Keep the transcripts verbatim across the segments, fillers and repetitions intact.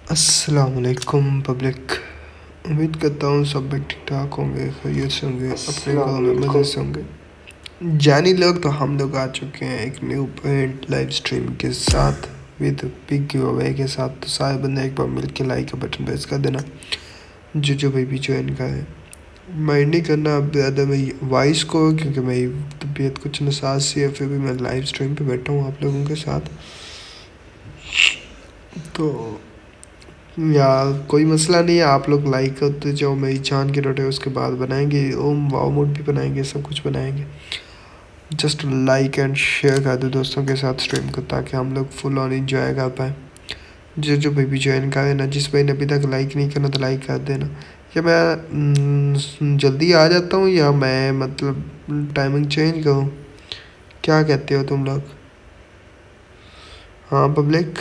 अस्सलाम वालेकुम पब्लिक। उम्मीद करता हूँ सब लोग ठीक ठाक होंगे, खैरियत से होंगे, अपने गाँव में मज़े से होंगे। जानी लोग तो हम लोग आ चुके हैं एक न्यू पॉइंट लाइव स्ट्रीम के साथ विद बिग गिव अवे के साथ। तो सारे बंदे एक बार मिल के लाइक का बटन प्रेस कर देना, जो जो भाई भी ज्वाइन का है। माइंड नहीं करना अब ज़्यादा मेरी वॉइस को, क्योंकि मेरी तबीयत कुछ नसाज सी है, फिर भी मैं लाइव स्ट्रीम पे बैठा हूँ आप लोगों के साथ। तो यार कोई मसला नहीं है, आप लोग लाइक करते जाओ, मेरी जान के रोटे उसके बाद बनाएंगे ओम वाओ मोड भी बनाएंगे, सब कुछ बनाएंगे। जस्ट लाइक एंड शेयर कर दो दोस्तों के साथ स्ट्रीम को, ताकि हम लोग फुल ऑन इंजॉय कर पाए। जो जो भाई भी ज्वाइन करे ना, जिस भाई ने अभी तक लाइक नहीं करना तो लाइक कर देना। या मैं जल्दी आ जाता हूँ या मैं मतलब टाइमिंग चेंज करूँ, क्या कहते हो तुम लोग? हाँ पब्लिक,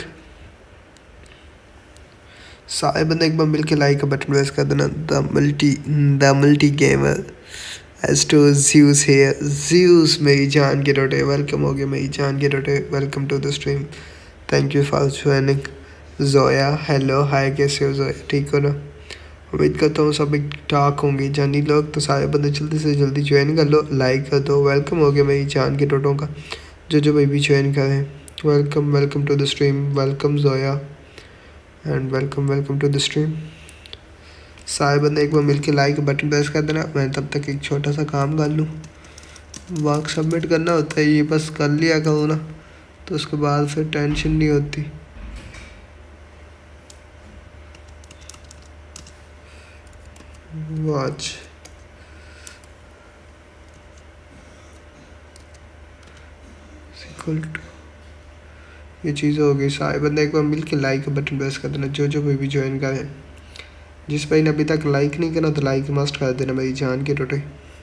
सारे बंदे एक बार मिल के लाइक का बटन प्रेस कर देना। The multi the multi gamer astro Zeus है। ज़्यूस मेरी जान के रोटे वेलकम हो गया, मेरी जान के रोटे welcome to the stream, thank you for joining. Zoya hello hi, कैसे हो जोया, ठीक हो ना? उम्मीद करता हूँ सब ठीक ठाक होंगे। जानी लोग तो सारे बंदे जल्दी से जल्दी ज्वाइन कर लो, लाइक कर दो। वेलकम हो गया मेरी जान के टोटों का, जो जो भाई भी ज्वाइन करें। Welcome welcome to the stream, welcome Zoya and welcome welcome to the stream. सारे बंदे एक बार मिलके लाइक बटन प्रेस कर देना। मैं तब तक एक छोटा सा काम कर लूँ, वर्क सबमिट करना होता है, ये बस कर लिया करो ना, तो उसके बाद फिर टेंशन नहीं होती। वॉच ये चीज़ हो गई। सारे बंदे एक बार मिल के लाइक का बटन प्रेस कर देना, जो जो कोई भी ज्वाइन करें। जिस भाई ने अभी तक लाइक नहीं करना तो लाइक मस्ट कर देना मेरी जान के टोटे।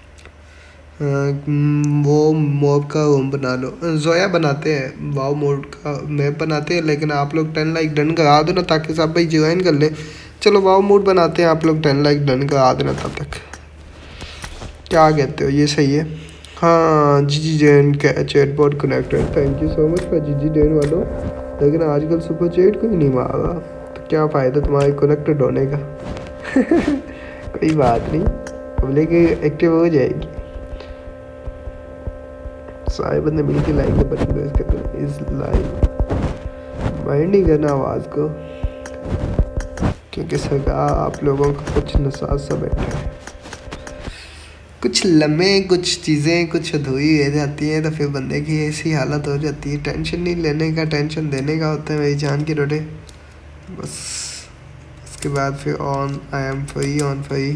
वो मॉब का होम बना लो, जोया बनाते हैं, वाओ मोड का मैप बनाते हैं, लेकिन आप लोग टेन लाइक डन करा दो ना, ताकि सब भाई ज्वाइन कर ले। चलो वाओ मोड बनाते हैं, आप लोग टेन लाइक डन करा देना तब तक, क्या कहते हो? ये सही है। हाँ जी जी जैन का chat board connected, thank you so much for G G Jain वालों। लेकिन आजकल सुपर चैट कोई नहीं मार रहा, तो क्या फ़ायदा तुम्हारे कनेक्टेड होने का? कोई बात नहीं, पब्लिक एक्टिव हो जाएगी। सारे बंदे मिल के लाइक का बटन प्रेस करते हैं। इस लाइव माइंड नहीं करना आवाज़ को, क्योंकि सरकार आप लोगों का कुछ नसाज सा बैठा है। कुछ लम्हे कुछ चीज़ें कुछ अधूरी रह जाती हैं, तो फिर बंदे की ऐसी हालत हो जाती है। टेंशन नहीं लेने का, टेंशन देने का होता है मेरी जान के रोटे। बस उसके बाद फिर on I am free on free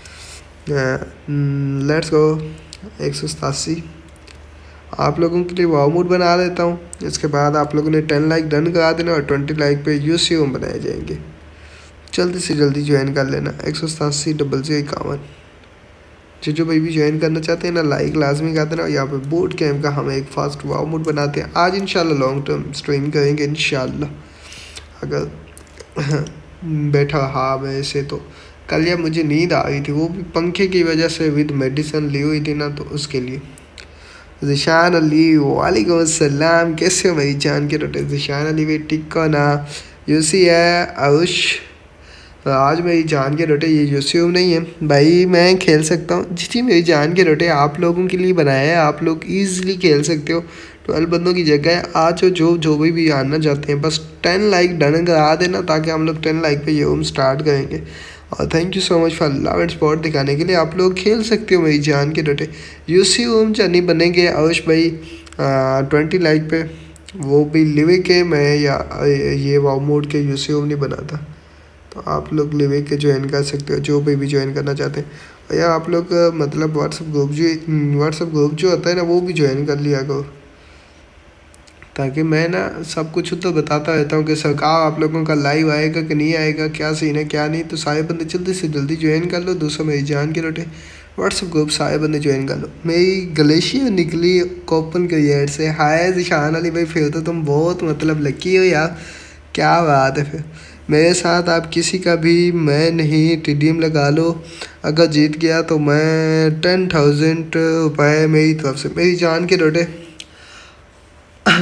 let's go. एक सौ सतासी आप लोगों के लिए वाव मूड बना देता हूँ। इसके बाद आप लोगों ने टेन लाइक डन करा देना और ट्वेंटी लाइक पे यू सी ओम बनाए जाएंगे। जल्दी से जल्दी ज्वाइन कर लेना। एक सौ सतासी डबल जीरो इक्यावन, जो जो भाई भी ज्वाइन करना चाहते हैं ना, लाइक लाजमी कर देना। यहाँ पे बोर्ड कैम का हम एक फास्ट वाव मूड बनाते हैं। आज इंशाल्लाह लॉन्ग टर्म स्ट्रीम करेंगे इंशाल्लाह, अगर बैठा हाँ वैसे तो। कल या मुझे नींद आ रही थी, वो भी पंखे की वजह से, विद मेडिसिन ली हुई थी ना, तो उसके लिए। ज़िशान अली वालेकुम अस्सलाम, कैसे हो मेरी जान के रोटे? ज़िशान अली भी ठीक हो ना? यूसी है आयुष, आज मेरी जान के रोटे ये यूट्यूब नहीं है भाई, मैं खेल सकता हूँ जी जी। मेरी जान के रोटे आप लोगों के लिए बनाया है, आप लोग इजीली खेल सकते हो। ट्वेल्व बंदों की जगह है। आज जो जो भी भी आना चाहते हैं, बस टेन लाइक डन करा देना, ताकि हम लोग टेन लाइक पे ये होम स्टार्ट करेंगे। और thank you so much for love and support दिखाने के लिए। आप लोग खेल सकते हो मेरी जान के रोटे। यूसी होम चनी बनेंगे आयुष भाई ट्वेंटी लाइक पे, वो भी लिवे के मैं या ये वाव मोड के यूसी होम नहीं बनाता, तो आप लोग लिवे के ज्वाइन कर सकते हो, जो भी भी ज्वाइन करना चाहते हैं। या आप लोग मतलब व्हाट्सअप ग्रुप जो व्हाट्सअप ग्रुप जो होता है ना, वो भी ज्वाइन कर लिया करो, ताकि मैं ना सब कुछ तो बताता रहता हूँ कि सरकार आप लोगों का लाइव आएगा कि नहीं आएगा, क्या सीन है क्या नहीं। तो सारे बंदे जल्दी से जल्दी ज्वाइन कर लो। दोस्तों मेरी जान के रोटे व्हाट्सअप ग्रुप सारे बंदे ज्वाइन कर लो। मेरी गलेशिया निकली कोपन क्रिएट से। हाय जिशान अली भाई, फिर तो तुम बहुत मतलब लकी हो यार, क्या बात है। फिर मेरे साथ आप किसी का भी मैं नहीं टीडीएम लगा लो, अगर जीत गया तो मैं टेन थाउजेंड रुपये मेरी तरफ से। मेरी जान के रोटे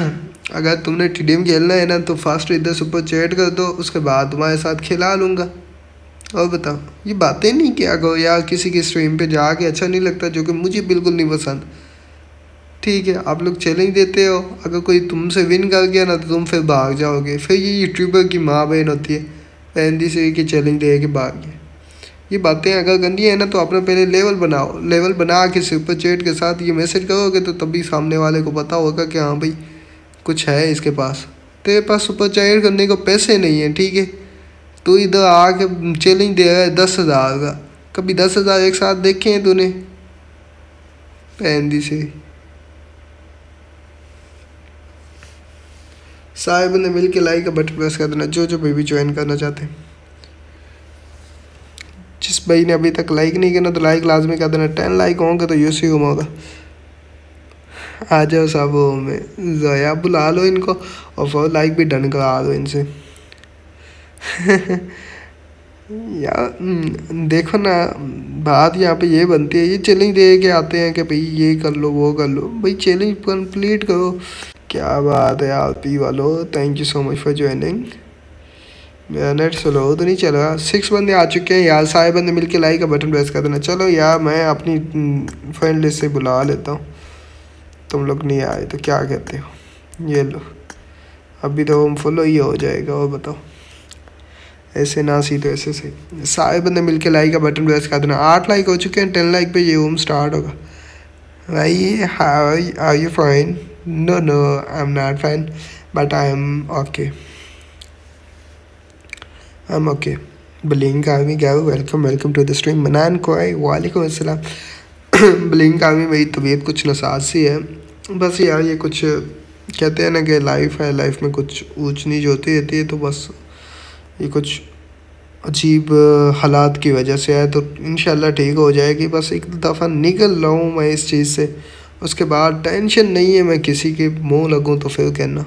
अगर तुमने टीडीएम खेलना है ना तो फास्ट इधर सुपर चैट कर दो, उसके बाद तुम्हारे साथ खिला लूँगा। और बताओ, ये बातें नहीं किया करो यार किसी की स्ट्रीम पे जाके, अच्छा नहीं लगता, जो कि मुझे बिल्कुल नहीं पसंद। ठीक है, आप लोग चैलेंज देते हो, अगर कोई तुमसे विन कर गया ना तो तुम फिर भाग जाओगे, फिर ये यूट्यूबर की माँ बहन होती है, पहनदी से कि चैलेंज दे के भाग गए। ये बातें अगर करनी है ना तो अपना पहले लेवल बनाओ, लेवल बना के सुपर चैट के साथ ये मैसेज करोगे तो तभी सामने वाले को पता होगा कि हाँ भाई कुछ है इसके पास। तेरे पास सुपर चैट करने को पैसे नहीं है, ठीक है, तू इधर आके चैलेंज दे रहा है दस हज़ार का, कभी दस हज़ार एक साथ देखे हैं तूने? पहनदी से सारे बंदे मिल के लाइक का बटन प्रेस कर देना, जो जो भाई भी ज्वाइन करना चाहते हैं। जिस भाई ने अभी तक लाइक नहीं करना तो लाइक लाजमी कर देना, टेन लाइक होंगे तो यूसी घुमा होगा। आ जाओ सब में जया बुला लो इनको और फिर लाइक भी डन करा दो इनसे। यार देखो ना, बात यहाँ पे ये बनती है, ये चैलेंज दे के आते हैं कि भाई ये कर लो वो कर लो, भाई चैलेंज कंप्लीट करो। क्या बात है यार पी वालो, thank you so much for joining. मेरा नेट स्लो तो नहीं चल रहा। सिक्स बंदे आ चुके हैं यार, सारे बंदे मिलके लाइक का बटन प्रेस कर देना। चलो यार मैं अपनी फ्रेंड लिस्ट से बुला लेता हूँ, तुम लोग नहीं आए तो क्या कहते हो? ये लो, अभी तो होम फुल ही हो जाएगा। और बताओ, ऐसे ना सी तो ऐसे सही। सारे बंदे मिलके लाइक का बटन प्रेस कर देना। आठ लाइक हो चुके हैं, टेन लाइक पे ये होम स्टार्ट होगा। भाई how are you fine? No no I am not fine but I am okay, I am okay. Blink army गाओ, welcome welcome to the stream. Manan कोई वालेकुम अस्सलाम। ब्लिंक आर्मी, मेरी तबीयत कुछ नसाज सी है बस यार, ये कुछ कहते हैं ना कि लाइफ है, लाइफ में कुछ ऊंच नीच होती रहती है, तो बस ये कुछ अजीब हालात की वजह से है, तो इंशाल्लाह ठीक हो जाएगी। बस एक दफ़ा निकल रहा हूँ मैं इस चीज़ से, उसके बाद टेंशन नहीं है, मैं किसी के मुँह लगूँ तो फिर कहना।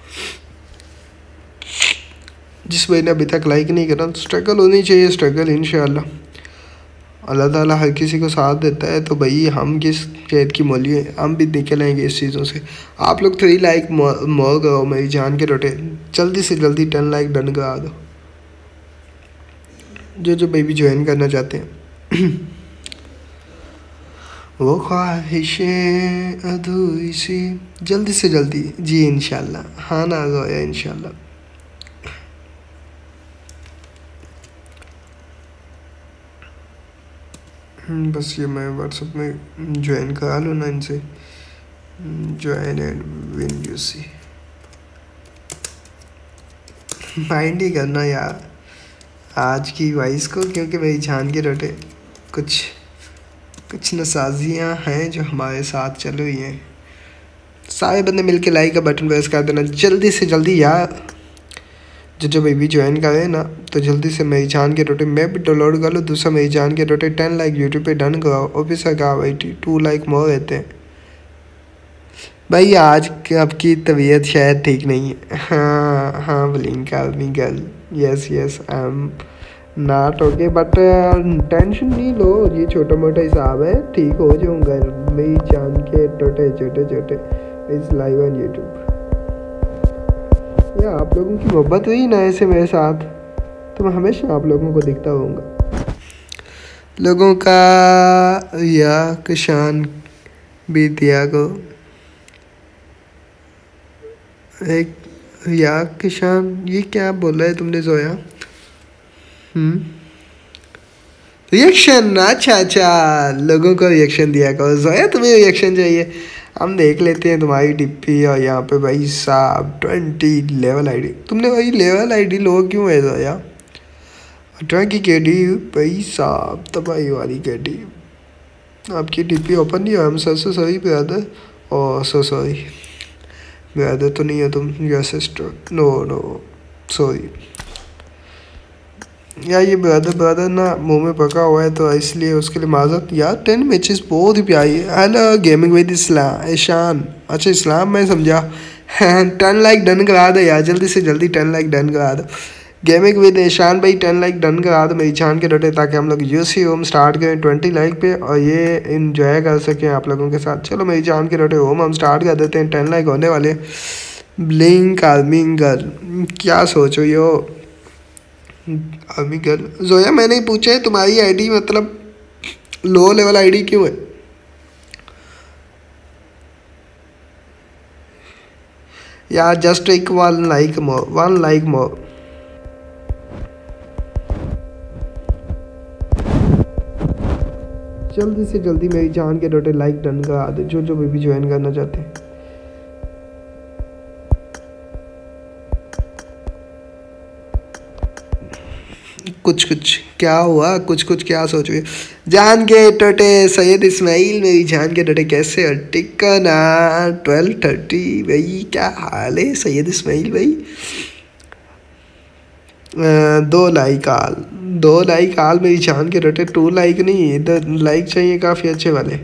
जिस भाई ने अभी तक लाइक नहीं करा, स्ट्रगल होनी चाहिए, स्ट्रगल इंशाल्लाह अल्लाह ताला हर किसी को साथ देता है। तो भाई हम किस खेत की मोली है, हम भी निकलेंगे इस चीज़ों से। आप लोग थ्री लाइक मोर करो मेरी जान के रोटे, जल्दी से जल्दी टेन लाइक डन करा दो, जो जो बेबी ज्वाइन करना चाहते हैं। वो ख्वाहिशें अधूरी सी, जल्दी से जल्दी जी इंशाल्लाह। हाँ ना गोया इंशाल्लाह। बस ये मैं व्हाट्सएप में ज्वाइन करा लूँ ना इनसे, ज्वाइन एंड विन यू सी। माइंड ही करना यार आज की वॉइस को, क्योंकि मेरी जान के रोटे कुछ कुछ नसाजियाँ हैं जो हमारे साथ चल रही हैं। सारे बंदे मिलके लाइक का बटन प्रेस कर देना जल्दी से जल्दी यार। जो जो बेबी ज्वाइन करे ना तो जल्दी से मेरी जान के रोटे मैं भी डाउनलोड कर लो, दूसरा मेरी जान के रोटे टेन लाइक यूट्यूब पे डन कराओ। ऑफिसर कहा भाई टू लाइक मोर रहते हैं। भाई आज आपकी तबीयत शायद ठीक नहीं है। हाँ हाँ blink army girl, yes yes I am not okay but tension नहीं लो, ये छोटा मोटा हिसाब है, ठीक हो जाऊँगा। मेरी जान के टोटे छोटे छोटे इस लाइव ऑन यूट्यूब। या आप लोगों की मोहब्बत हुई ना ऐसे मेरे साथ, तो मैं हमेशा आप लोगों को दिखता रहूँगा। लोगों का या किसान भी दिया को एक या किसान, ये क्या बोला है तुमने जोया? हम्म रिएक्शन, अच्छा अच्छा, लोगों को रिएक्शन दिया करो। जोया तुम्हें रिएक्शन चाहिए, हम देख लेते हैं तुम्हारी डिप्पी। और यहाँ पे भाई साहब ट्वेंटी लेवल आईडी, तुमने भाई लेवल आईडी लो क्यों है जोया? अठारह की केडी भाई साहब, तबाही वाली केडी। आपकी डिप्पी ओपन नहीं हुआ, हम सर से सॉरी ब्रदर, और सो सॉरी ब्रदर तो नहीं हो तुम, your sister, no no sorry यार। ये ब्रदर ब्रदर ना मुंह में पका हुआ है तो इसलिए उसके लिए माजरत यार। टेन मैचेस बहुत ही प्यारी है। Hello gaming with Islam Ishan, अच्छा इस्लाम मैं समझा। टेन लाइक डन करा दो यार, जल्दी से जल्दी टेन लाइक डन करा दो। गेमिंग विद ईशान भाई टेन लाइक डन करा दो मेरी जान के डटे, ताकि हम लोग यूसी होम स्टार्ट करें ट्वेंटी लाइक पे और ये इंजॉय कर सकें आप लोगों के साथ। चलो मेरी जान के डटे होम हम स्टार्ट कर देते हैं, टेन लाइक होने वाले। ब्लिंक आर्मी गर्ल, क्या सोचो यो आर्मी गर्ल। जोया मैंने ही पूछा है तुम्हारी आईडी मतलब लो लेवल आईडी क्यों है? यार जस्ट एक one like more, one like more. जल्दी से जल्दी मेरी जान के डोटे लाइक डन करा दे जो जो भी ज्वाइन करना चाहते हैं। कुछ कुछ क्या हुआ, कुछ कुछ क्या सोच रहे? जान के टोटे सैयद इस्माइल मेरी जान के टोटे कैसे हो? टिकना ट्वेल्व थर्टी भाई, क्या हाल है सैयद इस्माइल भाई? आ, दो लाइक आल, दो लाइक आल मेरी जान के टोटे, टू लाइक नहीं, इधर लाइक चाहिए काफ़ी अच्छे वाले।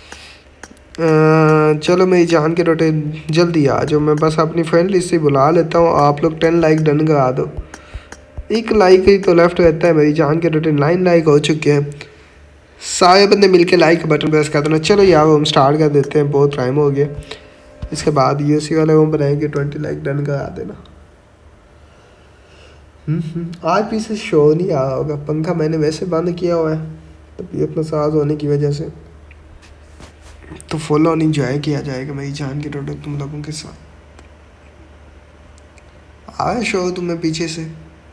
आ, चलो मेरी जान के टोटे जल्दी आ जाओ, मैं बस अपनी फ्रेंड लिस्ट से बुला लेता हूँ। आप लोग टेन लाइक डन करा दो, एक लाइक ही तो लेफ्ट रहता है मेरी जान के टोटे। नाइन लाइक हो चुके हैं, सारे बंदे मिलके लाइक बटन प्रेस कर देना। चलो यार हम स्टार्ट कर देते हैं, बहुत टाइम हो गया। इसके बाद यूसी वाले वो बनाएंगे, ट्वेंटी लाइक डन करा देना। आज भी से शो नहीं आ रहा होगा, पंखा मैंने वैसे बंद किया हुआ है तबीयत नासाज होने की वजह से, तो फुल ऑन इंजॉय किया जाएगा मेरी जान के टोटे तुम लोगों के साथ। आया शो तुम्हें पीछे से?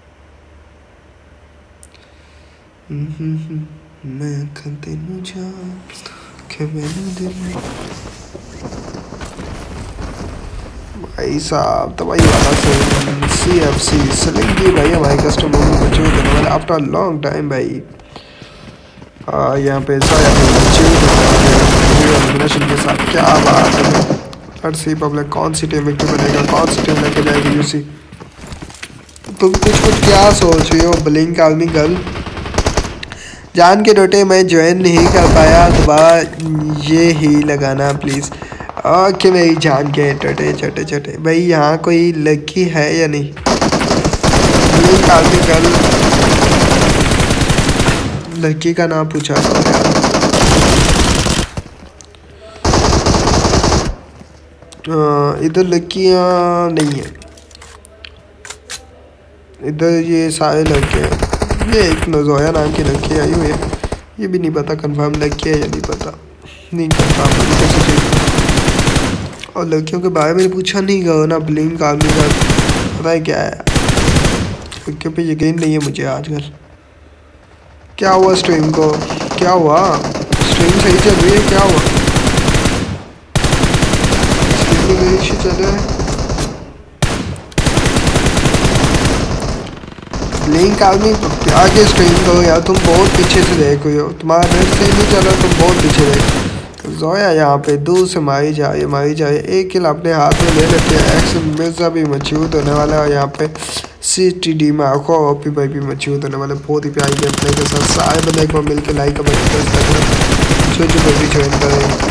मैं खते जा के मैंने दिल भाई साहब तबाही वाला से सी एफ सी सेलेक्ट भाई हमारे कस्टमर को बच्चे देने वाले आफ्टर लॉन्ग टाइम भाई। यहाँ पे एलिमिनेशन के साथ क्या बात है। लेट्स सी पब्लिक कौन सी टीम विक्टर बनेगा, कौन सी टीम लेके जाएगी यूसी। तुम कुछ कुछ क्या सोच रही हो ब्लिंक आर्मी गर्ल? जान के डोटे मैं ज्वाइन नहीं कर पाया, दोबारा ये ही लगाना प्लीज़। ओके मेरी जान के टोटे छोटे छोटे भाई, यहाँ कोई लड़की है या नहीं? ब्लिंक आर्मी गर्ल लड़की का नाम पूछा था यार। इधर लड़कियाँ नहीं है, इधर ये सारे लड़के हैं। ये एक नजोया नाम की लड़की आई हुई है, ये भी नहीं पता कंफर्म लड़की है या नहीं पता, नहीं कंफर्म कैसे। और लड़कियों के बारे में पूछा नहीं गया ना ब्लिंक आर्मी का, पता है क्या है लड़कियों पे यकीन नहीं है मुझे आजकल। क्या हुआ स्ट्रीम को, क्या हुआ? स्ट्रीम सही चल रही है? क्या हुआ स्ट्रीम में इश्यू चल रहा है? ब्लिंक आर्मी आगे स्ट्रीम करो यार, तुम बहुत पीछे से देख रहे हो, तुम्हारा नेट सही नहीं चल रहा, तुम बहुत पीछे देख। जोया यहाँ पे दूर से मारी जाए मारी जाए, एक किल अपने हाथ में ले लेते हैं। एक्स मिर्जा भी मशहूर होने वाला है, और यहाँ पे सी टी डी में आखो ओपी भाई भी मशहूर होने वाले। बहुत ही प्यारी गेम प्ले के साथ सारे बंदे एक बार मिलकर लाइक का बटन प्रेस कर जो जो भी ज्वाइन करें।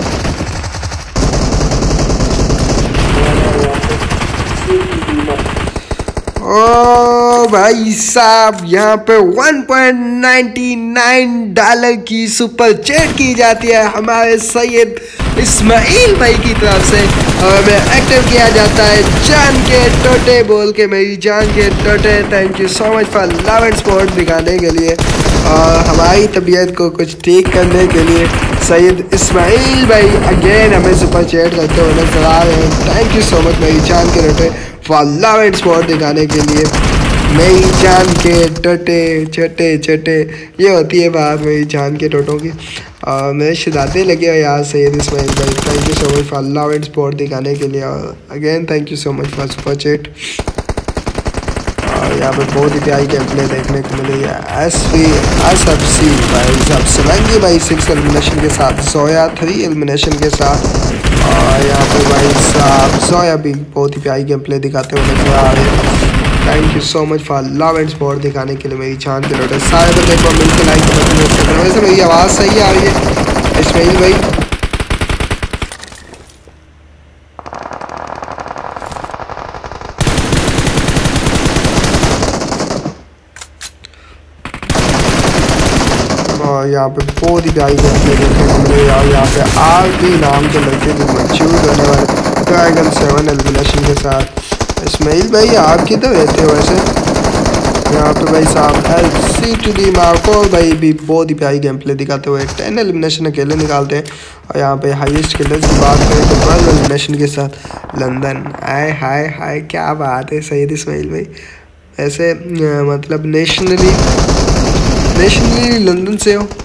ओ भाई साहब यहाँ पे one point ninety nine dollar की सुपर चैट की जाती है हमारे सैयद इस्माइल भाई की तरफ से, और हमें एक्टिव किया जाता है जान के टोटे बोल के। मेरी जान के टोटे thank you so much for love and support दिखाने के लिए और हमारी तबीयत को कुछ ठीक करने के लिए। सैयद इस्माइल भाई अगेन हमें सुपर चैट करते हुए नजर आ रहे हैं। थैंक यू सो मच मेरी जान के टोटे फॉर लव एंड सपोर्ट दिखाने के लिए। मेरी जान के टोटे छोटे छोटे, ये होती है बात मेरी जान के टोटों की। और मेरे शहजादे लगे हुए यार सैयद इस्माइल भाई, thank you so much for love and support दिखाने के लिए। और again thank you so much for super chat. और यहाँ पे बहुत ही प्यारी गेम प्ले देखने को मिली है। S V S F C भाई साहब सिलेंगी भाई सिक्स एलिमिनेशन के साथ, जोया थ्री एलिमिनेशन के साथ। और यहाँ पे भाई साहब जोया भी बहुत ही प्यारी गेम प्ले दिखाते हुए नजर आ रहे हैं। Thank you so much for love and support दिखाने के लिए मेरी जान के लोटे। सारे बंदे को मिलकर लाइक करते। वैसे मेरी आवाज़ सही आ रही है इस्माइल भाई? और यहाँ पे बहुत ही प्यारी गेम प्ले देखने को मिले। और यहाँ पे आर बी नाम के लड़के जो मशहूर होने वाले ड्रैगन सेवन एलिमिनेशन के साथ। इस्माइल भाई आप किधर रहते हो वैसे? यहाँ पे भाई साहब L C two D Marco भाई भी बहुत ही प्यारी गेम प्ले दिखाते हुए टेन एलिमिनेशन अकेले निकालते हैं। और यहाँ पे हाईएस्ट किलर्स की बात करें तो ट्वेल्व एलिमिनेशन के साथ लंदन। आए हाय हाय क्या बात है सैयद इस्माइल भाई। ऐसे मतलब नेशनली नेशनली लंदन से हो?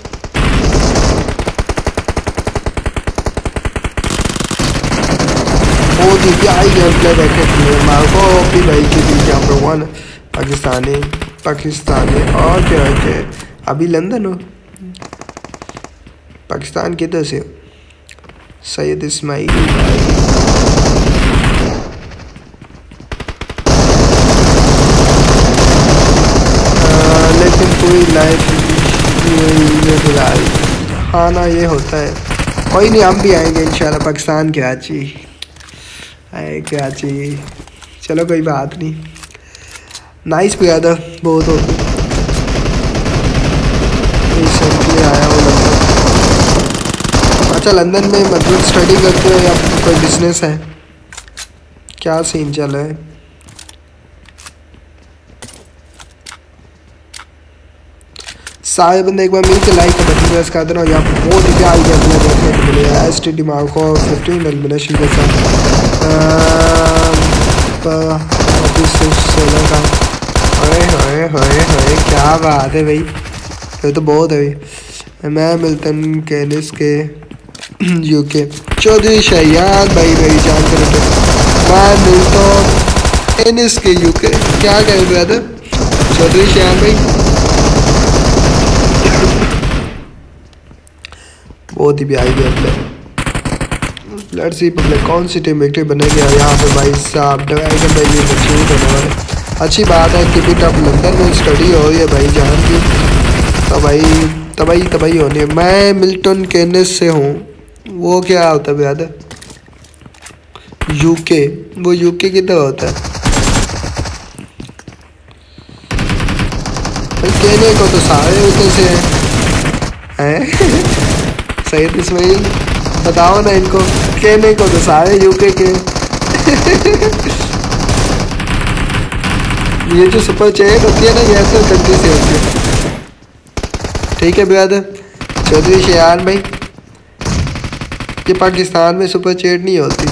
बहुत ही प्यारी गेम प्ले देखने के लिए मार्को भी भाई के बीच यहाँ पे वन पाकिस्तानी पाकिस्तानी और क्या है अभी लंदन हो? पाकिस्तान किधर से हो सैयद इस्माइल भाई? लेकिन पूरी लाइफ हाँ ना ये होता है। कोई नहीं हम भी आएंगे इंशाल्लाह पाकिस्तान कराची आए कराची। चलो कोई बात नहीं। नाइस ब्रदर बहुत हो रिसेंटली आया हूँ लंदन। अच्छा लंदन में मतलब स्टडी करते हो या कोई बिजनेस है? क्या सीन चल रहा है? सारे बंदे एक बार मिलकर लाइक का बटन प्रेस कर देना। और यहाँ पर बहुत ही प्यारी गेम प्ले देखने को मिलेगा S T D Marco fifteen elimination के साथ सोलह का। अरे होए होए होए क्या बात है भाई ये तो बहुत है भाई। मैं मिल्टन केनिस के यूके चौधरी शयान भाई भाई जान कर मैं मिल्टन केनिस के यूके क्या करें ब्रदर चौधरी शयान भाई। बहुत ही प्यारी game play. Let's see public कौन सी टीम विक्ट्री बनेगी। यहाँ पे भाई साहब ड्रैगन भाई ये मशहूर होने वाले। अच्छी बात है कि भी टॉप लंदन में स्टडी हो रही है भाई जान की तो भाई तबाही तबाही होनी है। मैं मिल्टन केनिस से हूँ। वो क्या होता है याद है? यूके। वो यूके किधर होता है भाई? कहने को तो सारे उधर से हैं सैयद इस्माइल बताओ ना इनको। कहने को तो सारे यूके के ये जो सुपर चैट होती है ना ये ऐसे कंट्री से होती है। ठीक है ब्रदर चौधरी शयान भाई ये पाकिस्तान में सुपर चैट नहीं होती।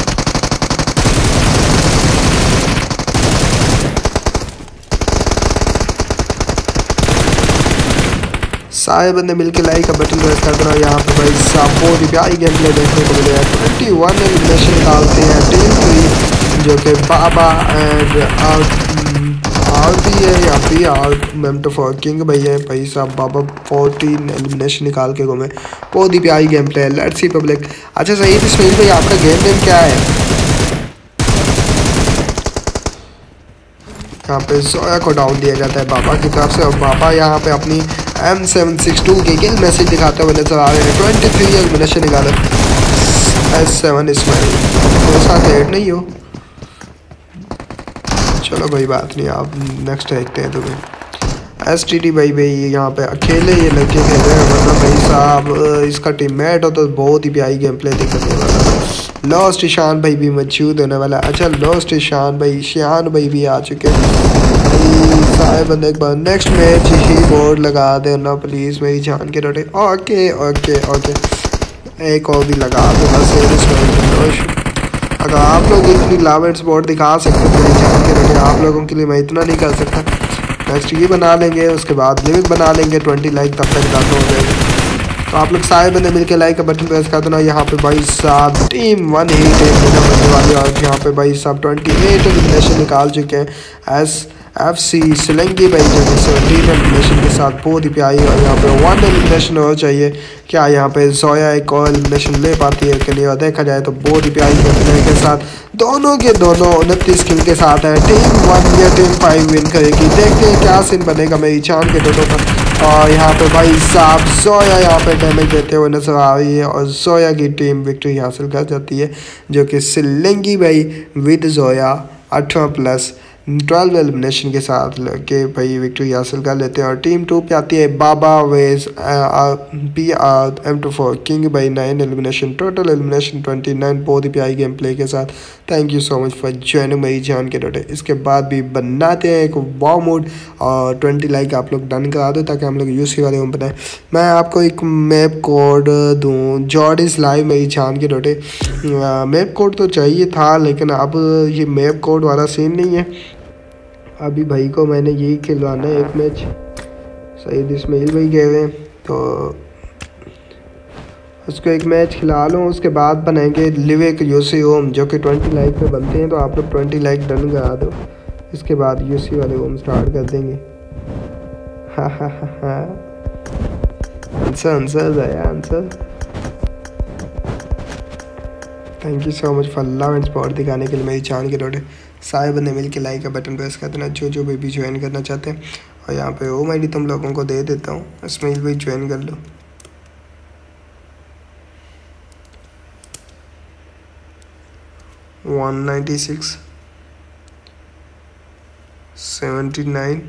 सारे बंदे मिलके लाइक का बटन प्रेस कर देना। यहाँ पे भाई साहब बहुत ही प्यारी गेम प्ले देखने को मिलेगा। ट्वेंटी वन एलिमिनेशन निकालते हैं टीम थ्री जो कि बाबा एंड आर भी है यहाँ पे आर मेमटो फॉर किंग भाई है भाई साहब। बाबा फोर्टीन एलिमिनेशन निकाल के घूमे। बहुत ही प्यारी गेम प्ले है। Let's see public. अच्छा सही इस्माइल भाई आपका गेम नेम क्या है? यहाँ पे जोया को डाउन दिया जाता है बाबा की तरफ से। और बाबा यहाँ पे अपनी एम सेवन सिक्स टू के किल मैसेज दिखाते हुए नजर आ रहे हैं। ट्वेंटी थ्री एलिमिनेशन निकाले एस सेवन इस्माइल मेरे साथ एड नहीं हो। चलो भाई बात नहीं आप नेक्स्ट देखते हैं। तो भाई एस टी डी भाई भाई यहाँ पे अकेले ये लड़के खेल रहे हैं। मतलब भाई साहब इसका टीममेट हो तो बहुत ही प्यारी गेम प्ले दिखने वाला। लॉस्ट ईशान भाई भी मौजूद होने वाला। अच्छा लॉस्ट ईशान भाई शियान भाई भी आ चुके हैं। सारे बंदे एक बार नेक्स्ट मैच ही बोर्ड लगा देना प्लीज़ मेरी जान के रोटे। ओके ओके ओके एक और भी लगा देना सही। अगर आप लोग इतनी लावेंट स्पॉट दिखा सकते तो मेरी जान के रोटे आप लोगों के लिए मैं इतना नहीं कर सकता। नेक्स्ट ये बना लेंगे उसके बाद लिमिट बना लेंगे ट्वेंटी लाइक तब तक डाउन हो जाएगा। तो आप लोग सारे बंदे मिलकर लाइक का बटन प्रेस कर देना। यहाँ पे भाई साहब टीम वन ही टीम बनने वाली है। और यहाँ पे भाई साहब ट्वेंटी एट एलिमिनेशन निकाल चुके हैं एस एफ सी सिलंगी भाई जो कि सेवनटीन एलिमिनेशन के साथ बहुत ही प्यारी। और यहाँ पे वन एलिमिनेशन और चाहिए। क्या यहाँ पे जोया एक और एलिमिनेशन ले पाती है कि नहीं? और देखा जाए तो बहुत ही प्यारी गेम के साथ दोनों के दोनों उनतीस किल के साथ है। टीम वन या टीम फाइव विन करेगी। देखते हैं क्या सीन बनेगा मेरी चांद के दोनों का। और यहाँ पे भाई साहब जोया यहाँ पे डैमेज देते हुए नजर आ रही है। और जोया की टीम विक्ट्री हासिल कर जाती है जो कि सिलंगी भाई विद जोया अठारह प्लस ट्वेल्व एलिमिनेशन के साथ के भाई विक्ट्री हासिल कर लेते हैं। और टीम टू पे आती है बाबा वेज P R M two four king भाई nine elimination, total elimination twenty nine, बहुत ही प्यारी गेम प्ले के साथ। Thank you so much for joining मेरी जान के डोटे। इसके बाद भी बनाते हैं एक वाव मोड और ट्वेंटी लाइक आप लोग डन करा दो ताकि हम लोग यूसी वाले रूम बनाएं। मैं आपको एक मैप कोड दूँ, जॉर्ड इज लाइव मेरी जान के डोटे। मैप कोड तो चाहिए था लेकिन अब ये मैप कोड वाला सीन नहीं है। अभी भाई को मैंने यही खिलवाना है एक मैच, सईद इस्माइल भाई गए हुए हैं तो उसको एक मैच खिला लूँ। उसके बाद बनाएंगे लिव एक यूसी होम जो कि ट्वेंटी लाइक पे बनते हैं, तो आप लोग ट्वेंटी लाइक डन करा दो। इसके बाद यूसी वाले होम स्टार्ट कर देंगे। हाँ हाँ हाँ हाँ आंसर आंसर आया answer. Thank you so much for love and support दिखाने के लिए मेरी जान के डोटे। सारे बंदे मिल के लाइक का बटन प्रेस कर देना जो जो भी ज्वाइन करना चाहते हैं। और यहाँ पे ओम आई डी तुम लोगों को दे देता हूँ, इस्माइल भाई ज्वाइन कर लो। One ninety six seventy nine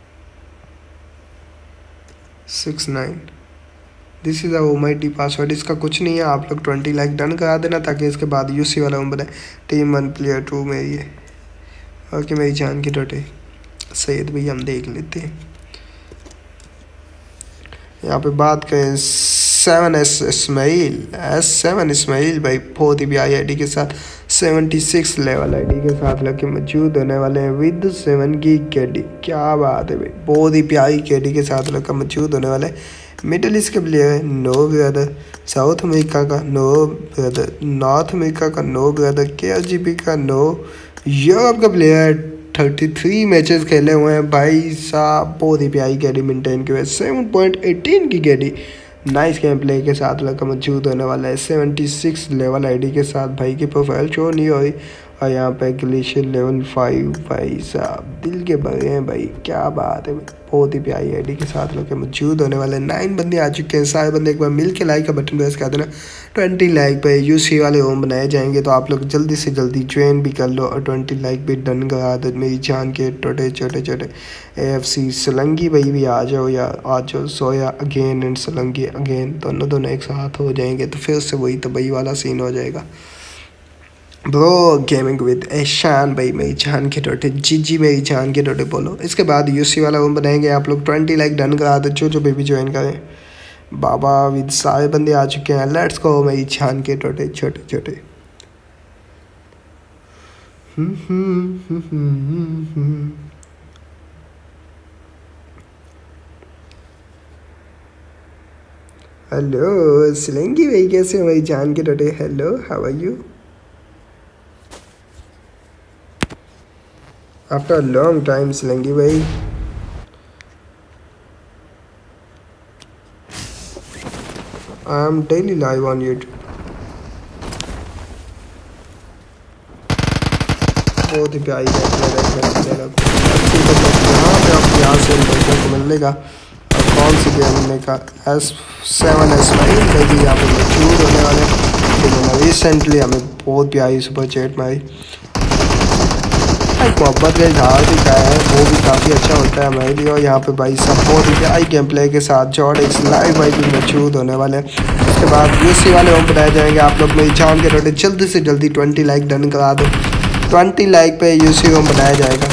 six nine this is ओ माई डी पासवर्ड। इसका कुछ नहीं है, आप लोग ट्वेंटी लाइक डन करा देना ताकि इसके बाद यूसी वाला हम बनाए। टीम वन प्लेयर टू मेरी है। ओके मेरी जान की डोटे सैयद भाई हम देख लेते हैं। यहाँ पे बात करें seven S Ismail S seven Ismail भाई बहुत ही प्यारी आई डी के साथ seventy six level I D के साथ लगे मौजूद होने वाले हैं विद सेवन की केडी। क्या बात है भाई, बहुत ही प्यारी केडी के साथ लगा मौजूद होने वाले। मिडल ईस्ट के प्लेयर है नो ब्रदर, साउथ अमेरिका का नो ब्रदर, नॉर्थ अमेरिका का no brother, K R G B का नो, यूरोप का प्लेयर थर्टी थ्री मैचेस खेले हुए हैं भाई साहब, बहुत ही प्यारी कैडी मेंटेन की हुई है सेवन पॉइंट एटीन की कैडी। नाइस गेम प्ले के साथ लड़का मौजूद होने वाला है सेवेंटी सिक्स लेवल आईडी के साथ। भाई की प्रोफाइल शो नहीं हुई और यहाँ पे ग्लेशियर लेवल फाइव भाई साहब दिल के बड़े हैं भाई, क्या बात है भाई, बहुत ही प्यारी आईडी के साथ लोग मौजूद होने वाले। नाइन बंदे आ चुके हैं, सारे बंदे एक बार मिल के लाइक का बटन प्रेस कर देना। ट्वेंटी लाइक पे यूसी वाले होम बनाए जाएंगे तो आप लोग जल्दी से जल्दी ज्वाइन भी कर लो और ट्वेंटी लाइक भी डन करा दो मेरी जान के छोटे छोटे छोटे। ए एफ सी सलंगी भाई भी आ जाओ या आ जाओ, सोया अगेन एंड सलंगी अगेन दोनों दोनों एक साथ हो जाएंगे तो फिर से वही तबई वाला सीन हो जाएगा। ब्रो गेमिंग विद एशान भाई मेरी जान के डोटे, जी जी मेरी जान के डोटे बोलो। इसके बाद यूसी वाला रूम बनाएंगे, आप लोग ट्वेंटी लाइक डन करा दो जो जो बेबी ज्वाइन करें। बाबा विद सारे बंदे आ चुके हैं, लेट्स गो मेरी जान के डोटे छोटे छोटे। हेलो सिलंगी भाई कैसे हो मेरी जान के डोटे, hello how are you. After a long time सिलंगी भाई, I am daily live on YouTube। बहुत ही प्यारी यहाँ पे आपको यहाँ से देखने को मिलेगा और कौन सी गेम का एस सेवन एस नाइन भी यहाँ पे मौजूद होने वाले। जिन्होंने रिसेंटली हमें बहुत प्यारी सुपर चैट मारी, एक मोहब्बत का इजहार भी का है, वो भी काफ़ी अच्छा होता है हमारे लिए। और यहाँ पे भाई सब बहुत ही प्यारी गेम प्ले के साथ जॉर्ड एक लाइव भाई भी मौजूद होने वाले हैं। उसके बाद यूसी वाले होम बनाए जाएंगे, आप लोग मेरी जान के डोटे जल्दी से जल्दी ट्वेंटी लाइक डन करा दो। ट्वेंटी लाइक पे यूसी होम बनाया जाएगा,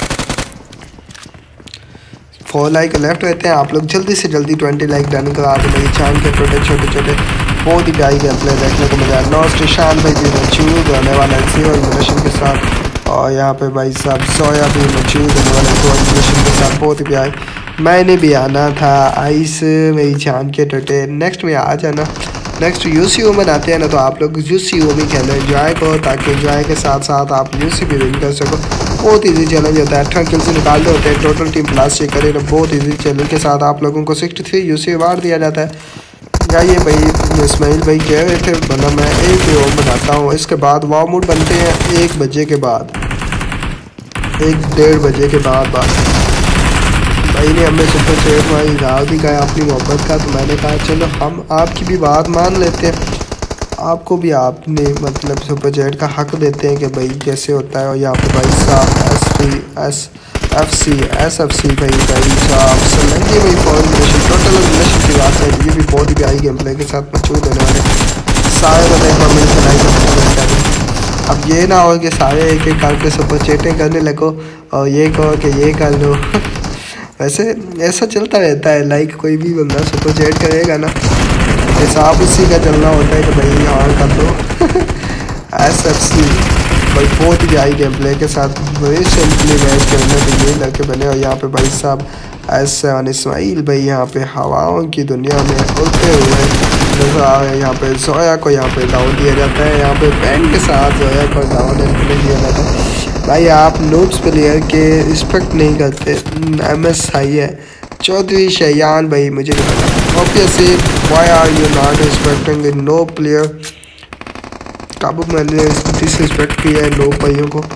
फोर लाइक लेफ्ट रहते हैं, आप लोग जल्दी से जल्दी ट्वेंटी लाइक डन करा दो मेरी जान के डोटे छोटे छोटे। बहुत ही प्यारी गेम प्ले देखने को मिला है। नॉस्ट ईशान भाई भी मौजूद होने वाला है जीरो एलिमिनेशन के साथ और यहाँ पे भाई साहब सोया भी मौजूद होने वाले दो एलिमिनेशन के साथ, बहुत ही प्यारी। मैंने भी आना था आइस मेरी जान के डोटे, नेक्स्ट में आ जाना। नेक्स्ट यूसी ओ में आते हैं ना तो आप लोग यूसी ओ भी खेलो, एंजॉय करो ताकि एंजॉय के साथ साथ आप यूसी भी विन कर सको। बहुत इजी चैलेंज होता है, अठारह किल से निकालने होते हैं, टोटल टीम प्लस चेक करें तो बहुत इजी चैलेंज के साथ आप लोगों को सिक्सटी थ्री यूसी अवार्ड दिया जाता है। जाइए भाई इस्माइल भाई कह रहे थे बना मैं एक ही ओम बनाता हूँ। इसके बाद वाव मूड बनते हैं एक बजे के बाद, एक डेढ़ बजे के बाद बाद भाई ने हमें सुपर चैट भाई इजहार भी कहा अपनी मोहब्बत का, तो मैंने कहा चलो हम आपकी भी बात मान लेते हैं। आपको भी आपने मतलब सुपर चैट का हक देते हैं कि भाई कैसे होता है। और यहाँ पे भाई साहब S P S F C S F C भाई भाई साहब सलेंगे भाई फॉरन मिशन टोटल मिशन की बात है। ये भी बहुत ही प्यारी गेम प्ले के साथ मशहूर होने वाले सारे बताए मिल बनाई। अब ये ना हो कि सारे एक एक करके सुपर चैटें करने लगो और ये कहो कि ये कर लो वैसे ऐसा चलता रहता है। लाइक कोई भी बंदा सुपर चैट करेगा ना हिसाब उसी का चलना होता है कि भाई हाँ कर दो एस एफ सी भाई बहुत ही प्यारी गेम प्ले के साथ रिसेंटली मैच खेलने के लिए लड़के बने। और यहाँ पे भाई साहब एस सेवन इस्माइल भाई यहाँ पे हवाओं की दुनिया में उड़ते हुए नजर आ रहे हैं। यहाँ पे जोया को यहाँ पे डाउन दिया जाता है। यहाँ पे पेन के साथ जोया को डाउन नहीं दिया जाता है। भाई आप नोट्स प्लेयर के रिस्पेक्ट नहीं करते। एम एस आई है चौधरी शयान भाई मुझे नहीं पता obviously why are you not respecting no player. काबू मैंने डिसरिस्पेक्ट किया है नो भाइयों को।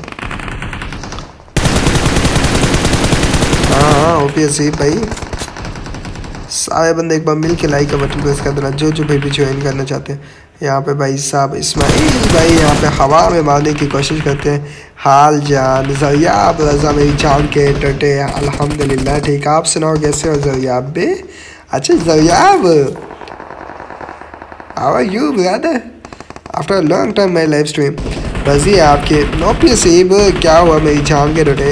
हाँ हाँ ऑब्वियसली भाई सारे बंदे एक बार मिल के लाइक का बटन प्रेस कर देना जो जो भाई भी ज्वाइन करना चाहते हैं। यहाँ पे भाई साहब इस्माइल भाई यहाँ पे हवा में मारने की कोशिश करते हैं। हाल जान जरियाब रजा मेरी जान के टटे अल्हम्दुलिल्लाह ठीक। आप सुनाओ कैसे हो जरियाब बे? अच्छा Zariyab how are you brother after long time my live stream. रजी आपके नोपी सेब क्या हुआ मेरी जान के टटे?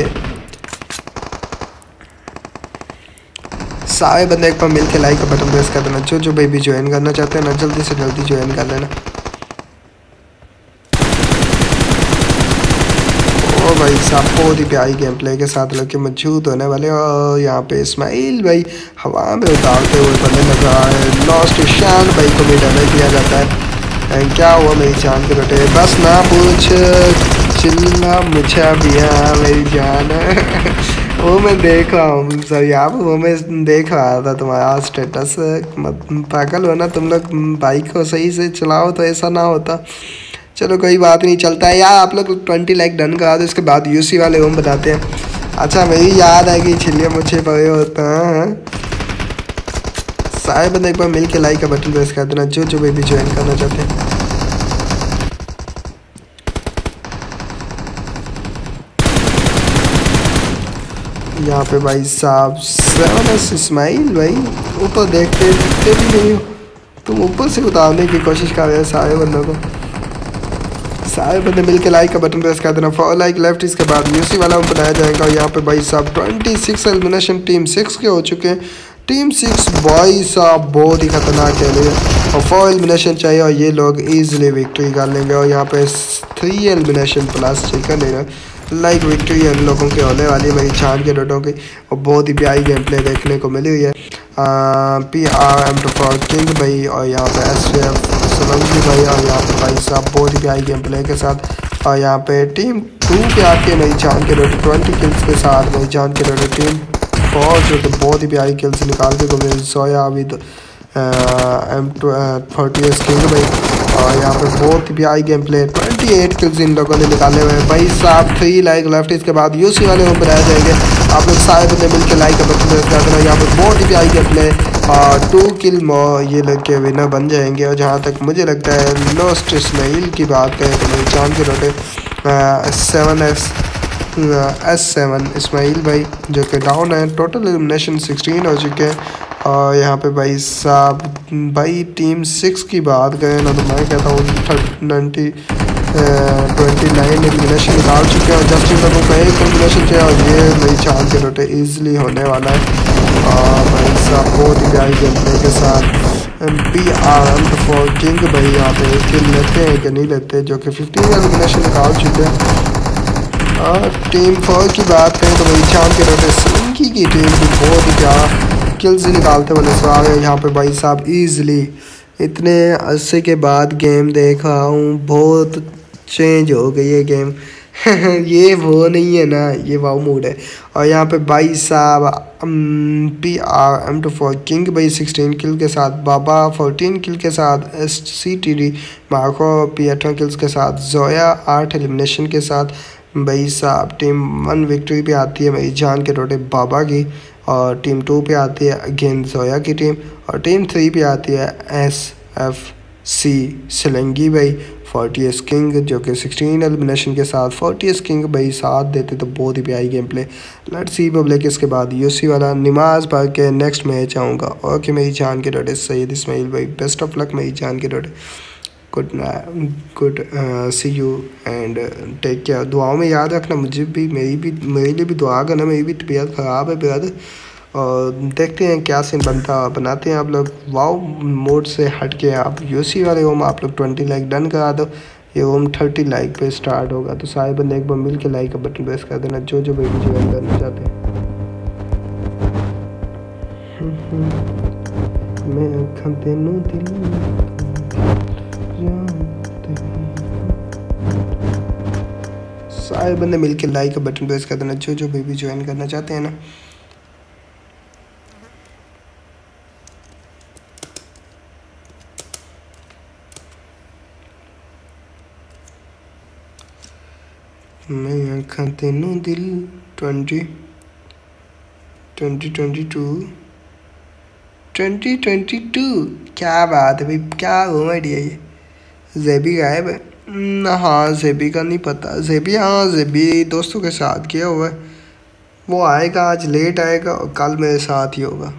सारे बंदे एक बार मिल के लाइक का बटन प्रेस कर देना जो जो भाई भी ज्वाइन करना चाहते हैं ना जल्दी से जल्दी ज्वाइन कर लेना। ओ भाई साहब बहुत ही प्यारी गेम प्ले के साथ लड़के मौजूद होने वाले। और यहाँ पे इस्माइल भाई हवा में उतारते हुए बंदे नजर आ रहे हैं। लॉस्ट शान भाई को भी डैमेज दिया जाता है। क्या हुआ मेरी जान के बेटे? बस ना पूछ चिल्ला मुझे भी मेरी जान वो मैं देख रहा हूँ सर यहाँ पर वो मैं देख रहा था तुम्हारा स्टेटस। पागल हो ना तुम लोग, बाइक को सही से चलाओ तो ऐसा ना होता। चलो कोई बात नहीं चलता है यार। आप लोग ट्वेंटी लाइक डन करा दो इसके बाद यूसी वाले रूम बताते हैं। अच्छा मेरी याद है कि छिलिया मुझे पड़े होता है। सारे बंदे एक बार मिल के लाइक का बटन प्रेस कर देना जो जो भी ज्वाइन करना चाहते हैं। यहाँ पे भाई साहब सेवन एस इस्माइल भाई ऊपर देखते दिखते भी नहीं हो तुम ऊपर से उतारने की कोशिश कर रहे हैं सारे बंदों को। सारे बंदे मिल के लाइक का बटन प्रेस कर देना फॉर लाइक लेफ्ट। इसके बाद यूसी वाला बनाया जाएगा। और यहाँ पे भाई साहब twenty six elimination team six के हो चुके हैं। टीम सिक्स भाई साहब बहुत ही खतरनाक खेल रही है और फोर एलिमिनेशन चाहिए और ये लोग इजीली विक्ट्री कर लेंगे। और यहाँ पे three elimination plus chicken dinner like victory इन लोगों के होने वाली है मेरी छान के डोटों की। और बहुत ही प्यारी गेम प्ले देखने को मिली हुई है। P R M two four king भाई और यहाँ पे एस एफ सोलंकी भाई और यहाँ पे भाई साहब बहुत ही प्यारी गेम प्ले के साथ। और यहाँ पे टीम टू पे आके मेरी छान के डोटे ट्वेंटी किल्स के साथ मेरी छान के डोटे टीम फोर जो कि बहुत ही प्यारी किल्स निकालते को मेरी सोया with M two forty S king भाई। और यहाँ पे बहुत ही प्यारी game play twenty eight kills इन लोगों ने निकाले हुए हैं भाई साहब। थ्री लाइक लेफ्ट इसके बाद यूसी वाले हम बनाए जाएंगे। आप लोग सारे बंदे मिल के लाइक का बटन प्रेस कर देना। यहाँ पे बहुत ही प्यारी गेम प्ले और टू किल मो ये लोग के विनर बन जाएंगे। और जहाँ तक मुझे लगता है लोस्ट इस्माइल की बात करें तो मेरी जान के रोटे seven S S seven Ismail भाई जो कि डाउन है। टोटल एलिमिनेशन सिक्सटीन हो चुके हैं। और यहाँ पे भाई साहब भाई टीम सिक्स की बात करें ना तो मैं कहता हूँ नाइन्टी ट्वेंटी नाइन एलिमिनेशन निकाल चुके हैं। और जस्टिन लोगों का एक एलिमिनेशन चाहिए और ये मेरी चांद के रोटे ईजिली होने वाला है। और भाई साहब बहुत ही प्यारी गेम प्ले के साथ P R M four king भाई यहाँ पे किल लेते हैं कि नहीं लेते जो कि फिफ्टीन एलिमिनेशन निकाल चुके हैं। और टीम फोर की बात करें तो भाई चांद के रोटे सिंकी की टीम भी बहुत ही प्यारा किल्स निकालते हुए नजर आ रहे हैं। यहाँ पे भाई साहब ईजिली इतने अरसे के बाद गेम देख रहा हूँ बहुत चेंज हो गई है गेम ये वो नहीं है ना ये वाव मूड है। और यहाँ पे भाई साहब P R M two four king भाई सिक्सटीन किल के साथ, बाबा फोर्टीन किल के साथ, S C T D Marco P अठारह किल्स के साथ, जोया आठ एलिमिनेशन के साथ। भाई साहब टीम वन विक्ट्री पे आती है मेरी जान के रोटे बाबा की। और टीम टू पे आती है अगेन जोया की टीम। और टीम थ्री पे आती है एस एफ सी सलंगी भाई, फोर्टियस किंग जो कि सिक्सटीन एलिमिनेशन के साथ फोर्टियस किंग भाई साथ देते तो बहुत ही प्यारी game play. Let's see public. इसके बाद यूसी वाला नमाज पढ़ के नेक्स्ट मैच आऊँगा। ओके मेरी जान के डोटे सैयद इस्माइल भाई, बेस्ट ऑफ लक मेरी जान के डोटे। Good good see you and take care. दुआओं में याद रखना मुझे भी, मेरी भी मेरे लिए भी दुआ करना, मेरी भी तबीयत ख़राब है ब्रदर। और देखते हैं क्या सीन बनता बनाते हैं आप लोग। वाओ मोड से हट के आप यूसी वाले होम आप लोग ट्वेंटी लाइक डन करा दो। ये होम थर्टी लाइक पे स्टार्ट होगा, तो सारे बंदे एक बार मिल के लाइक का बटन प्रेस कर देना जो जो बेबी ज्वाइन करना चाहते हैं। मैं अखा तेनू दिल सारे बंदे मिल के लाइक का बटन प्रेस कर देना जो जो बेबी ज्वाइन करना चाहते हैं ना। मैं अखा तेनू दिल twenty twenty twenty two twenty twenty two क्या बात है भाई, क्या हो आइडिया ये। जेबी गायब है न? हाँ जेबी का नहीं पता। जेबी हाँ जेबी दोस्तों के साथ किया हुआ है, वो आएगा आज लेट आएगा और कल मेरे साथ ही होगा।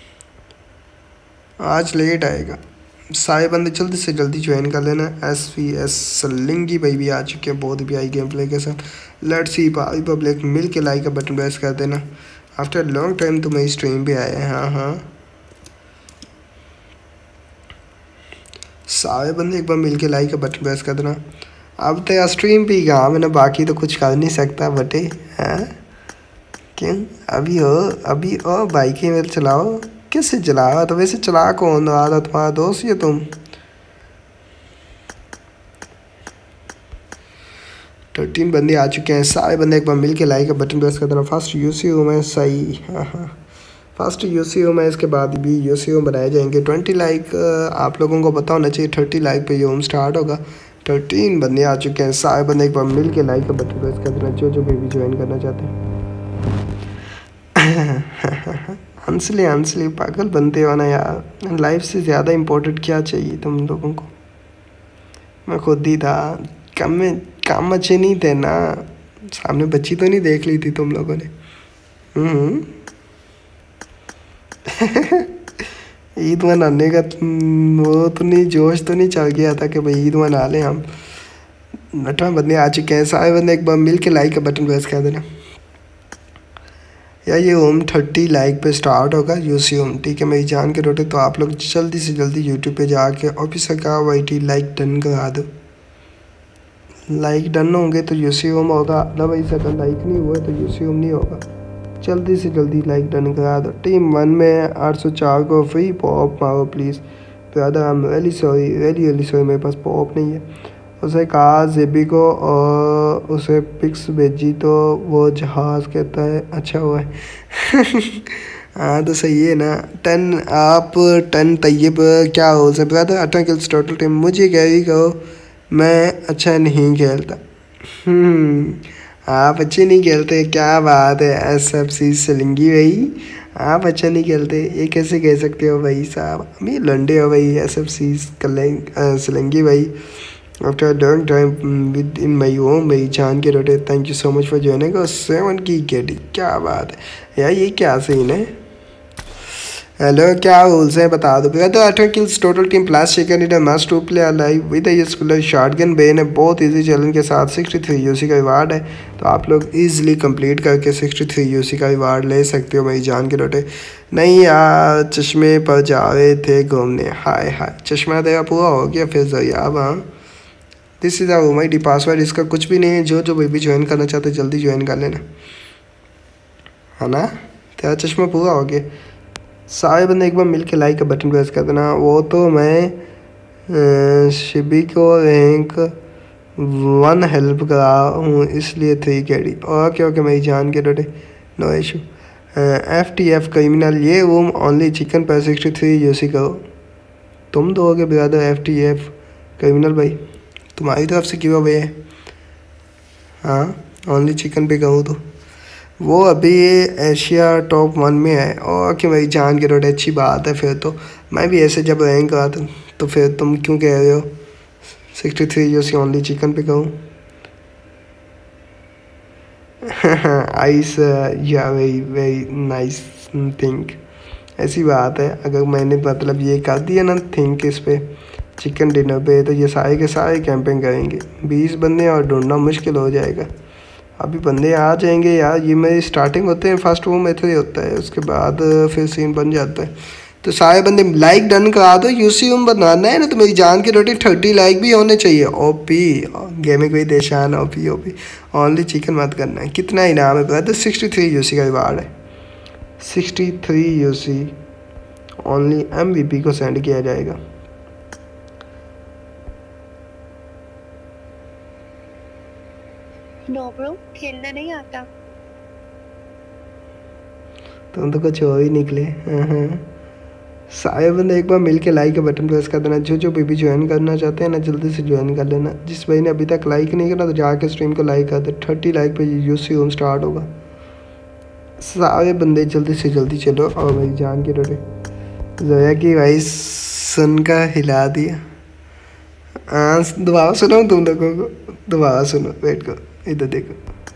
आज लेट आएगा। सारे बंदे जल्दी से जल्दी ज्वाइन कर लेना। एस वी एस सलिंगी भाई भी आ चुके हैं बहुत ही प्यारी गेम प्ले के साथ। लेट्स सी पब्लिक मिल के लाइक का बटन प्रेस कर देना। आफ्टर लॉन्ग टाइम तो मेरी स्ट्रीम पे आए हैं। हाँ हाँ सारे बंदे एक बार मिल के लाइक का बटन प्रेस कर देना। अब तो यार स्ट्रीम पे ही कहाँ मैंने, बाकी तो कुछ कर नहीं सकता बटे। हैं क्यों अभी हो अभी ओ बाइक ही मेरे चलाओ। किससे चलाओ तो वैसे चला कौन रहा था, तुम्हारा दोस्त या तुम? थर्टीन बंदे आ चुके हैं। सारे बंदे एक बार मिल के लाइक का बटन प्रेस कर देना। फर्स्ट यूसी हो मैं सही। हाँ हाँ फर्स्ट यूसी हो मैं, इसके बाद भी यूसी हो बनाए जाएंगे। ट्वेंटी लाइक आप लोगों को पता होना चाहिए, थर्टी लाइक पे ये होम स्टार्ट होगा। थर्टीन बंदे आ चुके हैं। सारे बंदे एक बार मिल के लाइक का बटन प्रेस कर देना जो जो बेबी ज्वाइन करना चाहते हैं। हंसले हंसले पागल बनते हो ना यार। लाइफ से ज़्यादा इम्पोर्टेंट क्या चाहिए तुम लोगों को? मैं खुद ही था, काम में काम अच्छे नहीं थे ना। सामने बच्ची तो नहीं देख ली थी तुम लोगों ने? हम्म ईद मनाने का वो तो नहीं, जोश तो नहीं चल गया था कि भाई ईद मना लें हम। नटवा बंदे आ चुके हैं। सारे बंदे एक बार मिल के लाइक का बटन प्रेस कर देना यार। ये होम थर्टी लाइक पे स्टार्ट होगा यूसी होम, ठीक है मेरी जान के रोटे। तो आप लोग जल्दी से जल्दी यूट्यूब पे जाके ऑफिसर का वाई टी लाइक डन करा दो। लाइक डन होंगे तो यूसी होम होगा, अदरवाइज अगर लाइक नहीं हुआ तो यूसी होम नहीं होगा। जल्दी से जल्दी लाइक डन करा दो। टीम वन में आठ सौ चार को फ्री पॉप मारो please brother. I am very sorry very very sorry, मेरे पास पॉप नहीं है। उसे कहा जेबी को और उसे पिक्स भेजी तो वो जहाज़ कहता है अच्छा हुआ है। हाँ तो सही है ना। टन आप टन तैयब क्या हो सकता ब्रदर? अठारह किल्स टोटल टीम। मुझे कह रही कहो मैं अच्छा नहीं खेलता। आप अच्छे नहीं खेलते, क्या बात है। एस एफ सी सलिंगी भाई आप अच्छा नहीं खेलते, ये कैसे कह सकते हो भाई साहब? अभी लंडे हो भाई। एस एफ सी सलिंगी भाई after long time with in my home भाई जान के रोटे। Thank you so much for joining. और सेवन की केडी क्या बात है यार, ये क्या सीन है? हेलो क्या रूल्स हैं बता दो भैया। तो अठारह kills total team plus chicken it must to play live with ये स्कूलर शॉटगन बेन है। बहुत इजी चैलेंज के साथ सिक्सटी थ्री यूसी का रिवार्ड है, तो आप लोग इजीली कंप्लीट करके सिक्सटी थ्री यूसी का रिवार्ड ले सकते हो मेरी जान के रोटे। नहीं यार चश्मे पर जा रहे थे घूमने। हाय हाय चश्मा तेरा पूरा हो गया फिर जरिया। हाँ this is our my D password, इसका कुछ भी नहीं है। जो जो बेबी ज्वाइन करना चाहते जल्दी ज्वाइन कर लेना, है ना? तेरा चश्मा पूरा हो गया। सारे बंदे एक बार मिल के लाइक का बटन प्रेस कर देना। वो तो मैं शिबी को रैंक वन हेल्प करा हूँ इसलिए थ्री कैडी। ओके ओके मेरी जान के डोटे no issue. F T F criminal ये रूम ओनली चिकन पर सिक्सटी थ्री यूसी करो। तुम दोगे brother F T F criminal भाई, तुम्हारी तरफ से क्यों हुए है? हाँ ओनली चिकन पे कहूँ तो वो अभी एशिया टॉप वन में है। और कि भाई जान के रोटे अच्छी बात है। फिर तो मैं भी ऐसे जब रैंक आता तो फिर तुम क्यों कह रहे हो sixty three UC only chicken पे कहूँ? आइस या वेरी वेरी नाइस थिंक। ऐसी बात है, अगर मैंने मतलब ये कर दिया ना थिंक इस पे चिकन डिनर पे, तो ये सारे के सारे कैंपिंग करेंगे। बीस बंदे और ढूंढना मुश्किल हो जाएगा। अभी बंदे आ जाएंगे यार, ये मेरी स्टार्टिंग होते हैं, फर्स्ट वो मेथड ही होता है, उसके बाद फिर सीन बन जाता है। तो सारे बंदे लाइक डन करा दो। यूसीएम बनाना है ना तो मेरी जान की रोटी थर्टी लाइक भी होने चाहिए। OP gaming with Ishaan, OP OP only chicken मत करना है। कितना इनाम है ब्रदर? सिक्सटी थ्री यूसी का रिवार्ड है। Sixty three UC only MVP को सेंड किया जाएगा। नो ब्रो, खेलना नहीं आता। तुम तो कुछ और ही निकले। सारे बंदे एक बार मिलके लाइक के बटन प्रेस कर देना। जो जो भी ज्वाइन करना चाहते हैं ना जल्दी से ज्वाइन कर लेना। जिस भाई ने अभी तक लाइक नहीं करा तो जाके स्ट्रीम को लाइक कर दे। थर्टी लाइक पे यूसी होम स्टार्ट होगा। सारे बंदे जल्दी से जल्दी चलो। और भाई जान के रोटे जोया की भाई सुन का हिला दिया। हाँ दोबारा सुनो तुम लोगों को, दोबारा सुनो, वेट करो, इधर देखो।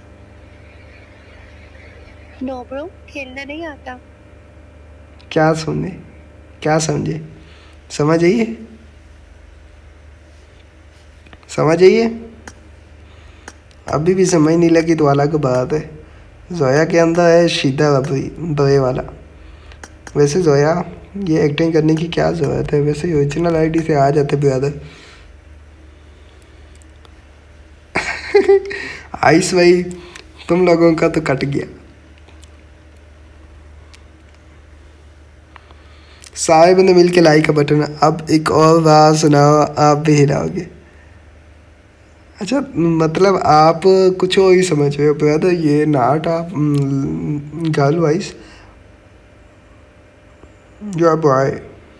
नो ब्रो, खेलना नहीं आता। क्या सुने, क्या समझे? समझ आइए, समझ आइए। अभी भी समझ नहीं लगी तो अलग बात है। जोया के अंदर है शीदा अभी बड़े वाला। वैसे जोया ये एक्टिंग करने की क्या ज़रूरत है? वैसे ओरिजिनल आईडी से आ जाते ब्रदर। आइस भाई तुम लोगों का तो कट गया। सारे बंदे मिलके लाइक का बटन। अब एक और बात सुनाओ, आप भी हिलाओगे। अच्छा मतलब आप कुछ और ही समझ रहे हो ब्रदर, ये नाट आप गर्ल वाइज जो आप आए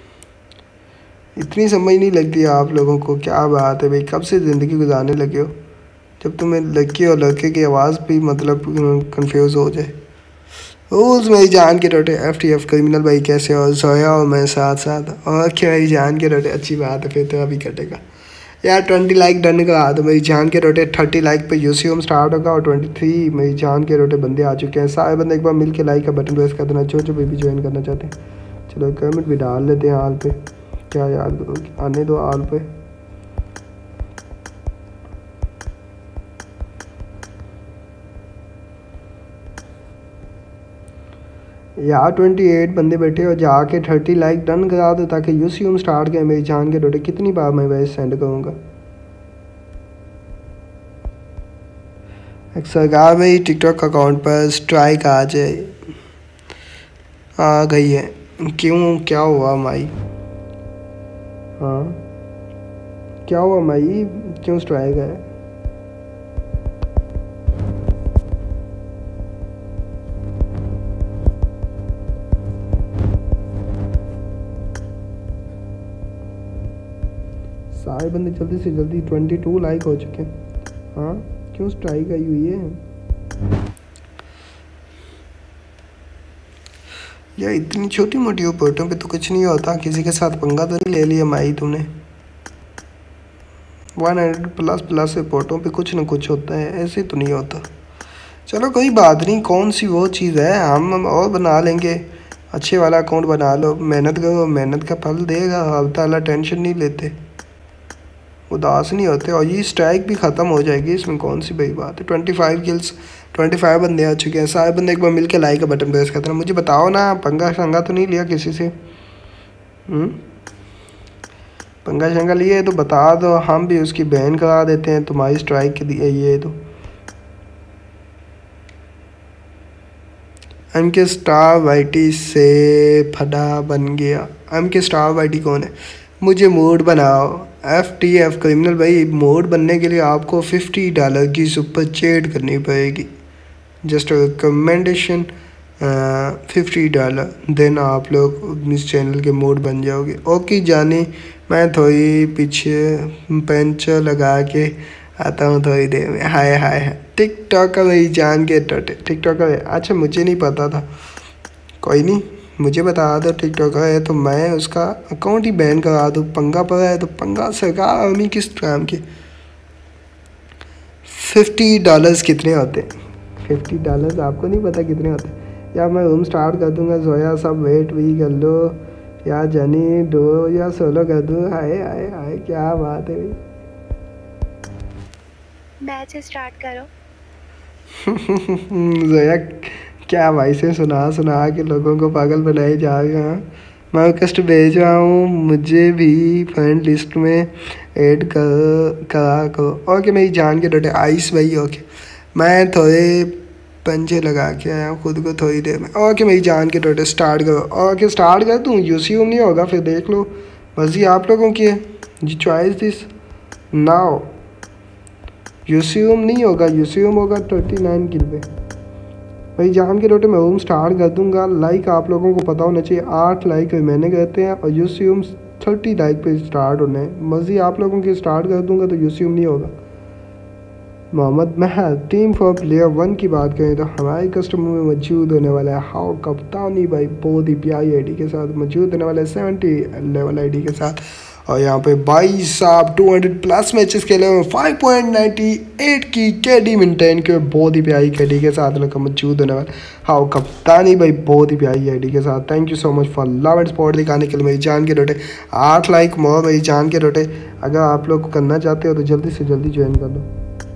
इतनी समझ नहीं लगती आप लोगों को। क्या बात है भाई, कब से ज़िंदगी गुजारने लगे हो जब तुम्हें लड़की और लड़के की आवाज़ भी मतलब कंफ्यूज हो जाए। रोज़ मेरी जान के रोटे एफ टी एफ क्रिमिनल भाई कैसे हो? सोया और मैं साथ साथ। और क्या मेरी जान के रोटे, अच्छी बात है, फिर तो अभी कटेगा यार। ट्वेंटी लाइक डन करा दो मेरी जान के रोटे। थर्टी लाइक पे यूसी होम स्टार्ट होगा और ट्वेंटी थ्री मेरी जान के रोटे बंदे आ चुके हैं। सारे बंदे एक बार मिल के लाइक का बटन प्रेस कर देना जो जो भी ज्वाइन करना चाहते हैं। चलो कमेंट भी डाल लेते हैं हाल पे, क्या याद आने दो हाल पे। यार ट्वेंटी एट बंदे बैठे और जाके थर्टी लाइक डन करा दो ताकि यूसी होम स्टार्ट करें मेरी जान के डोटे। कितनी बार मैं वैसे सेंड करूँगा? सरकार भाई टिकटॉक अकाउंट पर स्ट्राइक आ जाए, आ गई है। क्यों, क्या हुआ माई? हाँ क्या हुआ माई, क्यों स्ट्राइक है? सारे बंदे जल्दी से जल्दी, ट्वेंटी टू लाइक हो चुके हैं। हाँ क्यों स्ट्राइक आई हुई है यार? इतनी छोटी मोटी पोर्टों पे तो कुछ नहीं होता। किसी के साथ पंगा तो नहीं ले लिया माई तूने? वन हंड्रेड प्लस प्लस से पोर्टों पे कुछ ना कुछ होता है, ऐसे तो नहीं होता। चलो कोई बात नहीं, कौन सी वो चीज़ है, हम हम और बना लेंगे। अच्छे वाला अकाउंट बना लो, मेहनत करो, मेहनत का फल देगा। अब ताला टेंशन नहीं लेते, उदास नहीं होते। और ये स्ट्राइक भी ख़त्म हो जाएगी, इसमें कौन सी बड़ी बात है। Twenty five kills, twenty five बंदे आ चुके हैं। सारे बंदे एक बार मिल के लाइक का बटन प्रेस करते हैं। मुझे बताओ ना, पंगा शंगा तो नहीं लिया किसी से? हुँ? पंगा शंगा लिए तो बता दो, हम भी उसकी बैन करा देते हैं तुम्हारी स्ट्राइक के लिए। ये तो एम के स्टार वाइटी से फटा बन गया। एम के स्टार वाइटी कौन है? मुझे मोड बनाओ। एफ टी एफ क्रिमिनल भाई, मोड बनने के लिए आपको फिफ्टी डॉलर की सुपर चैट करनी पड़ेगी। Just recommendation fifty dollar, then आप लोग इस चैनल के मोड बन जाओगे। ओके जानी, मैं थोड़ी पीछे पेंचर लगा के आता हूँ थोड़ी देर में। हाय हाय हाय टिकटॉक का मेरी जान के टटे टिकटॉक का। अच्छा मुझे नहीं पता था, कोई नहीं मुझे बता दो टिकटॉकर है तो मैं उसका अकाउंट ही बैन करा दूँ। पंगा पड़ा है तो पंगा सरकार आर्मी किस काम की। फिफ्टी डॉलर्स कितने होते हैं? फिफ्टी डॉलर्स आपको नहीं पता कितने होते हैं? या मैं रूम स्टार्ट कर दूँगा, जोया सब वेट भी कर लो, या जनी दो या सोलो कर दूँ। हाय हाय हाय क्या बात है भाई। मैच स्टार्ट करो। जोया क्या भाई से सुना सुना के लोगों को पागल बनाए जा रहे हैं। मैं रिक्वेस्ट भेज रहा हूँ, मुझे भी फ्रेंड लिस्ट में ऐड कर करा करो। ओके मेरी जान के डोटे आइस भाई। ओके मैं थोड़े पंजे लगा के आया हूँ खुद को थोड़ी देर में। ओके मेरी जान के डोटे स्टार्ट करो। ओके स्टार्ट कर दूँ? यूसीएम नहीं होगा फिर देख लो, मर्जी आप लोगों की है जी। Choice this now. यूसीएम नहीं होगा, यूसीएम होगा थर्टी नाइन किल पे। भाई जान के डोटे मैं रूम स्टार्ट कर दूंगा। लाइक आप लोगों को पता होना चाहिए, आठ लाइक मैंने कहते हैं और यूसीएम थर्टी लाइक पे स्टार्ट होने हैं। मर्जी आप लोगों की स्टार्ट कर दूंगा तो यूसीएम नहीं होगा। मोहम्मद महल टीम फॉर प्लेयर वन की बात करें तो हमारे कस्टमर में मौजूद होने वाला है हाउ कप्तानी भाई, बहुत ही प्यारी आईडी के साथ मौजूद होने वाला है, सेवेंटी लेवल आईडी के साथ। और यहाँ पे भाई साहब टू हंड्रेड प्लस मैचेस खेले हुए, फाइव पॉइंट नाइन्टी एट की केडी मेंटेन के, बहुत ही प्यारी केडी के साथ लगा मौजूद होने वाला हाउ कप्तानी भाई, बहुत ही प्यारी आईडी के साथ। Thank you so much for love and support दिखाने के लिए मेरी जान के रोटे। आठ लाइक मोर मेरी जान के रोटे। अगर आप लोग करना चाहते हो तो जल्दी से जल्दी ज्वाइन कर लो।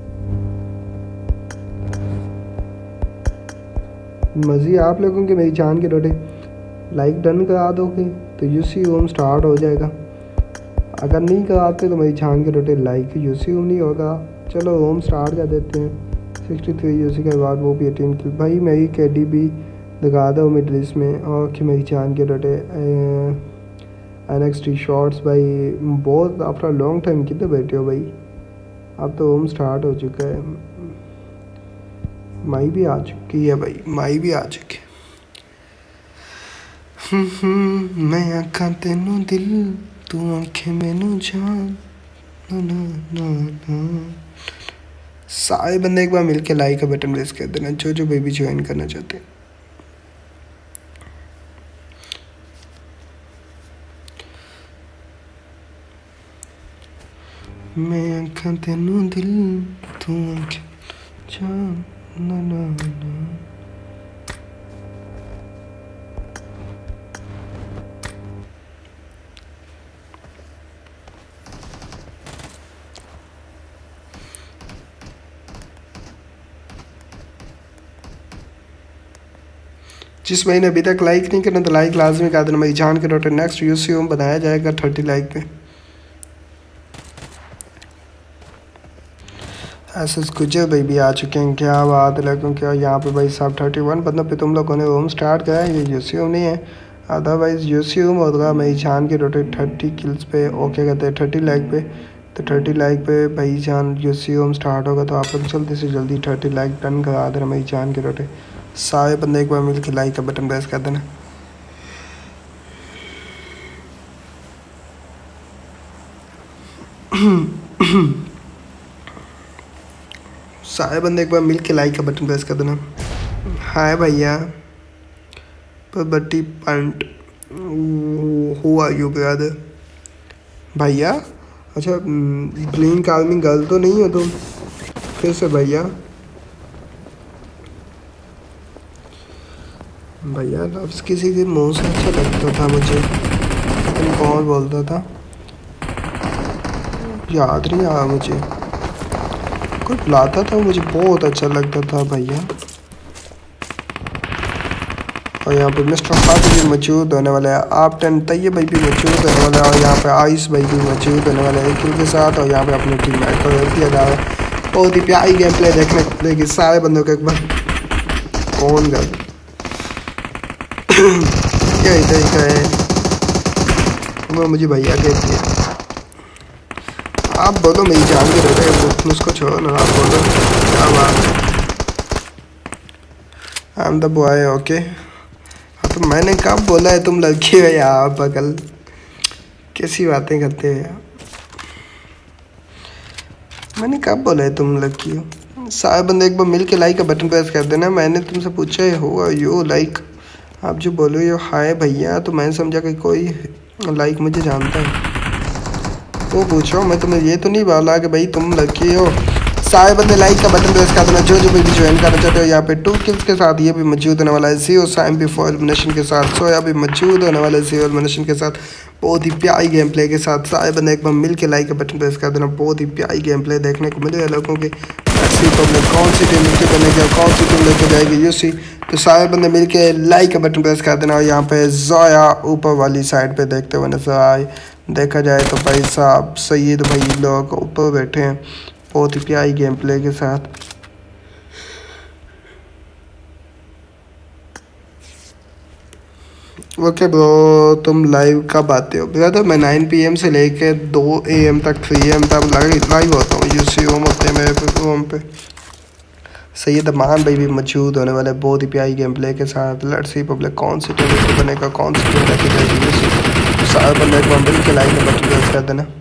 मज़ी आप लोगों के मेरी जान के रोटे। लाइक डन करा दोगे तो यूसी होम स्टार्ट हो जाएगा। अगर नहीं कराते तो मेरी जान के रोटे लाइक यूसी होम नहीं होगा। चलो होम स्टार्ट कर देते हैं। सिक्सटी थ्री यूसी के बाद वो भी एटीन किल। भाई मेरी कैडी भी लगा दो मिड लिस्ट में। और कि मेरी जान के रोटे एन एक्स टी शॉर्ट्स भाई, बहुत आफ्टर लॉन्ग टाइम कितने बैठे हो भाई। अब तो होम स्टार्ट हो चुका है। माई भी आ चुकी है भाई, माई भी आ चुकी है। मैं आँखां तेनू दिल, तू आंखें मैनू जान। ना ना ना ना। सारे बंदे एक बार मिलके लाइक का बटन प्रेस कर देना, जो जो बेबी ज्वाइन करना चाहते हैं। मैं आँखां तेनू दिल, तू आंखें जान। ना ना ना। जिस भाई ने अभी तक लाइक नहीं करना तो लाइक लाजमी कर देना मेरी जान के डॉटर। नेक्स्ट यूसी होम बनाया जाएगा थर्टी लाइक पे। ऐसे गुजर भाई भी आ चुके हैं, क्या बात है। लेकिन क्या यहाँ पे भाई साहब थर्टी वन बंदों पे तुम लोगों ने होम स्टार्ट करा है। ये यूसी होम नहीं है, अदरवाइज यूसी होम होगा मेरी जान के डॉटर थर्टी किल्स पे। ओके कहते हैं थर्टी लाइक पे, तो थर्टी लाइक पे भाई जान यूसी होम स्टार्ट होगा। तो आप लोग जल्दी से जल्दी थर्टी लाइक डन करा देना मेरी जान के डॉटर। सारे बंदे एक बार मिल के लाइक का बटन प्रेस कर देना। सारे बंदे एक बार मिल के लाइक का बटन प्रेस कर देना। हाय भैया पर बट्टी पंट हुआ यू ब्रदर भैया। अच्छा ब्लिंक आर्मी गर्ल तो नहीं हो तुम? फिर से भैया भैया लफ्ज़ किसी के मुंह से अच्छा लगता था मुझे, लेकिन कौन बोलता था याद नहीं आया मुझे। कोई बुलाता था मुझे, बहुत अच्छा लगता था भैया। और यहाँ पे मिस्टर हाथ भी मौजूद होने वाला है, आप टेन तैयब भाई भी मौजूद होने वाला है, और यहाँ पे आइस भाई भी मौजूद होने वाला है किल के साथ। और यहाँ पे अपनी टीम मेट को दिया जा रहा है। बहुत ही प्यारी गेम प्ले देखने को मिलेगी सारे बंदों को। एक बार कौन कर यही तरीका है, वो मुझे भैया कहती है। आप बोलो मेरी जान के रहे, उसको छोड़ो ना, आप बोलो क्या बात। I am the boy okay. हाँ तो मैंने कब बोला है तुम लड़की हो यार, बगल कैसी बातें करते हो यार। मैंने कब बोला है तुम लड़की हो। सारे बंदे एक बार मिल के लाइक का बटन प्रेस कर देना। मैंने तुमसे पूछा है हो यू लाइक आप जो बोलो ये हाय भैया, तो मैं समझा कि कोई लाइक मुझे जानता है। वो पूछो, मैं तुम्हें ये तो नहीं बोला कि भाई तुम लड़की हो। सारे बंदे लाइक का बटन प्रेस कर देना जो जो भी ज्वाइन करना चाहते हो। यहाँ पे टू किल्स के साथ ये भी मौजूद होने वाला है। सीओ साइम भी फॉर एलिमिनेशन के साथ सोया भी मौजूद होने वाला है सीओ एलिमिनेशन के साथ, बहुत ही प्यारी गेम प्ले के साथ। सारे बंदे एक बार मिल के लाइक का बटन प्रेस कर देना। बहुत ही प्यारी गेम प्ले देखने को मिलेगा लोगों के। कौन सी टीम लेके बनेगी, कौन सी टीम लेके जाएगी यूसी, तो सारे बंदे मिल के लाइक का बटन प्रेस कर देना। और यहाँ पे जोया ऊपर वाली साइड पे देखते हुए नजर आए। देखा जाए तो भाई साहब सईद भाई लोग ऊपर बैठे हैं बहुत ही प्यारी गेम प्ले के साथ। ओके ब्रो, तुम लाइव कब आते हो? ब्रदर मैं नाइन पी एम से लेके दो ए एम तक थ्री ए एम तक लाइव होता हूँ यूसी होम होते हैं मेरे पे होम पे। सैयद अमान भाई भी मौजूद होने वाले बहुत ही प्यारी गेम प्ले के साथ। लेट्स सी पब्लिक कौन सी टीम बनेगा, कौन सी टीम लेके जाएगी यूसी। सारे बंदे एक बार मिल के लाइव में बटन प्रेस कर देना।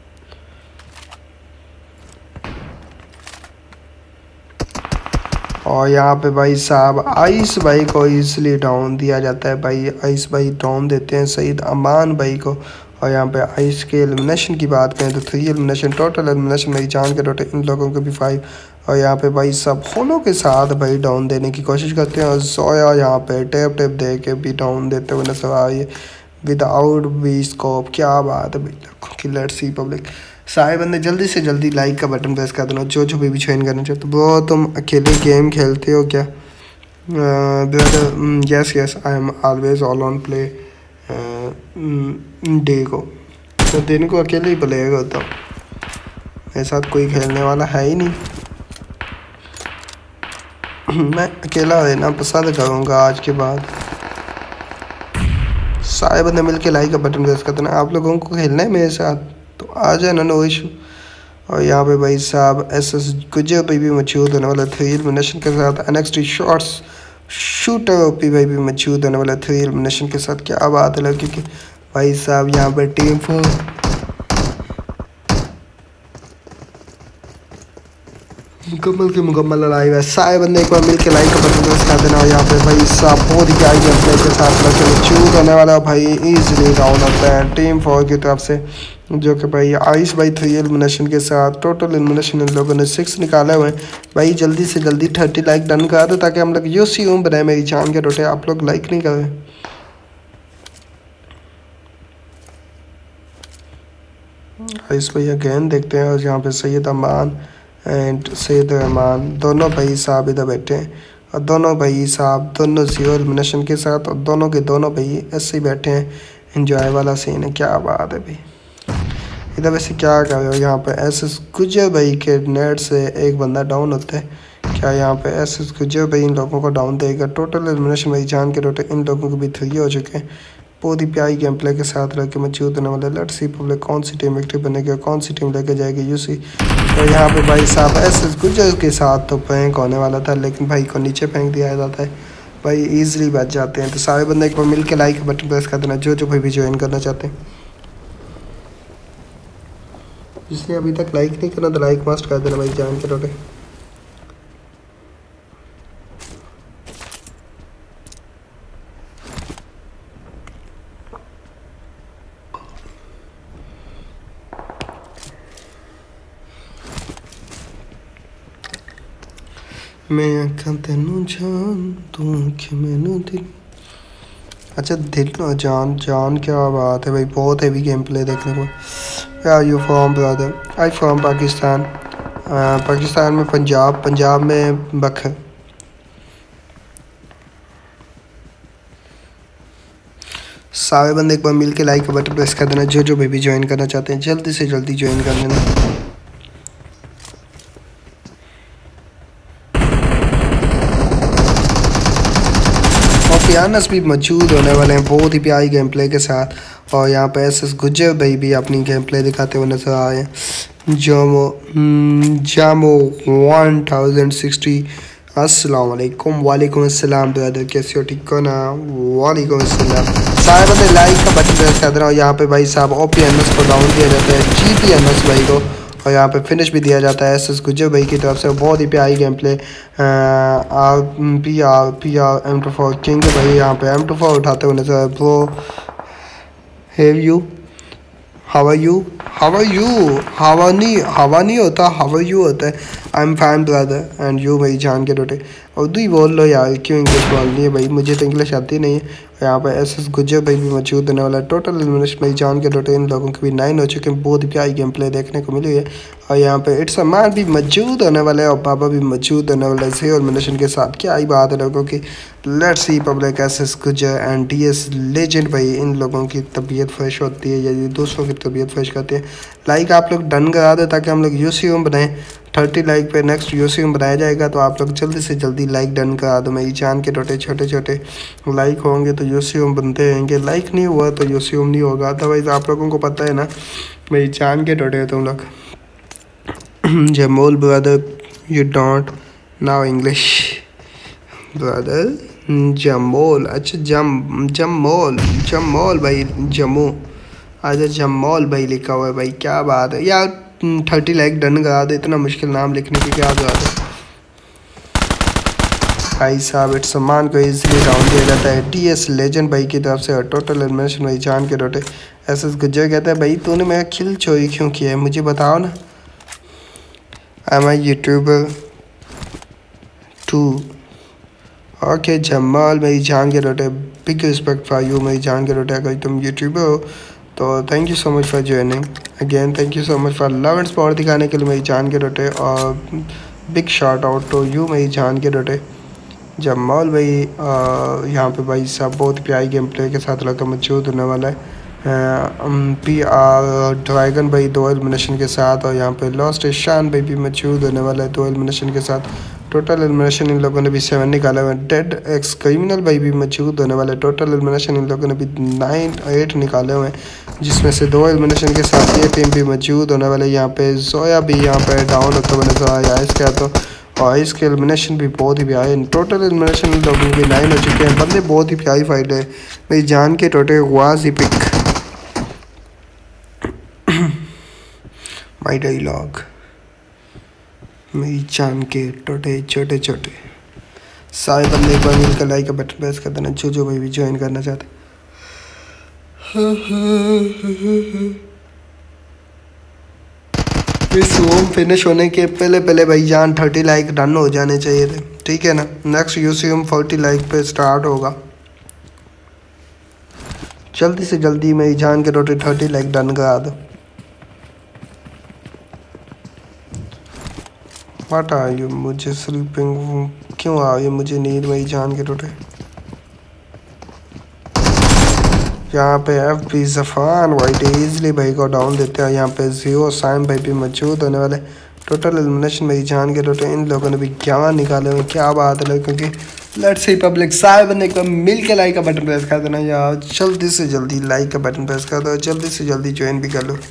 और यहाँ पे भाई साहब आइस भाई को इसलिए डाउन दिया जाता है। भाई आइस भाई डाउन देते हैं सईद अमान भाई को। और यहाँ पे आइस के एलिमिनेशन की बात करें तो थ्री एलिमिनेशन टोटल एलिमिनेशन मेरी जान के टोटल इन लोगों के भी फाइव। और यहाँ पे भाई सब होलों के साथ भाई डाउन देने की कोशिश करते हैं। और सोया यहाँ पे टेप टेप दे के भी डाउन देते हुए नजर आए विदाउट बी स्कोप। क्या बात है भाई लोगों की। लेट्स सी पब्लिक सारे बंदे जल्दी से जल्दी लाइक का बटन प्रेस कर देना जो जो भी भी ज्वाइन करना चाहते हो। वो तुम अकेले गेम खेलते हो क्या? Brother yes yes I am always all on play day को, तो दिन को अकेले ही प्ले होता हूँ। मेरे साथ कोई खेलने वाला है ही नहीं। मैं अकेला रहना पसंद करूँगा आज के बाद। सारे बंदे मिल के लाइक का बटन प्रेस कर देना। आप लोगों को खेलना है मेरे साथ तो आ जाना, नो इशू। और यहाँ पे भाई साहब एस एस गुजर भाई भी मौजूद होने वाला थ्री एलिमिनेशन के साथ। एनएक्सटी शॉर्ट्स शूटर ओपी भाई भी मौजूद होने वाला थ्री एलिमिनेशन के साथ। क्या बात है लड़की की। भाई साहब यहाँ पे टीम फोर मुकम्मल की मुकम्मल लड़ाई है। सारे बंदे एक बार मिल के लाइक का बटन प्रेस कर देना। और यहाँ पे भाई साहब बहुत ही प्यारी गेम प्ले के साथ मौजूद होने वाला भाई इजीली डाउन होता है टीम फोर की तरफ से, जो कि भाई आइस भाई थ्री एलिमिनेशन के साथ। टोटल एलिमिनेशन इन लोगों ने सिक्स निकाले हुए हैं। भाई जल्दी से जल्दी थर्टी लाइक डन करा दो ताकि हम लोग यूसी होम बनाए। मेरी जान के टोटे आप लोग लाइक नहीं कर रहे। आइस भाई अगेन देखते हैं। और यहाँ पे सैयद अमान एंड सैयद रहमान दोनों भाई साहब इधर बैठे हैं। और दोनों भाई साहब दोनों जीरो एलिमिनेशन के साथ और दोनों के दोनों भाई ऐसे ही बैठे हैं। एंजॉय वाला सीन है। क्या बात है भाई। इधर वैसे क्या कर रहे हो? यहाँ पे एस एस गुजर भाई के नेट से एक बंदा डाउन होता है। क्या यहाँ पे एस एस गुजर भाई इन लोगों को डाउन देगा? टोटल एलिमिनेशन भाई जान के टोटल इन लोगों को भी थ्री हो चुके हैं। बहुत ही प्यारी गेम प्ले के साथ लड़के मौजूद होने वाले। लेट्स सी पब्लिक कौन सी टीम एक्टिव बनेगी, कौन सी टीम लेके जाएगी यूसी। तो यहाँ पे भाई साहब एस एस गुजर के साथ तो फेंक होने वाला था लेकिन भाई को नीचे फेंक दिया जाता है। भाई ईजिली बच जाते हैं। तो सारे बंदे एक बार मिल के लाइक बटन प्रेस कर देना जो जो भाई भी ज्वाइन करना चाहते हैं। जिसने अभी तक लाइक नहीं करना तो लाइक मस्ट कर देना भाई जान के टोटे। मैं आखा तेनू जान तू कि मैनू दिल। अच्छा दिल जान जान क्या बात है भाई। बहुत हैवी गेम प्ले देखने को। यार you from brother? I from Pakistan. Pakistan में पंजाब, पंजाब में बखर। सारे बंदे एक बार मिल के लाइक का बटन प्रेस कर देना जो जो बेबी ज्वाइन करना चाहते हैं जल्दी से जल्दी ज्वाइन कर लेना। पियानस भी मौजूद होने वाले हैं बहुत ही प्यारी गेम प्ले के साथ। और यहाँ पे एस एस गुजर भाई भी अपनी गेम प्ले दिखाते हुए नजर आए हैं। जामो जामो वन थाउजेंड सिक्सटी अस्सलाम वालेकुम। वालेकुम अस्सलाम ब्रदर, कैसे हो? ठीक हो ना? वालेकुम अस्सलाम। सारे बंदे लाइक का बटन प्रेस कर देना। और यहाँ पे भाई साहब ओ पी एन एस को डाउन किया जाता है जी पी एन एस भाई को। और यहाँ पे फिनिश भी दिया जाता है एस एस गुज्जर भाई की तरफ से। बहुत ही प्यारी game play R P R P R M two four king भाई यहाँ पे एम टू फोर उठाते हुए नजर। Bro have you how are you how are you हवा नहीं हवा नहीं होता हाउ आर यू होता है। I am fine brother and you भाई जान के रोटे उर्दू ही बोल लो यार, क्यों इंग्लिश बोलनी है भाई, मुझे तो इंग्लिश आती नहीं है। यहाँ पर एस एस गुज्जर भाई भी मौजूद होने वाला है। टोटल एलिमिनेशन भाई जान के रोटे इन लोगों के भी नाइन हो चुके हैं। बहुत ही प्यारी गेम प्ले देखने को मिली है। और यहाँ पे इट्स अमान भी मौजूद होने वाला है और पापा भी मौजूद होने वाला है जीरो एलिमिनेशन के साथ। क्या ही बात है लोगों की। Let's see public S S Gujjar and D S legend भाई, इन लोगों की तबीयत फ्रेश होती है या ये दूसरों की तबीयत फ्रेश करती है। लाइक आप लोग डन करा दे ताकि हम लोग यूसीएम बनाएं। थर्टी लाइक पे नेक्स्ट यूसीएम बनाया जाएगा, तो आप लोग जल्दी से जल्दी लाइक डन करा दो। मैं ये जान के टोटे छोटे छोटे लाइक होंगे तो यूसीएम बनते रहेंगे, लाइक नहीं हुआ तो यूसीएम नहीं होगा। अदरवाइज़ आप लोगों को पता है ना, मैं ये जान के टोटे तुम लोग। Jamol brother you don't now English brother Jamol, अच्छा जम जमोल जमोल भाई जम्मू, अच्छा जमोल भाई लिखा हुआ है भाई, क्या बात है यार। थर्टी लाइक डन करा दो, इतना मुश्किल नाम लिखने की क्या बात है भाई साहब। इट्स सम्मान को इजीली डाउन दिया जाता है डी एस लेजेंड भाई की तरफ से। और टोटल एलिमिनेशन भाई जान के रोटे एस एस गुज्जर कहता है भाई तूने मेरा किल चोरी क्यों किया है, मुझे बताओ ना। I am I YouTuber too okay Jamal भाई जान के रोटे, बिग रिस्पेक्ट फॉर यू भाई जान के रोटे। अगर तुम यूट्यूबर हो तो thank you so much for joining again, thank you so much for love and support दिखाने के लिए मेरी जान के रोटे। और big shout out to you मेरी जान के रोटे जमाल भाई। यहाँ पे भाई साहब बहुत प्यारी गेम प्ले के साथ लड़का मौजूद होने वाला है। पी आर ड्रैगन भाई दो एलिमिनेशन के साथ, और यहाँ पे लॉस्ट ईशान भाई भी मौजूद होने वाला है दो एलिमिनेशन के साथ। टोटल एलिमिनेशन इन लोगों ने भी सेवन निकाला हुआ है। डेड एक्स क्रिमिनल भाई भी मौजूद होने वाले। टोटल एलिमिनेशन इन लोगों ने भी नाइन एट निकाले हुए हैं, जिसमें से दो एलिमिनेशन के साथ ये टीम भी मौजूद होने वाले। यहाँ पे जोया भी यहाँ पे डाउन होते हुए नजर आया इसके तो, और इसके एलिमिनेशन भी बहुत ही प्यारे। टोटल एलिमिनेशन इन लोगों के नाइन हो चुके हैं। बंदे बहुत ही प्यारी फाइट है मेरी जान के टोटे was he pick my dialogue मेरी जान के टोटे छोटे छोटे सारे बंदे एक बार मिलकर लाइक का बटन प्रेस कर देना जो जो भाई भी ज्वाइन करना चाहते। इस रूम फिनिश होने के पहले पहले भाई जान थर्टी लाइक डन हो जाने चाहिए थे, ठीक है ना। नेक्स्ट यूसीएम फोर्टी लाइक पे स्टार्ट होगा। जल्दी से जल्दी मेरी जान के टोटे थर्टी लाइक डन करा दो। व्हाट आर यू, मुझे स्लीपिंग क्यों आ रही मुझे नींद मेरी जान के टोटे। यहाँ पे एफ पी जफान वाइट इजली भाई को डाउन देते हैं। यहाँ पे जीरो साइम भाई भी मौजूद होने वाले। टोटल एलिमिनेशन मेरी जान के टोटे इन लोगों ने भी क्या निकाले हुए, क्या बात है। क्योंकि लेट्स सी पब्लिक सारे बंदे को मिल के लाइक का बटन प्रेस कर देना यार, जल्दी से जल्दी लाइक का बटन प्रेस कर दो, जल्दी से जल्दी ज्वाइन भी कर लो।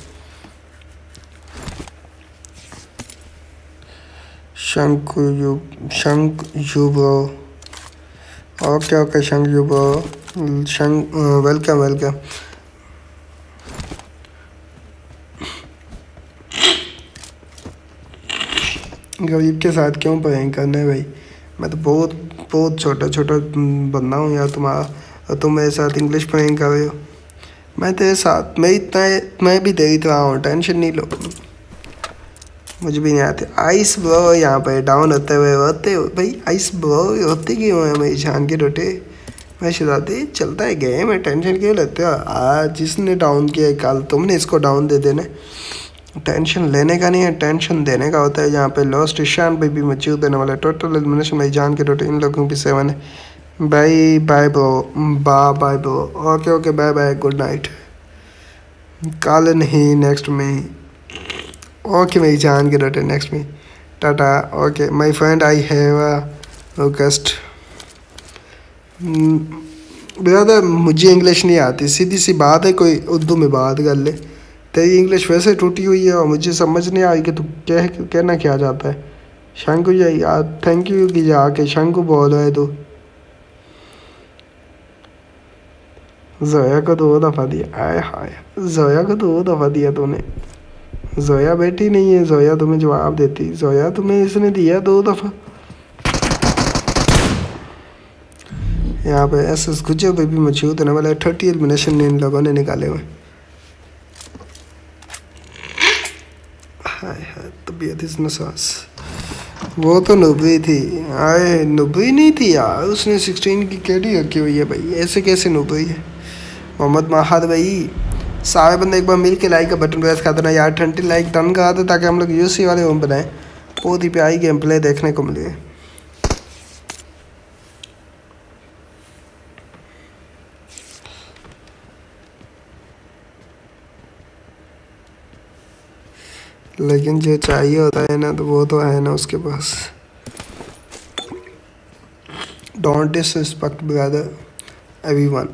Thank you thank you bro okay okay thank you bro thank welcome welcome. गरीब के साथ क्यों प्रैंक करने भाई, मैं तो बहुत बहुत छोटा छोटा बंदा हूँ यार तुम्हारा, तुम मेरे साथ इंग्लिश प्रैंक कर रहे हो। मैं तेरे साथ मैं इतना मैं भी दे रहा हूँ, टेंशन नहीं लो, मुझे भी नहीं आते। आइस ब्रो यहाँ पे डाउन होते हुए होते भाई, आइस ब्रो होते क्यों है मेरी जान के टोटे। मैं शराते चलता है गेम है, टेंशन क्यों लेते हो। आज जिसने डाउन किया कल तुमने इसको डाउन दे देने, टेंशन लेने का नहीं है टेंशन देने का होता है। यहाँ पे लॉस्ट ईशान पे भी मौजूद देने वाला है। टोटल एलिमिनेशन भाई जान के टोटे इन लोगों की सेवन है। बाय बाय ब्रो बा bye bro okay okay bye bye good night. कल नहीं नेक्स्ट में ओके मेरी जान के टोटे नेक्स्ट में tata okay my friend I have a request. Brother मुझे इंग्लिश नहीं आती, सीधी सी बात है, कोई उर्दू में बात कर ले। तेरी इंग्लिश वैसे टूटी हुई है और मुझे समझ नहीं आई कि तू कह कहना क्या चाहता है। शंकु जी यार थैंक यू कि जाके शंकु बोल रहा है तू। जोया को दो दफ़ा दिया, आए हाय जोया को दो दफ़ा दिया तूने। जोया बैठी नहीं है, जोया तुम्हें जवाब देती। जोया तुम्हें इसने दिया दो दफ़ा। यहाँ पे एस एस गुज्जर पे भी मशहूर होने वाला है। थर्टी एलिमिनेशन इन लोगों ने निकाले हुए। हाय हाय तबीयत इस नसास। वो तो नब्बे थी, आए नब्बे नहीं थी यार, उसने सिक्सटीन की कैडी रखी हुई है भाई, ऐसे कैसे नब्बे है। मोहम्मद महाद भाई सारे बंदे एक बार मिल के लाइक का बटन प्रेस कर देना यार। ट्वेंटी लाइक डन करा दे ताकि हम लोग यूसी वाले होम बनाएं, बहुत ही प्यारी गेम प्ले देखने को मिले। लेकिन जो चाहिए होता है ना तो वो तो है ना उसके पास। Don't disrespect brother everyone,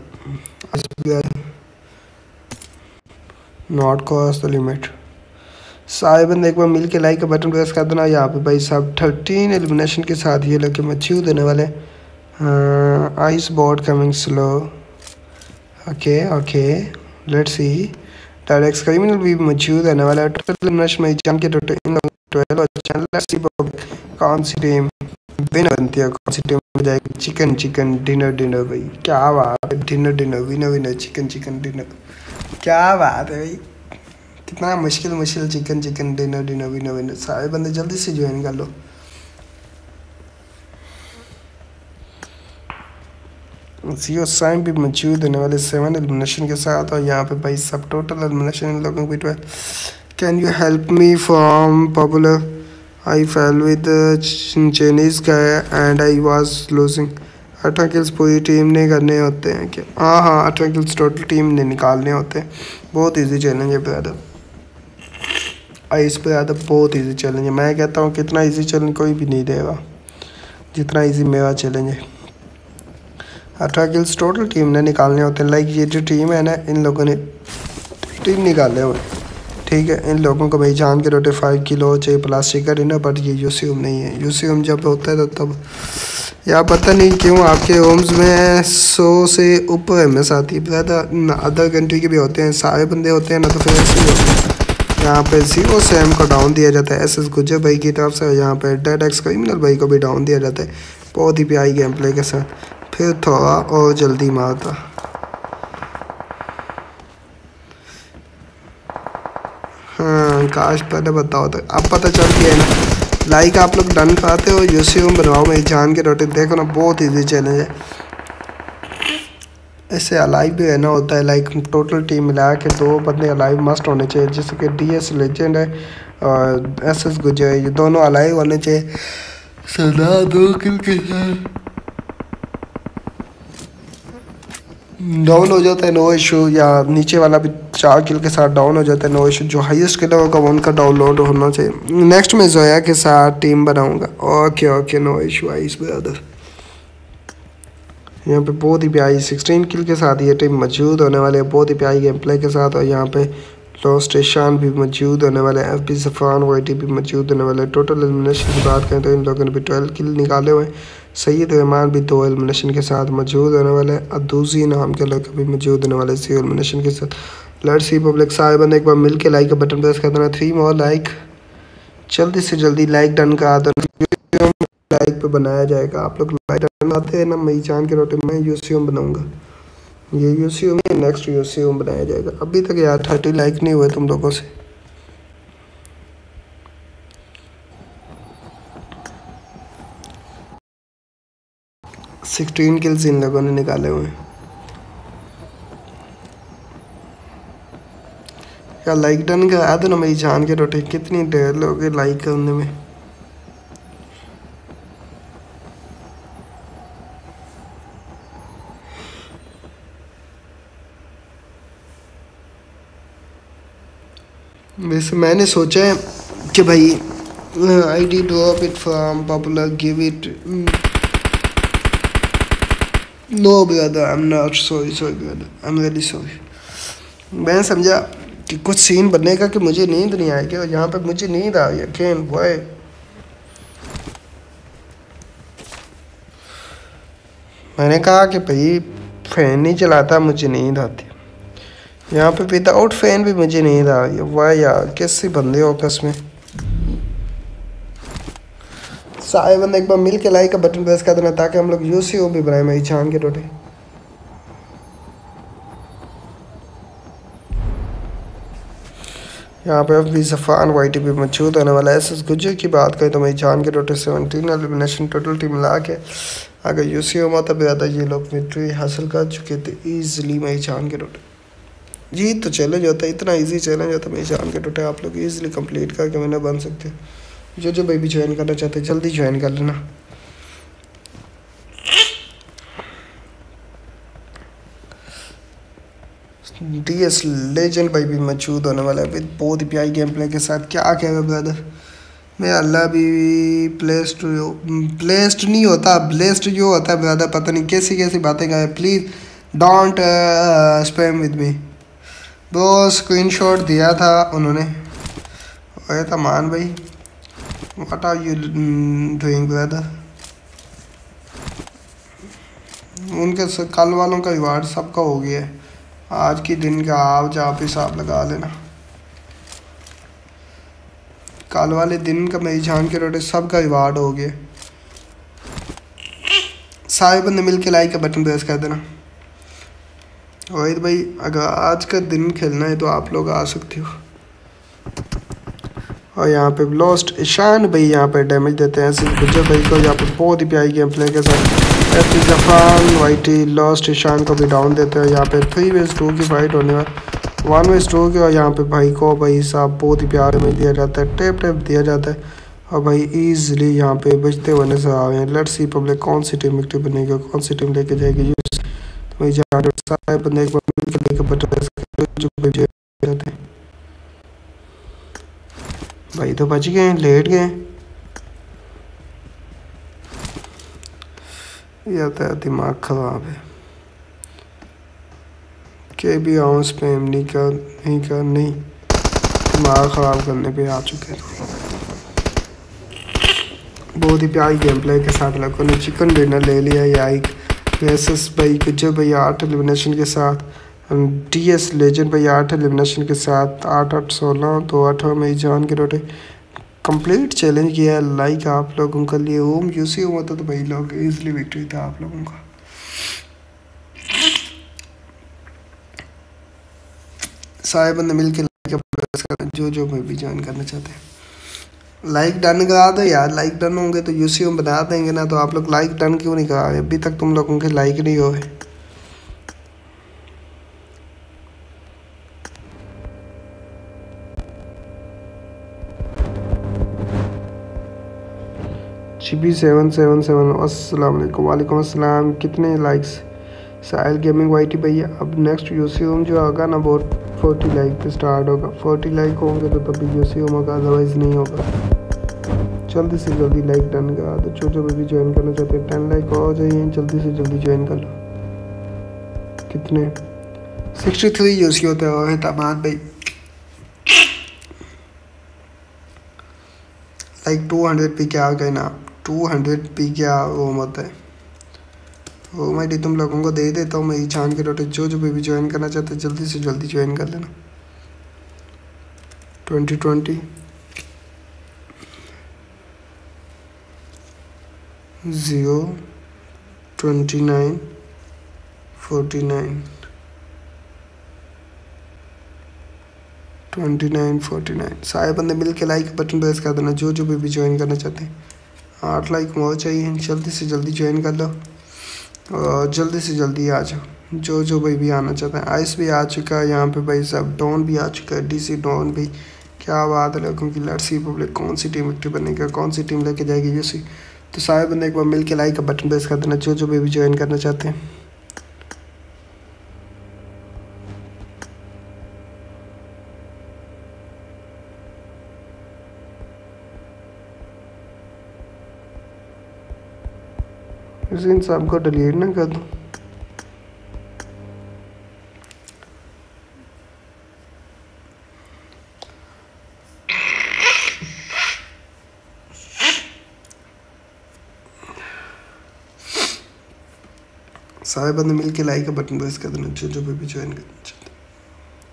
not cross the limit. सारे बंदे एक बार मिल के लाइक का बटन प्रेस कर देना यहाँ पे भाई साहब। थर्टीन एलिमिनेशन के साथ ये लड़के मच्छी देने वाले। Ice board coming slow. Okay okay let's see. Direct criminal भी मौजूद रहने वाला है। टोटल एलिमिनेशन में जान के टोटल इन लोगों ट्वेल्व और चैनल लेट्स सी कौन सी टीम विनर बनती है, कौन सी टीम में जाएगी। चिकन चिकन डिनर डिनर भाई क्या बात है। Dinner dinner winner winner chicken chicken dinner, क्या बात है भाई। कितना मुश्किल मुश्किल chicken chicken dinner dinner winner winner. सारे बंदे जल्दी से ज्वाइन कर लो। जियो साइम भी मौजूद होने वाले सेवन एलिमिनेशन के साथ। और यहाँ पे भाई सब टोटल एलिमिनेशन इन लोगों की twelve. Can you help me from popular I fail with Chinese guy and I was losing. अठारह किल्स पूरी टीम ने करने होते हैं क्या? हाँ हाँ अठारह किल्स टोटल टीम ने निकालने होते हैं। बहुत इजी चैलेंज है ब्रदर, इस पे ज़्यादा बहुत इजी चैलेंज है। मैं कहता हूँ कितना इजी चैलेंज कोई भी नहीं देगा जितना इजी मेरा चैलेंज है। अठारह किल्स टोटल टीम ने निकालने होते हैं। लाइक ये जो टीम है ना इन लोगों ने टीम निकाले हुए, ठीक है। इन लोगों को भाई जान के रोटे फाइव किलो चाहिए प्लास्टिक का डिनर, बट ये यूसीएम नहीं है। यूसीएम जब होता है तो तब यार पता नहीं क्यों आपके होम्स में सौ से ऊपर एम एस आती है। अदर कंट्री के भी होते हैं, सारे बंदे होते हैं ना, तो फिर ऐसे ही होते हैं। यहाँ पे जीरो से एम को डाउन दिया जाता है एस एस गुज्जर भाई की तरफ से। यहाँ पे डेड एक्स क्रिमिनल भाई को भी डाउन दिया जाता है बहुत ही प्यारी गेम प्ले के साथ। फिर थोड़ा और जल्दी मारता। हाँ काश पहले बताओ तो। अब पता चल गया है ना। लाइक आप लोग डन कराते हो, यूसीएम बनवाओ मेरी जान के रोटे। देखो ना बहुत इजी चैलेंज है। ऐसे अलाइव भी रहना होता है। लाइक टोटल टीम मिला के दो बंदे अलाइव मस्ट होने चाहिए, जैसे कि डी एस लेजेंड है और एस एस गुजर है, ये दोनों अलाइव होने चाहिए। सदा दो किल के साथ डाउन हो जाता है नो इशू, या नीचे वाला भी चार किल के साथ डाउन हो जाता है नो इशू। जो हाईएस्ट किलर होगा उनका डाउनलोड होना चाहिए। नेक्स्ट में जोया के साथ टीम बनाऊंगा। Okay okay no issue ice brother. यहाँ पे बहुत ही प्यारी सिक्सटीन किल के साथ ये टीम मौजूद होने वाले है, बहुत ही प्यारी गेम प्ले के साथ। और यहाँ पे लॉस्ट एशान भी मौजूद होने वाले हैं, एफ बी सफ़ान वाइटी भी मौजूद होने वाले हैं। टोटल एलिमिनेशन की बात करें तो इन लोगों ने भी ट्वेल्व किल निकाले हुए हैं। सईद रहमान भी दो एलिमिनेशन के साथ मौजूद होने वाले हैं। अदूसी नाम के लड़के भी मौजूद होने वाले सी एलिमिनेशन के साथ। लेट्स सी पब्लिक सारे बंदे एक बार मिल के लाइक का बटन प्रेस कर देना। थ्री मोर लाइक, जल्दी से जल्दी लाइक डन करा दो। लाइक पे बनाया जाएगा। आप लोग लाइक डन आते हैं ना, मेरी जान के रोटे मैं यूसीएम बनाऊंगा। ये यूसीएम है, नेक्स्ट यूसीएम बनाया जाएगा। अभी तक यार थर्टी लाइक नहीं हुए तुम लोगों से। सिक्सटीन किल्स इन लोगों ने निकाले हुए हैं। यार लाइक डन करा दो ना मेरी जान के रोटे। कितनी देर लोगे लाइक करने में। वैसे मैंने सोचा है कि भाई I'd drop it from popular give it. No brother I am not sorry sorry brother I am really sorry. मैं समझा कि कुछ सीन बनेगा कि मुझे नींद नहीं आएगी, और यहाँ पे मुझे नींद आ रही है। कैन बॉय मैंने कहा कि भाई फैन नहीं चलाता मुझे नींद आती। यहाँ पे विदाउट फैन भी मुझे नहीं रहा। वाह यार कैसे बंदे हो आपस में। सारे बंदे एक बार मिल के लाइक का बटन प्रेस कर देना ताकि हम लोग यूसी हो भी बनाए मेरी जान के टोटे। यहाँ पे अब भी जफान वाईटी भी मौजूद होने वाला है। एस एस गुज्जर की बात करें तो मेरी जान के total seventeen elimination total team ला के अगर यूसी हो तब ज़्यादा ये लोग विक्ट्री हासिल कर चुके थे ईजिली मेरी जान के टोटल। जी तो चैलेंज होता है, इतना इजी चैलेंज होता है मेरी जान के टोटे, आप लोग ईजिली कंप्लीट करके मैंने बन सकते हैं। जो जो बेबी ज्वाइन करना चाहते हैं जल्दी ज्वाइन कर लेना। डी एस लेजेंड भाई भी मौजूद होने वाला है विद बहुत ही प्यारी गेम प्ले के साथ। क्या कहेगा ब्रदर, मैं अल्लाह भी प्लेस्ड प्लेस्ड नहीं होता, ब्लेस्ड जो होता है ब्रदर, पता नहीं कैसी कैसी बातें करें। Please don't spam with me bro. Screenshot दिया था उन्होंने। अरे तमान भाई what are you doing brother. उनके कल वालों का रिवार्ड सबका हो गया है, आज के दिन का आप जहाँ पे हिसाब लगा लेना। कल वाले दिन का मेरी जान के रोटे सब का रिवार्ड हो गया। सारे बंदे मिल के लाइक का बटन प्रेस कर देना। वही भाई अगर आज का दिन खेलना है तो आप लोग आ सकते हो। और यहाँ पे लॉस्ट ईशान भाई यहाँ पे डैमेज देते हैं ऐसे गुज्जर भाई को। यहाँ पे बहुत ही प्यारी गेम प्ले के साथ ऐसे जफान वाईटी लॉस्ट ईशान को भी डाउन देते हैं। यहाँ पे थ्री वेज टू की फाइट होने वाली, वन वेज टू की। और यहाँ पे भाई को भाई साहब बहुत ही प्यार में दिया जाता है, टेप टेप दिया जाता है। और भाई ईजिली यहाँ पे बचते हुए नजर आ रहे हैं। लेट्स सी पब्लिक कौन सी टीम एक्टिव बनेगी, कौन सी टीम लेके जाएगी। तो भाई जहाँ सारे बंदे एक बार मिल के लेकर बटन जाते हैं। भाई तो बच गए, लेट गए या तो दिमाग खराब है। के भी आऊँ स्पैम नहीं कर नहीं कर नहीं दिमाग ख़राब करने पे आ चुके हैं। बहुत ही प्यारी गेम प्ले के साथ लोगों ने चिकन डिनर ले लिया। या एक एस भाई गुज्जर भाई आठ एलिमिनेशन के साथ, डी एस लेजेंड भाई आठ एलिमिनेशन के साथ, आठ आठ सोलह दो आठ में जान के रोटे कंप्लीट चैलेंज किया है। लाइक आप लोगों के लिए होम यूसी हुआ था तो भाई लोग इजीली विक्ट्री था आप लोगों का। सारे बंदे मिल के लाइक प्रेस करना जो जो मैं भी ज्वाइन करना चाहते हैं। लाइक डन करा दो यार, लाइक डन होंगे तो यूसी हम बता देंगे ना। तो आप लोग लाइक डन क्यों नहीं करा रहे, अभी तक तुम लोगों के लाइक नहीं हुए। G B seven seven seven अस्सलाम वालेकुम। वालेकुम अस्सलाम। कितने लाइक्स साहिल गेमिंग वाईटी भैया। अब नेक्स्ट यूसी होम जो होगा ना वो फोर्टी लाइक पे स्टार्ट होगा। फोर्टी लाइक होंगे तो तभी यूसी होम होगा, अदरवाइज़ नहीं होगा। जल्दी से जल्दी लाइक डन करा दो जो जो भी ज्वाइन करना चाहते हैं। टेन लाइक हो जाइए, जल्दी से जल्दी ज्वाइन कर लो। कितने सिक्सटी थ्री यूसी होते हैं तमाम भाई। लाइक टू हंड्रेड पी क्या गए ना, टू हंड्रेड पी क्या वो मत है वो मैं डी तुम लोगों को दे देता हूँ। मैं जान के रोटे जो जो भी ज्वाइन करना चाहते हैं जल्दी से जल्दी ज्वाइन कर लेना। Twenty twenty zero twenty nine forty nine twenty nine forty nine. सारे बंदे मिल के लाइक बटन प्रेस कर देना जो जो भी ज्वाइन करना चाहते हैं। आठ लाइक और चाहिए, जल्दी से जल्दी ज्वाइन कर लो और जल्दी से जल्दी आ जाओ जो जो भाई भी आना चाहता है। आइस भी आ चुका है यहाँ पे भाई साहब, डॉन भी आ चुका है, डीसी डॉन भी। क्या बात है लोगों की। लेट्स सी पब्लिक कौन सी टीम एक्टिव बनेगा, कौन सी टीम लेके जाएगी यूसी। तो सारे बंदे एक बार मिल के लाइक का बटन प्रेस कर देना जो जो भी ज्वाइन करना चाहते हैं। इस इन सब को डिलीट ना कर दूँ। सारे बंदे मिल के लाइक का बटन प्रेस कर देना जो जो भी ज्वाइन करना चाहते हैं।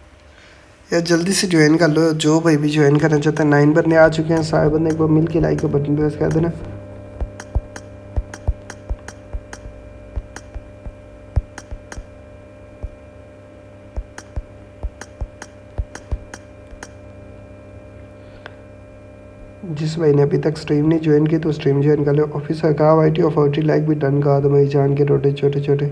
यार जल्दी से ज्वाइन कर लो, जो भाई भी ज्वाइन करना चाहता है। नाइन बंदे आ चुके हैं, सारे बंदे एक बार मिल के लाइक का बटन प्रेस कर देना। जिस भाई ने अभी तक स्ट्रीम नहीं ज्वाइन की तो स्ट्रीम ज्वाइन कर लो। ऑफिसर कहा वाई टी और फोर्टी लाइक भी डन कहा दो भाई जान के रोटे छोटे छोटे।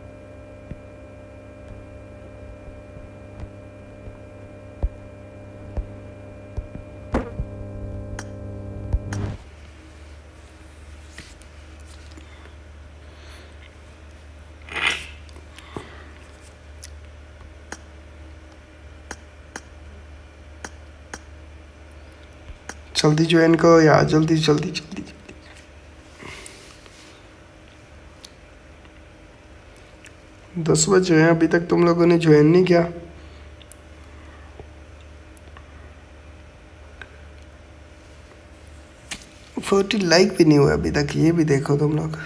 जल्दी ज्वाइन करो यार, जल्दी जल्दी जल्दी जल्दी। दस बजे हैं, अभी तक तुम लोगों ने ज्वाइन नहीं किया। फोर्टी लाइक भी नहीं हुआ अभी तक, ये भी देखो तुम लोग।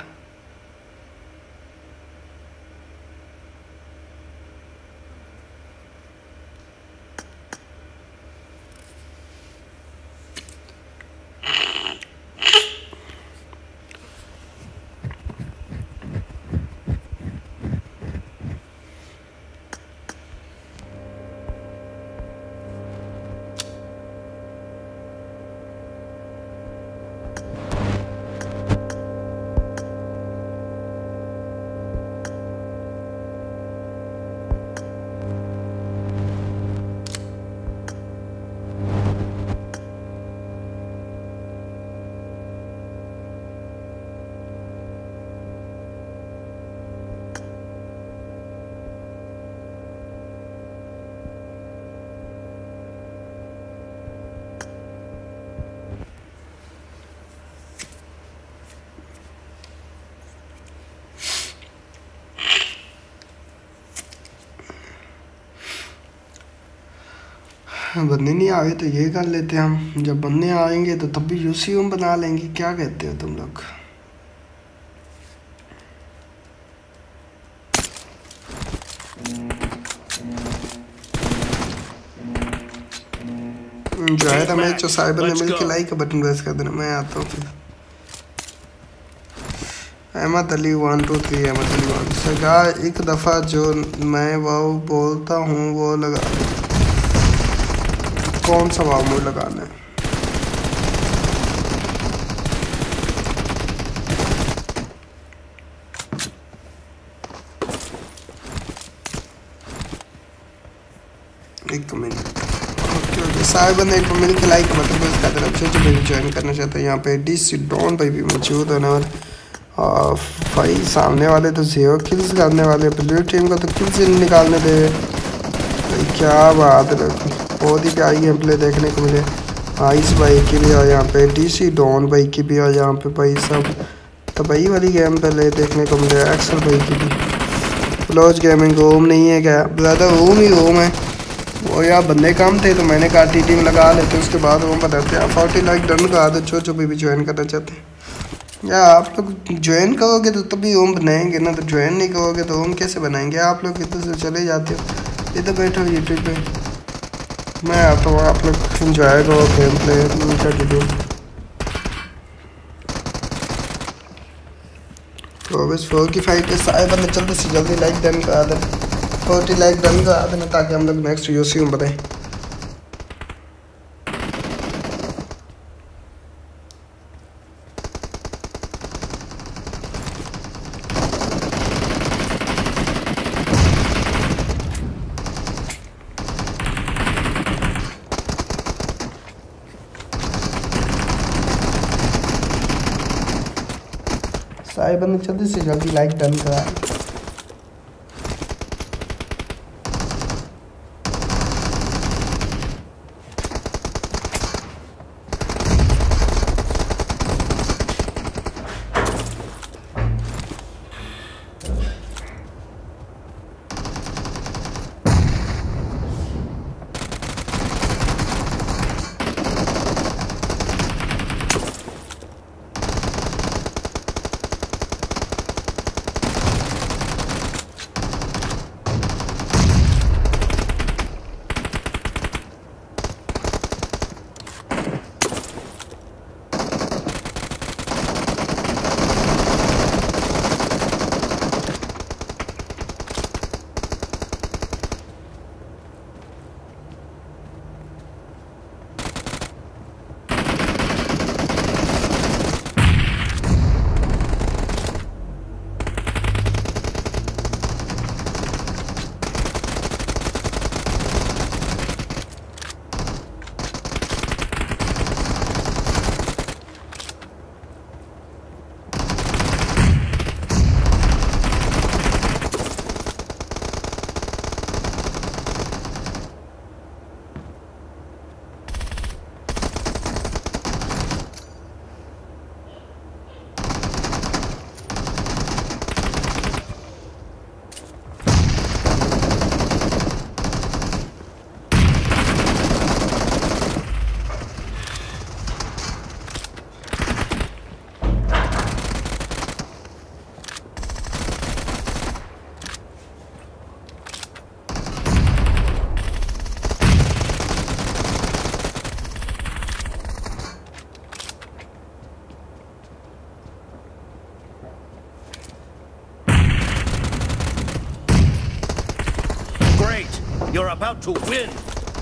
बंदे नहीं आए तो ये कर लेते हैं हम, जब बंदे आएंगे तो तब भी यूसीएम बना लेंगे। क्या कहते हो तुम लोग? जो है था मैं, जो सारे बंदे मिल के लाइक का बटन प्रेस कर देना। मैं आता हूँ फिर। Ahmed Ali one two three Ahmed Ali one सगा एक दफ़ा जो मैं वो बोलता हूँ वो लगा। कौन सा वाव मुझे लगाना है? एक मिनट। ओके ओके सारे बंदे एक मिल के लाइक बटन प्रेस कर देना। जो जो भाई ज्वाइन करना चाहते हैं यहाँ पे डी सी डॉन भाई भी मौजूद होने वाले। और भाई सामने वाले तो जीरो किल्स करने वाले, ब्लू टीम को तो किल्स ही निकालने दे भाई। क्या बात है, बहुत ही प्यारी गेम प्ले देखने को मिले। आइस भाई की भी और यहाँ पे डीसी डॉन भाई की भी और यहाँ पे भाई सब तबाही वाली गेम प्ले देखने को मिले। एक्सल भाई की भी। क्लोज गेमिंग होम नहीं है क्या? ज़्यादा होम ही होम है वो यार। बंदे कम थे तो मैंने कहा टी टीम लगा लेते, उसके बाद वो बताते हैं। फोर्टी लाइक डन का आदत जो जो भी ज्वाइन करना चाहते हैं या आप लोग ज्वाइन करोगे तो तभी होम बनाएंगे ना, तो ज्वाइन नहीं करोगे तो होम कैसे बनाएंगे? आप लोग इधर से चले जाते हो, इधर बैठो यूट्यूब पे। मैं आता हूँ, आप लोग इंजॉय करो गेम प्ले का वीडियो। तो बस फोर की फाइट है, सारे बंदे जल्दी से जल्दी लाइक डन करा देना। फोर्टी लाइक डन करा देना ताकि हम लोग नेक्स्ट यूसीएम बनाएं। सारे बंदे जल्दी से जल्दी लाइक डन करा। You're about to win.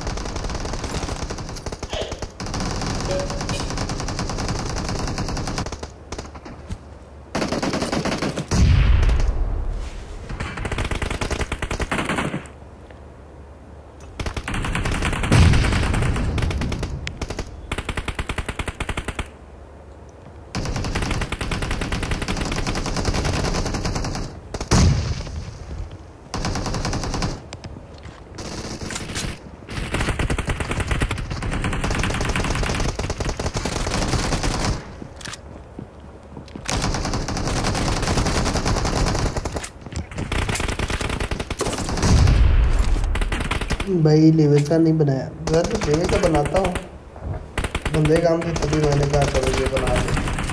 भाई लेवे का नहीं बनाया, अगर तो लेवे का बनाता हूँ बंदे काम थे तभी मैंने कहा चलो ये बना दे।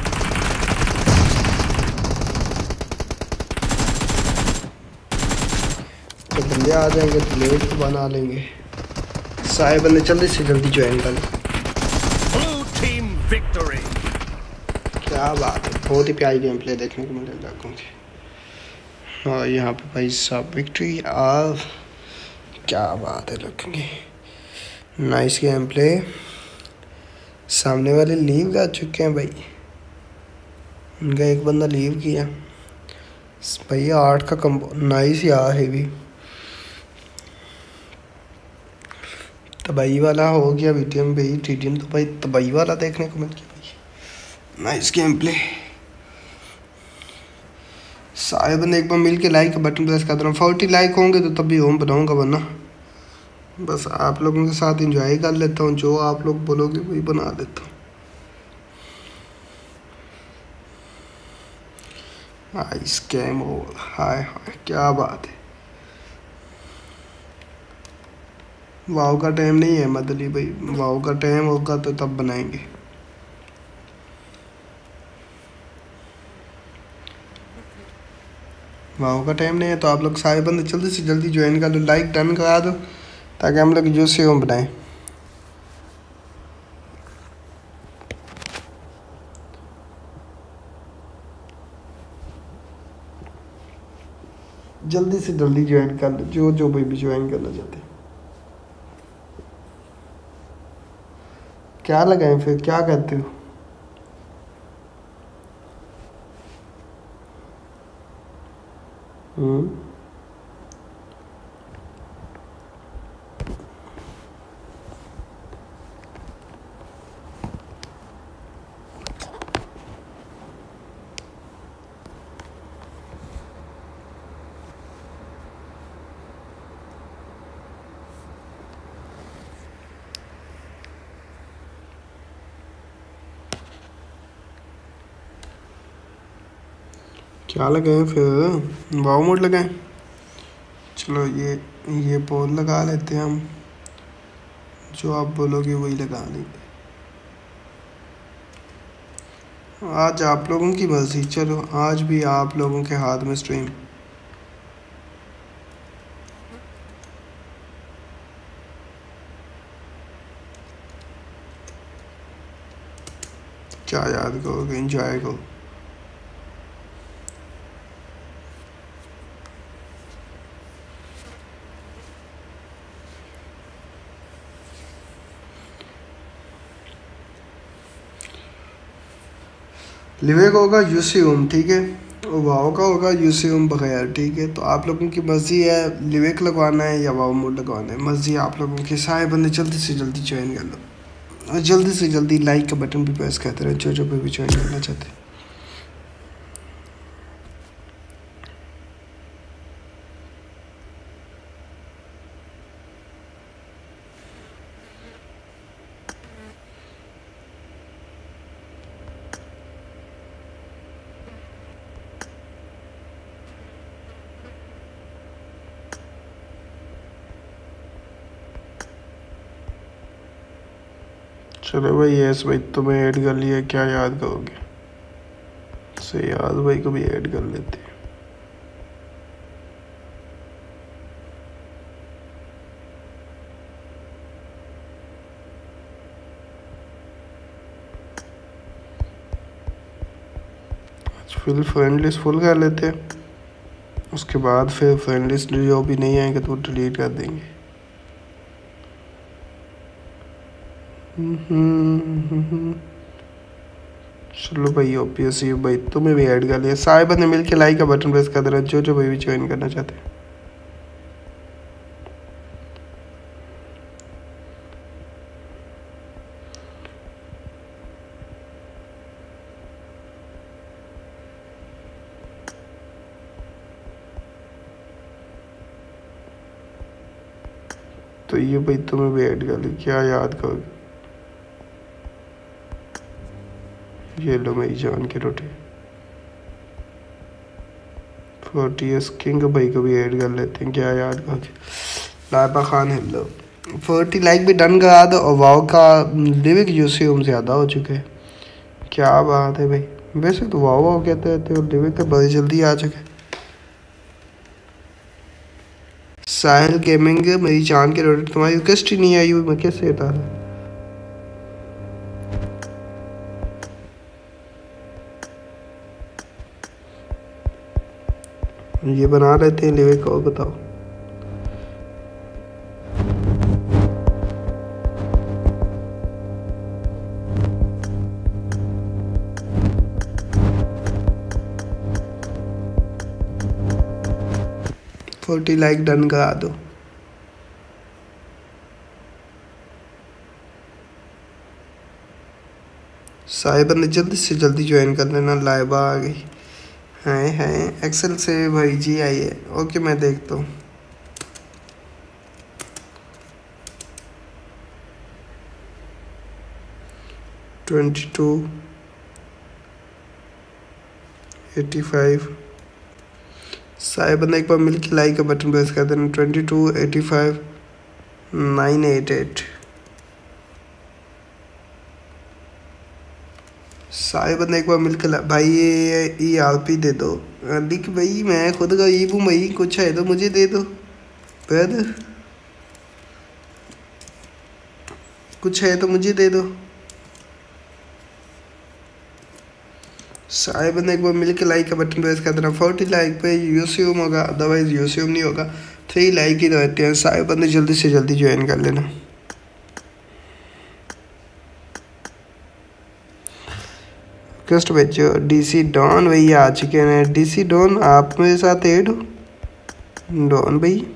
तो बंदे आ जाएंगे तो लेवे को बना लेंगे। साहिब ने जल्दी से जल्दी ज्वाइन कर ली। Blue team victory. क्या बात है, बहुत ही प्यारी गेम प्ले देखने को मिलेगा क्योंकि और यहाँ पे भाई साहब विक्ट्री आप क्या बात है, लुकिंग नाइस गेम प्ले। सामने वाले लीव जा चुके हैं भाई, उनका एक बंदा लीव किया भाई। आठ का कम्बो नाइस यार हेवी तबाही वाला हो गया। बीटीएम भाई टीटीएम तो भाई तबाही वाला देखने को मिल गया भाई। Nice game play. सारे बंदे एक बार मिल के लाइक का बटन प्रेस कर दो। फोर्टी लाइक होंगे तो तब भी होम बनाऊंगा, वरना बस आप लोगों के साथ एंजॉय कर लेता हूँ। जो आप लोग बोलोगे वही बना देता हूँ। Nice game over. हाय हाय क्या बात है। वाव का टाइम नहीं है मदली भाई, वाव का टाइम होगा तो तब बनाएंगे। वाव का टाइम नहीं है तो आप लोग सारे बंदे जल्दी से जल्दी ज्वाइन कर लो, लाइक डन करा दो ताकि हम लोग जो से होम बनाएं। जल्दी से जल्दी ज्वाइन कर लो जो जो भाई भी ज्वाइन करना चाहते हैं। क्या लगाएं फिर, क्या कहते हो? हम्म क्या लगाएं फिर? वाव मोड लगाएं? चलो ये ये पोल लगा लेते हैं हम, जो आप बोलोगे वही लगा लेंगे। आज आप लोगों की मर्जी, चलो आज भी आप लोगों के हाथ में स्ट्रीम। क्या याद करोगे, एंजॉय करो। लिवे का होगा यूसीओम, ठीक है, और वाव का होगा यूसीओम बगैर, ठीक है। तो आप लोगों की मर्जी है लिवेक लगवाना है या वाव मोड लगवाना है, मर्जी आप लोगों की। सारे बंदे जल्दी से जल्दी ज्वाइन कर लो और जल्दी से जल्दी लाइक का बटन भी प्रेस करते रहे जो जो भी ज्वाइन करना चाहते हैं। चलो भाई यस भाई तुम्हें ऐड कर लिया, क्या याद करोगे? से याद भाई को भी ऐड कर लेते हैं। फिर फ्रेंड लिस्ट फुल कर लेते हैं, उसके बाद फिर फ्रेंड लिस्ट जो भी नहीं आएंगे तो वो डिलीट कर देंगे। हम्म, चलो भाई ओपीएस भाई तुम्हें भी ऐड कर लिया। साहिब ने मिलके लाइक का बटन प्रेस कर देना जो जो भाई भी ज्वाइन करना चाहते हैं। तो ये भाई तुम्हें भी ऐड कर ली, क्या याद करोगे। ये लो मेरी जान की रोटी। फोर्टीएस किंग भाई को भी ऐड कर लेते हैं, क्या याद करोगे। Laiba Khan hello, forty like भी डन करा दो। और वाओ का लिविक यूसी हम ज़्यादा हो चुके हैं, क्या बात है भाई। वैसे तो वाओ वाओ कहते रहते हो, लिविक तो बड़ी जल्दी आ चुके। साहिल गेमिंग मेरी जान के रोटी, तुम्हारी रिक्वेस्ट ही नहीं आई हुई, मैं कैसे था। ये बना लेते हैं लिविक, और बताओ। फोर्टी लाइक डन करा दो। साहिबा ने जल्दी से जल्दी ज्वाइन कर लेना। लाइबा आ गई है है एक्सेल से भाई जी आई है। ओके मैं देखता हूँ। Twenty two eighty five. Sahiba ने एक बार मिलकर लाइक का बटन प्रेस कर देना। Twenty two eighty five nine eight eight. Sahiba ने एक बार मिलकर भाई ये ई आर पी दे दो। लिख भाई मैं खुद गरीब हूँ भाई, कुछ है तो मुझे दे दो। फिर कुछ है तो मुझे दे दो। साहिब ने एक बार मिलकर लाइक का बटन प्रेस कर देना। फोर्टी लाइक पे यूसीएम होगा, अदरवाइज यूसीएम नहीं होगा। थ्री लाइक ही रहते हैं। साहिब ने जल्दी से जल्दी ज्वाइन कर लेना। रिक्वेस्ट भेजो। डीसी डॉन भैया आ चुके हैं। डीसी डॉन आप मेरे साथ ऐड हो। डॉन भाई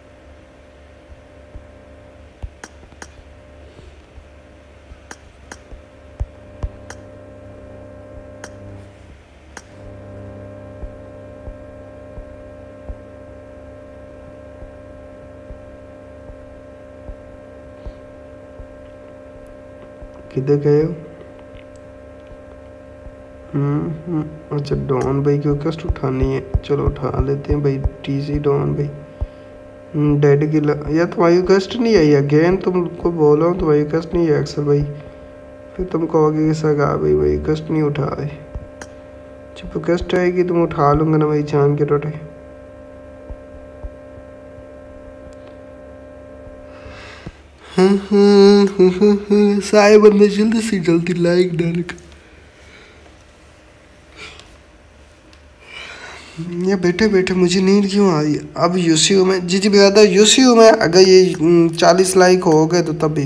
किधर गए हो। हम्म अच्छा डॉन भाई की रिक्वेस्ट उठानी है, चलो उठा लेते हैं भाई। टीसी डॉन भाई डेड किलर यार तुम्हारी रिक्वेस्ट नहीं आई अगेन। तुमको बोल रहा हूँ तुम्हारी रिक्वेस्ट नहीं है एक्सेल भाई, फिर तुम कहोगे कि सर आ भाई भाई रिक्वेस्ट नहीं उठा रहे। जब रिक्वेस्ट आएगी तुम उठा लूँगा ना भाई जान के टोटे। सारे बंदे जल्दी से जल्दी लाइक डन कर। ये बैठे बैठे मुझे नींद क्यों आ रही है। अब यूसीयू में जी जी ब्रदर यूसीयू में अगर ये चालीस लाइक हो गए तो तभी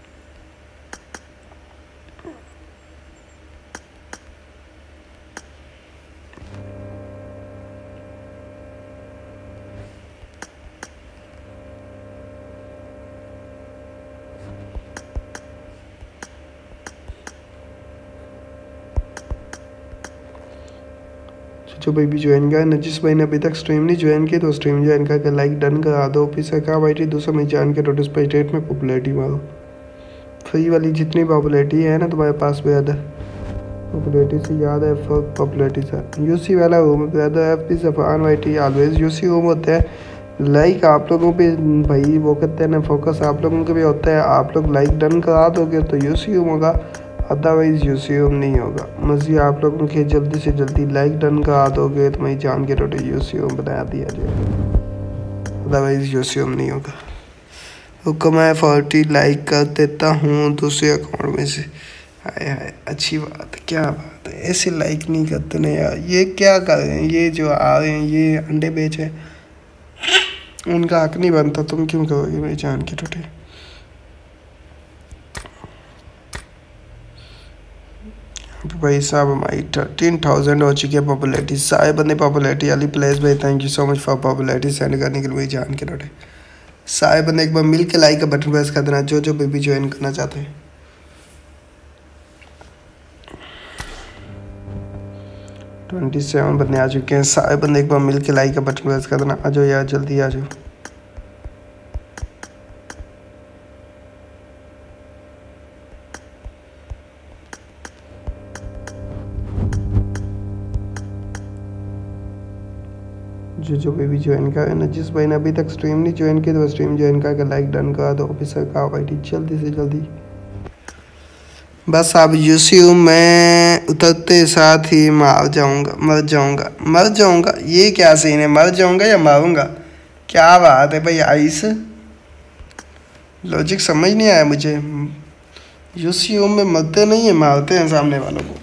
जो भाई भी ज्वाइन किया न, जिस भाई ने अभी तक स्ट्रीम नहीं ज्वाइन की तो स्ट्रीम ज्वाइन करके लाइक डन करा दो। फिर कहा भाई दूसरा में जान के नोटिस पर स्टेट में पॉपुलैरिटी मारो। फ्री वाली जितनी पॉपुलैरिटी है ना तुम्हारे पास ब्रदर, पॉपुलैरिटी से याद है पॉपुलैरिटी से यूसी वाला होम ब्रदर एफ पी सफान Y T always UC home होता है। लाइक आप लोगों पे भाई वो कहते हैं ना फोकस आप लोगों के भी होता है। आप लोग लाइक डन करा दोगे तो यूसी होम होगा, अदरवाइज यूसीएम नहीं होगा। मज़ी आप लोगों के जल्दी से जल्दी लाइक डन करा दोगे तो मैं जान के रोटे यूसीएम बना दिया जाएगा, अदरवाइज यूसीएम नहीं होगा। हुक्म है फोर्टी लाइक कर देता हूँ दूसरे अकाउंट में से। हाय हाय अच्छी बात है, क्या बात है। ऐसे लाइक नहीं करते ना यार, ये क्या कर रहे हैं ये जो आ रहे हैं ये अंडे बेच है, उनका हक नहीं बनता। तुम क्यों करोगे मेरी जान के टोटे। भाई साहब हमारी थर्टीन थाउजेंड हो चुकी है पॉपुलैरिटी। सारे बंदे पॉपुलैरिटी वाली प्लेस भाई, thank you so much for popularity send करने के लिए। जान के रोटे सारे बंदे एक बार मिल के लाइक का बटन प्रेस कर देना जो जो बेबी ज्वाइन करना चाहते हैं। ट्वेंटी सेवन बंदे आ चुके हैं। सारे बंदे एक बार मिल के लाइक का बटन प्रेस कर देना। आ जाओ यार जल्दी आ जाओ। जो जो भी ज्वाइन कर ना, जिस भाई ने अभी तक स्ट्रीम नहीं ज्वाइन की तो स्ट्रीम ज्वाइन करके लाइक डन करा दो। ऑफिसर का भाई जल्दी से जल्दी। बस अब यूसीयू मैं उतरते साथ ही मार जाऊंगा, मर जाऊंगा, मर जाऊंगा। ये क्या सीन है, मर जाऊंगा या मारूंगा? क्या बात है भाई, आइस लॉजिक समझ नहीं आया मुझे। यूसीयू में मरते नहीं है, मारते हैं सामने वालों को।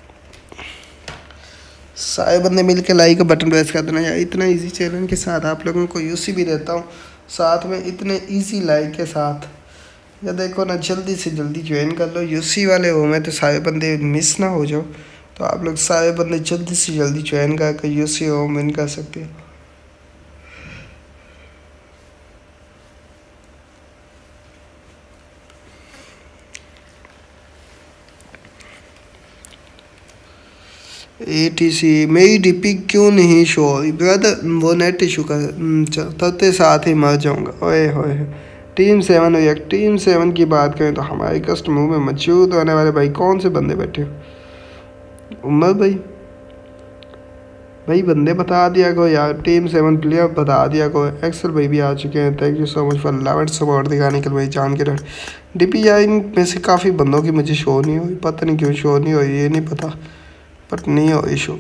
सारे बंदे मिल के लाइक का बटन प्रेस कर देना यार। इतना इजी चैलेंज के साथ आप लोगों को यूसी भी देता हूँ साथ में, इतने इजी लाइक के साथ। या देखो ना, जल्दी से जल्दी ज्वाइन कर लो। यूसी वाले हो में तो सारे बंदे मिस ना हो जाओ, तो आप लोग सारे बंदे जल्दी से जल्दी ज्वाइन करके यूसी हो विन कर सकते हो। ए टी सी मेरी डीपी क्यों नहीं शो हो रही ब्रदर? वो नेट इशू का तब साथ ही मर जाऊंगा। ओए होए टीम सेवन हो या टीम सेवन की बात करें तो हमारे कस्टमर में मौजूद होने वाले भाई कौन से बंदे बैठे हो? उमर भाई भाई बंदे बता दिया को यार। टीम सेवन प्लेयर बता दिया को। एक्सल भाई भी आ चुके हैं। Thank you so much for level support दिखाने के लिए भाई। जान के रख डीपी यार इन में से काफ़ी बंदों की मुझे शो नहीं हुई, पता नहीं क्यों शो नहीं हुई, ये नहीं पता, बट नहीं हो इशू।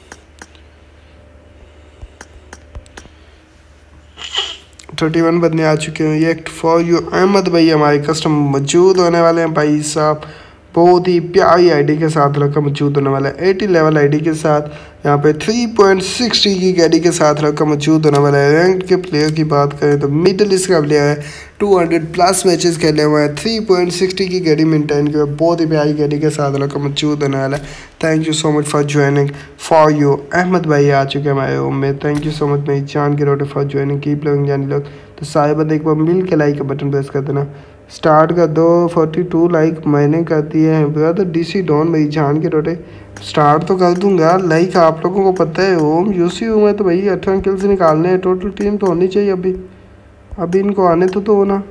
थर्टी वन बंदे आ चुके हैं। ये फॉर यू अहमद भाई हमारे कस्टमर मौजूद होने वाले हैं भाई साहब। बहुत ही प्यारी आईडी के साथ रखा मौजूद होने वाला है। एटी लेवल आईडी के साथ यहाँ पे थ्री पॉइंट सिक्स टी की गाड़ी के साथ रखा मौजूद होने वाला है। रैंक के प्लेयर की बात करें तो मिडिल ईस्ट का प्लेयर है। टू हंड्रेड प्लस मैचेस खेले हुए हैं। थ्री पॉइंट सिक्स टी की गाड़ी मेंटेन की हुई, बहुत ही प्यारी गाड़ी के साथ रखा मौजूद होने वाला है। Thank you so much for joining for you Ahmad भाई आ चुके हैं हमारे रूम में। थैंक यू सो मच मेरी जान के रोटे फॉर ज्वाइनिंग। कीप लविंग जानी लोग। तो सारे बंदे एक बार मिल के लाइक का बटन प्रेस कर देना। स्टार्ट कर दो। फोर्टी टू लाइक मैंने कर दिए हैं ब्रदर। डीसी डॉन मेरी जान के रोटे स्टार्ट तो कर दूंगा। लाइक आप लोगों को पता है ओम यूसी हूँ मैं तो भाई अठारह किल्स निकालने हैं। टोटल टीम तो होनी चाहिए अभी अभी इनको आने तो तो होना।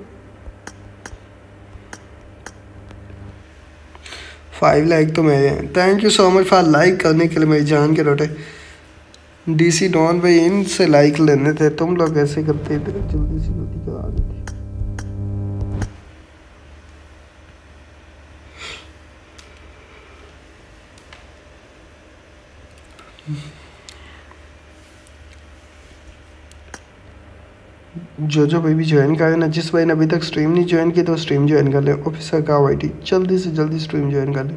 फाइव लाइक तो मेरे हैं। Thank you so much for like करने के लिए मेरी जान के रोटे। डीसी डॉन भाई इनसे लाइक लेने थे, तुम लोग ऐसे करते थे, जल्दी से जल्दी करा देते। जो जो भाई भी ज्वाइन करे ना, जिस भाई ने अभी तक स्ट्रीम नहीं ज्वाइन की तो स्ट्रीम ज्वाइन कर ले। ऑफिसर का वाईटी जल्दी से जल्दी स्ट्रीम ज्वाइन कर ले।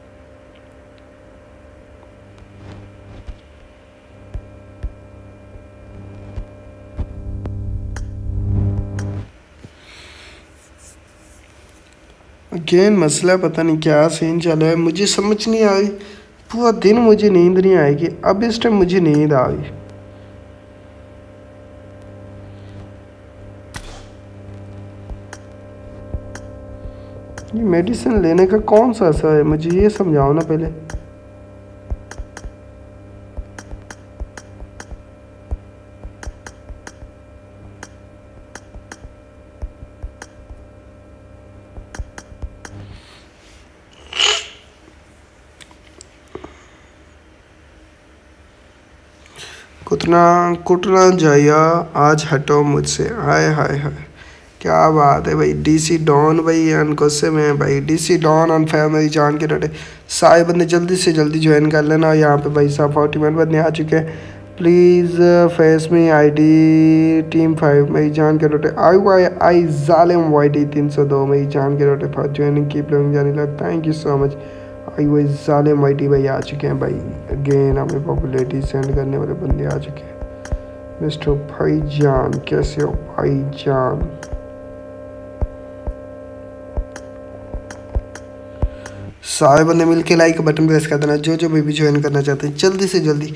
अगेन मसला पता नहीं क्या सीन चल रहा है, मुझे समझ नहीं आ रही। पूरा दिन मुझे नींद नहीं आएगी। अब इस टाइम मुझे नींद आ रही। ये मेडिसिन लेने का कौन सा असर है, मुझे ये समझाओ ना पहले। कुटना कुटना जाया आज हटो मुझसे। हाय हाय हाय क्या बात है भाई। डीसी डॉन भाई अनगुस्से में है भाई। डीसी डॉन ऑन फायर मेरी जान के डटे। सारे बंदे जल्दी से जल्दी ज्वाइन कर लेना। यहाँ पे भाई साहब फोर्टी वन बंदे आ चुके हैं। Please face me ID team five मेरी जान के डटे। आई वाई आई जालिम वाई डी तीन सौ दो मेरी जान के डटे फॉर ज्वाइनिंग कीप लविंग जानी लग। Thank you so much. I Y जालिम वाई डी भाई आ चुके हैं भाई। अगेन हमें पॉपुलैरिटी सेंड करने वाले बंदे आ चुके हैं। मिस्टर भाईजान कैसे हो भाईजान? सारे बंदे मिल के लाइक का बटन प्रेस कर देना, जो जो भी ज्वाइन करना चाहते हैं जल्दी से जल्दी।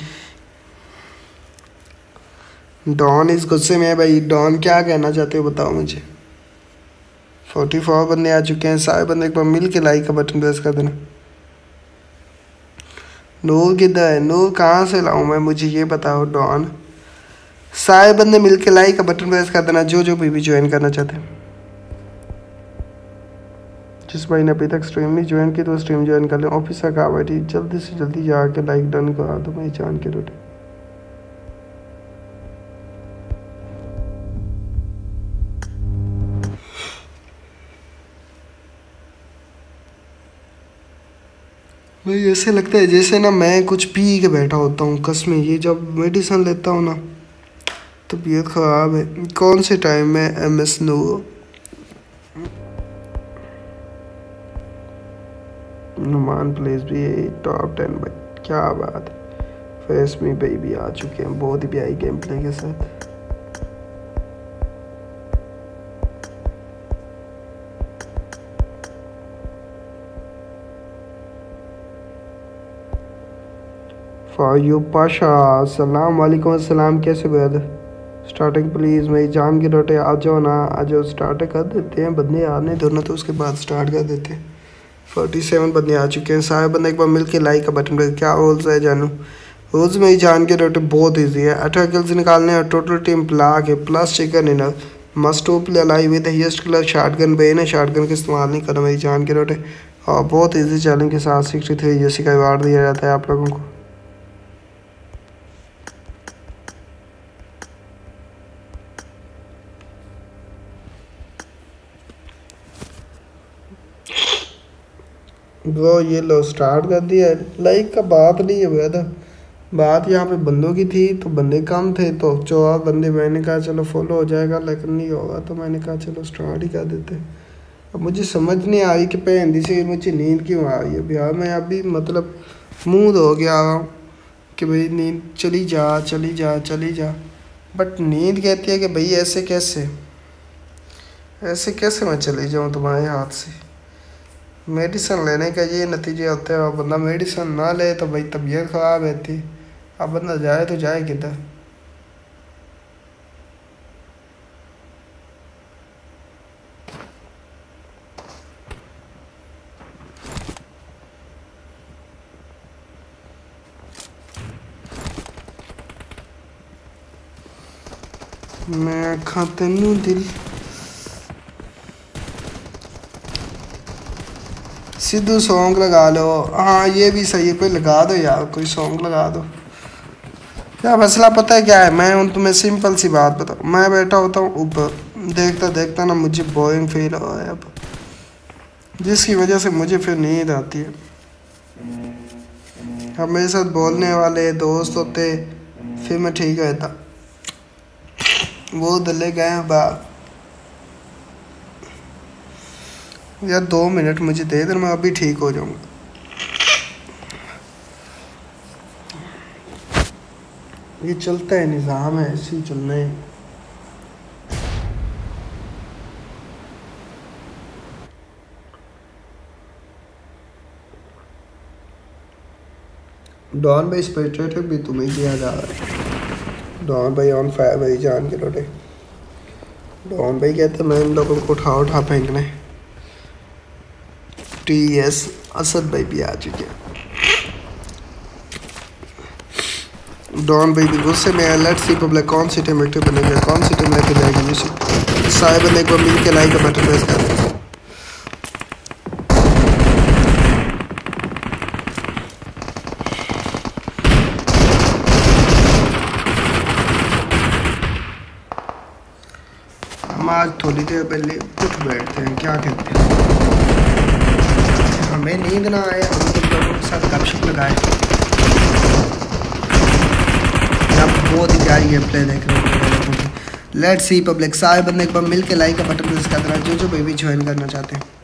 डॉन इस गुस्से में है भाई। डॉन क्या कहना चाहते हो बताओ मुझे। फोर्टी फोर बंदे आ चुके हैं, सारे बंदे एक बार मिल के लाइक का बटन प्रेस कर देना। नूर किधर है? नूर कहाँ से लाऊं मैं, मुझे ये बताओ। डॉन सारे बंदे मिल के लाइक का बटन प्रेस कर देना, जो जो भी ज्वाइन करना चाहते हैं। जिस भाई ने अभी तक स्ट्रीम नहीं ज्वाइन की तो स्ट्रीम ज्वाइन कर लें। ऑफिसर कहा बैठी, जल्दी से जल्दी जाके लाइक डन करा दो मेरी जान के रोटी। भाई ऐसे लगता है जैसे ना मैं कुछ पी के बैठा होता हूँ कसम। ये जब मेडिसिन लेता हूँ ना तबीयत ख़राब है। कौन से टाइम में M S Noor Numan place भी है टॉप टेन भाई, क्या बात है। फेस मी बेबी आ चुके हैं बहुत ही प्यारी गेम प्ले के साथ। फायू पाशा सलाम वालेकुम अस्सलाम, कैसे ब्रदर। स्टार्टिंग प्लीज़ मेरी जान की रोटे आ जाओ ना, आ जाओ। स्टार्ट कर देते हैं, बंदे आने दो ना तो उसके बाद स्टार्ट कर देते हैं। फोर्टी सेवन बंदे आ चुके हैं, सारे बंदे एक बार मिल के लाइक का बटन प्रेस। क्या रोल्स है जानू। रोल्स मेरी जान के रोटे बहुत ईजी है। अठारह किल्स निकालने और टोटल टीम ब्लैक है plus chicken inner must to play alive with highest killer shotgun ban है। शॉटगन का इस्तेमाल नहीं करना मेरी जान के रोटे। और बहुत ईजी चैलेंज के साथ सिक्सटी थ्री यूसी का अवार्ड दिया जाता है आप लोगों को। ब्रो ये लो स्टार्ट कर दिया। लाइक का बात नहीं है ब्रदर, बात यहाँ पे बंदों की थी तो बंदे कम थे तो चौदह बंदे मैंने कहा चलो फॉलो हो जाएगा, लेकिन नहीं होगा तो मैंने कहा चलो स्टार्ट ही कर देते। अब मुझे समझ नहीं आ रही कि पहनदी से मुझे नींद क्यों आ रही है। बिहार में अभी मतलब मूड हो गया कि भाई नींद चली जा चली जा चली जा, बट नींद कहती है कि भाई ऐसे कैसे ऐसे कैसे मैं चली जाऊँ तुम्हारे हाथ से। मेडिसिन लेने का ये नतीजे होते हैं। और बंदा मेडिसिन ना ले तो भाई तबीयत ख़राब रहती। अब बंदा जाए तो जाए किधर। मैं खाते नू दिल सिद्धू सॉन्ग लगा लो। हाँ ये भी सही है, कोई लगा दो यार, कोई सॉन्ग लगा दो। क्या मसला पता है क्या है, मैं उन तुम्हें सिंपल सी बात बताऊँ। मैं बैठा होता हूँ ऊपर देखता देखता ना मुझे बोरिंग फील हो रहा है अब, जिसकी वजह से मुझे फिर नींद आती है। अब मेरे साथ बोलने वाले दोस्त होते फिर मैं ठीक रहता। वो दले गए बाहर। यार दो मिनट मुझे दे दे, मैं अभी ठीक हो जाऊंगा। ये चलता है, निज़ाम है, ऐसे ही चलना है। डॉन भाई स्पेक्टेटर भी तुम्हें किया जा रहा है। डॉन भाई ऑन फायर भाई जान के लोटे। डॉन भाई कहते मैं इन लोगों को उठा उठा फेंकना है। टी एस असद भाई भी आ चुके हैं। डॉन भाई भी गुस्से में है। लेट्स सी पब्लिक कौन सी टीम एक्टिव बनेगी, कौन सी टीम लेके जाएगी। यूसी सारे बंदे को मिल के लाइक का बटन प्रेस कर दें। हम आज थोड़ी देर पहले उठ बैठते हैं, क्या कहते हैं। हमें नींद ना आए, हम तुम लोगों के साथ गपशप लगाए। बहुत ही प्यारी गेम प्ले देख रहे हो। लेट्स सी पब्लिक सारे बंदे एक बार मिल के लाइक का बटन प्रेस कर देना, जो जो बेबी ज्वाइन करना चाहते हैं।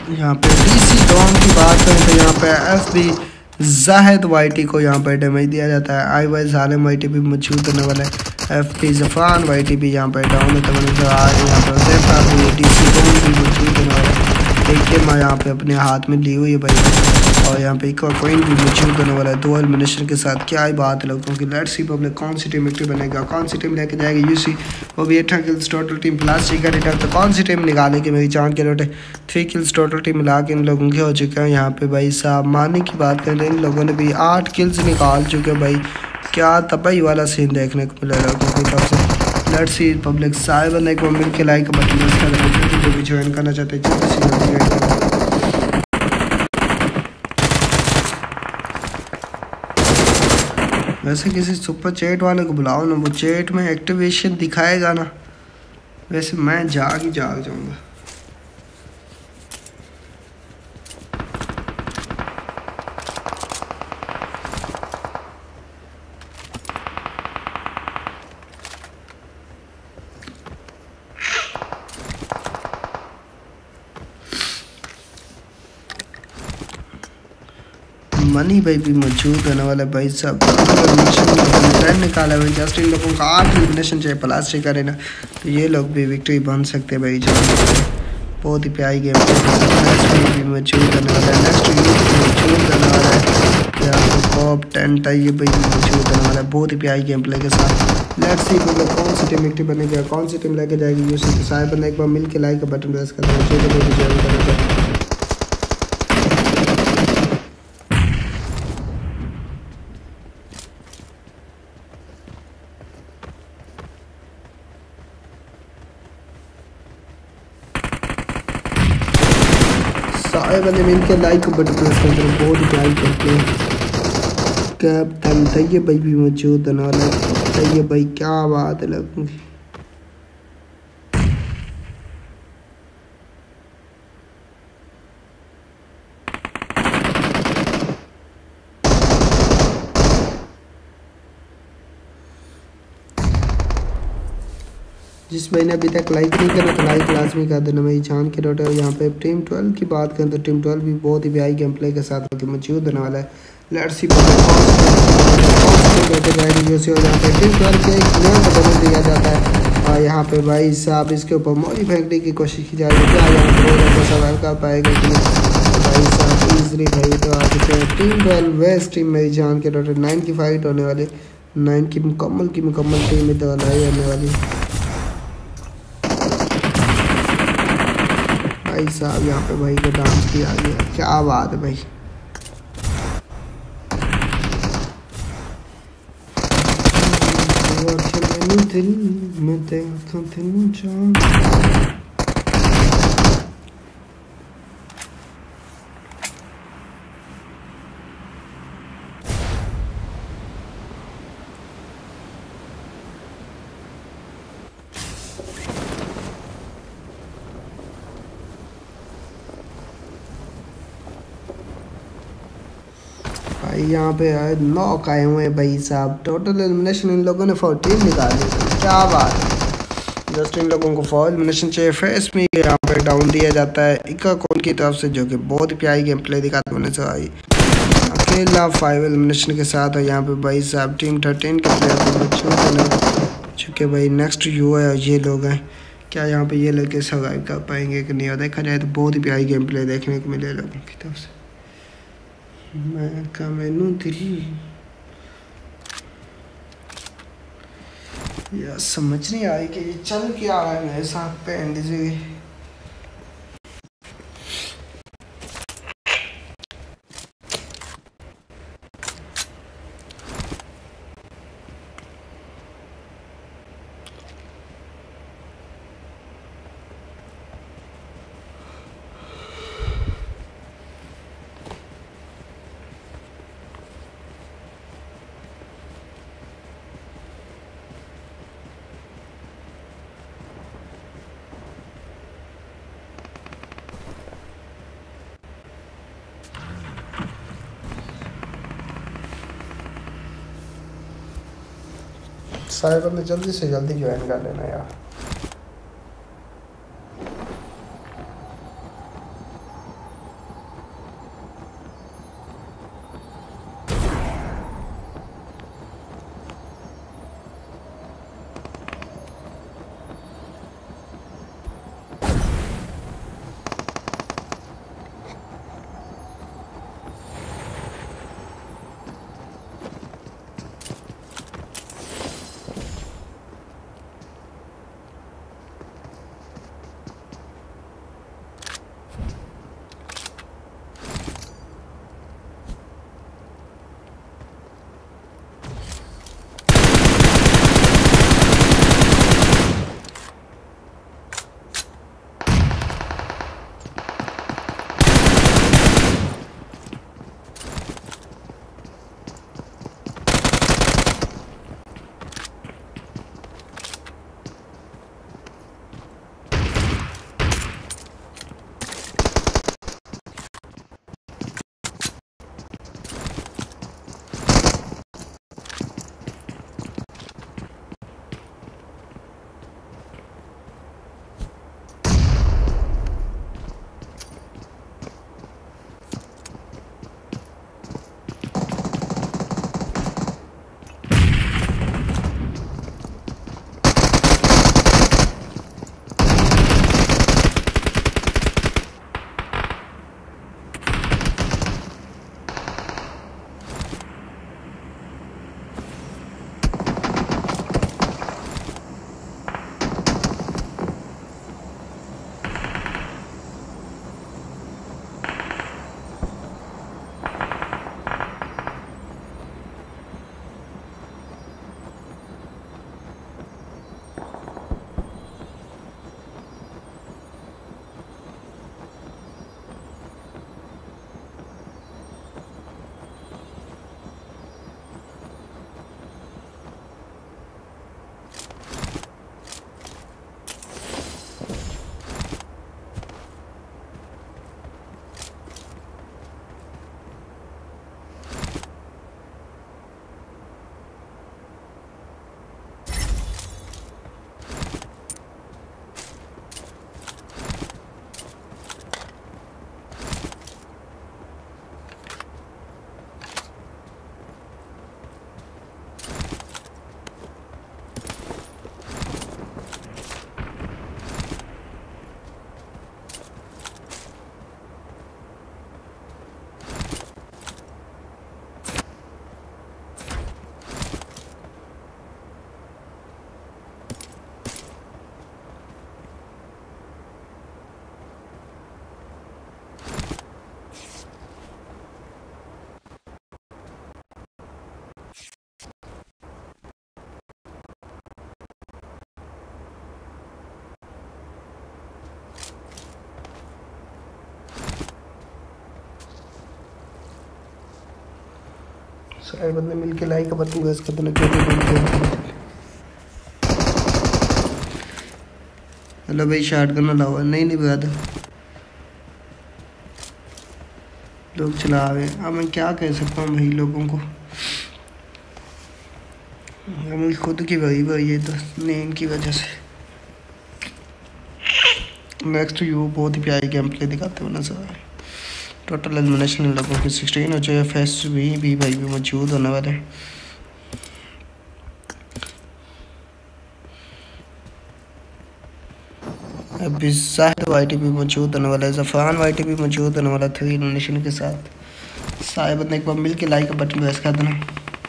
यहाँ पे डीसी डॉन की बात करें तो यहाँ पे एफ बी जाहिद वाईटी को यहाँ पे डैमेज दिया जाता है। आई वाई जालिम वाईटी भी मौजूद होने वाला है। एफ पी जफान वाईटी भी यहाँ पे डाउन होता है नजर आ रही है। यहाँ पर जेफा भी डीसी डॉन भी मौजूद होने वाला है। देखिए मैं यहाँ पे अपने हाथ में ली हुई है भाई, और यहाँ पे एक और कोइन भी मौजूद होने वाला है दो एलिमिनेशन के साथ। क्या ही बात है लोगों की। लेट्स सी पब्लिक कौन सी टीम एक्टिव बनेगा, कौन सी टीम लेके जाएगी यूसी, वो भी eight kills total team plus का रिटर्न। तो कौन सी टीम निकालेगी मेरी जान के लोटे। थ्री किल्स टोटल टीम मिला के इन लोगों के हो चुके हैं। यहाँ पे भाई साहब मानी की बात करें तो इन लोगों ने भी आठ किल्स निकाल चुके हैं भाई। क्या तबाही वाला सीन देखने को मिला लोगों की तरफ से। लेट्स सी पब्लिक सारे बंदे को मिल के लाइक का बटन प्रेस कर देना, जो भी ज्वाइन करना चाहते हैं जल्दी से जल्दी ज्वाइन कर। वैसे किसी सुपर चैट वाले को बुलाओ ना, वो चैट में एक्टिवेशन दिखाएगा ना। वैसे मैं जाग ही जाग जाऊंगा। मनी भाई भी मौजूद होने वाला है भाई साहब। टेन निकाला है जस्ट इन लोगों का आठ एलिमिनेशन चाहिए प्लास्टिक करे ना, तो ये लोग भी विक्ट्री बन सकते हैं भाई। जो बहुत ही प्यारी गेम भी मौजूद होने वाला है। नेक्स्ट मौजूद होने वाला है यहाँ पे कॉप टेंट है, ये भाई मौजूद होने वाला है बहुत ही प्यारी गेम प्ले के साथ। लेट्स सी मतलब कौन सी टीम एक्टिव बनेगी, कौन सी टीम लेके जाएगी यूसी। सारे बंदे एक बार मिल के लाइक का बटन प्रेस कर देना, जो भी ज्वाइन करना चाहिए। सारे बंदे मिल के लाइक का बटन प्रेस कर देना, बहुत ही प्यारी करते हैं। कैप्टन तैयब भाई भी मौजूद होने वाला है। तैयब भाई क्या बात है लोगों की। जिस भाई ने अभी तक लाइक नहीं करा तो लाइक लाजमी कर देना मेरी जान के डॉटर। यहाँ पे टीम ट्वेल्व की बात करें तो टीम ट्वेल्व भी बहुत ही प्यारी गेम प्ले के साथ मौजूद होने वाला है। लेट्स सी यहाँ पे टीम ट्वेल्व के एक नया बदल दिया जाता है, और यहाँ पे भाई साहब इसके ऊपर मोरी फेंकने की कोशिश की जा रही है। क्या यहाँ पे सवाल कर पाएगा कि भाई साहब ईजली भाई। तो आप टीम ट्वेल्व वेस्ट टीम मेरी जान के डॉटर नाइन की फाइट होने वाली, नाइन की मुकम्मल की मुकम्मल टीम में तो लड़ाई होने वाली भाई साहब। यहाँ पे भाई को डांस किया गया, क्या बात है भाई। दिल में देखा दिल जान भाई। यहाँ पे नॉक आए हुए हैं भाई साहब। टोटल एलिमिनेशन इन लोगों ने फोर्टीन निकाली, क्या बात है। जस्ट इन लोगों को फोर एलिमिनेशन चाहिए। फेस में यहाँ पे डाउन दिया जाता है इका कौन की तरफ से, जो कि बहुत ही प्यारी गेम प्ले दिखाते होने से आई। अकेला फाइव एलिमिनेशन के साथ है यहाँ पे भाई साहब। टीम थर्टीन के प्लेयर चुके भाई। नेक्स्ट यू है और ये लोग हैं। क्या यहाँ पे ये लोग सर्वाइव कर पाएंगे कि नहीं, और देखा जाए तो बहुत ही प्यारी गेम प्ले देखने को मिले लोगों की तरफ से। मैं का मैनू दिल यार समझ नहीं आ रही कि ये चल क्या रहा है मेरे साथ पे एंडी जी। सारे बंदे जल्दी से जल्दी ज्वाइन कर लेना यार। सारे बंदे मिलके लाइक का बटन प्रेस कर देना जो भी। हेलो भाई शार्ट करना लाओ। नहीं नहीं ब्रदर, लोग चला रहे। अब मैं क्या कह सकता हूँ भाई लोगों को, हमें खुद की वही वही है तो नींद की वजह से। नेक्स्ट यू बहुत ही प्यारी गेम प्ले दिखाते हो नजर आए। टोटल एलिमिनेशन इन लोगों की सिक्सटीन हो जाए। फेस्ट भी भी भाई भी मौजूद होने वाले हैं। अभी शायद वाई टी भी मौजूद होने वाला है। जफान वाई टी भी मौजूद होने वाला थ्री एलिमिनेशन के साथ। सारे बंदे एक बार मिल के लाइक का बटन प्रेस कर देना।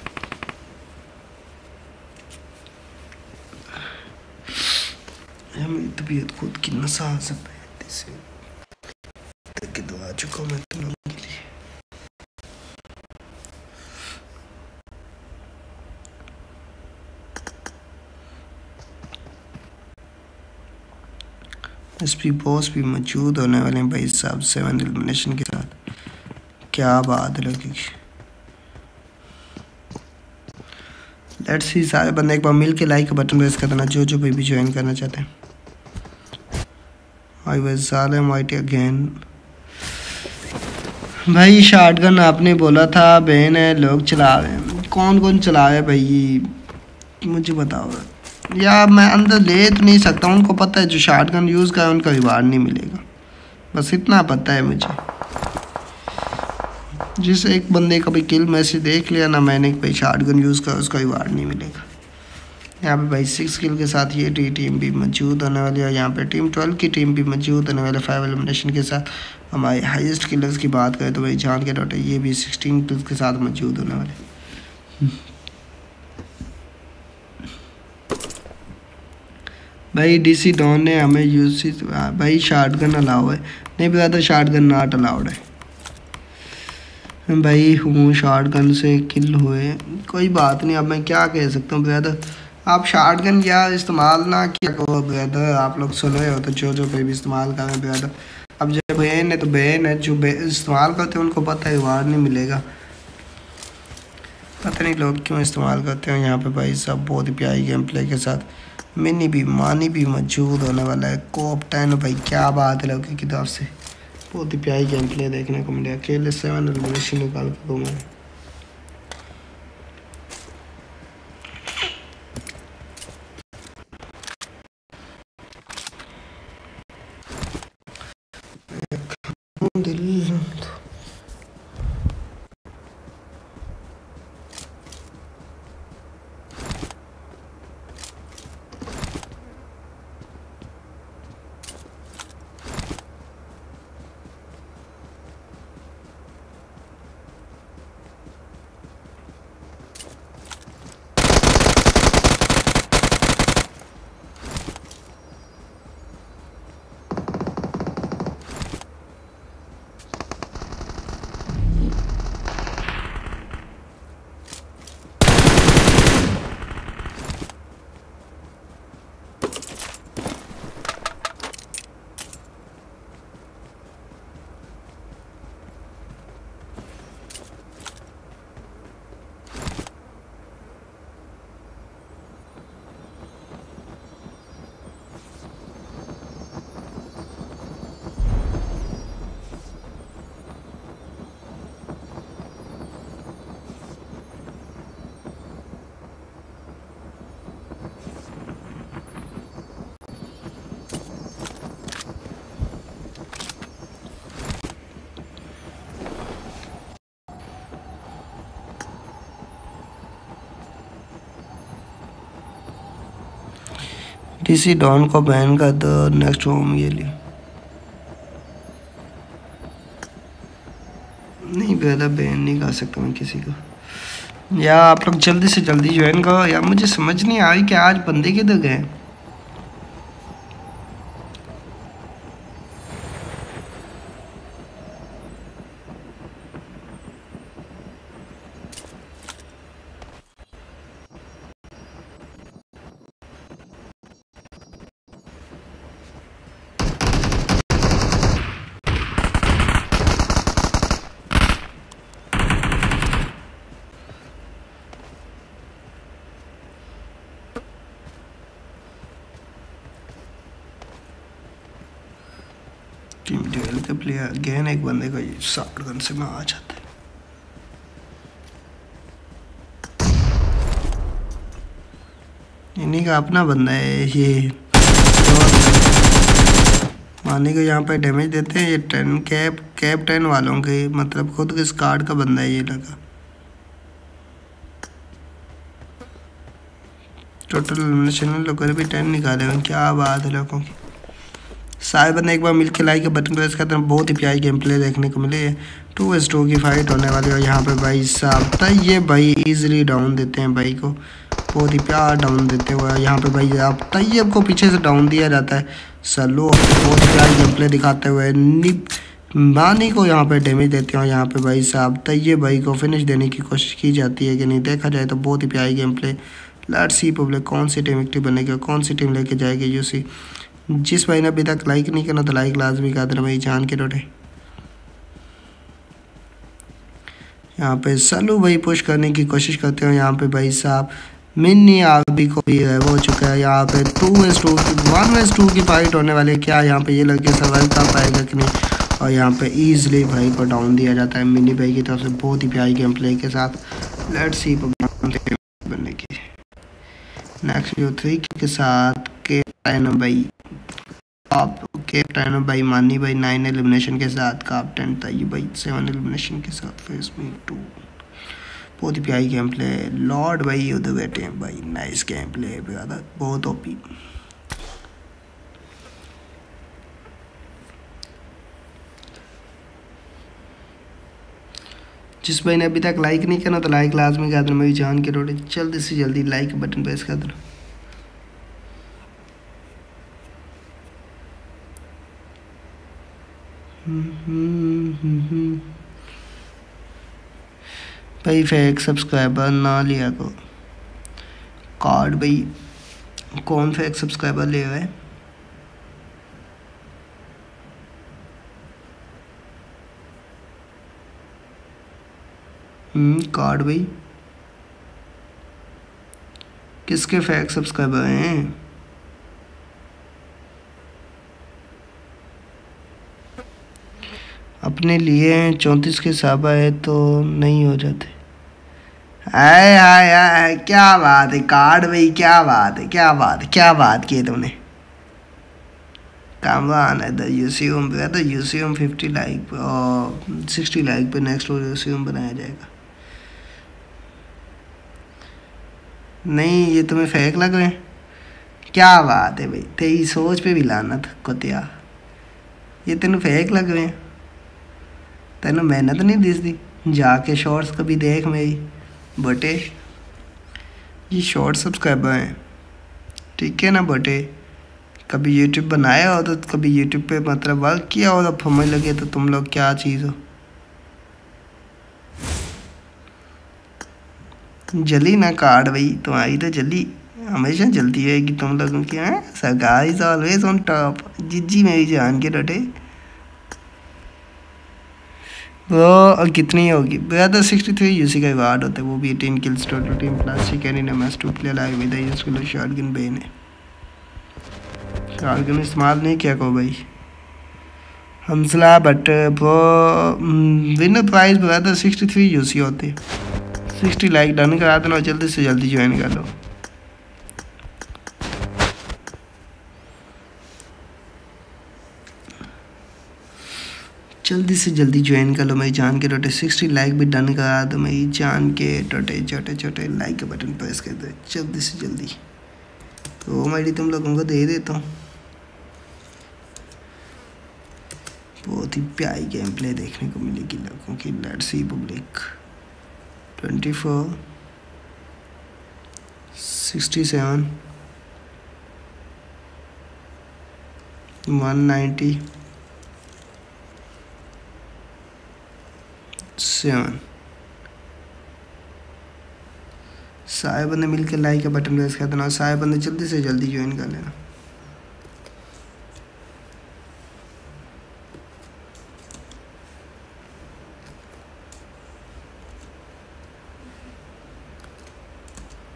मेरी तबीयत खुद की नशा आ सकता है इसे तक दवा चुका मैं तुम लोगों के लिए। एसपी बॉस भी मौजूद होने वाले हैं भाई साहब सेवन एलिमिनेशन के साथ। क्या बात लगी। लेट्स सी सारे बंदे एक बार मिल के लाइक का बटन प्रेस कर देना जो जो भाई भी ज्वाइन करना चाहते हैं। आई वाज साले माइटी अगेन। भाई शॉटगन आपने बोला था बहन है लोग चला रहे हैं। कौन कौन चला रहे हैं भाई मुझे बताओ। या मैं अंदर ले तो नहीं सकता, उनको पता है जो शॉटगन यूज़ करे उनका रिवार्ड नहीं मिलेगा, बस इतना पता है मुझे। जिस एक बंदे का भी किल मैसेज देख लिया ना मैंने कि भाई शॉटगन यूज़ कर उसका रिवार्ड नहीं मिलेगा। यहाँ पे भाई सिक्स किल के साथ ये टी टीम भी मौजूद होने वाली है। यहाँ पे टीम ट्वेल्व की टीम भी मौजूद होने वाले फाइव एलिमिनेशन के साथ। हमारे हाईएस्ट किलर्स की बात करें तो भाई जान के डॉट ये भी सिक्सटीन किल्स के साथ मौजूद होने वाले। भाई डीसी डॉन ने हमें यूज भाई शॉटगन अलाउ है। नहीं ब्रदर शॉटगन नॉट अलाउड है भाई। हूँ शॉटगन से किल हुए कोई बात नहीं। अब मैं क्या कह सकता हूँ ब्रदर, आप शॉटगन या इस्तेमाल ना किया करो ब्रदर। आप लोग सुन रहे हो तो जो जो कोई भी इस्तेमाल करें ब्रदर। अब जो बहन है तो बहन है, जो इस्तेमाल करते हैं उनको पता है रिवार्ड नहीं मिलेगा। पता नहीं लोग क्यों इस्तेमाल करते हैं। यहाँ पे भाई सब बहुत ही प्यारी गेम प्ले के साथ मिनी भी मानी भी मौजूद होने वाला है। कोप टेन भाई क्या बात है लोगों की तरफ से। बहुत ही प्यारी गेम प्ले देखने को मिले। अकेले सेवन एलिमिनेशन निकाल कर दूँगा। डीसी डॉन को बैन कर दो नेक्स्ट होम ये लिए। नहीं बेहतर बैन नहीं कर सकता मैं किसी को। या आप लोग जल्दी से जल्दी ज्वाइन करो। या मुझे समझ नहीं आ रही कि आज बंदे किधर गए। के प्लेयर गहन एक बंदे को शॉट गन से मार जाता है। इन्हीं का अपना बंदा है ये, मानी को यहाँ पे डैमेज देते हैं। ये टेन कैप कैप टेन वालों के मतलब खुद के स्क्वाड का बंदा है ये लगा। टोटल नेशनल लोगों भी टेन निकाले हुए, क्या बात है लोगों की। सारे बंदे एक बार मिलकर लाइक के बटन प्रेस करते हैं, बहुत ही प्यारी गेम प्ले देखने को मिले। टू एस टू की फाइट होने वाली है यहाँ पे भाई साहब। तैयब भाई इजीली डाउन देते हैं भाई को, बहुत ही प्यार डाउन देते हुए यहाँ पे भाई आप तैयब को पीछे से डाउन दिया जाता है। सलो बहुत ही प्यारी गेम प्ले दिखाते हुए निप मानी को यहाँ पे डैमेज देते हैं। यहाँ पे भाई साहब तैयब भाई को फिनिश देने की कोशिश की जाती है कि नहीं, देखा जाए तो बहुत ही प्यारी game play. Let's see public कौन सी टीम एक्टिव बनेगी, कौन सी टीम लेके जाएगी यूसी। जिस भाई ने अभी तक लाइक नहीं करना तो लाइक लाजमी कर देना भाई, जान के रोटे। यहाँ पे सलू भाई पुश करने की कोशिश करते हो। यहाँ पे भाई साहब मिन्नी आबी को भी है वो चुका है। यहाँ पे टू एस टू की वन एस टू की फाइट होने वाली है, क्या यहाँ पे ये लड़के सर्वाइव कर पाएगा कि नहीं। और यहाँ पे ईजिली भाई को डाउन दिया जाता है मिनी भाई की तरफ से, बहुत ही प्यारी गेम प्ले के साथ। लेट्स सी बनने की नेक्स्ट जो थ्री के साथ के भाई आप कैप्टन भाई मानी भाई नाइन एलिमिनेशन के साथ, कैप्टन तैयब भाई सेवन एलिमिनेशन के साथ फेस में टू। बहुत ही प्यारी गेम प्ले। लॉर्ड भाई उधर बैठे हैं भाई, नाइस गेम प्ले ब्रदर, बहुत ओपी। जिस भाई ने अभी तक लाइक नहीं करना तो लाइक लाजमी कर देना मेरी जान के रोटे, जल्दी से जल्दी लाइक बटन प्रेस कर देना। भाई फेक सब्सक्राइबर ना लिया को कार्ड भाई, कौन फेक सब्सक्राइबर ले रहा है। हम्म कार्ड भाई किसके फेक सब्सक्राइबर हैं। अपने लिए चौंतीस के साबा है तो नहीं हो जाते। आए आए आए क्या बात है कार्ड भाई, क्या बात है, क्या बात है, क्या बात की है तुमने। काम आना है द यूसीएम पे, तो यूसीएम फिफ्टी लाइक पे और सिक्सटी लाइक पे नेक्स्ट और यूसीएम बनाया जाएगा। नहीं ये तुम्हें फेक लग रहे हैं, क्या बात है भाई, तेरी सोच पे भी लानत कुत्तिया, ये तेन फेक लग रहे हैं। तेन मेहनत नहीं दिसती, जाके शॉर्ट्स कभी देख मेरी बटे, ये शॉर्ट सब्सक्राइबर हैं ठीक है ना बटे। कभी यूट्यूब बनाया हो तो कभी यूट्यूब पे मतलब वर्क किया हो तो समझ लगे तो तुम लोग क्या चीज़ हो। जली ना कार्ड भाई तुम्हारी तो जली हमेशा जलती रहेगी तुम लोगों की। हैं सरकार इज ऑलवेज ऑन टॉप, जिज्जी मेरी जान के डटे। वो और कितनी होगी ब्रदर, सिक्सटी थ्री यूसी का रिवार्ड होता है, वो भी eighteen kills total team plus chicken in MS two player live with useful shotgun ban है। शॉटगन इस्तेमाल नहीं किया को भाई हमसला, बट वो winner prize brother sixty three UC होते हैं। सिक्सटी लाइक डन करा देना, जल्दी से जल्दी ज्वाइन कर लो। जल्दी से जल्दी ज्वाइन कर लो मेरी जान के टोटे। सिक्सटी लाइक भी डन करा दो मेरी जान के टोटे, छोटे छोटे लाइक के बटन प्रेस कर दो जल्दी से जल्दी। तो मेरी तुम लोगों को दे देता हूँ। बहुत ही प्यारी गेम प्ले देखने को मिलेगी लोगों की। Let's see public twenty four sixty seven one ninety seven. सारे बंदे मिलकर लाइक का बटन प्रेस कर देना, सारे बंदे जल्दी से जल्दी ज्वाइन कर लेना।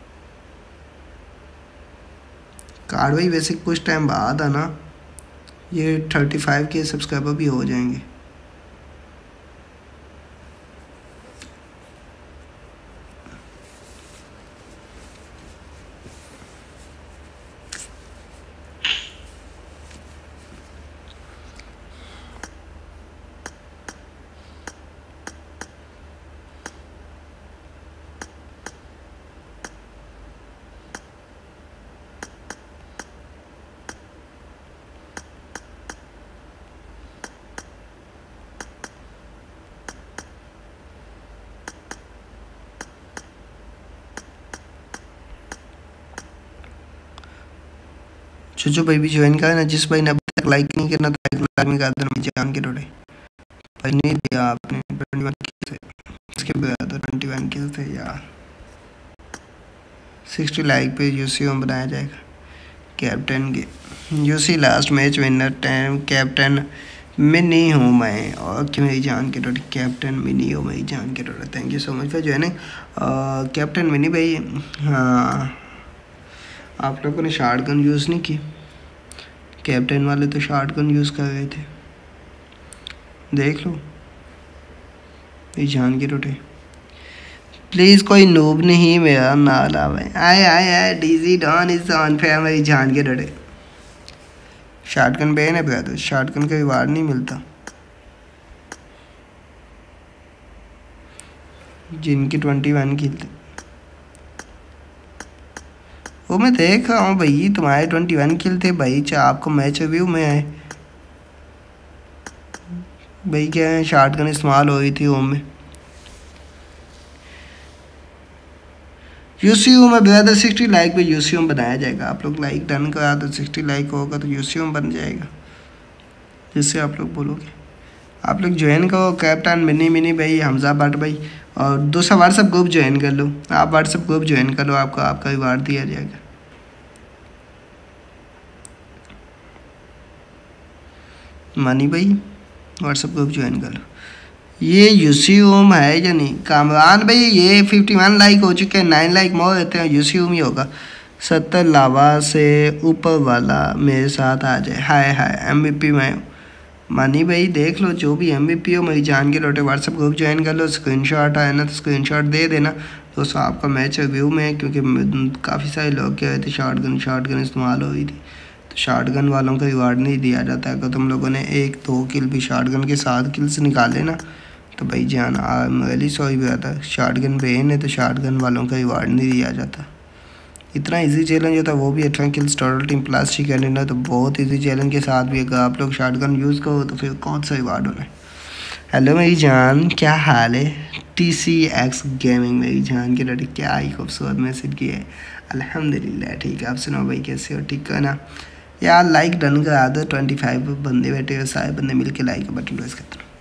कार्ड भाई वैसे कुछ टाइम बाद आना, ये थर्टी फाइव के सब्सक्राइबर भी हो जाएंगे। जो जो भाई भी ज्वाइन करा ना, जिस भाई ने अभी तक लाइक नहीं करना तो लाइक में कर देना, मैं जान के टोटे भाई नहीं दिया आपने। ट्वेंटी वन किल थे, इसके बाद तो ट्वेंटी वन किल थे यार। सिक्सटी लाइक पे यूसी होम बनाया जाएगा कैप्टन के। UC last match winner time captain में नहीं हूँ मैं, और कि मेरी जान के टोटे कैप्टन में नहीं हो मेरी जान के टोटे। Thank you so much for joining captain में नहीं भाई। हाँ, आप लोगों ने शार्ट गन यूज़ नहीं की, कैप्टन वाले तो शार्ट गन यूज़ कर रहे थे, देख लो ये जान के टोटे। प्लीज़ कोई नूब नहीं मेरा ना लावे। आए आए आए डीजी डॉन इज ऑन पे मेरी जान के टोटे। शार्ट गन बैन है ब्रदर, शार्ट गन का रिवार्ड नहीं मिलता। जिनकी ट्वेंटी वन किल थे वो मैं देख रहा हूँ भाई, तुम्हारे ट्वेंटी वन किल थे भाई। चाहे आपको मैच रिव्यू में आए भाई, क्या है शार्ट गन इस्तेमाल हो रही थी होम में। यूसीयू में ब्रदर सिक्सटी लाइक पे यूसीयू में बनाया जाएगा। आप लोग लाइक डन करा तो सिक्सटी लाइक होगा तो यूसीयू में बन जाएगा, जिससे आप लोग बोलोगे। आप लोग ज्वाइन करो कैप्टन मिनी मिनी भाई, हमजा भट्ट भाई, और दूसरा व्हाट्सएप ग्रुप ज्वाइन कर लो। आप व्हाट्सएप ग्रुप ज्वाइन कर लो, आपको आपका रिवार्ड दिया जाएगा। मनी भाई व्हाट्सएप ग्रुप ज्वाइन कर लो। ये यूसी ओम है या नहीं कामरान भाई? ये फिफ्टी वन लाइक हो चुके हैं, नाइन लाइक मोर रहते हैं, यूसी ओम ही होगा। सत्तर लावा से ऊपर वाला मेरे साथ आ जाए। हाय हाय एमवीपी में मानी भाई देख लो, जो भी एमवीपी हो मेरी जान के लौटे। व्हाट्सएप ग्रुप ज्वाइन कर लो, स्क्रीनशॉट आए ना तो स्क्रीनशॉट दे देना दोस्तों। आपका मैच रिव्यू में, क्योंकि काफ़ी सारे लोग कह रहे थे शार्ट गन शार्ट गन इस्तेमाल हो रही थी, तो शार्ट गन वालों का रिवार्ड नहीं दिया जाता। अगर तुम लोगों ने एक दो किल भी शार्ट गन के साथ किल से निकाले ना तो भाई जान रियली सॉरी भी आता। शार्ट गन बेन है तो शार्ट गन वालों का रिवार्ड नहीं दिया जाता। इतना इजी चैलेंज होता है, वो भी अठारह kills total team plastic candidate, तो बहुत इजी चैलेंज के साथ भी अगर आप लोग शार्ट गन यूज़ करो तो फिर कौन सा रिवार्ड होना है। हेलो मेरी जान, क्या हाल है? टी सी एक्स गेमिंग मेरी जान के डटे क्या ही खूबसूरत मैसेज किया है। अल्हम्दुलिल्लाह ठीक है, आप सुनाओ भाई कैसे हो? ठीक है ना यार? लाइक डन करा दो। ट्वेंटी फाइव बंदे बैठे हुए, सारे बंदे मिल के लाइक का बटन प्रेस करते हैं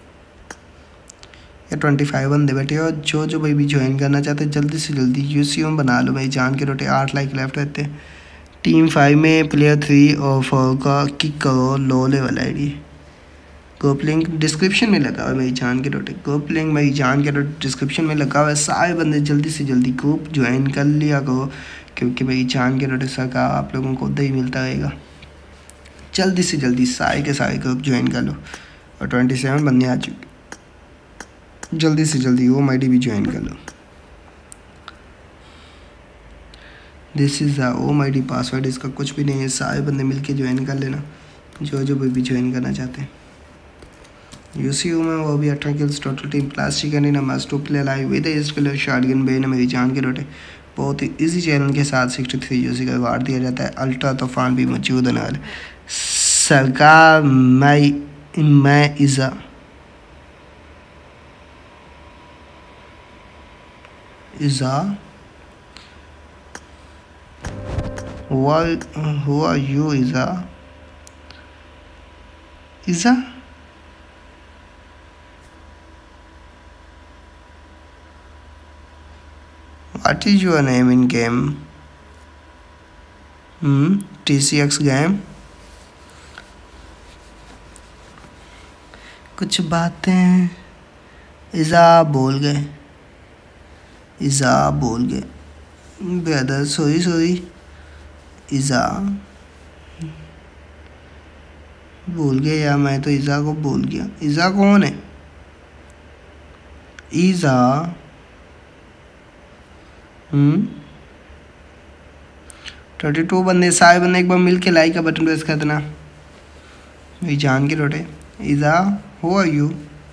या ट्वेंटी फाइव बंदे बैठे हो। जो जो भाई भी ज्वाइन करना चाहते हैं जल्दी से जल्दी यूसीओम बना लो भाई जान के रोटे। आठ लाइक लेफ्ट रहते हैं। टीम फाइव में प्लेयर थ्री और फोर का किक करो low level I D. Group link description में लगा हुआ है मेरी जान के रोटे। ग्रुप लिंक मेरी जान के रोटे डिस्क्रिप्शन में लगा हुआ है। सारे बंदे जल्दी से जल्दी ग्रुप ज्वाइन कर लिया करो, क्योंकि भाई जान के रोटे सर का आप लोगों को उधर ही मिलता रहेगा। जल्दी से जल्दी सारे के सारे ग्रुप ज्वाइन कर लो। और ट्वेंटी सेवन बंदे आ चुके, जल्दी से जल्दी वो आई डी भी ज्वाइन कर लो। दिस इज़ द ओम आई डी पासवर्ड, इसका कुछ भी नहीं है। सारे बंदे मिलके ज्वाइन कर लेना जो जो भी ज्वाइन करना चाहते हैं। यूसीयू में वो भी अठारह kills total team plastic and in must to play live with इसके शॉटगन बेन मेरी जान के रोटे। बहुत ही इजी चैनल के साथ सिक्सटी थ्री यूसी का रिवार्ड दिया जाता है। अल्ट्रा तूफान भी मौजूद होने वाले। सरकार मैं मैं इज़ा इज़ा Why, who are you, Iza? Iza? What is your name in game? Hmm? T C X game? कुछ बातें इज़ा बोल गए, इज़ा बोल गए ब्रदर। सॉरी सॉरी इज़ा भूल गया यार, मैं तो ईज़ा को भूल गया। ईज़ा कौन है? ईज़ा हम्म थर्टी टू बंदे, सारे बंदे एक बार मिल के लाइक का बटन प्रेस कर देना। मेरी जान के रोटे ईज़ा, हो आर यू?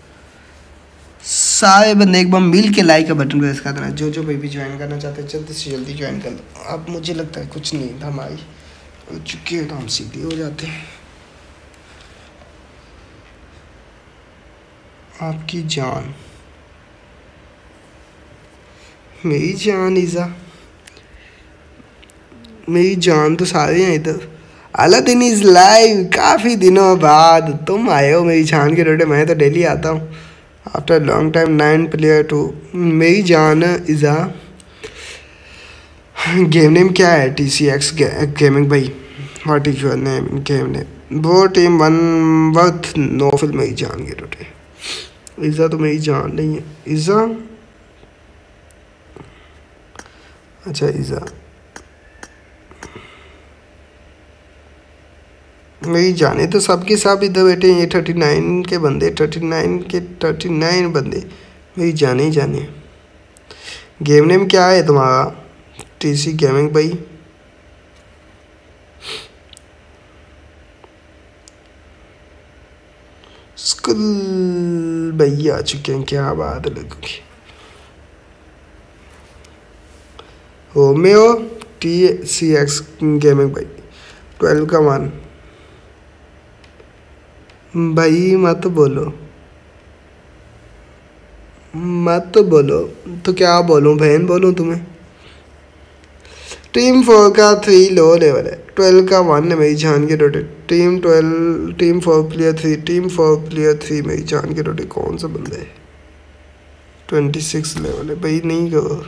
सारे बंदे एक बार मिल के लाइक का बटन प्रेस कर देना। जो जो भाई भी ज्वाइन करना चाहते हैं जल्दी से जल्दी ज्वाइन कर लो। अब मुझे लगता है कुछ नहीं था, हमारी हो चुकी है तो हम सीधे हो जाते हैं। आपकी जान, मेरी जान ईज़ा, मेरी जान तो सारे हैं इधर। अलादीन इज लाइव, काफ़ी दिनों बाद तुम आए हो मेरी जान के रोटे। मैं तो डेली आता हूँ after long time. Nine player two, मेरी जान ईज़ा। गेम नेम क्या है? टी सी एक्स गेमिंग भाई, what is your name game name? वो team one worth no fill मेरी जान के रोटे। ईज़ा तो मेरी जान नहीं है। ईज़ा, अच्छा ईज़ा मेरी जाने तो सबके सब इधर बैठे हैं। ये थर्टी नाइन के बंदे, थर्टी नाइन के थर्टी नाइन बंदे मेरी जाने ही जाने। गेम नेम क्या है तुम्हारा? टी सी गेमिंग भाई। स्कूल भैया आ चुके हैं, क्या बात है लोगों की। हो में हो टी सी एक्स गेमिंग भाई, ट्वेल्व का वन भाई। मत बोलो मत बोलो तो क्या बोलूं, बहन बोलूं तुम्हें? टीम फोर का थ्री लो लेवल है, ट्वेल्व का वन है मेरी जान के रोटे। Team twelve, team four player three, team four player three मेरी जान के रोटे। कौन सा बंदा है? ट्वेंटी सिक्स लेवल है भाई। नहीं करो,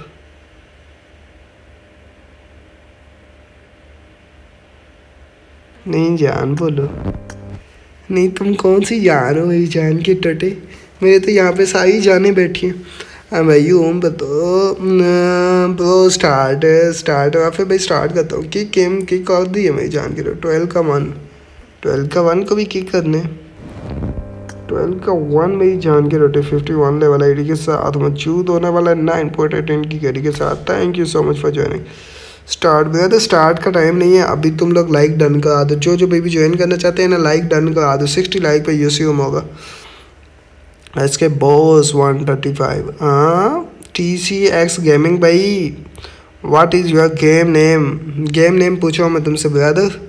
नहीं जान बोलो। नहीं तुम कौन सी जान हो मेरी जान के टटे? मेरे तो यहाँ पे सारी जानें बैठी हैं। हाँ भाई ओम बताओ ब्रो। स्टार्ट है, स्टार्ट है फिर भाई स्टार्ट करता हूँ। किक गेम किक और दी है मेरी जान के टटे। ट्वेल्व का वन, ट्वेल्व का वन को भी किक करने। ट्वेल्व का वन मेरी जान के टटे। Fifty one level I D के साथ मौजूद होने वाला है नाइन पॉइंट एटीन की घड़ी के साथ। Thank you so much for joining. Start भैया तो स्टार्ट का टाइम नहीं है अभी। तुम लोग लाइक डन करा दो, जो जो बेबी ज्वाइन करना चाहते हैं ना लाइक डन करा दो। सिक्सटी लाइक पे यूसीएम होगा। इसके बॉस वन थर्टी फाइव। हाँ टी सी एक्स गेमिंग भाई, what is your game name? Game name पूछो मैं तुमसे ब्रदर।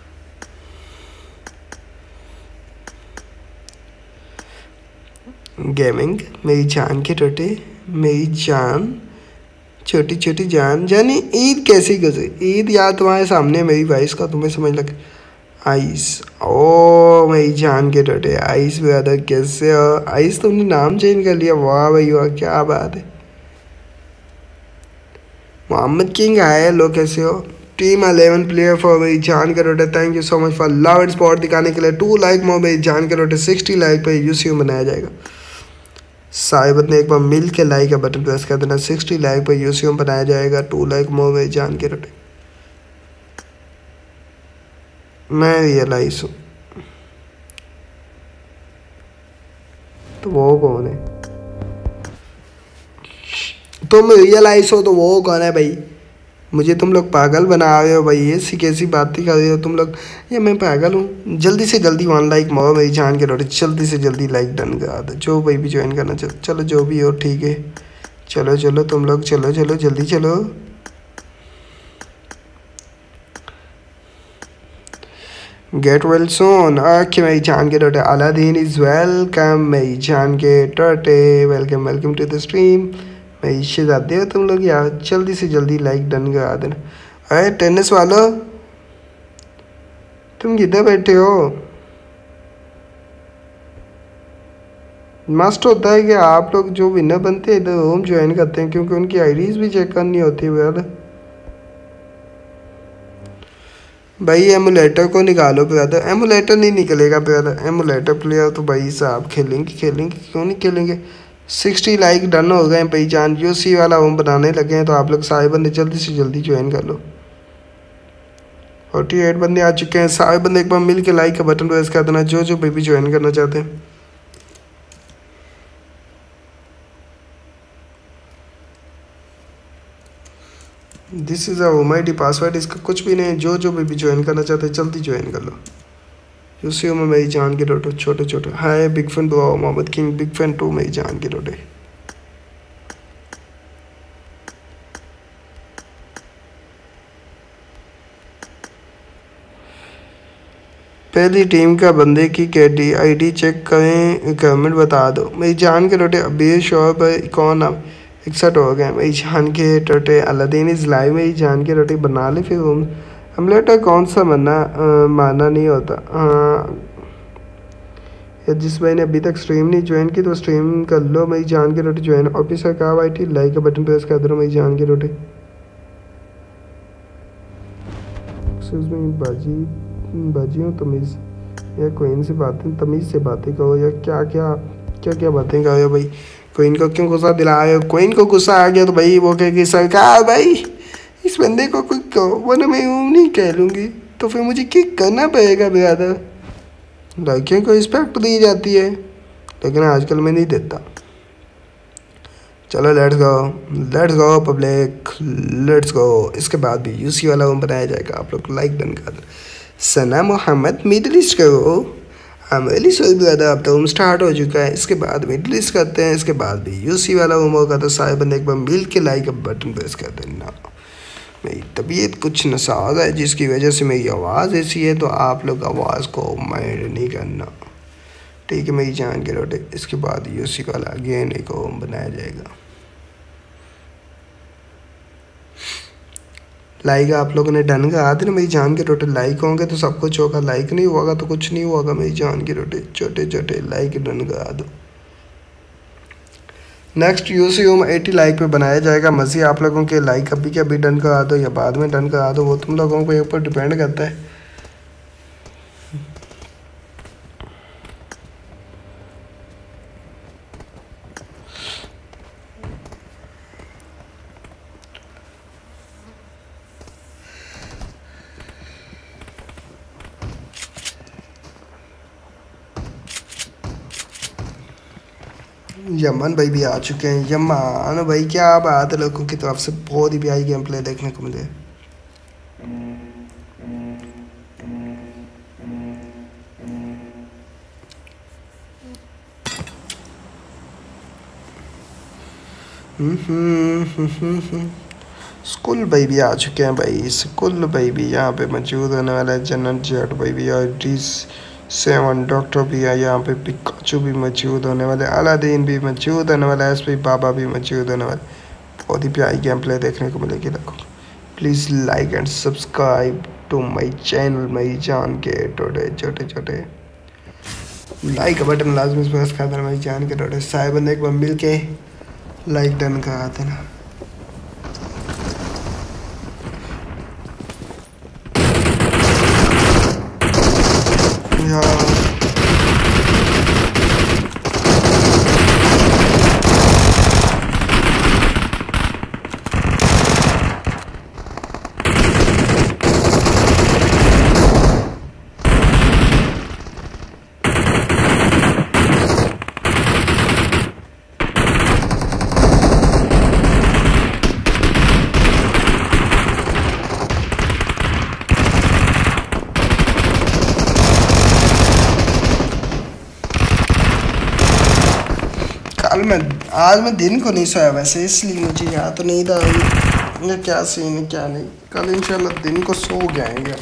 गेमिंग मेरी जान के टोटे, मेरी जान छोटी छोटी जान। जानी ईद कैसी गुजरी? ईद यार तुम्हारे सामने मेरी वॉइस का तुम्हें समझ लगे। आइस, ओ मेरी जान के टोटे आइस ब्रदर कैसे हो? आइस तुमने नाम चेंज कर लिया, वाह भाई वाह क्या बात है। मोहम्मद किंग आए लो, कैसे हो? टीम अलेवन प्लेयर फॉर मेरी जान के टोटे। Thank you so much for love and support दिखाने के लिए। टू लाइक मोर मेरी जान के टोटे। सिक्सटी लाइक पे यूसीयू बनाया जाएगा। सारे बंदे एक बार मिल के लाइक का बटन प्रेस कर देना। सिक्सटी लाइक पर यूसीएम बनाया जाएगा। टू लाइक मोर मेरी जान के रटे। मैं रियलाइज हूँ तो वो कौन है? तुम रियलाइज हो तो वो कौन है भाई? मुझे तुम लोग पागल बना रहे हो भाई। ऐसी कैसी बातें कर रहे हो तुम लोग? ये मैं पागल हूँ? जल्दी से जल्दी वन लाइक मोर मेरी जान के रोटे। जल्दी से जल्दी लाइक डन करा दो जो भाई भी ज्वाइन करना चलो। चलो जो भी हो ठीक है। चलो चलो तुम लोग चलो चलो जल्दी चलो। गेट वेल सोन। ओके मेरी जान के टोटे। अलादीन इज वेलकम मेरी जान के टोटे। Welcome welcome to the stream. मेरी शहजादे हो तुम लोग यार। जल्दी से जल्दी लाइक डन करा देना। अरे टेनिस वालों तुम किधर बैठे हो? मस्ट होता है कि आप लोग जो विनर बनते हैं इधर होम ज्वाइन करते हैं क्योंकि उनकी आईडीज भी चेक करनी होती है यार। भाई एमुलेटर को निकालो ब्रदर। एमुलेटर नहीं निकलेगा ब्रदर। एमुलेटर प्लेयर तो भाई साहब खेलेंगे खेलेंगे क्यों नहीं खेलेंगे। सिक्सटी लाइक डन हो गए भाई जान। यूसी वाला होम बनाने लगे हैं तो आप लोग सारे बंदे जल्दी से जल्दी ज्वाइन कर लो। फोर्टी एट बंदे आ चुके हैं। सारे बंदे एक बार मिल के लाइक का बटन प्रेस कर देना जो जो बेबी ज्वाइन करना चाहते हैं। This is a I D password, इसका कुछ भी नहीं। जो जो बेबी ज्वाइन करना चाहते हैं जल्दी ज्वाइन कर लो। यूसी में मेरी जान के रोटे छोटे छोटे। हाय big fan Dua Mohammad king, big fan too मेरी जान के रोटे। पहली टीम का बंदे की कैडी आईडी चेक करें, कमेंट बता दो। मेरी जान के रोटे अभी शोर पर कौन नाम इकसठ हो गए। मेरी जान के रोटे अलादीन इज लाइव। मेरी जान के रोटे बना ले फिर हम हमलेटर कौन सा मना माना नहीं होता। या जिस भाई ने अभी तक स्ट्रीम नहीं ज्वाइन की तो स्ट्रीम कर लो। मेरी जान के रोटे ज्वाइन ऑफिसर कहा भाई थी, लाइक का बटन प्रेस कर दो मेरी जान के रोटे। बाजी बाजी हूँ तमीज़ या कोइन से बातें तमीज़ से बातें करो या क्या क्या क्या क्या बातें करो भाई। कोइन को क्यों गुस्सा दिला रहे हो? कोइन को गुस्सा आ गया तो भाई वो कहेगी सरकार भाई इस बंदे को कोई कहो, वरना मैं यूँ नहीं कह लूँगी तो फिर मुझे किक करना पड़ेगा ब्रदर। लड़कियों को रिस्पेक्ट दी जाती है लेकिन आजकल मैं नहीं देता। चलो let's go let's go public let's go. इसके बाद भी यूसी वाला रूम बनाया जाएगा। आप लोग लाइक डन कर दो। सना मोहम्मद मिडल ईस्ट करो। हम वेली सॉरी ब्रदर, अब तो रूम स्टार्ट हो चुका है। इसके बाद मिडल ईस्ट करते हैं। इसके बाद भी यूसी वाला रूम होगा तो सारे बंदे एक बार मिल के लाइक का बटन प्रेस कर देना। मेरी तबीयत कुछ नसाज है जिसकी वजह से मेरी आवाज़ ऐसी है तो आप लोग आवाज़ को माइंड नहीं करना, ठीक है मेरी जान के रोटे। इसके बाद यूसी वाला अगेन एक रूम बनाया जाएगा। लाइक आप लोगों ने डन करा देना मेरी जान के रोटे। लाइक होंगे तो सब कुछ होगा, लाइक नहीं होगा तो कुछ नहीं होगा मेरी जान के रोटे। छोटे छोटे लाइक डन करा दो। Next UC room eighty like पे बनाया जाएगा। मज़े आप लोगों के लाइक अभी के अभी डन करा दो या बाद में डन करा दो, वो तुम लोगों के ऊपर डिपेंड करता है। यमन भाई भी आ चुके हैं। यमन भाई क्या बात है, लोगों की तरफ से बहुत ही प्यारी गेम प्ले देखने को मिले। स्कूल भाई भी आ चुके हैं भाई। स्कूल भाई भी यहाँ पे मौजूद होने वाला है। जनरल जेट भाई भी और डीस सेवन डॉक्टर भी है यहाँ पे। पिकाचू भी मौजूद होने वाले, अलादीन भी मौजूद होने वाला है, एस पी बाबा भी मौजूद होने वाले। बहुत ही प्यारी गेम प्ले देखने को मिलेगी लोगों। Please like and subscribe to my channel मेरी जान के टोटे छोटे छोटे। लाइक का बटन लाजमी प्रेस कर देना मेरी जान के टोटे। सारे बंदे एक बार मिल के लाइक डन करा देना। कल मैं आज मैं दिन को नहीं सोया वैसे, इसलिए मुझे यहाँ तो नहीं था ये क्या सीन है क्या नहीं। कल इंशाल्लाह दिन को सो जाएंगे।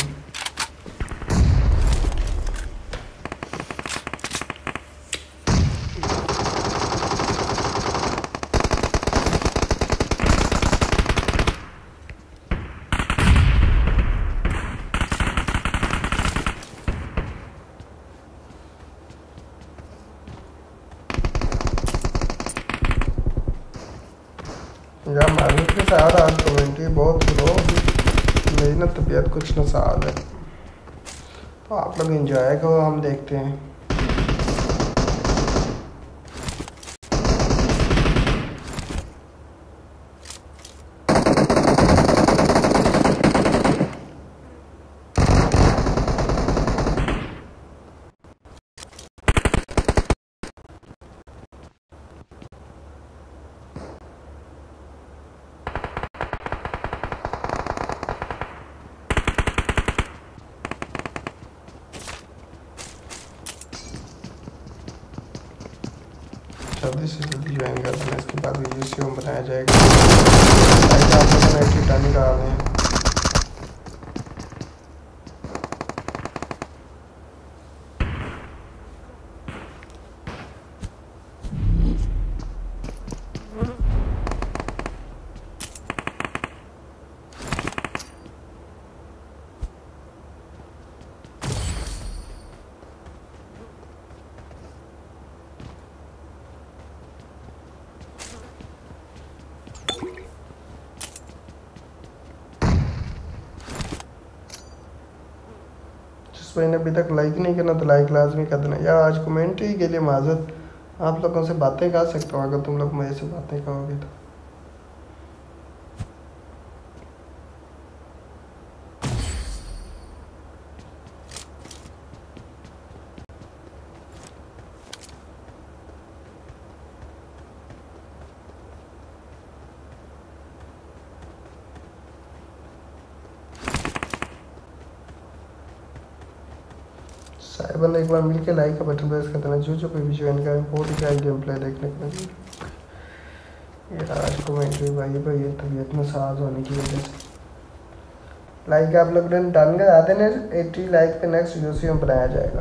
यार मालिक के साथ आज कमेंट्री बहुत लो, मेरी ना तबीयत कुछ नसाज है तो आप लोग एंजॉय करो, हम देखते हैं। जल्दी से जल्दी ज्वाइन कर देना, इसके बाद भी यूसी होम बनाया जाएगा। लाइक आप लोगों ने एक डन करा दें। मैंने अभी तक लाइक नहीं करना तो लाइक लाजमी कर देना यार। आज कमेंट्री के लिए माजरत, आप लोगों से बातें कर सकता हूँ अगर तुम लोग मेरे से बातें करोगे तो। साइबर एक बार मिलके लाइक का बटन प्रेस कर देना, जो जो कोई भी ज्वाइन करें बहुत ही प्यारी गेम प्ले देखने को मिलेगी। ये आज कमेंट्री भाई भाई ये तबीयत में साज होने की वजह से लाइक आप लोग ने डन करा देना। एट्टी लाइक पे नेक्स्ट यूसी में बनाया जाएगा।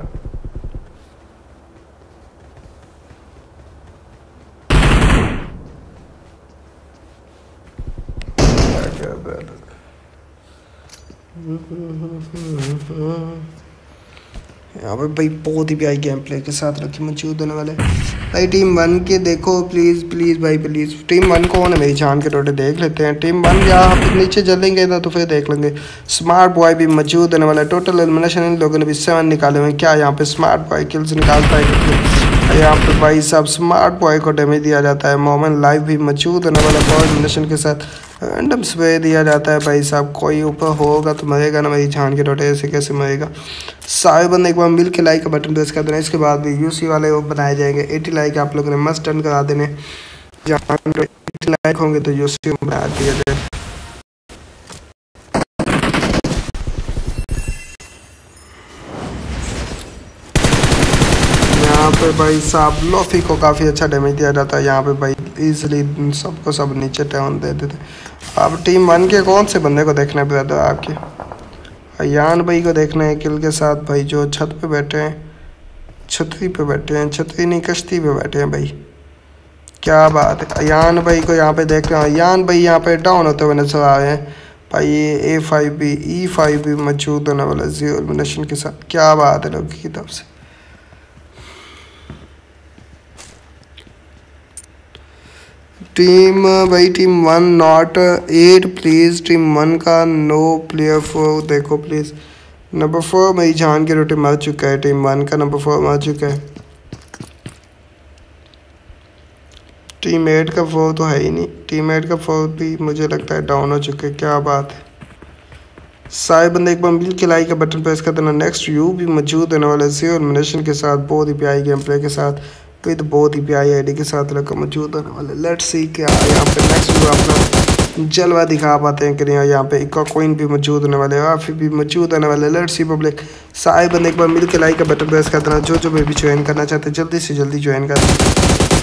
यहाँ पे भाई बहुत ही प्यारी गेम प्ले के साथ रखी मौजूद होने वाले भाई। टीम वन के देखो प्लीज़ प्लीज़ भाई प्लीज़। टीम वन कौन है मेरी जान के टोटे देख लेते हैं। टीम वन यहाँ पे नीचे चलेंगे ना तो फिर देख लेंगे। स्मार्ट बॉय भी मौजूद होने वाला है। टोटल एलिमिनेशन इन लोगों ने भी सेवन निकाले हुए हैं। क्या यहाँ पे स्मार्ट बॉय किल्स निकाल पाएंगे? यहाँ पे भाई साहब स्मार्ट बॉय को डैमेज दिया जाता है। मोमेंट लाइव भी मौजूद होने वाला है। एलिमिनेशन के साथ रैंडम स्प्रे दिया जाता है भाई साहब। कोई ऊपर होगा तो मरेगा ना मेरी जान के टोटे, ऐसे कैसे मरेगा। सारे बंदे एक बार मिल के लाइक का बटन प्रेस कर देना। इसके बाद भी यूसी वाले वो बनाए जाएंगे। एटी लाइक आप लोगों ने मस्ट टर्न करा देने। जहाँ एटी लाइक होंगे तो यूसी बना दिया जाए। यहाँ पे भाई साहब लोफी को काफ़ी अच्छा डैमेज दिया जाता है। यहाँ पे भाई इजीली सबको सब नीचे टर्न दे देते। अब टीम वन के कौन से बंदे को देखना है ब्रदर? आपके अयान भाई को देखना है किल के साथ भाई, जो छत पे बैठे हैं, छतरी पे बैठे हैं, छतरी नहीं कश्ती पे बैठे हैं भाई। क्या बात है। अयान भाई को यहाँ पे देख रहे हैं। अयान भाई यहाँ पे डाउन होते हुए नजर आ रहे हैं भाई। ये ए फाइव भी ई फाइव भी मौजूद होने वाला जीरो एलिमिनेशन के साथ। क्या बात है लोग की तरफ से। टीम भाई team one not eight please. Team one का नो प्लेयर फोर देखो प्लीज़। नंबर फोर मेरी जान के रोटी मर चुका है। टीम वन का नंबर फोर मर चुका है। टीम एट का फोर तो है ही नहीं। टीम एट का फोर भी मुझे लगता है डाउन हो चुके। क्या बात है। सारे बंदे एक बार मिल के लाइक का बटन प्रेस कर देना। नेक्स्ट यू भी मौजूद होने वाला है जीरो एलिमिनेशन के साथ, बहुत ही प्यारी गेम प्ले के साथ, विद बहुत ही प्यारी आईडी के साथ लड़का मौजूद होने वाले। लेट्स सी क्या यहाँ पे नेक्स्ट व्यू अपना जलवा दिखा पाते हैं कि नहीं। यहाँ पे इक्का कोइन भी मौजूद होने वाले, आफी भी मौजूद होने वाले। लेट्स सी पब्लिक सारे बंदे एक बार मिल के लाइक का बटन प्रेस कर देना। जो जो भी ज्वाइन करना चाहते हैं जल्दी से जल्दी ज्वाइन कर देना।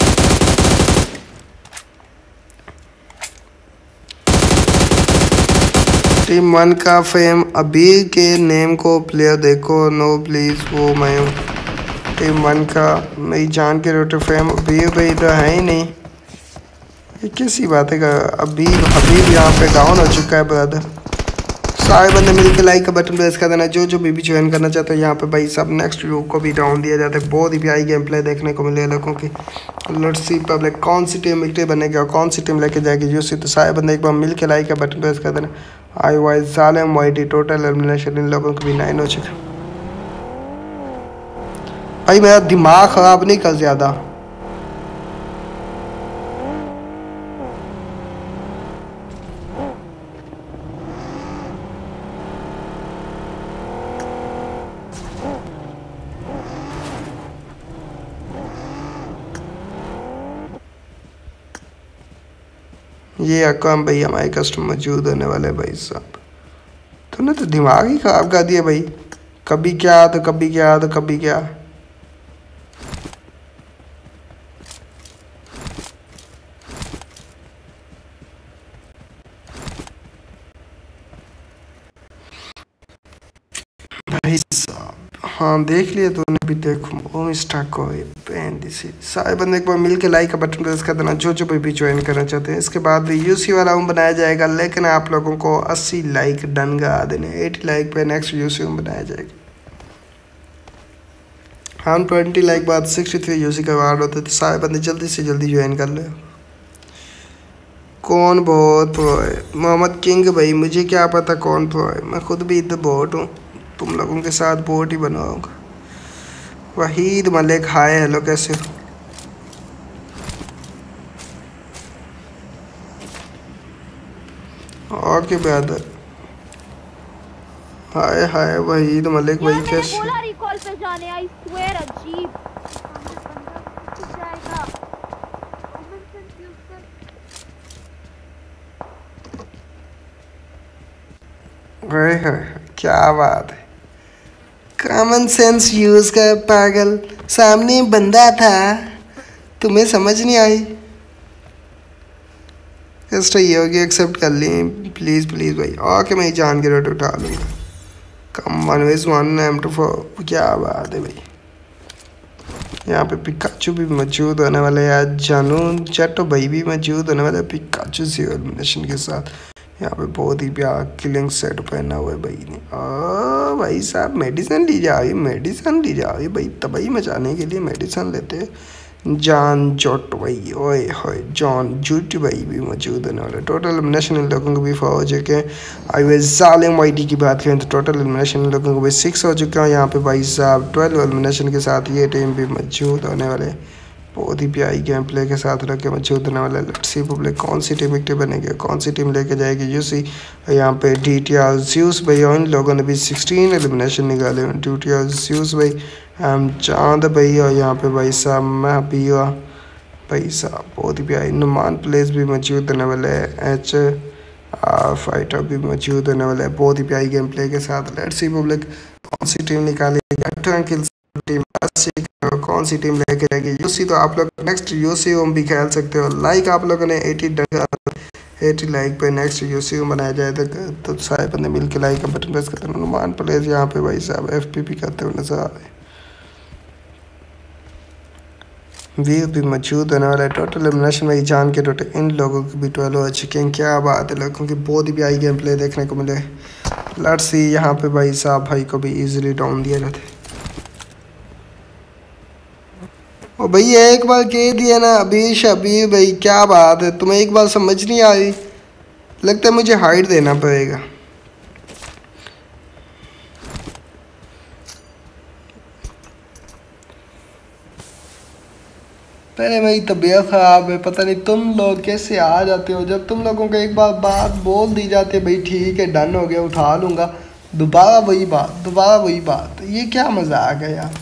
टीम वन का फेम अबीर के नेम को प्लेयर देखो। नो प्लीज़ वो मैं हूँ। टीम वन का मेरी जान के रोटे फेम अबीर भाई तो है ही नहीं। ये कैसी बात है? अबीर हबीब यहाँ पे डाउन हो चुका है ब्रदर। सारे बंदे मिलकर लाइक का बटन प्रेस कर देना। जो जो भी ज्वाइन करना चाहते हैं यहाँ पे भाई सब नेक्स्ट व्यू को भी डाउन दिया जाता है। बहुत ही प्यारी गेम प्ले देखने को मिले लोगों की। लेट्स सी पब्लिक कौन सी टीम विक्ट्री बनेगी और कौन सी टीम लेके जाएगी यूसी। तो सारे बंदे एक बार मिल के लाइक का बटन प्रेस कर देना। आई वाई सालम वाई डी टोटल एलिमिनेशन इन लोगों को भी नाइन हो चुका। भाई मेरा दिमाग ख़राब नहीं कर ज़्यादा। ये अकाम भाई हमारे कस्टमर मौजूद होने वाले भाई साहब। तूने तो दिमाग ही ख़राब कर दिया भाई। कभी क्या तो कभी क्या तो कभी क्या। हाँ देख लिया तूने भी, देखो वो स्टाक को पहन दी सी सारे बंदे एक बार मिल के लाइक का बटन प्रेस कर देना जो जो भी ज्वाइन करना चाहते हैं। इसके बाद भी यूसी वाला रूम बनाया जाएगा, लेकिन आप लोगों को अस्सी लाइक डन का देने, अस्सी लाइक पे नेक्स्ट यूसी रूम बनाया जाएगा। हम ट्वेंटी लाइक बाद सिक्सटी थ्री यूसी का वार्ड होते, तो सारे बंदे जल्दी से जल्दी ज्वाइन कर ले। कौन बहुत प्रो है? मोहम्मद किंग भाई, मुझे क्या पता कौन प्रो है, मैं खुद भी इधर बोट हूँ, तुम लोगों के साथ बोट ही बनाऊंगा। वहीद मलिक, हाय हेलो कैसे हो? Okay brother, hi hi Waheed Malik भाई कैसे? बोला रिकॉल पे जाने, आई स्वेयर अजीब बंदा जाएगा। कॉमन सेंस यूज कर। हाय हाय क्या बात है, कॉमन सेंस यूज कर पागल, सामने बंदा था तुम्हें समझ नहीं आई। कस्ट ये होगी, एक्सेप्ट कर ली प्लीज़ प्लीज़ भाई। ओके मैं जान के रोट उठा लूँगा। Come one vs one M two four, क्या बात है भाई। यहाँ पे पिकाचू भी मौजूद होने वाले हैं आज, जानू चटो भाई भी मौजूद होने वाले पिकाचू सी एलिमिनेशन के साथ। यहाँ पे बहुत ही प्यार किलिंग सेट पहना हुआ है भाई ने। ओ भाई साहब मेडिसिन ली जाओ, मेडिसिन ली जाओ भाई, तबाही मचाने के लिए मेडिसिन लेते। जॉन जोट भाई, ओए होए जॉन जूट भाई भी मौजूद होने वाले। टोटल एलिमिनेशन इन लोगों को भी फोर हो चुके हैं। आई वे जालिम वाईडी की बात करें तो टोटल एलिमिनेशन इन लोगों को भी सिक्स हो चुका है। यहाँ पे भाई साहब ट्वेल्व एलिमिनेशन के साथ ये टीम भी मौजूद होने वाले, बहुत ही प्यारी गेम प्ले के साथ रख के मौजूद होने वाला है। लेट्स सी पब्लिक कौन सी टीम एक्टिव बनेगी, कौन सी टीम लेके जाएगी यूसी। यहाँ पे डी टी आर ज्यूस भाई, और इन लोगों ने भी सिक्सटीन एलिमिनेशन निकाले हैं। डी टी आर ज्यूस भाई, हम चांद भाई, और यहाँ पे भाई साहब मैं भी हुआ भाई साहब, बहुत ही प्यारी नुमान प्लेस भी मौजूद होने वाले हैं। एच आर फाइटर भी मौजूद होने वाले हैं, बहुत ही प्यारी गेम प्ले के साथ। लेट्स सी पब्लिक कौन सी टीम निकालेगी, टीम कौन सी टीम लेके जाएगी यूसी। तो आप लोग नेक्स्ट यूसी होम भी खेल सकते हो। लाइक आप लोगों ने अस्सी अस्सी लाइक पे नेक्स्ट यूसी होम बनाया जाए तो, तो सारे बंदे मिल के लाइक का बटन प्रेस करते हैं। नुमान प्लेस यहाँ पे भाई साहब एफ पी पी करते हुए नजर आ रहे हैं, व्यू भी मौजूद होने वाला है। टोटल एलिमिनेशन में जान के टोटल इन लोगों की भी ट्वेल्व हो चुके हैं। क्या बात है, लोगों की बहुत ही प्यारी गेम प्ले देखने को मिले। लेट्स सी यहाँ पे भाई साहब भाई को भी इजीली डाउन दिया जाते। ओ भैया एक बार कह दिया ना अभी शबीर भाई, क्या बात है, तुम्हें एक बार समझ नहीं आ रही, लगता है मुझे हाइट देना पड़ेगा। पहले मेरी तबीयत ख़राब है, पता नहीं तुम लोग कैसे आ जाते हो। जब तुम लोगों को एक बार बात बोल दी जाती है भाई ठीक है डन हो गया उठा लूँगा, दोबारा वही बात दोबारा वही बात, ये क्या मजाक है यार।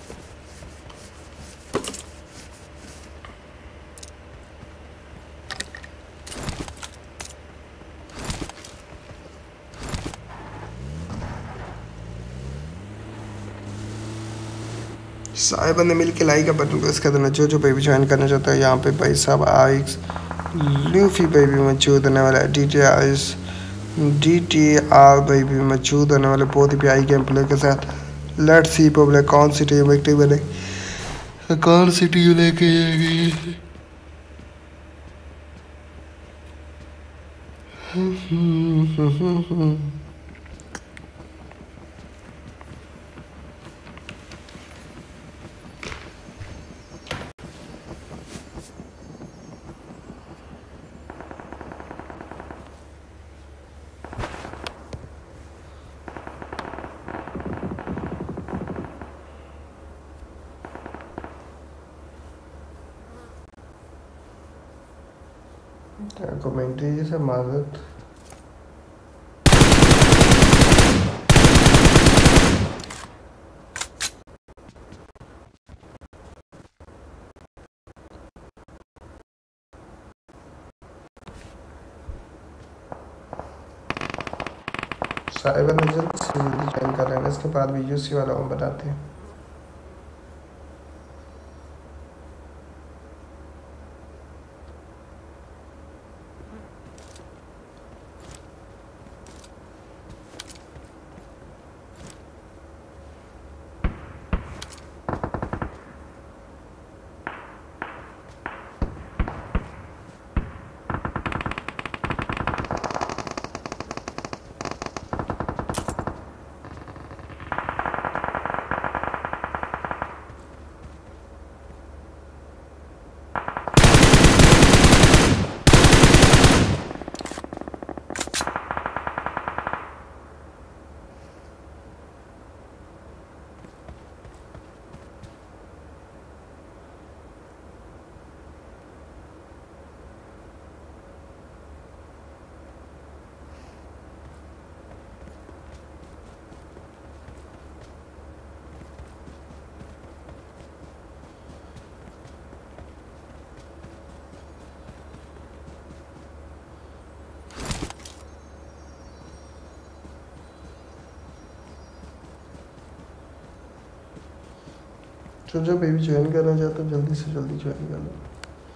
सारे बंदे मिल के लाइक का बटन प्रेस कर देना जो जो पे भी ज्वाइन करना चाहता है। यहाँ पे भाई साहब आइक्स लूफी पे भी मौजूद होने वाला है। D T R D T R भाई भी मौजूद होने वाले, बहुत ही प्यारी गेम प्ले के साथ। लेट्स सी पब्लिक कौन सी टीम एक्टिव बने, कौन सी टीम लेके जाएगी। कमेंट्री से माजत सारे बंदे जल्द से जल्दी ज्वाइन कर रहे हैं। इसके बाद भी यूसी वाला हम बताते हैं। जो जो बेबी ज्वाइन करना चाहते हो जल्दी से जल्दी ज्वाइन कर लो।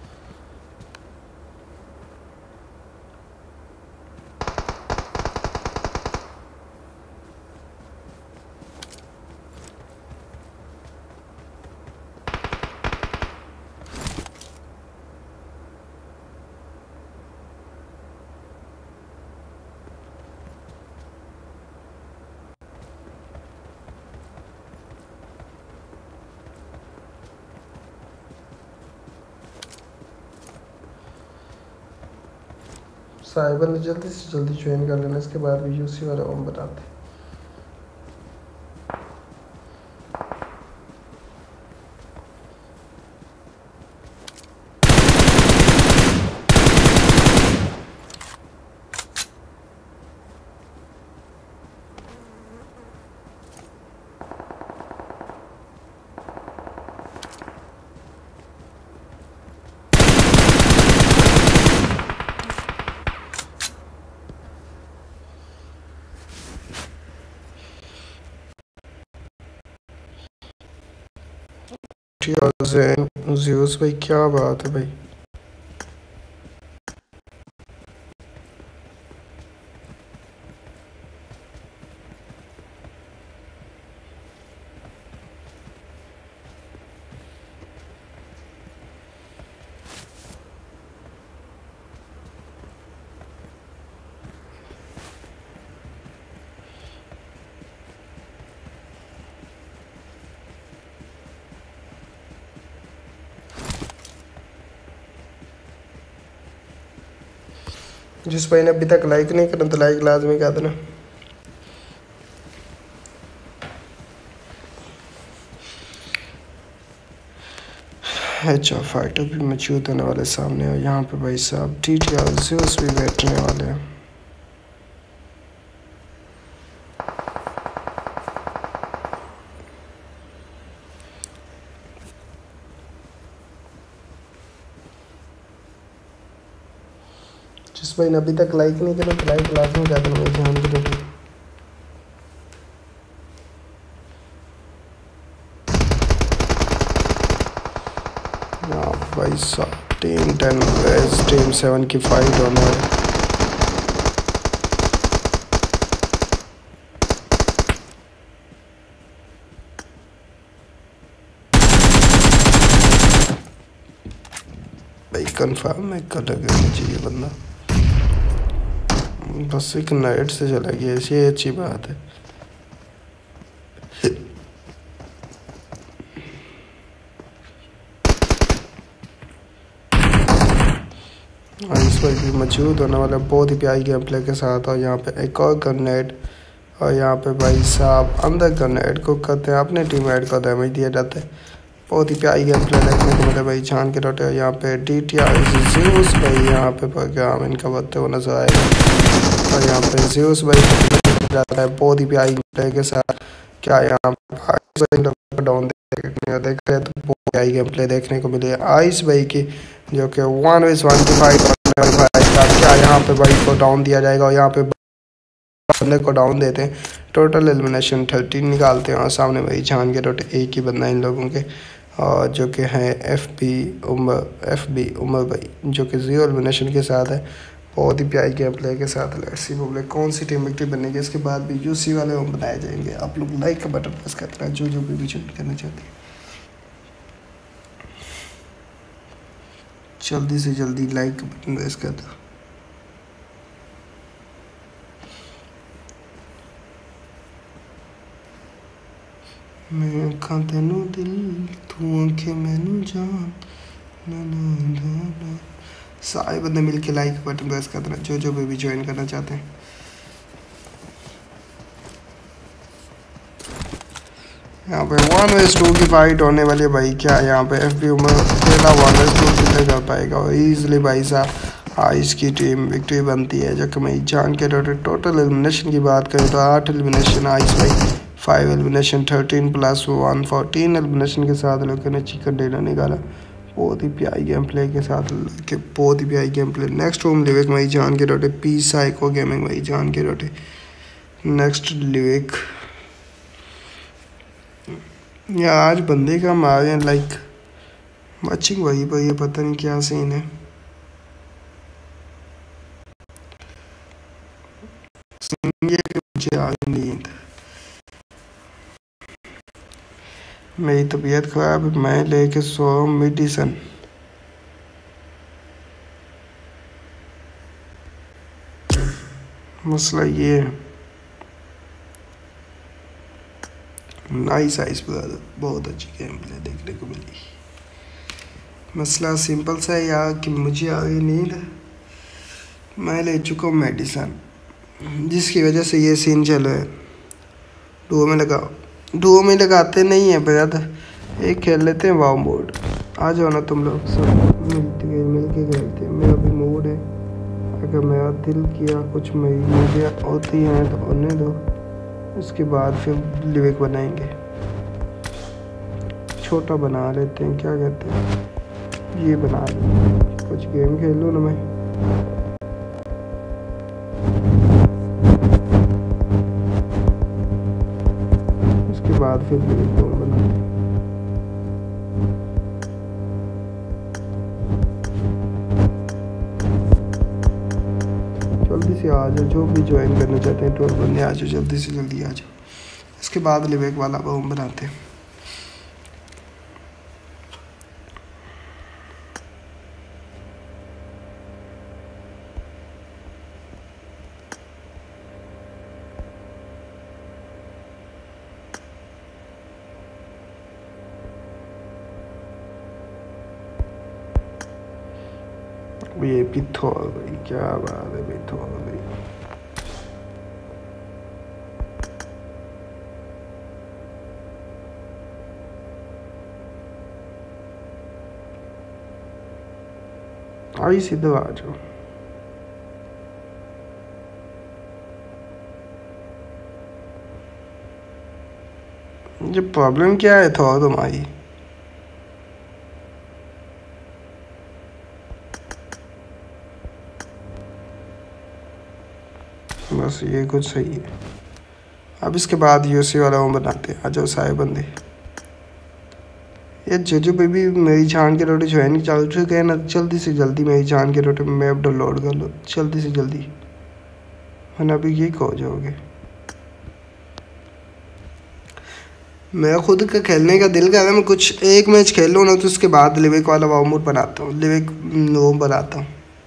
साइबर ने जल्दी से जल्दी ज्वाइन कर लेना, इसके बाद भी यूसी वाला ओम बताते। ज़्यूस भाई क्या बात है भाई। जिस भाई ने अभी तक लाइक नहीं करा तो लाइक लाजमी कर देना। अच्छा फाइटर भी मौजूद होने वाले सामने, और यहाँ पे भाई साहब टी टी आर ज़्यूस भी बैठने वाले हैं। जिस भाई ने अभी तक लाइक नहीं करा तो लाइक लाजमी कर देना मेरे ध्यान की तरफ। भाई साहब team ten vs team seven की फाइट होने वाली। भाई कंफर्म है कल लगे मुझे ये बंदा बस एक नाइट से चला गया, ऐसी अच्छी बात है। इस पर भी मौजूद होने वाला बहुत ही प्यारी गेम प्ले के साथ, और यहाँ पे एक और गन्नेट, और यहाँ पे भाई साहब अंदर गन्नेट को करते हैं अपने टीममेट को डैमेज दिया जाता है। बहुत ही प्यारी गेम प्ले देखने को मिले भाई छान के रोटे। यहाँ पे डी टी आर ज़्यूस भाई यहाँ पे प्रोग्राम इनका बढ़ते हुए नजर आएगा, और यहाँ पे ज़्यूस भाई जाता है बहुत ही प्यारी गेम प्ले के साथ। क्या यहाँ पे डाउन देखने देख रहे तो बहुत प्यारी गेम प्ले देखने को मिली है आइस भाई की, जो कि वन वेज वन की फाइट क्या यहाँ पे भाई को डाउन दिया जाएगा, और यहाँ पे बंदे को डाउन देते हैं। टोटल एलिमिनेशन थर्टीन निकालते हैं, और सामने भाई छान के रोटे एक ही बंदा इन लोगों के, और जो कि हैं F B Umar F B Umar भाई, जो कि जीरो एलिमिनेशन के साथ है। बहुत ही प्यारी गेम प्ले के साथ लेट्स सी बोले कौन सी टीम एक्टिव बनेगी। इसके बाद भी यूसी वाले हम बनाए जाएंगे। आप लोग लाइक का बटन प्रेस करते हैं जो जो भी ज्वाइन करना चाहते हैं, जल्दी से जल्दी लाइक का बटन प्रेस कर दो। मैं अखां तेनू दिल तू आंखें मैनू जान ना ना ना ना। सारे बंदे मिलके लाइक बटन प्रेस कर देना जो जो भी ज्वाइन करना चाहते हैं। यहाँ पे वन वेज टू की फाइट होने वाली है भाई। क्या यहाँ पे एफ बी उमर अकेला वन वेज टू कितने कर पाएगा, और ईजिली भाई साहब आइस की टीम विक्ट्री बनती है। जो कि मैं जान के टोटल एलिमिनेशन की बात करें तो आठ एलिमिनेशन आइस भाई, five elimination thirteen plus one fourteen elimination के साथ लोगों ने चिकन डिनर निकाला। बहुत ही प्यारी गेम प्ले के साथ के बहुत ही प्यारी game play. Next home Livik भाई जान के रोटे पी साइको गेमिंग भाई जान के रोटे। नेक्स्ट लिविक या आज बंदे का मारे लाइक वाचिंग वही पर, ये पता नहीं क्या सीन है। सीन ये कि मुझे आ गई नींद, मेरी तबीयत खराब है, मैं लेके सो मेडिसन। मसला ये है। नाइस आइस ब्रदर, बहुत अच्छी गेम प्ले देखने को मिली। मसला सिंपल सा है यार कि मुझे आ गई नींद, मैं ले चुका हूँ मेडिसन, जिसकी वजह से ये सीन चल रहा है। डुओ में लगाओ, डुओ में लगाते नहीं है ब्रदर, एक खेल लेते हैं वाव मोड। आ जाओ ना तुम लोग सब मिलके मिल के खेलते हैं। मेरा भी मूड है, अगर मेरा दिल किया कुछ मेरी मुझे होती हैं तो होने दो, उसके बाद फिर लिविक बनाएंगे। छोटा बना लेते हैं, क्या कहते हैं, ये बना लेते, कुछ गेम खेल लूँ ना मैं। उसके बाद फिर लिविक बनाएंगे। जल्दी से आ जाओ, जो भी ज्वाइन करना चाहते हैं ट्वेल्व बंदे आ जाओ, जल्दी से जल्दी आ जाओ। इसके बाद लिवेक वाला बम बनाते हैं। ये पिथो हो गई, क्या बात है, पिथो हो गई। आई सीधा आ जाओ। ये प्रॉब्लम क्या है थोड़ा तुम्हारी? बस ये कुछ सही है। अब इसके बाद यूसी वाला वो बनाते हैं। आ जाओ सारे बंदे। ये जोजो बेबी मेरी जान के रोटी जो है नहीं चल चुके हैं ना, जल्दी से जल्दी मेरी जान के रोटी मैप डाउनलोड कर लो जल्दी से जल्दी, वरना अभी ये खो जाओगे। मेरा खुद का खेलने का दिल कर रहा है, मैं कुछ एक मैच खेल लूँ ना तो उसके बाद लिविक वाला वाउमूड बनाता हूँ, लिविक वो बनाता हूँ।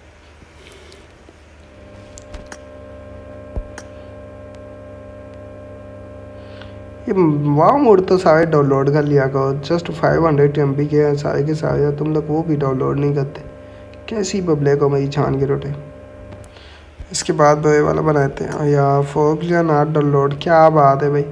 ये वाह मोड तो सारे डाउनलोड कर लिया करो, just five hundred M B के हैं सारे के सारे, तुम लोग वो भी डाउनलोड नहीं करते, कैसी पब्लिक हो मेरी छान के रोटे। इसके बाद बड़े वाला बनाते हैं यार, फोक या नॉट डाउनलोड, क्या बात है भाई।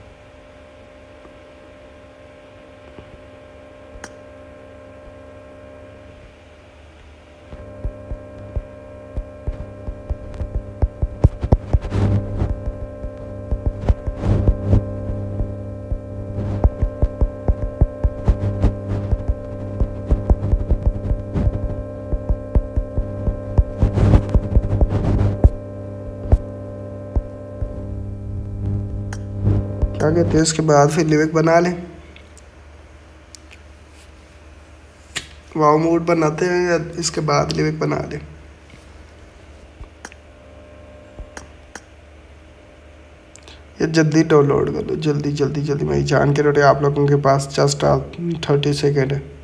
क्या कहते हैं, इसके बाद फिर लिविक बना लें, वाव मोड बनाते हैं या इसके बाद लिविक बना लें। ये जल्दी डाउनलोड कर लो, जल्दी जल्दी जल्दी, मेरी जान के रोटे आप लोगों के पास जस्ट थर्टी सेकेंड है।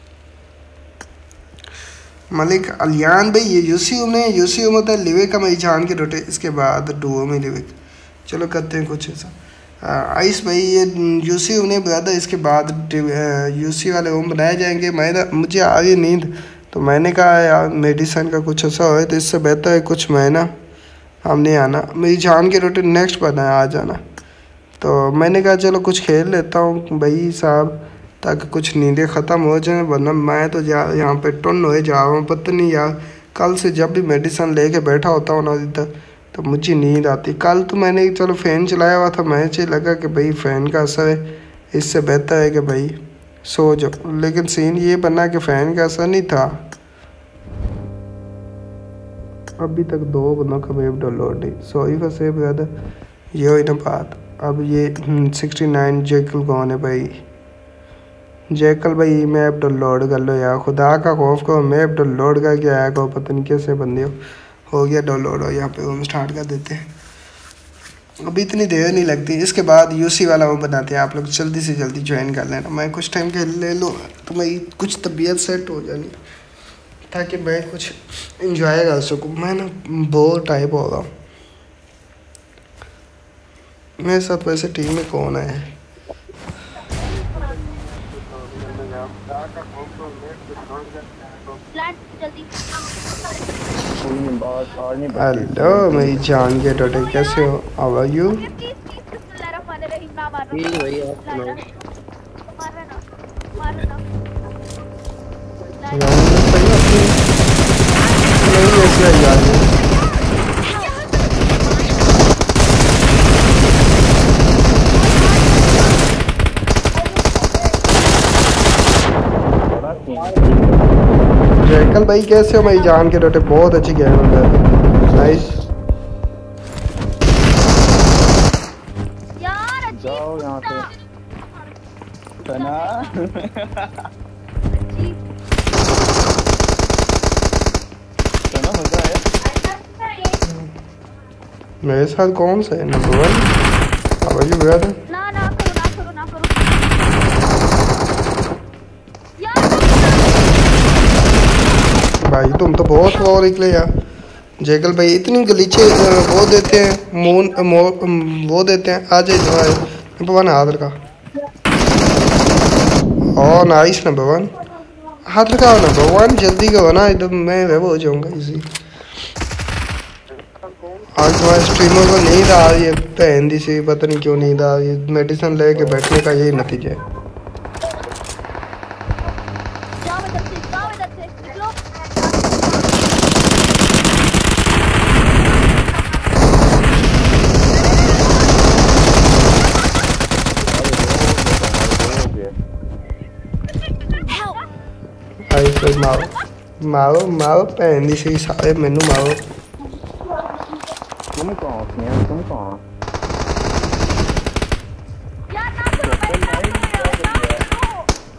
मलिक अलियान भाई ये यूसी में यूसी में होता है लिविक का मेरी जान के रोटे, इसके बाद डुओ में लिविक। चलो करते हैं कुछ ऐसा। आइस भाई ये यूसी उन्हें बताया, इसके बाद यूसी वाले होम बनाए जाएंगे। मैंने मुझे आ गई नींद तो मैंने कहा यार मेडिसन का कुछ ऐसा हो तो इससे बेहतर है कुछ महीना हमने आना, मेरी जान के रोटी नेक्स्ट बनाया आ जाना। तो मैंने कहा चलो कुछ खेल लेता हूँ भाई साहब, ताकि कुछ नींदें ख़त्म हो जाए, वरना मैं तो जा यहाँ पे टुन हो जा रहा हूँ। पता नहीं यार, कल से जब भी मेडिसन लेके बैठा होता हूँ ना इधर तो मुझे नींद आती। कल तो मैंने चलो फ़ैन चलाया हुआ था, मुझे लगा कि भाई फ़ैन का असर है, इससे बेहतर है कि भाई सो जाओ, लेकिन सीन ये बना कि फ़ैन का असर नहीं था। अभी तक दो बंदों का वेब डाउनलोड नहीं, सॉरी फॉर से ब्रदर, ये हुई ना बात। अब ये सिक्सटी नाइन जेकल कौन है भाई, जैकल भाई मैप डाउनलोड कर लो यार, खुदा का खौफ को मैप डाउनलोड करके आया को पता नहीं कैसे बंदे हो। हो गया डाउनलोड, हो यहाँ पे हम स्टार्ट कर देते हैं। अभी इतनी देर नहीं लगती, इसके बाद यूसी वाला वो बनाते हैं। आप लोग जल्दी से जल्दी ज्वाइन कर लेना, मैं कुछ टाइम के ले लूँ तो मेरी कुछ तबीयत सेट हो जानी, ताकि मैं कुछ इंजॉय कर सकूँ। मैं ना बोर टाइप हो रहा हूँ। मेरे साथ वैसे टीम में कौन है? हेलो मेरी जान के टोटे, कैसे हो? How are you? नहीं ऐसे यार जैकल भाई कैसे हो? मेरी जान के टोटे, बहुत अच्छी गेम है। नाइस। यार जाओ यहाँ से सना। सना मजा है। मेरे साथ कौन सा है नंबर वन? अब यू ब्रदर ना ना करो ना करो ना करो यार। भाई तुम तो बहुत वो निकले यार। जैकल भाई इतनी गलीचे वो देते हैं, मून मो, वो देते हैं। आ जाए नंबर वन हाथ का। ओ नाइस नंबर वन, हाथ का नंबर वन। जल्दी करो ना, एकदम मैं वो हो जाऊंगा इसी। आज तुम्हारे स्ट्रीमर को नींद आ रही है, पहन दी सी, पता नहीं क्यों नींद आ रही है। मेडिसिन लेके बैठने का यही नतीजा है। भाई फिर मारो मारो मारो, पहन दी सी सारे मैनू मारो। तुम कौन हो? तुम कौन हो? यार ना करो भाई, ना करो।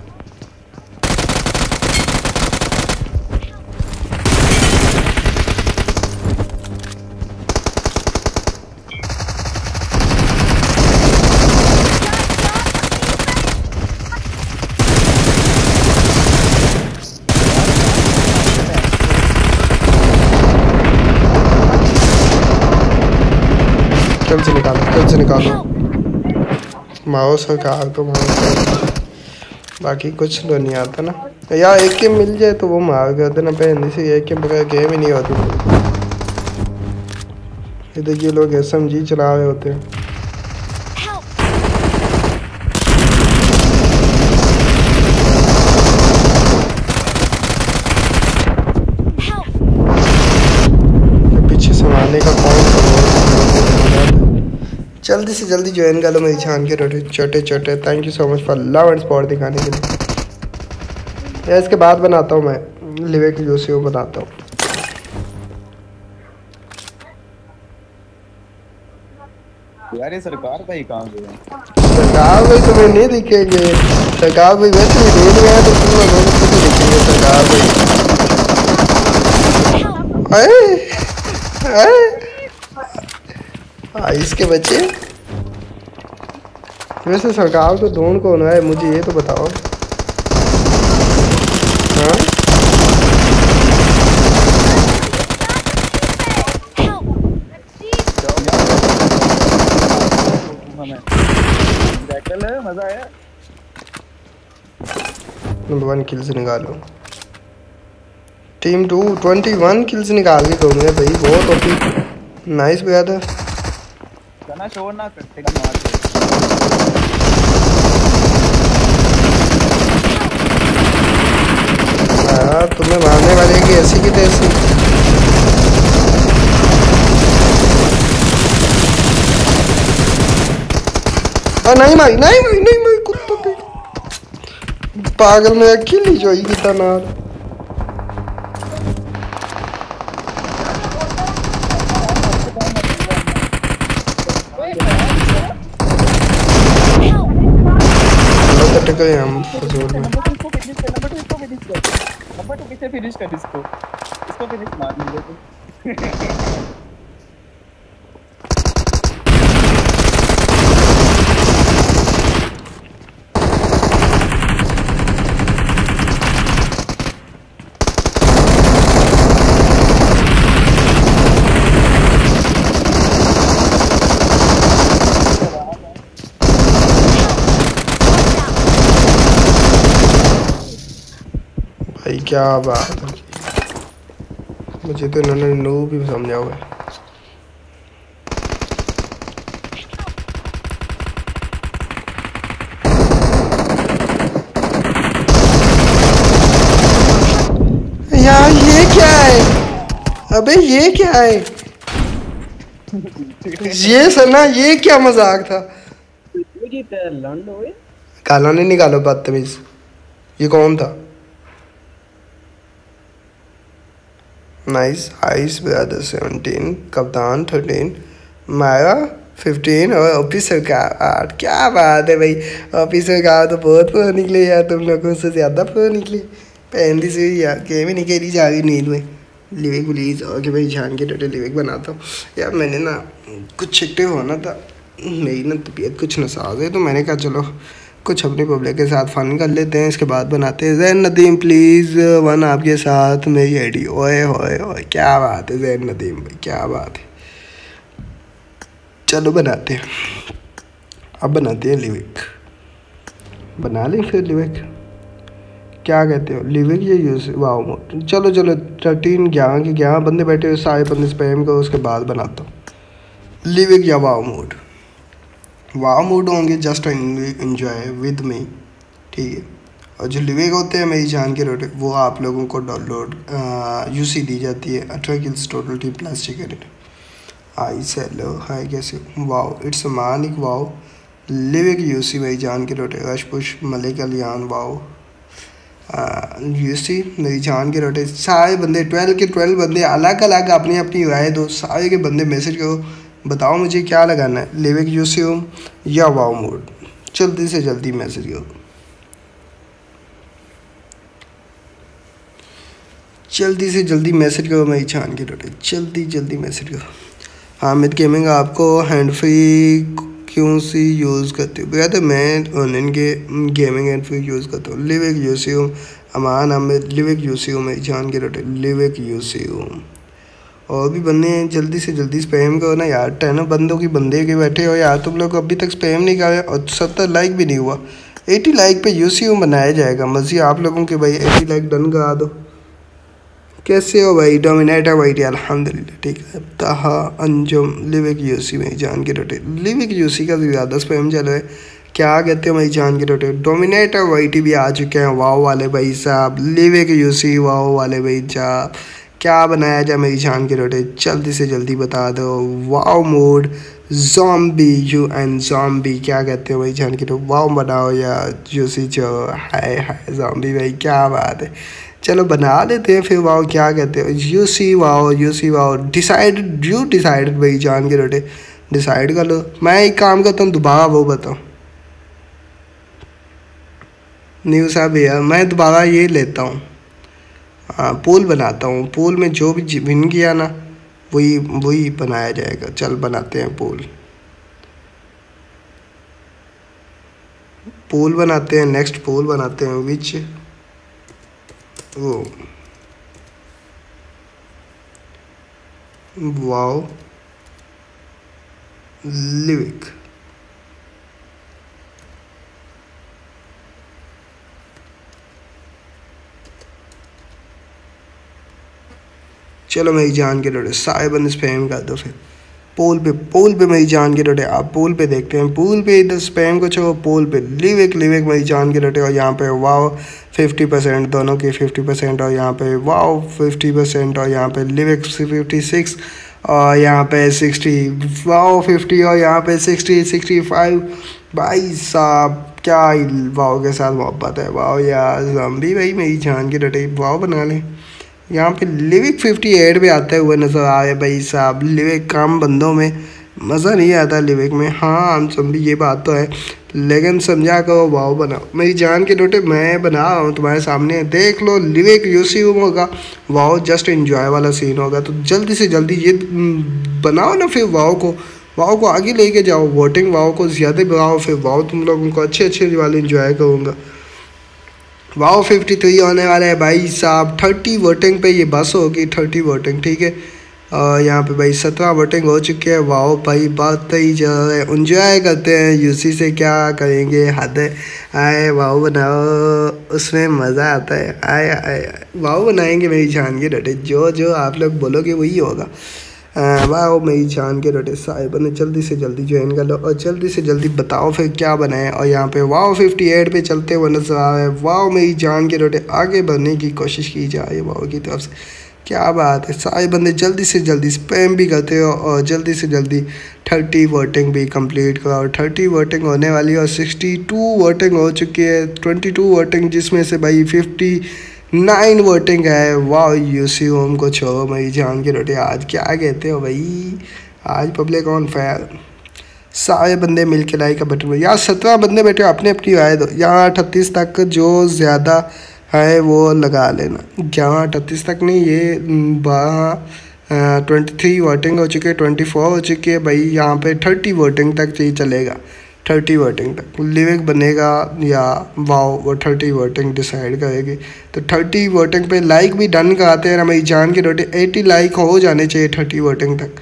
कल से निकालो, कल से निकालो। माओ सरकार को मारो, बाकी कुछ तो नहीं आता ना यार। एक के मिल जाए तो वो मार कर देना, पहन से एक के बगैर गेम ही नहीं होती। इधर ये लोग एस एम जी चला रहे होते हैं। पीछे संभालने का कौन सा? जल्दी से जल्दी ज्वाइन कर लो मेरी छान के टोटे छोटे छोटे। Thank you so much for love and support दिखाने के लिए। या इसके बाद बनाता हूँ मैं लिवे की जो सी वो बनाता हूँ। यार ये सरकार भाई कहाँ गए हैं? सरकार भाई तुम्हें नहीं दिखेंगे। सरकार भाई वैसे भी रेल गए तो तुम लोगों को खुद ही दिखेंगे सरकार भाई। अरे अरे इसके बच्चे। वैसे सरकार को ढूंढ कौन है मुझे ये तो बताओ। हाँ मजा आया। नंबर वन किल्स निकालो। Team two twenty one kills निकाल के दोगे भाई, बहुत ओपी। Nice brother. गाना शोर ना करते का मार दे। हाँ तुम्हें मारने वाले की ऐसी की तैसी। नहीं मारी नहीं मारी नहीं मारी कुत्ता पागल में अकेली जो ही कितना नार। गए हम फजूल में। नंबर टू इसको फिनिश कर, नंबर टू इसको फिनिश कर, नंबर टू पीछे फिनिश कर इसको, इसको फिनिश मार नंबर टू। भाई क्या बात है, मुझे तो इन्होंने नो भी समझा हुआ है। यार ये क्या है, अबे ये क्या है, ये सना ये क्या मजाक था। काला नहीं निकालो बदतमीज, ये कौन था। नाइस आइस ब्रदर सेवनटीन, कप्तान थर्टीन, माया फिफ्टीन और ऑफिसर का आठ। क्या बात है भाई, ऑफिसर का तो बहुत प्रो निकले यार, तुम लोगों से ज़्यादा प्रो निकले। पहनती से यार गेम ही नहीं खेली जा रही नींद में। लिविक प्लीज़, ओके भाई जान के टोटल लिविक बनाता हूँ यार। मैंने ना कुछ एक्टिव होना था, मेरी ना तबीयत कुछ नसाज है, तो मैंने कहा चलो कुछ अपनी पब्लिक के साथ फ़न कर लेते हैं, इसके बाद बनाते हैं। जैन नदीम प्लीज़ वन आपके साथ मेरी आईडी। ओए होए होए क्या बात है जैन नदीम भाई, क्या बात है। चलो बनाते हैं, अब बनाते हैं लिविक, बना लें फिर लिविक, क्या कहते हो लिविक ये यूज़। वाह मोड, चलो चलो थर्टीन ग्यारह के ग्यारह बंदे बैठे हुए, सारे बंदे स्पैम करो, उसके बाद बनाता हूँ लिविक या वाव मोड। वाव मोड होंगे जस्ट एंजॉय विद मी, ठीक है। और जो लिविक होते हैं मेरी जान के रोटे, वो आप लोगों को डाउनलोड यूसी दी जाती है। अठारह किल्स टोटल टीम प्लास्टिक है। आई हेलो हाय कैसे, wow it's Manik, wow Livik UC मेरी जान के रोटे, rush push Malik Aliyan, wow UC मेरी जान के रोटे। सारे बंदे ट्वेल्व के ट्वेल्व बंदे अलग अलग अपनी अपनी राय दो, सारे के बंदे मैसेज करो, बताओ मुझे क्या लगाना है, लिविक यूसी हो या वाव मोड। जल्दी से जल्दी मैसेज करो, जल्दी से जल्दी मैसेज करो मेरी जान के रोटे, जल्दी जल्दी मैसेज करो। हामिद गेमिंग आपको हैंड फ्री क्यों सी यूज़ करते हो भैया, तो मैं ऑनलाइन के गेमिंग हैंड फ्री यूज़ करता हूँ। लिविक यूसी हूँ अमान अहमद, लिविक यूसी हूँ मेरी जान के रोटे, लिविक यूसी हूँ। और भी बंदे हैं, जल्दी से जल्दी स्पैम करो ना यार, टेन बंदों की बंदे के बैठे हो यार, तुम लोग अभी तक स्पैम नहीं कर रहे और सत्तर लाइक भी नहीं हुआ। अस्सी लाइक पे यूसी बनाया जाएगा, मज़े आप लोगों के भाई। अस्सी लाइक डन करा दो। कैसे हो भाई, डोमिनेटर भाई, अल्हम्दुलिल्लाह ठीक है। ताहा अंजुम लिविक यूसी मेरी जान के रोटे, लिविक यूसी का ज़्यादा स्पैम चल रहा है, क्या कहते हो मेरी जान के रोटे। डोमिनेटर वाईटी भी आ चुके हैं, वाओ वाले भाई साहब, लिविक यूसी वाओ वाले भाई साहब। क्या बनाया जाए मेरी जान के रोटे, जल्दी से जल्दी बता दो। वाओ mode zombie you and zombie, क्या कहते हो भाई जान के रोटे, वाओ बनाओ या यूसी जो हाय हाय ज़ॉम्बी भाई, क्या बात है। चलो बना देते हैं फिर। वाओ क्या कहते हो, UC wow UC wow, decide you decide भाई जान के रोटे, डिसाइड कर लो। मैं एक काम करता हूँ, दोबारा वो बताओ न्यू साहब भैया, मैं दोबारा ये लेता हूँ, हाँ पूल बनाता हूँ। पूल में जो भी विन किया ना वही वही बनाया जाएगा। चल बनाते हैं पूल, पूल बनाते हैं। नेक्स्ट पूल बनाते हैं विच वो वाओ लिविक। चलो मेरी जान के रोटे, सारे बंदे स्पैम कर दो फिर पोल पे। पोल पे मेरी जान के रोटे, आप पोल पे देखते हैं, पोल पे इधर स्पैम को छोड़ो, पोल पे लिविक लिविक मेरी जान के रोटे। और यहाँ पे वाओ फिफ्टी परसेंट, दोनों की फिफ्टी परसेंट, और यहाँ पे वाओ फिफ्टी परसेंट, और यहाँ पे लिविक फिफ्टी सिक्स, और यहाँ पे सिक्सटी, वाओ फिफ्टी, और यहाँ पे सिक्सटी सिक्सटी फाइव। भाई साहब क्या वाओ के साथ मोहब्बत है। वाओ यार ज़ॉम्बी भाई मेरी जान के रोटे, वाओ बना लें। यहाँ पे लिविक अट्ठावन पे आते हुए नज़र आ रहे भाई साहब, लिविक कम बंदों में मज़ा नहीं आता लिविक में। हाँ हम समझी ये बात तो है, लेकिन समझा करो वाओ बनाओ। मेरी जान के लोटे मैं बना रहा हूँ तुम्हारे सामने, देख लो लिविक यूसी होगा, वाओ जस्ट एंजॉय वाला सीन होगा। तो जल्दी से जल्दी ये बनाओ ना, फिर वाओ को वाओ को आगे लेके जाओ, वोटिंग वाओ को ज़्यादा बनाओ, फिर वाओ तुम लोगों को अच्छे अच्छे वाले इंजॉय करूँगा। वाओ फिफ्टी थ्री होने वाला है भाई साहब, थर्टी वोटिंग पे ये बस होगी, थर्टी वोटिंग ठीक है। और यहाँ पे भाई सत्रह वोटिंग हो चुके हैं। वाओ भाई बात ही जा रहा है, इंजॉय करते हैं यूसी से, क्या करेंगे हद है। आए वाओ बनाओ, उसमें मज़ा आता है। आए आए वाओ बनाएंगे मेरी जान के डटे, जो जो आप लोग बोलोगे वही होगा। वाओ मेरी जान के डटे साहिब ने जल्दी से जल्दी ज्वाइन कर लो और जल्दी से जल्दी बताओ फिर क्या बनाए। और यहाँ पे वाओ फिफ्टी एट पे चलते हुए नजर आ रहा है। वाओ मेरी जान के डटे आगे बढ़ने की कोशिश की जा रही है वाओ की तरफ से, क्या बात है। सारे बंदे जल्दी से जल्दी स्पैम भी करते हो और जल्दी से जल्दी थर्टी वोटिंग भी कंप्लीट करो। और थर्टी वोटिंग होने वाली है और सिक्सटी टू वोटिंग हो चुकी है, ट्वेंटी टू वोटिंग जिसमें से भाई फिफ्टी नाइन वोटिंग है। वाह यूसी होम को छोड़ो मेरी जान के रोटी, आज क्या कहते हो भाई, आज पब्लिक ऑन फायर। सारे बंदे मिल के लाइक का बटन में, यार सत्रह बंदे बैठे हो अपने अपनी आए दो, यहाँ अठतीस तक जो ज़्यादा है वो लगा लेना। यहाँ अठतीस तक नहीं, ये बारह ट्वेंटी थ्री वोटिंग हो चुकी है, ट्वेंटी फोर हो चुकी है भाई। यहाँ पे थर्टी वोटिंग तक चाहिए चलेगा, थर्टी वोटिंग तक लिविक बनेगा या वाओ, वो थर्टी वोटिंग डिसाइड करेगी। तो थर्टी वोटिंग पे लाइक भी डन कराते हैं ना मेरी जान के रोटी, एटी लाइक हो जाने चाहिए थर्टी वोटिंग तक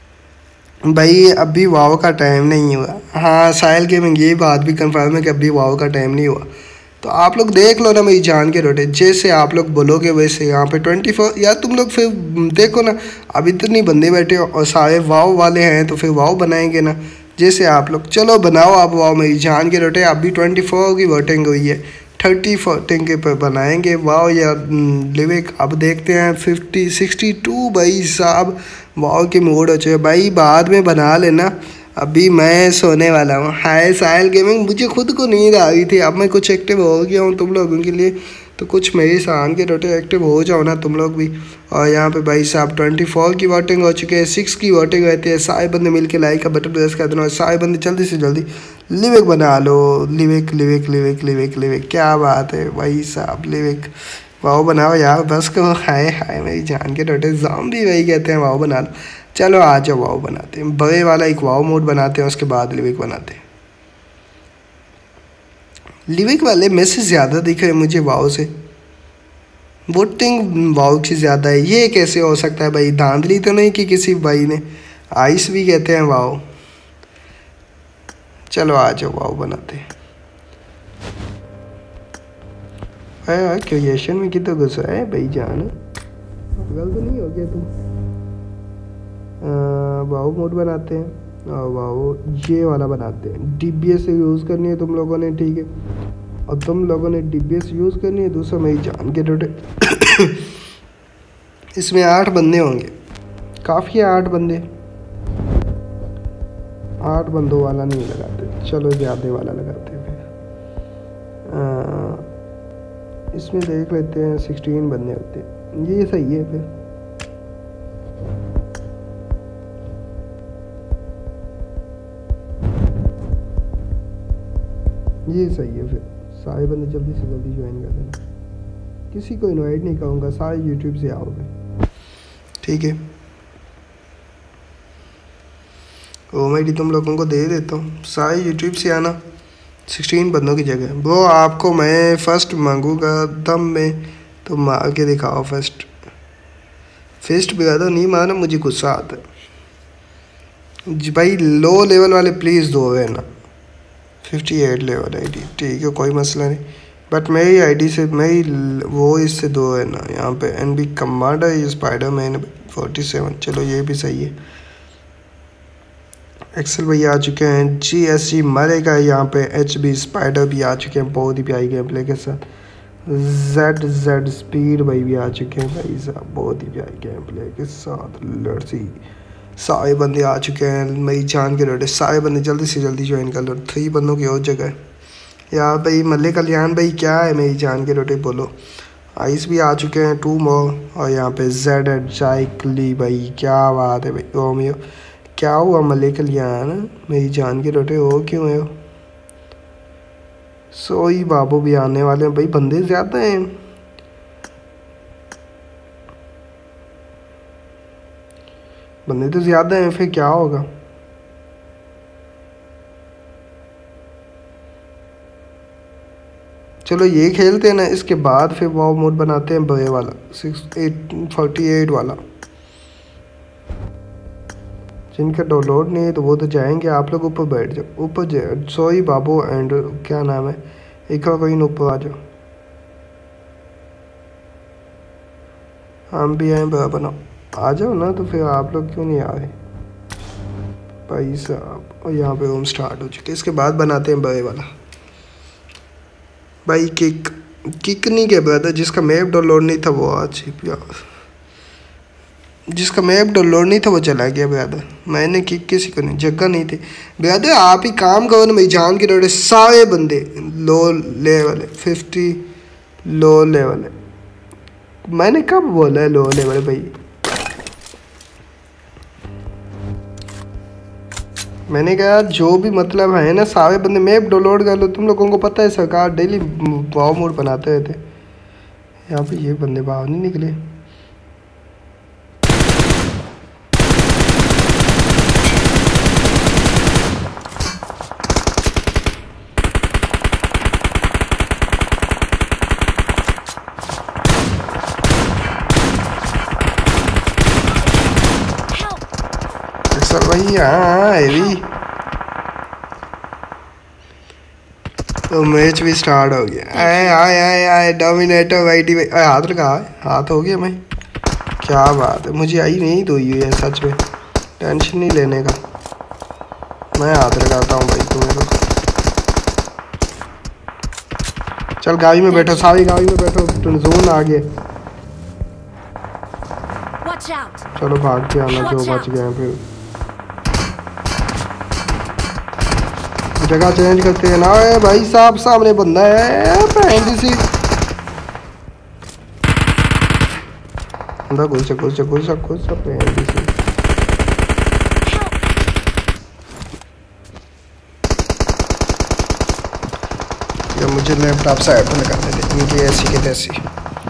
भाई। अभी वाओ का टाइम नहीं हुआ। हाँ साहिल गेमिंग ये बात भी कंफर्म है कि अभी वाओ का टाइम नहीं हुआ। तो आप लोग देख लो ना मेरी जान के रोटे, जैसे आप लोग बोलोगे वैसे। यहाँ पे ट्वेंटी फोर यार तुम लोग फिर देखो ना, अब इतनी बंदे बैठे हो और सारे वाओ वाले हैं, तो फिर वाओ बनाएंगे ना जैसे आप लोग। चलो बनाओ आप वाओ मेरी जान के रोटे। अभी ट्वेंटी फोर की वोटिंग हुई है, थर्टी वोटिंग के पर बनाएंगे वाओ या लिविक। अब देखते हैं फिफ्टी सिक्सटी टू भाई साहब वाओ के मूड हो चाहिए भाई, बाद में बना लेना, अभी मैं सोने वाला हूँ। हाय साहिल गेमिंग, मुझे खुद को नींद आ रही थी, अब मैं कुछ एक्टिव हो गया हूँ तुम लोगों के लिए, तो कुछ मेरी शान के रोटे एक्टिव हो जाओ ना तुम लोग भी। और यहाँ पे भाई साहब ट्वेंटी फोर की वोटिंग हो चुकी है, सिक्स की वोटिंग रहती है। सारे बंदे मिल के लाइक का बटन प्रेस कर देना, सारे बंदे जल्दी से जल्दी लिविक बना लो। लिविक लिविक लिविक लिविक लिविक, क्या बात है भाई साहब, लिविक वाओ बनाओ यार बस को। हाय हाय मेरी जान के रोटे, ज़ॉम्बी वही कहते हैं वाओ बना लो। चलो आ जाओ वाओ बनाते हैं, बड़े वाला एक वाओ मोड बनाते हैं, उसके बाद लिविक बनाते हैं। लिविक वाले में से ज़्यादा दिख रहे मुझे वाओ से, वोटिंग वाओ की ज़्यादा है। ये कैसे हो सकता है भाई, धांधली तो नहीं कि किसी भाई ने, आइस भी कहते हैं वाओ। चलो आ जाओ वाओ बनाते हैं। यार क्रिएशन में कितना गुस्सा है भाई जान, गलत तो नहीं हो गया तुम। वाओ मोड बनाते हैं और वाओ ये वाला बनाते हैं। डीबीएस से यूज़ करनी है तुम लोगों ने, ठीक है, और तुम लोगों ने डीबीएस यूज़ करनी है। दूसरा मेरी जान के डोटे इसमें आठ बंदे होंगे, काफ़ी है आठ बंदे, आठ बंदों वाला नहीं लगाते, चलो ज़्यादा वाला लगाते हैं फिर। इसमें देख लेते हैं सिक्सटीन बंदे होते हैं, ये सही है फिर। ये सही है फिर, सारे बंदे जल्दी से जल्दी ज्वाइन कर देना। किसी को इनवाइट नहीं करूँगा, सारे यूट्यूब से आओगे, ठीक है। ओ मैं तुम लोगों को दे देता हूँ, सारे यूट्यूब से आना, सिक्सटीन बंदों की जगह। ब्रो आपको मैं फर्स्ट मांगूंगा दम में, तो मार के दिखाओ फर्स्ट। फेस्ट बिगाड़ो नहीं मारना, मुझे गुस्सा आता है जी भाई। लो लेवल वाले प्लीज़ दो है ना, फिफ्टी एट लेवल आईडी, ठीक है कोई मसला नहीं, बट मेरी आईडी से मेरी वो इससे दो है ना। यहाँ पे एन बी कमांडर, ये स्पाइडर मैन फोर्टी सेवन, चलो ये भी सही है। एक्सेल भैया आ चुके हैं, जी एस जी मरेगा, यहाँ पे एच बी स्पाइडर भी आ चुके हैं बहुत ही प्यारी गेम प्ले के साथ। जेड जेड स्पीड भाई भी आ चुके हैं भाई साहब, बहुत ही प्यारी गेम प्ले के साथ। लड़सी सारे बंदे आ चुके हैं, मेरी जान के रोटे, सारे बंदे जल्दी से जल्दी ज्वाइन कर लो। थ्री बंदों की और जगह यार भाई। मल्ले कल्याण भाई क्या है मेरी जान के रोटे बोलो। आइस भी आ चुके हैं, टू मोर, और यहाँ पे जेड एड जाइकली भाई, क्या बात है भाई। रोमियो क्या हुआ मलिक लियान, मेरी जान के रोटे हो क्यों है? सोई बाबू भी आने वाले हैं भाई, बंदे ज़्यादा हैं। बंदे तो ज़्यादा हैं, फिर क्या होगा? चलो ये खेलते हैं ना, इसके बाद फिर वाव मोड बनाते हैं बड़े वाला, सिक्स एट फोर्टी एट वाला। जिनका डाउनलोड नहीं है तो वो तो जाएंगे। आप लोग ऊपर बैठ जाओ, ऊपर जाओ। सोई बाबू एंड क्या नाम है, एक और कोई ऊपर आ जाओ। हम भी आए बड़ा बनाओ, आ जाओ ना। तो फिर आप लोग क्यों नहीं आ रहे भाई साहब? और यहाँ पे रूम स्टार्ट हो चुके, इसके बाद बनाते हैं बड़े वाला। भाई किक किक नहीं के ब्रदर, जिसका मैप डाउनलोड नहीं था वो आज यार, जिसका मैप डाउनलोड नहीं था वो चला गया ब्रदर। मैंने किक किसी को नहीं, जगह नहीं थी ब्रदर। आप ही काम करो ना, मेरी जान के डरे सारे बंदे लो लेवल है, फिफ्टी लो लेवल है। मैंने कब बोला है लो लेवल भाई? मैंने कहा जो भी मतलब है ना, सारे बंदे मैप डाउनलोड कर लो। तुम लोगों को पता है सरकार डेली वाव मोड बनाते रहते। यहाँ पे ये बंदे बाहर नहीं निकले। सर भाई हाँ हेवी तो मैच भी स्टार्ट हो गया। आए आए आए आए डोमिनेटर वाइटी भाई, हाथ लगा, हाथ हो गया। मैं क्या बात है, मुझे आई नहीं तो ये है सच में, टेंशन नहीं लेने का। मैं हाथ लगाता हूँ भाई तुम्हें को। चल गाड़ी में बैठो, सारी गाड़ी में बैठो, जोन आ गया। चलो भाग के आना जो बच गए। फिर जगह चेंज करते हैं ना भाई साहब, सामने बंदा है सी बंदा, घुस घुस घुस घुस सी। या मुझे लैपटॉप साइड पर लगाने दे, इनकी ऐसी की तैसी।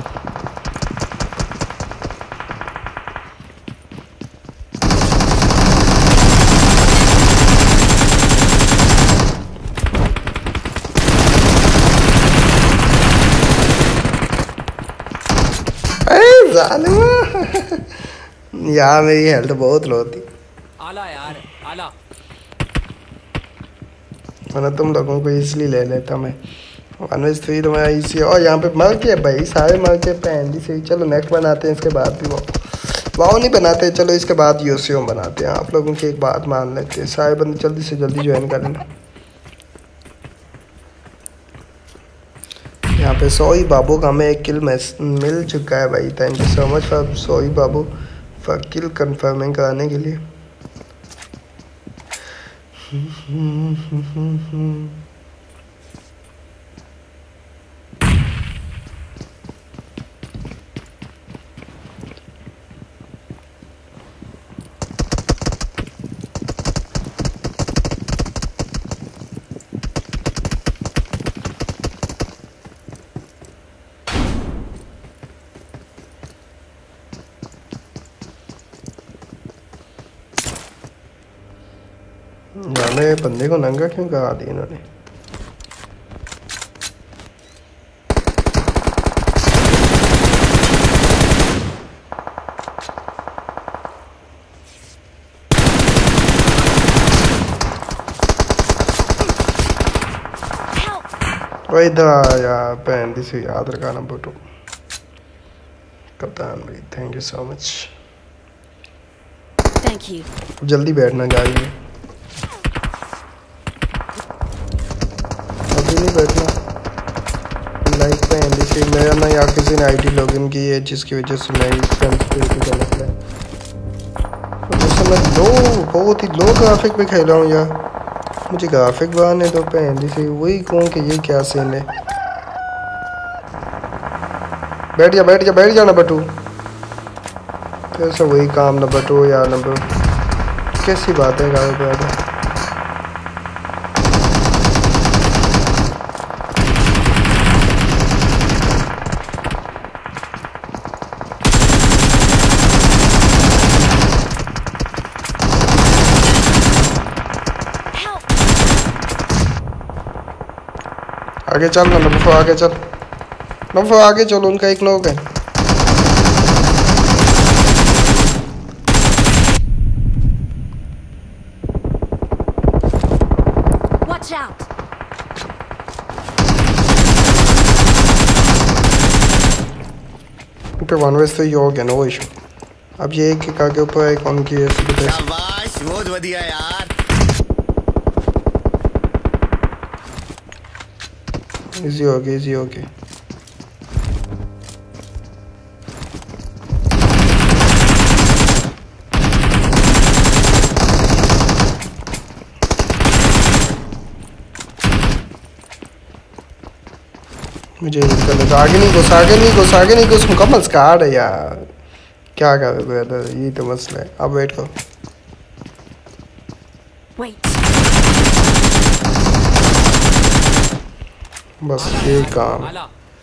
यार मेरी हेल्थ बहुत लो थी। आला यार आला। वरना तुम लोगों को इसलिए ले लेता मैं। वन वेज थ्री तो मैं इसी, और यहाँ पे मर के भाई सारे मर के पहन से। चलो नेक्स्ट बनाते हैं, इसके बाद भी वो वाओ नहीं बनाते। चलो इसके बाद यूसीओ बनाते हैं। आप लोगों की एक बात मान लेते हैं, सारे बंदे जल्दी से जल्दी ज्वाइन कर लेना। यहाँ पे सोई बाबू का हमें एक किल मिल चुका है भाई। Thank you so much for सोई बाबू फॉर किल कंफर्मिंग कराने के लिए। जाने बंदे को नंगा क्यों करा दिया इन्होंने? वही था यार, पहन से याद रखा नंबर टू कप्तान भाई। Thank you so much. Thank you. जल्दी बैठना गाड़ी में, अभी नहीं बैठना। लाइक पे एंडी से मेरा ना या किसी ने आईडी लॉगिन की है, जिसकी वजह से मैं सेंसिटिविटी का मसला है। जैसे मैं लो बहुत ही लो ग्राफिक पे खेल रहा हूँ यार, मुझे ग्राफिक बनाने दो पे एंडी से। वही कहूँ कि ये क्या सीन है। बैठ जा बैठ जा बैठ जा ना बटू, कैसे वही काम ना बटू यार। नंबर कैसी बात है गाड़ी पे आगे? आगे चल ना नफो, आगे चल नफो, आगे चलो, उनका एक नॉक है। Watch out. पे वन वेस तो ये हो गया, नो इशू। अब ये एक एक आगे ऊपर एक ऑन की है। शाबाश, बहुत बढ़िया यार। इजी हो गया, इजी हो गया। मुझे आगे नहीं घुस, आगे नहीं घुस, आगे नहीं घुस, मुकम्मल स्कार्ड है यार। क्या कर रहे हो, ये तो मसला है। अब वेट करो। Wait. बस ये काम। आला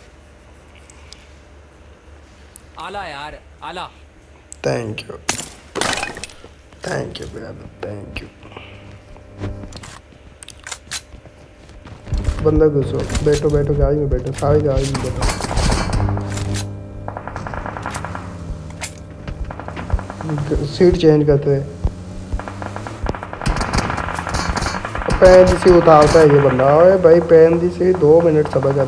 आला यार, आला। Thank you, thank you brother, thank you. बंदा घुसो, बैठो बैठो, गाड़ी में बैठो, सारी गाड़ी में बैठो। सीट चेंज करते हैं। पैन दी सी उतारता है ये बंदा। ओए भाई पैन दी सी दो मिनट सबर कर।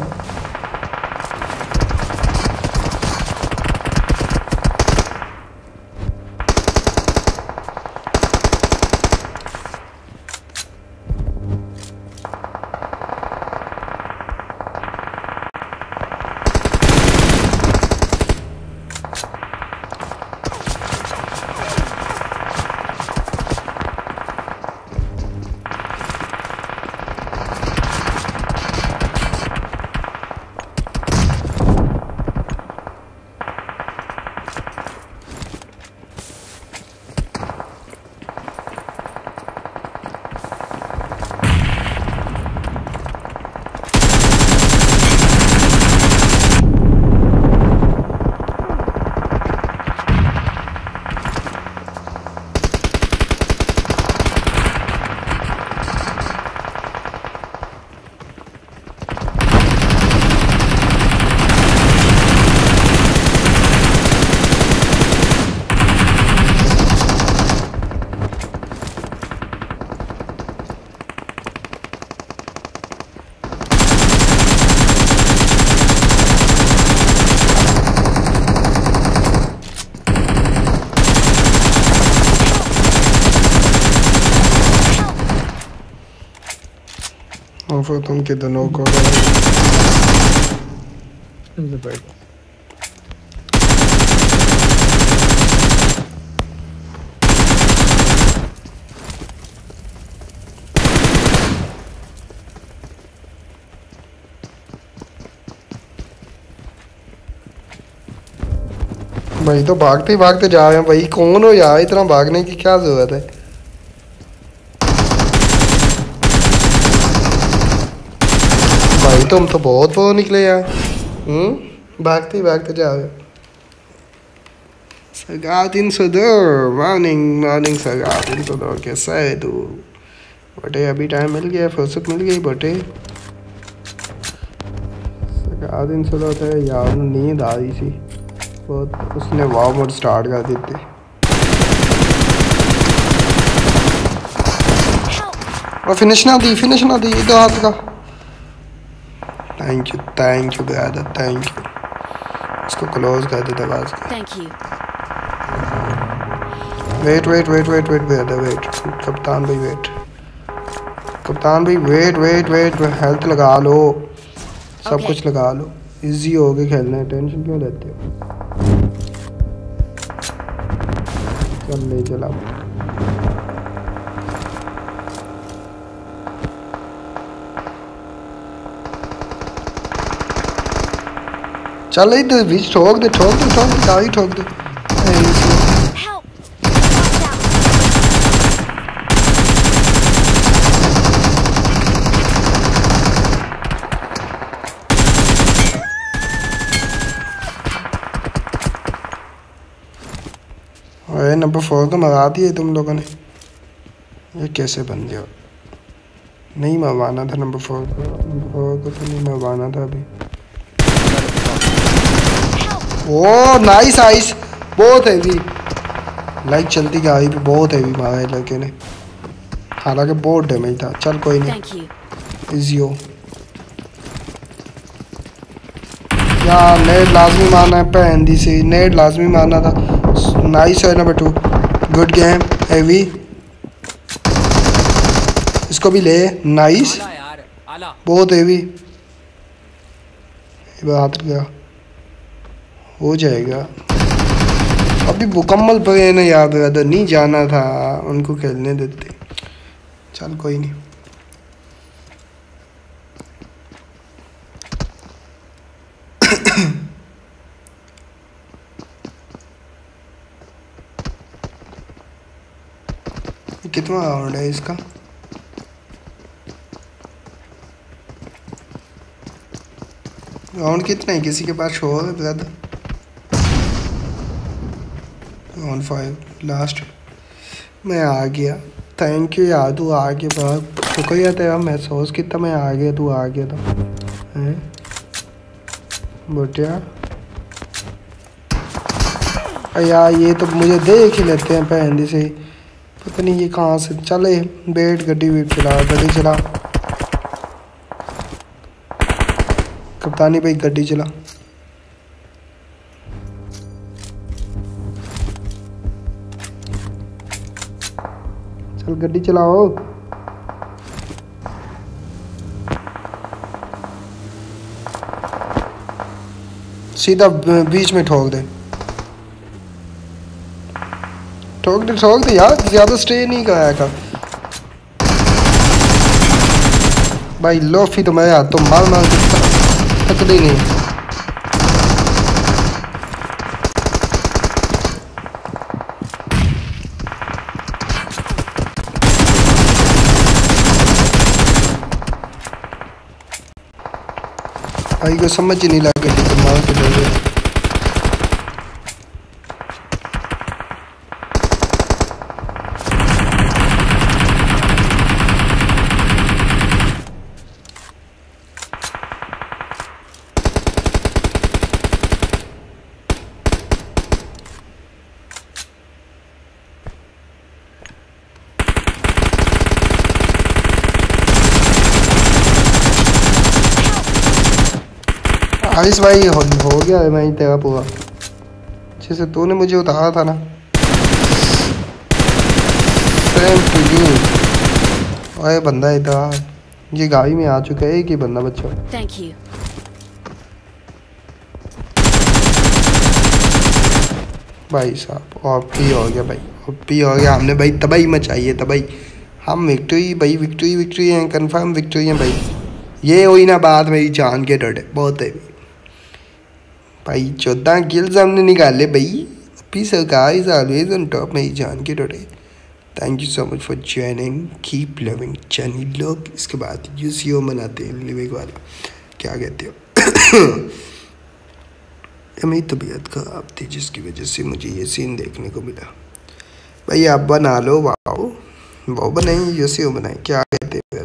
फिर तुम किधर नॉक हो गए? भाई तो भागते ही भागते जा रहे हैं भाई। कौन हो यार, इतना भागने की क्या जरूरत है? भाई तुम तो बहुत बहुत निकले यार। हम्म भागते ही भागते जा रहे हो। सरगार्दिन सुदर, मॉर्निंग मॉर्निंग सरगार्दिन सुदर, कैसा है तू बटे? अभी टाइम मिल गया, फुर्सत मिल गई बटे। सरगार्दिन सुदर थे यार, नींद आ रही थी बहुत, उसने वाव मोड स्टार्ट कर देते। और फिनिश ना दी, फिनिश ना दी, इधर हाथ का। Thank you, thank you brother, thank you. इसको क्लोज कर दे दरवाज़ को। Thank you. Wait wait wait wait wait brother wait. कप्तान भाई वेट, कप्तान भाई वेट वेट वेट। हेल्थ लगा लो, सब Okay. कुछ लगा लो। इजी हो गए खेलने, टेंशन क्यों लेते हो? चल ले चला। चल इधर बीच ठोक दे, ठोक दे, ठोक दे, गाड़ी ठोक दे। Help! Watch out! अरे नंबर फोर को मरा दिए तुम लोगों ने। ये कैसे बन गया? नहीं मरवाना था नंबर फोर को। नंबर फोर को तो नहीं मरवाना था अभी। ओ नाइस आइस, बहुत हैवी लाइक चलती गाड़ी पे, बहुत हैवी मारा है लड़के ने, हालांकि बहुत डैमेज था। चल कोई नहीं, इजियो यार। नेट लाजमी मारना है, पैंदी से नेट लाजमी मारना था। नाइस है number two, good game heavy. इसको भी ले, नाइस, आला यार आला। बहुत हैवी। बात गया हो जाएगा अभी मुकम्मल पे ना याद रहा, नहीं जाना था उनको खेलने देते। चल कोई नहीं। कितना राउंड है इसका? राउंड कितना है किसी के पास शो है ब्रदर? Round five last. मैं आ गया, थैंक यू यार, तू आ गया, बहुत शुक्रिया तेरा। मैं सोच कितना मैं आ गया, तू आ गया तो हैं बोटिया यार। ये तो मुझे देख ही लेते हैं पहन से, पता नहीं ये कहाँ से चले। बैठ गड्डी वेट चला, गड्डी चला कप्तानी भाई, गड्डी चला। चल गड्डी चलाओ। सीधा बीच में ठोक दे, ठोक दे ठोक दे यार, ज्यादा स्टे नहीं कराया कर भाई। लोफी तो मैं यार तो मार मार थक दे नहीं। भाई को समझ ही नहीं लगा कि मार के दे। आरिस भाई हो, हो गया है मैं तेरा पूरा, जैसे तूने मुझे उतारा था ना। Same to you. ओए बंदा इधर, ये गाड़ी में आ चुका है, एक ही बंदा बच्चा। Thank you. भाई साहब ओपी हो गया भाई, ओपी हो गया। हमने भाई तबाही मचाई है, तबाही। हम विक्ट्री भाई, विक्ट्री विक्ट्री हैं, कंफर्म विक्ट्री हैं भाई। ये हुई ना बात मेरी जान के डरे, बहुत है भाई। चौदह किल्स हमने निकाले भाई। पी सरकार इज ऑलवेज ऑन टॉप, मेरी जान के डरे। Thank you so much for joining, keep loving चैनी लोग। इसके बाद यूसीओ मनाते हैं लिविंग वाला, क्या कहते हो। मेरी तबीयत खराब थी जिसकी वजह से मुझे ये सीन देखने को मिला। भाई आप बना लो, वाओ वो बनाए यूसीओ बनाए, क्या कहते हैं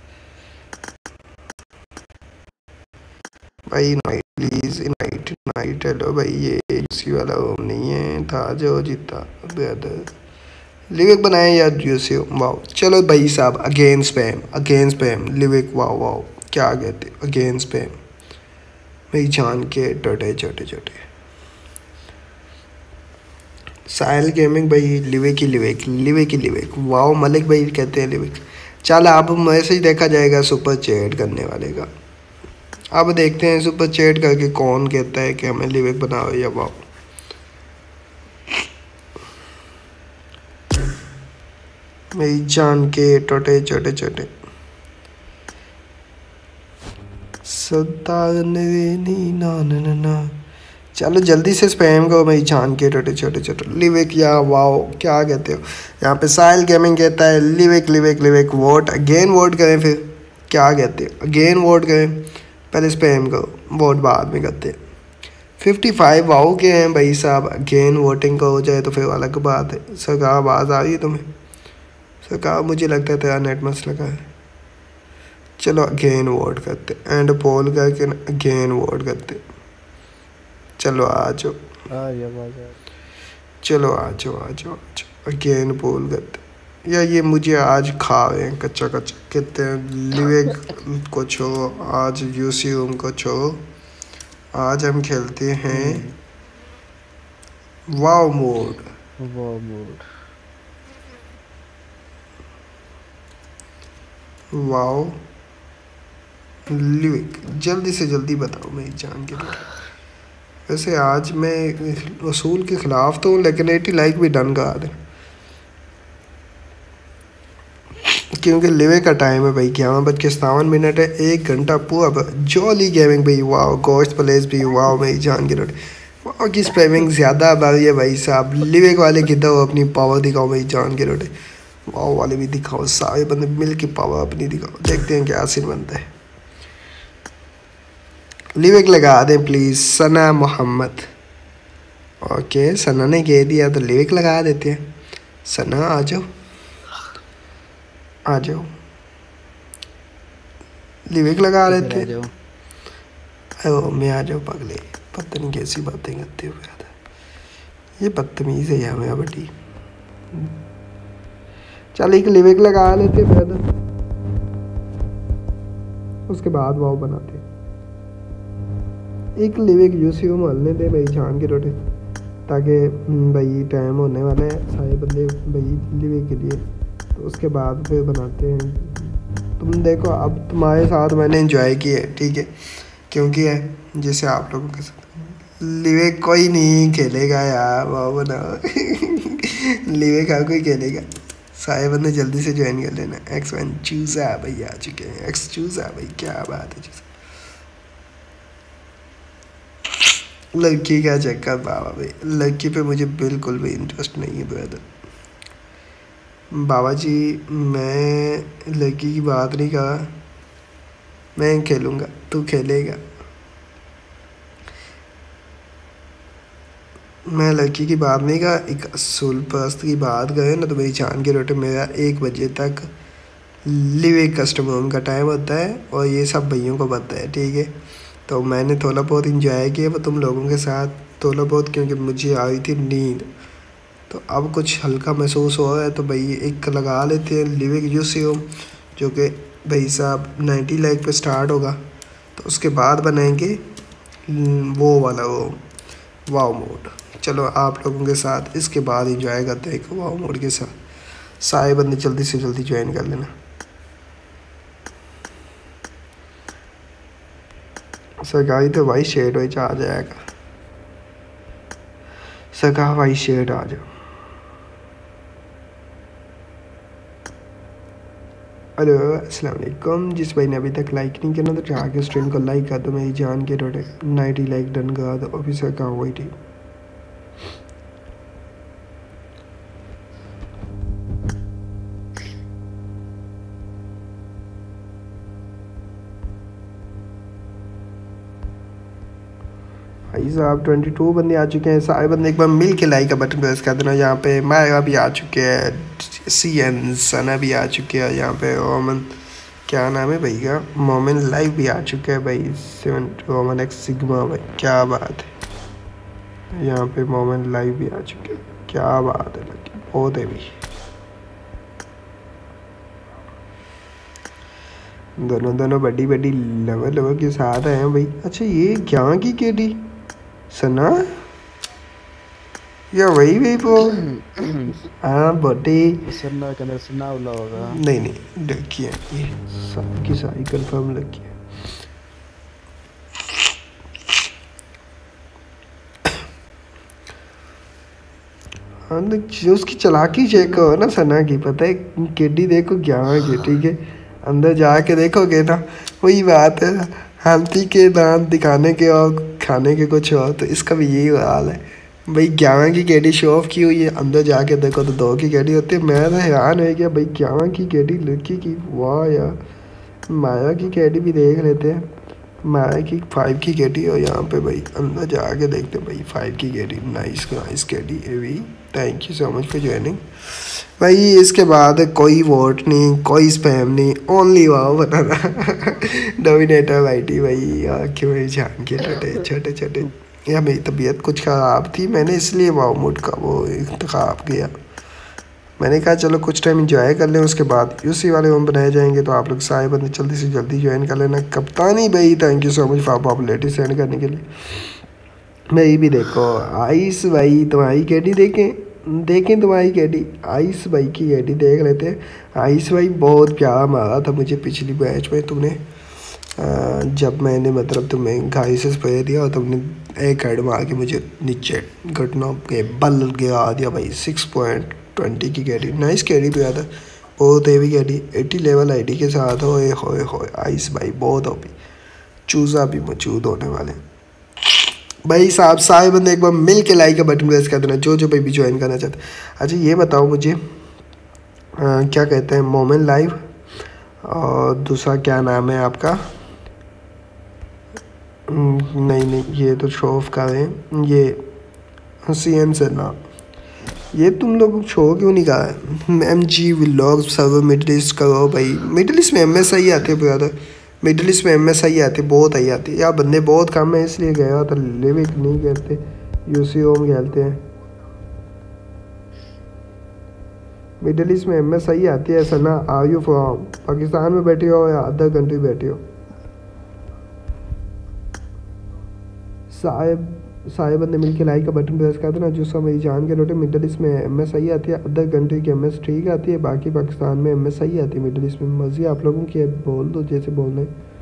भाई। Night please, night night. Hello भाई, ये यूसी वाला होम नहीं है था जो जीता ब्रदर। लिविक बनाए यार यूसी, वाओ। चलो भाई साहब, again spam, again spam Livik, wow wow, क्या कहते अगेन स्पैम। मेरी जान के टोटे छोटे छोटे। साहिल गेमिंग भाई, लिविक ही लिविक, लिविक ही लिविक, वाओ। मलिक भाई कहते हैं लिविक। चल अब मैसेज देखा जाएगा सुपर चैट करने वाले का। अब देखते हैं सुपर चैट करके कौन कहता है कि हमें लिविक बनाओ या वाओ। मेरी जान के टोटे छोटे छोटे। ना ना ना ना। चलो जल्दी से स्पैम करो मेरी जान के टोटे छोटे छोटे। लिविक या वाओ, क्या कहते हो। यहाँ पे साहिल गेमिंग कहता है Livik Livik Livik. Vote again vote करें फिर, क्या कहते हो। अगेन वोट करें, पहले स्पैम करो, वोट बाद में करते हैं। फिफ्टी फाइव वाओ के हैं भाई साहब। अगेन वोटिंग का हो जाए तो फिर अलग बात है। सरकार आवाज़ आ रही है तुम्हें? सरकार मुझे लगता है तेरा नेट मसला का है। चलो अगेन वोट करते एंड पोल करके अगेन वोट करते। चलो आ जाओ, चलो आ जाओ आ जाओ आ जाओ अगेन पोल करते। या ये मुझे आज खा रहे हैं कच्चा कच्चा। कहते हैं लिवेक को छोड़ो, आज यूसी रूम को छोड़ो, आज हम खेलते हैं वाव मोड। वाव मोड वाव लिविक। जल्दी से जल्दी बताओ मेरी जान के लिए। वैसे आज मैं रसूल के खिलाफ तो हूँ, लेकिन एटी लाइक भी डन करा दे, क्योंकि लिवे का टाइम है भाई। ग्यारह बज के सतावन मिनट है, एक घंटा पूरा जॉली गेमिंग भाई। वाह गोश्त प्लेस भी वाह मेरी जान की रोटी। वाह की स्पैमिंग ज़्यादा बारी है भाई साहब। लिवे वाले किधर हो, अपनी पावर दिखाओ मेरी जान की रोटी। वाह वाले भी दिखाओ, सारे बंदे मिल के पावर अपनी दिखाओ। देखते हैं क्या सीन बनता है। लिवेक लगा दें प्लीज़। सना मोहम्मद। ओके सना ने कह दिया तो लिवेक लगा देते हैं। सना आ जाओ आ जाओ, लिविक लगा रहे थे। ओ मैं आ जाओ पगले, पता नहीं कैसी बातें करते हुए आता। ये बदतमीज़ है यहाँ बटी। चल एक लिविक लगा लेते पहले, उसके बाद वाव बनाते। एक लिविक यूसी में हलने दे भाई जान के रोटे, ताकि भाई टाइम होने वाला है सारे बंदे भाई लिविक के लिए। तो उसके बाद फिर बनाते हैं। तुम देखो अब तुम्हारे साथ मैंने एंजॉय किया है, ठीक है, क्योंकि है जैसे आप लोगों के साथ लिवे कोई नहीं खेलेगा यार। वाह बना लिवे का कोई खेलेगा। सारे बंदे जल्दी से ज्वाइन कर लेना। एक्स वन चूज़ा भाई आ चुके हैं। एक्स चूज़ा भाई क्या बात है। चूज़ा लड़की का चक्कर बाबा भाई, लड़की पे मुझे बिल्कुल भी इंटरेस्ट नहीं है ब्रदर। बाबा जी मैं लड़की की बात नहीं कहा, मैं खेलूँगा तू खेलेगा। मैं लड़की की बात नहीं कहा, एक असूल परस्त की बात करे ना तो मेरी जान के रोटे। मेरा एक बजे तक लिव एक कस्टमर रूम का टाइम होता है और ये सब भैयों को पता है, ठीक है। तो मैंने थोड़ा बहुत इंजॉय किया वो तुम लोगों के साथ, थोड़ा बहुत, क्योंकि मुझे आई थी नींद। तो अब कुछ हल्का महसूस हो रहा है तो भाई एक लगा लेते हैं लिविक यूसी रूम, जो कि भाई साहब नाइन्टी लाइक पे स्टार्ट होगा। तो उसके बाद बनाएंगे वो वाला वो वाव मोड। चलो आप लोगों के साथ इसके बाद इंजॉय करते हैं वाव मोड के साथ। सारे बंदे जल्दी से जल्दी ज्वाइन कर लेना। सरकारी तो भाई शेड वाइज आ जाएगा। सरकार भाई शेड आ जाओ। हेलो अस्सलाम वालेकुम। जिस भाई ने अभी तक लाइक नहीं किया ना तो जाके स्ट्रीम को लाइक कर दो। मेरी जान के रोटे नाइन्टी लाइक डन करा दो। ऑफिसर कहाँ हुई थी। भाई साहब ट्वेंटी टू बंदे आ चुके हैं। सारे बंदे एक बार मिल के लाइक का बटन प्रेस कर देना। यहाँ पे माया भी आ चुके हैं, सी एन सना भी आ चुके हैं। यहाँ पे ओमन क्या नाम है भाई का, मोमिन लाइव भी आ चुके हैं भाई। सेवन ओमन एक्स सिग्मा भाई क्या बात है। यहाँ पे मोमिन लाइव भी आ चुके हैं, क्या बात है लगी बहुत है भी। दोनों दोनों बड़ी बड़ी लेवल लेवल के साथ आए हैं भाई। अच्छा ये क्या की केडी सना या वही वही वो हाँ बटे सन्ना के अंदर सन्ना उला होगा। नहीं नहीं लड़की है ये, सारी की सारी कंफर्म लड़की है। हाँ जो उसकी चालाकी चेक करो ना सना की, पता है केडी देखो ग्यारह की, ठीक है। अंदर जाके देखोगे ना वही बात है, हाथी के दांत दिखाने के और खाने के कुछ और। तो इसका भी यही हाल है भाई। ग्यारह की केडी शो ऑफ की हुई है, अंदर जाके देखो तो दो की केडी होती है। मैं तो हैरान हो गया भाई, ग्यारह की केडी लड़की की। वाह यार, माया की केडी भी देख लेते हैं। माया की फाइव की गेडी और यहाँ पे भाई अंदर जाके देखते हैं भाई फाइव की गेडी। नाइस नाइस गेडी एवी, thank you so much for joining भाई। इसके बाद कोई वोट नहीं, कोई स्पैम नहीं, ओनली वाह बताना डोमिनेटर वाइटी भाई। आँखें भाई जान के छोटे छोटे छोटे। या मेरी तबीयत कुछ ख़राब थी, मैंने इसलिए वाह मूड का वो इंतखाब किया। मैंने कहा चलो कुछ टाइम इंजॉय कर लें, उसके बाद यूसी वाले रूम बनाए जाएंगे। तो आप लोग सारे बंदे जल्दी से जल्दी ज्वाइन कर लेना। कप्तानी भाई thank you so much for popularity send करने के लिए। भाई भी देखो आइस भाई तुम्हारी कैडी देखें देखें तुम्हारी कैडी। आइस भाई की कैडी देख लेते हैं। आइस भाई बहुत प्यारा मारा था मुझे पिछली मैच में तुमने, जब मैंने मतलब तुम्हें घाई से स्प्रे दिया और तुमने एक हेड मार के मुझे नीचे घटना के बल गिरा दिया भाई। सिक्स पॉइंट ट्वेंटी की कैडी, नाइस कैडी पे आता, बहुत heavy KD. Eighty level ID के साथ होए होए होए आइस भाई बहुत ओपी। चूज़ा भी मौजूद होने वाले भाई साहब। सारे बंदे एक बार मिल के लाइक का बटन प्रेस कर देना जो जो भाई भी ज्वाइन करना चाहते। अच्छा ये बताओ मुझे आ, क्या कहते हैं मोमेंट लाइव, और दूसरा क्या नाम है आपका? नहीं नहीं ये तो शो ऑफ कर रहे हैं, ये सी एन से ना, ये तुम लोग शो क्यों नहीं कहा है? M G vlog server middle east करो भाई। मिडल ईस्ट में एम एस आई आते हैं ब्रदर, मिडल ईस्ट में एम एस आई आते बहुत आई आती है यार। बंदे बहुत कम है इसलिए गया था। लिविक नहीं खेलते, यूसी होम खेलते हैं। मिडल ईस्ट में एम एस आई आती है ऐसा ना। आर यू फ्रॉम पाकिस्तान में बैठे हो या अदर कंट्री बैठे हो? साहब सारे बंदे मिलके लाइक का बटन प्रेस कर देना जो सब मेरी जान के लोटे। मिडल ईस्ट में एम एस आई आती है, अदर कंट्री की एम एस ठीक आती है, बाकी पाकिस्तान में एम एस आई आती है। मिडल ईस्ट में मर्जी आप लोगों की है, बोल दो जैसे बोलने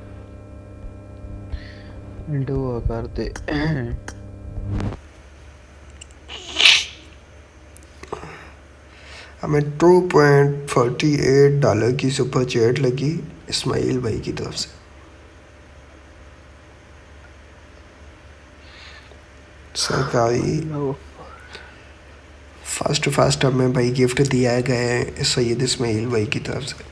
दुआ करते। हमें two point forty eight dollar की सुपर चैट लगी इस्माइल भाई की तरफ से। सरकारी फर्स्ट फर्स्ट हमें भाई गिफ्ट दिया गया है सैयद इस्माइल भाई की तरफ से।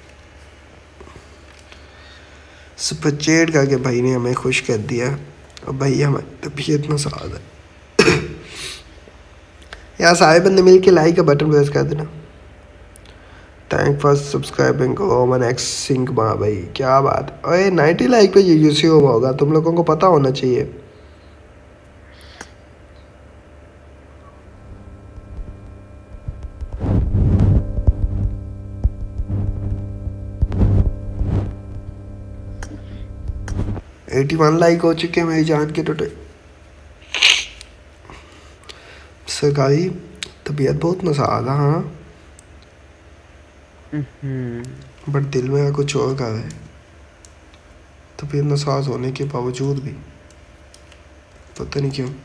सुपर चैट करके भाई ने हमें खुश कर दिया और भाई हमारी तबीयत में साथ है यार। सारे बंदे मिल के लाइक का बटन प्रेस कर देना। थैंक फॉर सब्सक्राइबिंग ओमन एक्स सिंह माँ भाई, क्या बात। अरे नाइन्टी लाइक पे ये यूसी होम होगा, तुम लोगों को पता होना चाहिए। एटी वन लाइक हो चुके हैं मेरी जान के टोटे। सरकारी तबीयत बहुत नसाज है हाँ, बट दिल में कुछ और का है। तबीयत नसाज होने के बावजूद भी पता नहीं क्यों।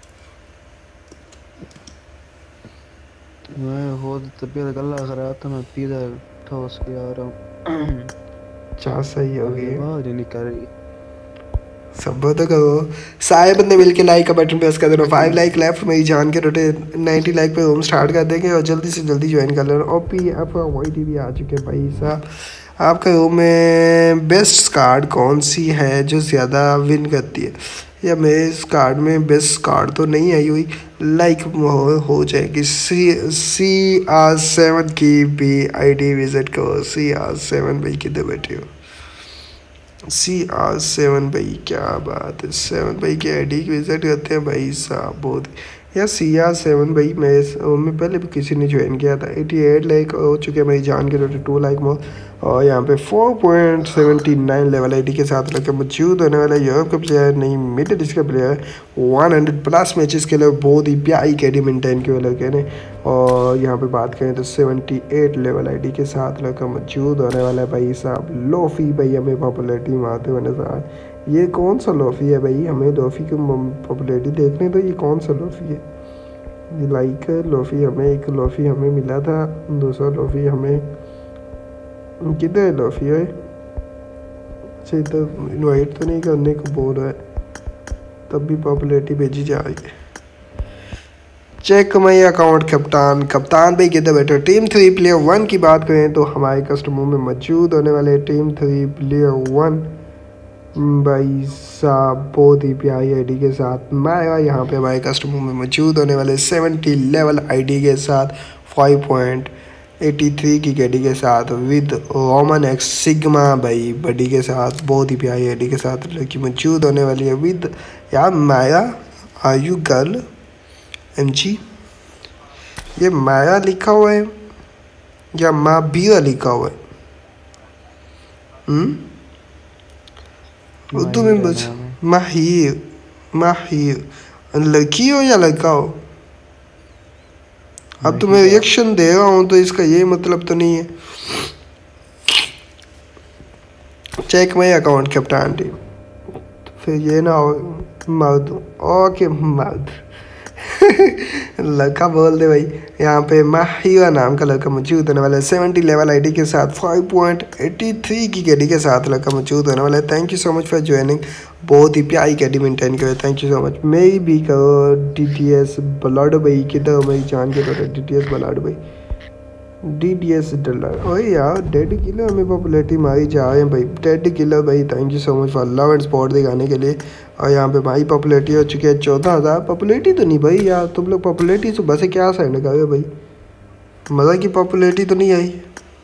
मैं खुद तबीयत गला खराब था, मैं पिज़्ज़ा ठोस के आ रहा हूँ। चाह सही हो गई, बाहर ही निकल रही। सब तो करो। सारे बंदे मिलके लाइक का बटन प्रेस कर देना। फाइव लाइक लेफ्ट मेरी जान के रोटे। नाइन्टी लाइक पे होम स्टार्ट कर देंगे और जल्दी से जल्दी ज्वाइन कर लेना। ओपी आप वाई टी वी आ चुके हैं भाई साहब। आपके रूम में बेस्ट कार्ड कौन सी है जो ज़्यादा विन करती है? या मेरे इस कार्ड में बेस्ट कार्ड तो नहीं आई हुई, लाइक हो, हो जाएगी। सी सी आर सेवन की भी आई डी विजिट करो। सी आर सेवन भाई किधर बैठे हो? सी आर सेवन भाई क्या बात है। सेवन भाई की आई डी विजिट करते हैं भाई साहब बहुत। यार सी आर सेवन भाई मेरे में पहले भी किसी ने ज्वाइन किया था। एटी एट लाइक हो चुके हैं मेरी जान के रोटे टू लाइक मोर। और यहाँ पे four point seventy nine level ID के साथ लगे मौजूद होने वाला यूरोप का प्लेयर नहीं मिडिल ईस्ट का player. One hundred plus matches के लिए बहुत ही प्यारी कैडी मेंटेन के वाले कहने। और यहाँ पे बात करें तो सेवेंटी एट लेवल आईडी के साथ लगा मौजूद होने वाला है भाई साहब। लोफ़ी भाई हमें पॉपुलैरिटी मारते हुए नजर आए। ये कौन सा लोफ़ी है भाई? हमें लोफ़ी की पॉपुलैरिटी देखने तो ये कौन सा लोफ़ी है? ये लाइक लोफ़ी हमें एक लोफ़ी हमें मिला था, दूसरा लोफ़ी हमें किधर है लोफ़ी है? अच्छा तो इनवाइट तो नहीं करने को बोल रहा है, तब भी पॉपुलैरिटी भेजी जा रही है। चेक माई अकाउंट कप्तान। कप्तान भाई किधर बैठे? टीम थ्री प्लेयर वन की बात करें तो हमारे कस्टमर में मौजूद होने वाले टीम थ्री प्लेयर वन भाई साहब बहुत ही प्यारी आईडी के साथ मैं यहाँ पे हमारे कस्टमर में मौजूद होने वाले सेवेंटी लेवल आईडी के साथ फाइव पॉइंट एटी थ्री की कैडी के साथ विद रोमन एक्स सिग्मा भाई बडी के साथ बहुत ही प्यारी आईडी के साथ लड़की मौजूद होने वाली है विद यार Maya are you girl M G. ये माया लिखा हुआ है या माँ बीरा लिखा हुआ है? हम्म उर्दू में बस माहिर माहिर लड़की हो या लड़का हो? अब तो मैं रिएक्शन दे रहा हूँ तो इसका ये मतलब तो नहीं है। Check my account captain team फिर ये ना हो मर्द ओके मर्द लड़का बोल दे भाई। यहाँ पे माहिरा नाम का लड़का मौजूद होने वाला है सेवेंटी लेवल आईडी के साथ फाइव पॉइंट एटी थ्री की कैडी के साथ लड़का मौजूद होने वाला है। Thank you so much for joining. बहुत ही प्यारी कैडी मेंटेन करो। Thank you so much. मेरी भी करो डी टी एस ब्लड भाई किधर मेरी जान के तो डी टी एस ब्लड भाई डी डी एस डॉलर ओए यार डेढ़ किलो हमें पॉपुलरिटी मारी जा रहे हैं भाई डेढ़ किलो भाई। Thank you so much for love and support दिखाने के लिए। और यहाँ पे भाई पॉपुलरिटी हो चुकी है चौदह हज़ार। पॉपुलरिटी तो नहीं भाई यार तुम लोग पॉपुलरिटी सुबह से क्या साइड कर रहे हो भाई? मज़ा की पॉपुलरिटी तो नहीं आई।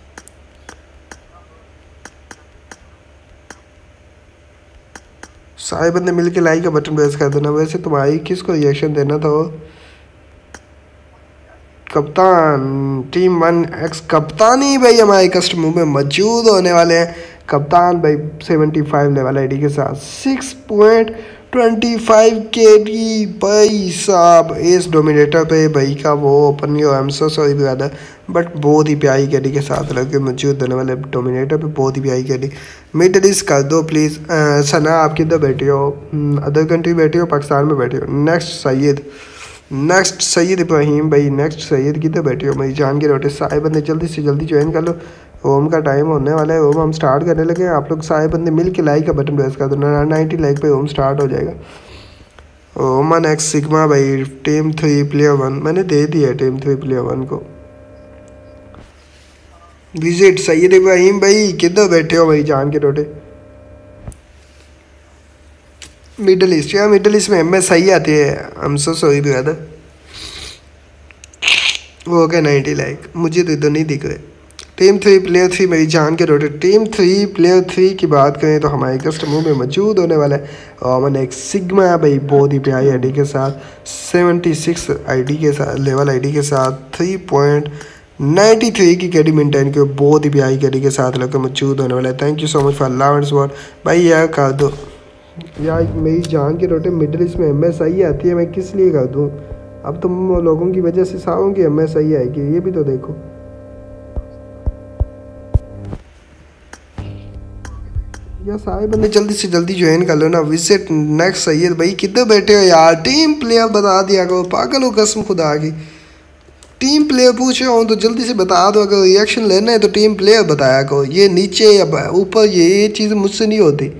सारे बंदे मिलके लाइक का बटन प्रेस कर देना। वैसे तुम्हारी किसको रिएक्शन देना था वो? कप्तान टीम वन एक्स कप्तान ही भाई हमारे कस्टमर में मौजूद होने वाले हैं। कप्तान भाई सेवेंटी फाइव लेवल आईडी के साथ six point twenty five K D भाई साहब एस डोमिनेटर पे भाई का वो ओपन यो एम सो सॉरी ब्रदर बट बहुत ही प्यारी कैडी के साथ लड़के मौजूद होने वाले डोमिनेटर पे बहुत ही प्यारी कैडी। मिड ईस्ट कर दो प्लीज़। सना आप किधर बैठे हो? अदर कंट्री बैठे हो पाकिस्तान में बैठे हो? नेक्स्ट सैयद नेक्स्ट सैयद इब्राहिम भाई नेक्स्ट सैयद किधर बैठे हो? मेरी जान के रोटे सारे बंदे जल्दी से जल्दी ज्वाइन कर लो। ओम का टाइम होने वाला है। ओम हम स्टार्ट करने लगे। आप लोग सारे बंदे मिल के लाइक का बटन प्रेस कर दो। नाइन्टी लाइक पे ओम स्टार्ट हो जाएगा। ओमन एक्स सिग्मा भाई टीम थ्री प्लेयर वन मैंने दे दिया टीम थ्री प्लेयर वन को विजिट। सैयद इब्राहिम भाई किधर बैठे हो भाई जान के रोटे? मिडल ईस्ट या मिडल ईस्ट में एम एस सही आती है। हम सो सॉरी ब्रदर। वो क्या नाइन्टी लाइक मुझे तो इधर नहीं दिख रहे। टीम थ्री प्लेयर थ्री मेरी जान के रोटे। टीम थ्री प्लेयर थ्री की बात करें तो हमारे कस्टमर में मौजूद होने वाला है और मैंने एक सिग्मा भाई बहुत ही प्यारी आईडी के साथ सेवेंटी सिक्स आईडी के साथ लेवल आईडी के साथ थ्री पॉइंट नाइन्टी थ्री की कैडी मेंटेन के बहुत ही प्यारी कैडी के साथ लड़का मौजूद होने वाला है। Thank you so much for love and support भाई। यार कर दो यार मेरी जान के रोटे। मिडिल ईस्ट में एम एस आई आती है मैं किस लिए कर दूँ? अब तुम लोगों की वजह से सारों की एम एस आई आएगी ये भी तो देखो। यार सारे बंदे जल्दी से जल्दी ज्वाइन कर लो ना। विजिट नेक्स्ट सैयद भाई किधर बैठे हो यार? टीम प्लेयर बता दिया करो पागल हो कसम खुदा की। टीम प्लेयर पूछ रहा हूँ तो जल्दी से बता दो। अगर रिएक्शन लेना है तो टीम प्लेयर बताया करो। ये नीचे या ऊपर ये चीज़ मुझसे नहीं होती।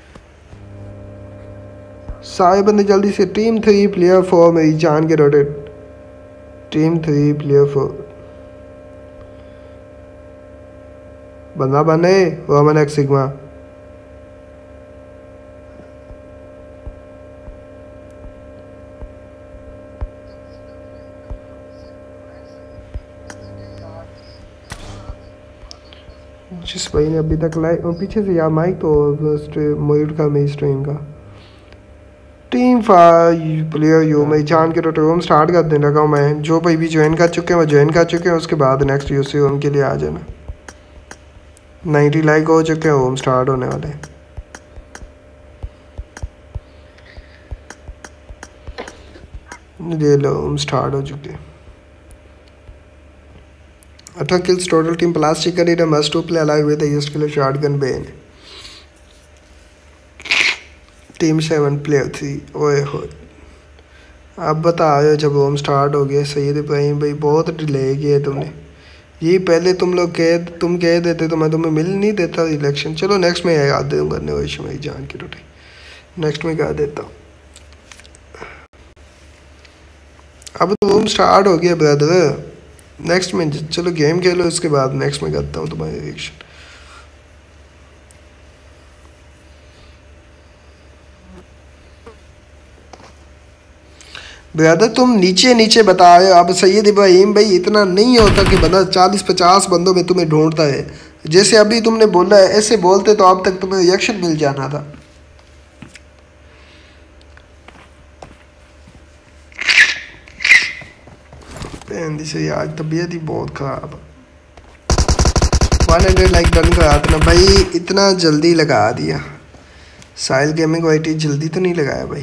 सारे बंदे जल्दी से टीम थ्री प्लेयर फोर मेरी जान के रोटे। टीम थ्री प्लेयर फोर बंदा बने रोमन एक्स सिग्मा। जिस भाई ने अभी तक लाइक पीछे से यार माइक तो म्यूट का मेरी स्ट्रीम का। टीम फाइव प्लेयर यू मैं जान के रोटे होम स्टार्ट कर देने लगा हूँ मैं। जो भाई भी ज्वाइन कर चुके हैं वो ज्वाइन कर चुके हैं। उसके बाद नेक्स्ट यूसी होम के लिए आ जाना। नाइन्टी लाइक हो चुके हैं होम स्टार्ट होने वाले हैं। ये लो होम स्टार्ट हो चुके हैं। अठारह kills total team plastic arena must to play alive with the highest kill shotgun bane team seven player three. ओए हो अब बताओ जब होम स्टार्ट हो गया। सैयद इब्राहिम भाई बहुत डिले किया तुमने। ये पहले तुम लोग कह तुम कह देते तो मैं तुम्हें मिल नहीं देता इलेक्शन। चलो नेक्स्ट में याद दूंगा नवेश में जान की रोटी नेक्स्ट में कह देता हूँ। अब तो होम स्टार्ट हो गया ब्रदर। नेक्स्ट में चलो गेम खेलो उसके बाद नेक्स्ट में करता हूँ तुम्हारी रिएक्शन। ब्रदर तुम नीचे नीचे बता रहे हो। अब सैयद इब्राहिम भाई इतना नहीं होता कि बंदा चालीस पचास बंदों में तुम्हें ढूंढता है। जैसे अभी तुमने बोला है ऐसे बोलते तो अब तक तुम्हें रिएक्शन मिल जाना था। से यार तबीयत ही बहुत खराब। वन हंड्रेड लाइक डन करा देना भाई। इतना जल्दी लगा दिया। साहिल गेमिंग वाइटी जल्दी तो नहीं लगाया भाई।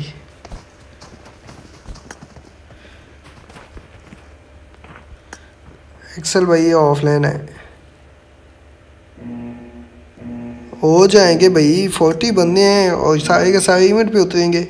एक्सेल भाई ऑफलाइन है। हो जाएंगे भाई। फोर्टी बंदे हैं और सारे के सारे इवेंट पे उतरेंगे।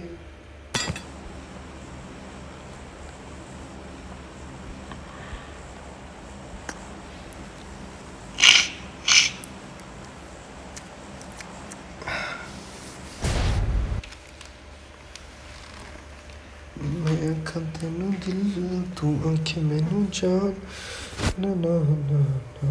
दिल तू आंखें मैनू जान ना ना ना ना।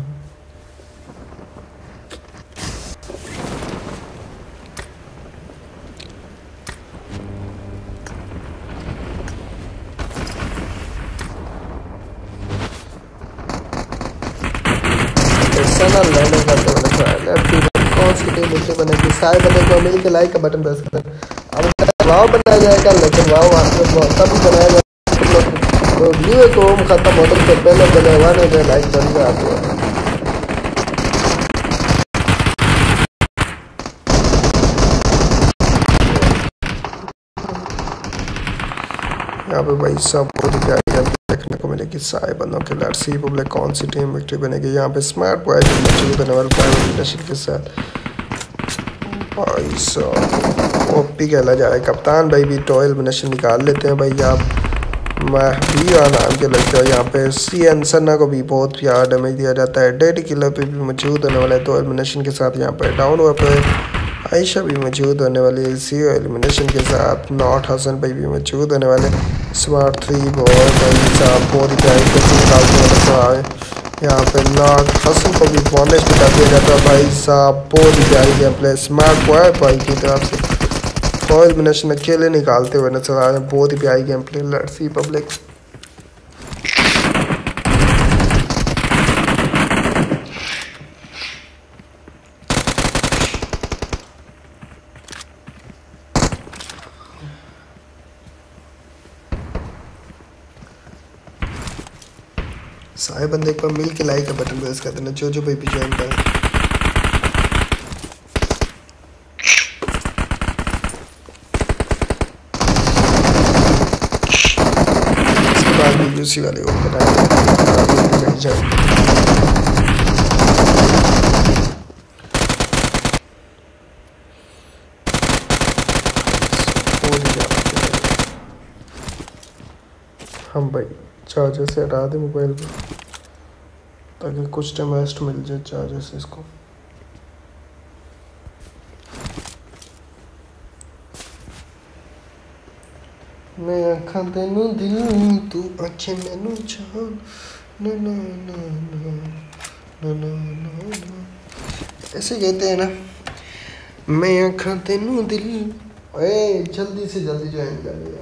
कौन सी टीम मुझे बनेगी? सारे बने को मिल के लाइक का बटन प्रेस कर। अब वाव बनाया जाएगा लेकिन वाव तब बनाया जाएगा तो व्यू को खत्म होने से पहले बनाने का लाइक करके आते हैं। यहाँ पे भाई सब को देखने को मिलेगी सारे बंदों के लेट्स सी पब्लिक कौन सी टीम विक्ट्री बनेगी। यहाँ पे स्मार्ट बॉय मौजूद है नवल प्राइवेट नशील के साथ। भाई साहब ओपी खेला जाए। कप्तान भाई भी टॉयल मिनेशन निकाल लेते हैं भाई। आप मैं भी नाम के लगता है। यहाँ पे सी एन सन्ना को भी बहुत प्यार डैमेज दिया जाता है। डेड किलर पे भी मौजूद होने वाला है तो एलिमिनेशन के साथ। यहाँ पे डाउन हुआ पे आयशा भी मौजूद होने वाली है सी एलिमिनेशन के साथ। नॉट हसन भाई भी मौजूद होने वाले। स्मार्ट थ्री बॉल भाई साहब बहुत ही प्यारी कोशिश निकालते हुए नजर। यहाँ पे नॉट हसन को भी बॉनेज निकाल दिया जाता है भाई साहब। बहुत ही प्यारी गेम प्ले स्मार्ट बॉय भाई की तरफ से। तो एलिमिनेशन अकेले निकालते हुए नजर आ रहे हैं। बहुत ही प्यारी game play let's see public. सारे बंदे एक बार मिल के लाइक का बटन प्रेस कर देना जो जो भाई भी ज्वाइन करें। इसके बाद भी यूसी वाले को बनाएंगे ज्वाइन। हम भाई चार्जर से हटा दें मोबाइल को ताकि कुछ टाइम रेस्ट मिल जाए चार्जर से इसको। मैं आँखां तेनू दिल तू आँखें मैनू जान ना ना ना ना ना ना ना ना। ऐसे कहते हैं ना मैं आँखां तेनू दिल। ए जल्दी से जल्दी ज्वाइन कर लिया।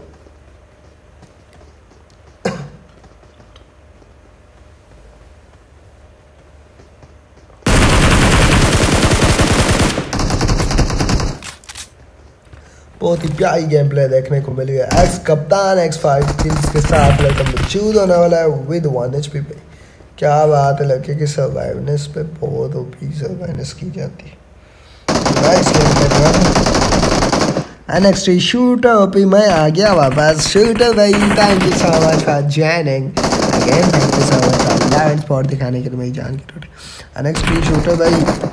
बहुत ही प्यारी गेम प्ले देखने को मिली है। एक्स कप्तान एक्स फाइव किल्स के साथ लड़का मौजूद होने वाला है विद वन एच पी पे। क्या बात है लड़के की सर्वाइवनेस पे बहुत ओपी सर्वाइवनेस की जाती है। Nice game play. NXT shooter OP मैं आ गया वापस। शूटर भाई thank you so much for joining again. Thank you so much for live spot दिखाने के लिए मेरी जान की टूटी। एनएक्सटी शूटर भाई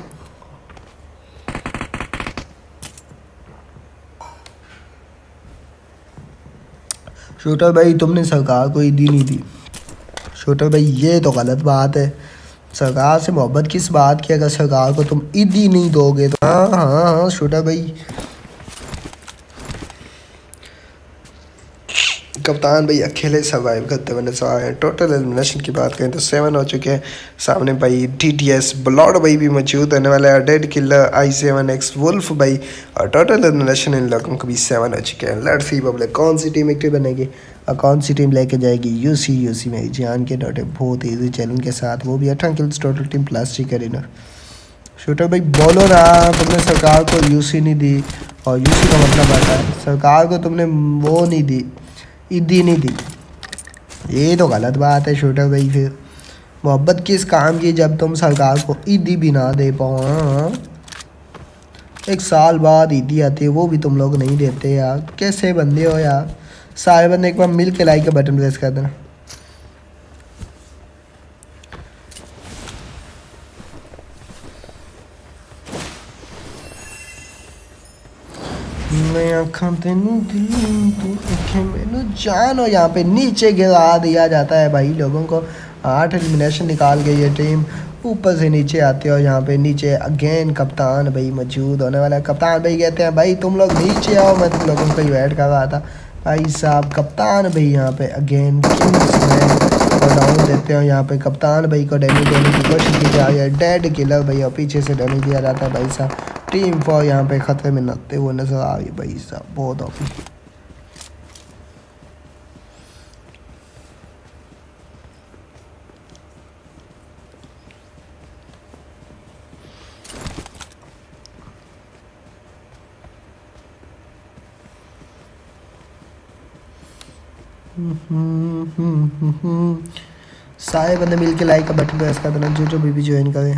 शूटर भाई तुमने सरकार को ईदी नहीं दी। शूटर भाई ये तो गलत बात है। सरकार से मोहब्बत किस बात की अगर सरकार को तुम ईदी नहीं दोगे तो। हाँ हाँ हाँ शूटर भाई कप्तान भाई अकेले सर्वाइव करते हुए नजर आ रहे हैं। टोटल एलिमिनेशन की बात करें तो सेवन हो चुके हैं। सामने भाई टी टी एस ब्लॉड भाई भी मौजूद होने वाला है, dead killer I seven X wolf भाई, और टोटल एलिमिनेशन इन लोगों को भी सेवन हो चुके हैं। लेट्स सी पब्लिक कौन सी टीम एक्टिव बनेगी और कौन सी टीम लेके जाएगी यूसी यूसी में जान के डॉटे बहुत ईजी चैलेंज के साथ, वो भी अठारह kills total team plastic arena. Shooter भाई बोलो ना, तुमने सरकार को यूसी नहीं दी, और यूसी का मतलब आता है सरकार को तुमने वो नहीं दी, ईदी नहीं दी, ये तो गलत बात है शूटर भाई। फिर मोहब्बत किस काम की जब तुम सरकार को ईदी भी ना दे पाओ। हाँ? एक साल बाद ईदी आती है वो भी तुम लोग नहीं देते यार, कैसे बंदे हो यार। सारे बंदे एक बार मिल के लाइक का बटन प्रेस कर देना। मैं आँखां तेनू दिल तू आँखें मैनू जान, और यहाँ पे नीचे गिरा दिया जाता है भाई लोगों को। आठ एलिमिनेशन निकाल गई है टीम, ऊपर से नीचे आती है और यहाँ पे नीचे अगेन कप्तान भाई मौजूद होने वाला है। कप्तान भाई कहते हैं भाई तुम लोग नीचे आओ, मैं तुम लोगों को वेट कर रहा था भाई साहब। कप्तान भाई यहाँ पे अगेन डाउन देते हैं, यहाँ पे कप्तान भाई को डैमेज देने की कोशिश की जा रही है, डेड किलर भाई और पीछे से डैमेज दिया जाता है भाई साहब। टीम फॉर यहाँ पे खतरे में नहाते हुए नजर आ रही है भाई साहब, बहुत ऑफी। सारे बंदे मिलके लाइक का बटन प्रेस कर देना जो जो भी भी ज्वाइन करें।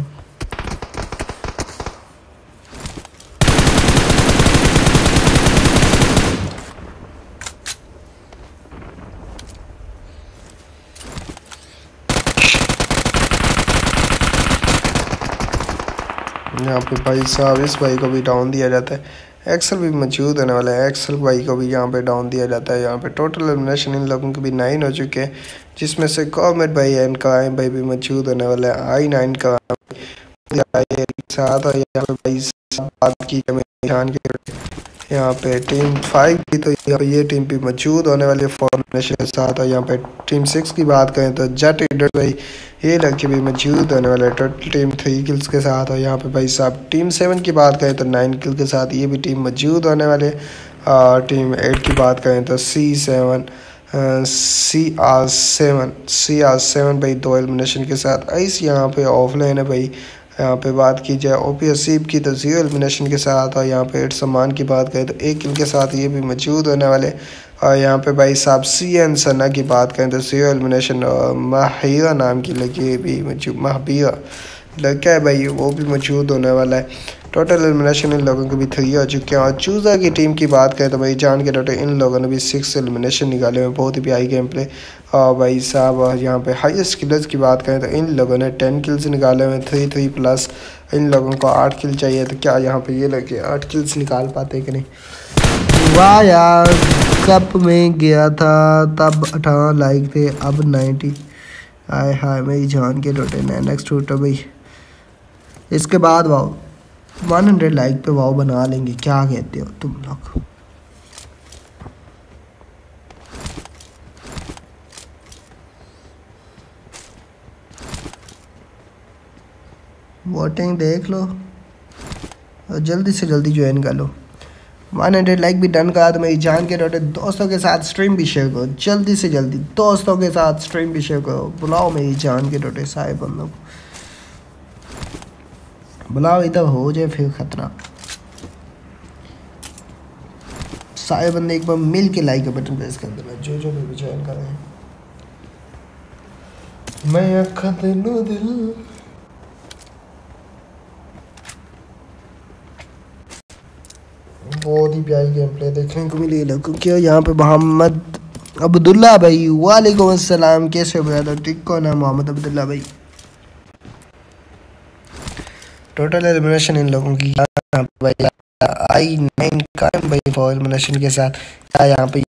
यहाँ पे भाई साहब इस भाई को भी डाउन दिया जाता है। एक्सल भी मौजूद होने वाला है, एक्सल भाई को भी यहाँ पे डाउन दिया जाता है। यहाँ पे टोटल एलिमिनेशन इन लोगों के भी नाइन हो चुके हैं, जिसमें से गवर्नमेंट भाई एंड क्राइम भाई भी मौजूद होने वाला है। आई नाइन का साथ और यहाँ पे भाई बात की जान के यहाँ पे टीम फाइव की, तो यहाँ पे ये टीम भी मौजूद होने वाली है फॉर्मेशन के साथ। और यहाँ पे टीम सिक्स की बात करें तो जट इडर भाई ये लड़के भी मौजूद होने वाले हैं टोटल टीम थ्री किल्स के साथ। और यहाँ पे भाई साहब टीम सेवन की बात करें तो नाइन किल के साथ ये भी टीम मौजूद होने वाले। और टीम एट की बात करें तो C seven C R seven C R seven भाई दो एलिमिनेशन के साथ। आइस यहाँ पे ऑफलाइन है भाई। यहाँ पे बात की जाए ओपी असीब की तो जीरो एलिमिनेशन के साथ। और यहाँ पे एट समान की बात करें तो एक किल के साथ ये भी मौजूद होने वाले। और यहाँ पे भाई साहब सी एन सना की बात करें तो जीरो एलिमिनेशन, और माहिरा नाम की लड़की भी मौजूद, महबीरा लड़का है भाई वो भी मौजूद होने वाला है। टोटल एलिमिनेशन इन लोगों के भी थ्री हो चुके हैं। और चूज़ा की टीम की बात करें तो भाई जान के डॉटे इन लोगों ने भी सिक्स एलिमिनेशन निकाले हुए, बहुत ही प्यारी गेम प्ले। और भाई साहब यहाँ पे हाईएस्ट किलर्स की बात करें तो इन लोगों ने टेन किल्स निकाले हुए, थ्री थ्री प्लस। इन लोगों को आठ किल चाहिए, तो क्या यहाँ पे ये लगे आठ किल्स निकाल पाते कि नहीं। वाह यार, कप में गया था तब अठारह लाइक थे, अब नाइन्टी। आए हाय मेरी जान के डॉटे नेक्स्ट शूटर भाई इसके बाद वाओ वन हंड्रेड लाइक पे वाओ बना लेंगे, क्या कहते हो तुम लोग। वोटिंग देख लो और जल्दी से जल्दी ज्वाइन कर लो। वन हंड्रेड लाइक भी डन करा तो मेरी जान के डॉटे दोस्तों के साथ स्ट्रीम भी शेयर करो, जल्दी से जल्दी दोस्तों के साथ स्ट्रीम भी शेयर करो। बुलाओ मेरी जान के डॉटे सारे बंदों को बुलाओ, इधर हो जाए फिर खतरा। सारे बंदे एक बार मिल के लाइक का बटन प्रेस कर देना जो जो भी ज्वाइन कर रहे हैं। मैं आँखां तेनू दिल बहुत ही प्यारी गेम प्ले देखने को मिली है क्योंकि यहाँ पे मोहम्मद अब्दुल्ला भाई, वालेकुम अस्सलाम, कैसे हो ब्रदर, ठीक को ना मोहम्मद अब्दुल्ला भाई। टोटल एलिमिनेशन इन लोगों की भाई आई नाइन कायम भाई फॉर एलिमिनेशन के साथ। क्या यहाँ पे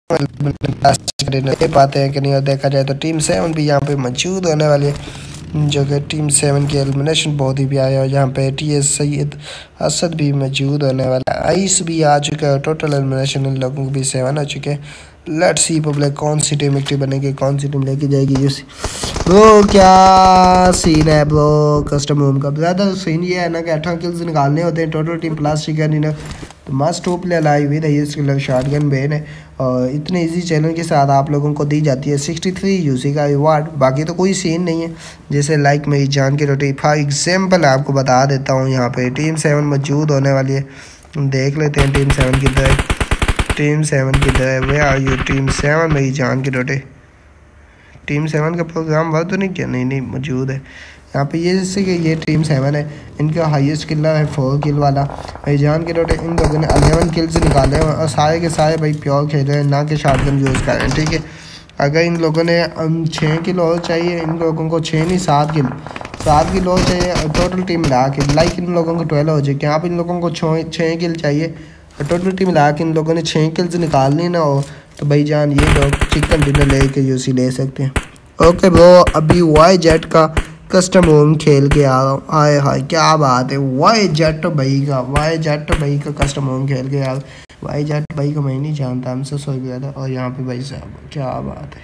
ले पाते हैं कि नहीं, और देखा जाए तो टीम सेवन भी यहाँ पे मौजूद होने वाली है, जो कि टीम सेवन की एलिमिनेशन बहुत ही प्यारी है। और यहाँ पे टी एस सैयद असद भी मौजूद होने वाला है, आइस भी आ चुका है। टोटल एलिमिनेशन इन लोगों को भी सेवन हो चुके हैं। लेट्स सी पब्लिक कौन सी टीम एक्टिव बनेगी, कौन सी टीम लेके जाएगी यूसी। ब्रो क्या सीन है ब्रो कस्टम होम का। ज़्यादा सीन ये है ना कि अठारह किल्स निकालने होते हैं, टोटल टीम प्लस चिकन ना तो must to play live with highest killer shotgun ban है। और इतने इजी चैलेंज के साथ आप लोगों को दी जाती है सिक्सटी थ्री यूसी का रिवार्ड। बाकी तो कोई सीन नहीं है, जैसे लाइक मेरी जान की रोटी फॉर एग्जाम्पल आपको बता देता हूँ। यहाँ पे टीम सेवन मौजूद होने वाली है, देख लेते हैं टीम सेवन किधर है। टीम सेवन किधर है, where are you team seven मेरी जान की रोटी। टीम सेवन का प्रोग्राम वर्क तो नहीं किया, नहीं नहीं मौजूद है यहाँ पे। ये जैसे कि ये टीम सेवन है, इनका हाईएस्ट किलर है फोर किल वाला भाई जान के रोटे। इन लोगों ने अलेवन किल्स निकाले हैं और सारे के सारे भाई प्योर खेल रहे हैं, ना कि शॉटगन यूज़ कर रहे हैं, ठीक है। अगर इन लोगों ने छः किल और चाहिए, इन लोगों को छः नहीं सात किल सात किल और चाहिए टोटल टीम मिला के। लाइक इन लोगों को ट्वेल्व हो जाए, यहाँ पर इन लोगों को छः किल चाहिए और टोटल टीम मिला के इन लोगों ने छः किल्स निकालनी ना हो तो भाई जान ये लोग चिकन डिनर ले के यूसी ले सकते हैं। ओके ब्रो अभी वाई जेट का कस्टम होम खेल के आ रहा हूँ। आए हाय क्या बात है, वाई जेट भाई का वाई जेट भाई का कस्टम होम खेल के आ रहा हूँ। वाई जेट भाई को मैं नहीं जानता, हमसे सो गया था। और यहाँ पे भाई साहब क्या बात है,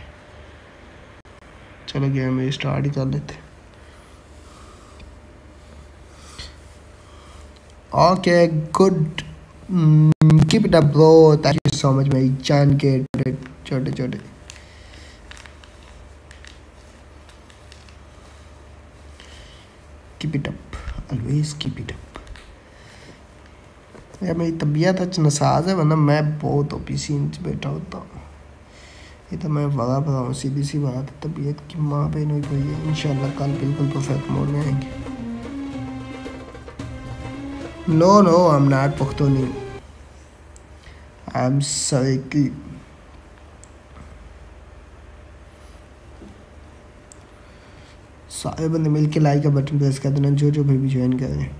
चलो गेम स्टार्ट ही कर लेते। Okay good keep it up bro, thank you so much भाई जान के छोटे छोटे। Keep it up always keep it up. यार मेरी तबीयत आज नसाज है, वरना मैं बहुत ओपी सीन से बैठा होता हूँ। ये तो मैं बड़ा बड़ा हूँ, सीधी सी बात है, तबीयत की माँ बहन हुई पड़ी है। इंशाल्लाह कल बिल्कुल परफेक्ट मोड में आएंगे। No no I am not Pakhtuni, I am Saraiki. सारे बंदे मिल के लाइक का बटन प्रेस कर देना, जो जो भाई भी ज्वाइन कर रहे हैं।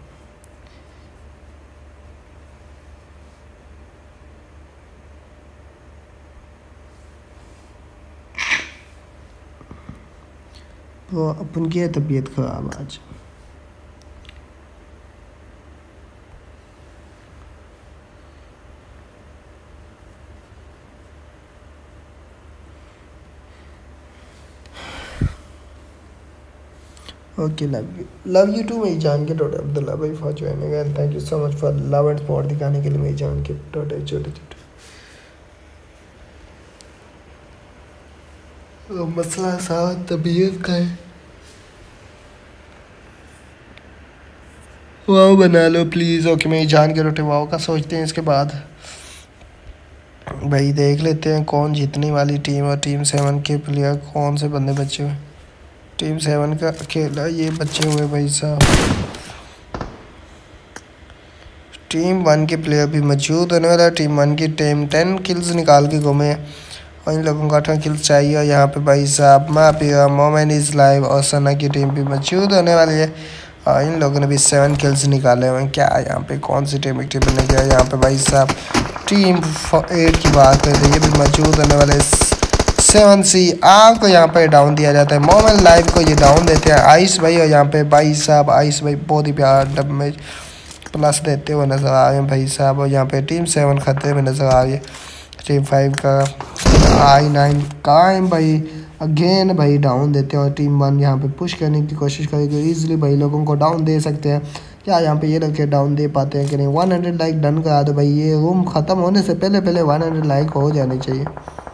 तो अपन की है तबीयत खराब आज। Okay love you love you too मेरी जान के टोटे अब्दुल्ला भाई for joining and thank you so much for love and support दिखाने के लिए मेरी जान के टोटे छोटे छोटे। तो मसला साथ तबीयत का है। वाव बना लो प्लीज़। ओके मेरी जान के रोटे वाव का सोचते हैं, इसके बाद भाई देख लेते हैं कौन जीतने वाली टीम और टीम सेवन के प्लेयर कौन से बंदे बचे हुए। टीम सेवन का अकेला ये बच्चे हुए भाई साहब। टीम वन के प्लेयर भी मौजूद होने वाला है। टीम वन की टीम टेन किल्स निकाल के घूमे और इन लोगों को अठारह किल्स चाहिए। और यहाँ पे भाई साहब मापिया मोमेन इज़ लाइव और सना की टीम भी मौजूद होने वाली है और इन लोगों ने भी सेवन किल्स निकाले हुए हैं। क्या यहाँ पे कौन सी टीम एक्टिव बने गया। यहाँ पे भाई साहब टीम एट की बात करें तो ये भी मौजूद होने वाले सेवन सी आर को यहाँ पे डाउन दिया जाता है। मोमेन लाइव को ये डाउन देते हैं आइस भाई। और यहाँ पे भाई साहब आइस भाई बहुत ही प्यार डब में प्लस देते हुए नज़र आ रहे हैं भाई साहब। और यहाँ पे टीम सेवन खतरे में नज़र आ रही है। टीम फाइव का आई नाइन कायम भाई अगेन भाई डाउन देते हैं और टीम वन यहाँ पे पुश करने की कोशिश करेगी। ईजिली भाई लोगों को डाउन दे सकते हैं। क्या यहाँ पे ये लोग के डाउन दे पाते हैं कि नहीं। वन हंड्रेड लाइक डन करा दो भाई। ये रूम ख़त्म होने से पहले पहले वन हंड्रेड लाइक हो जाने चाहिए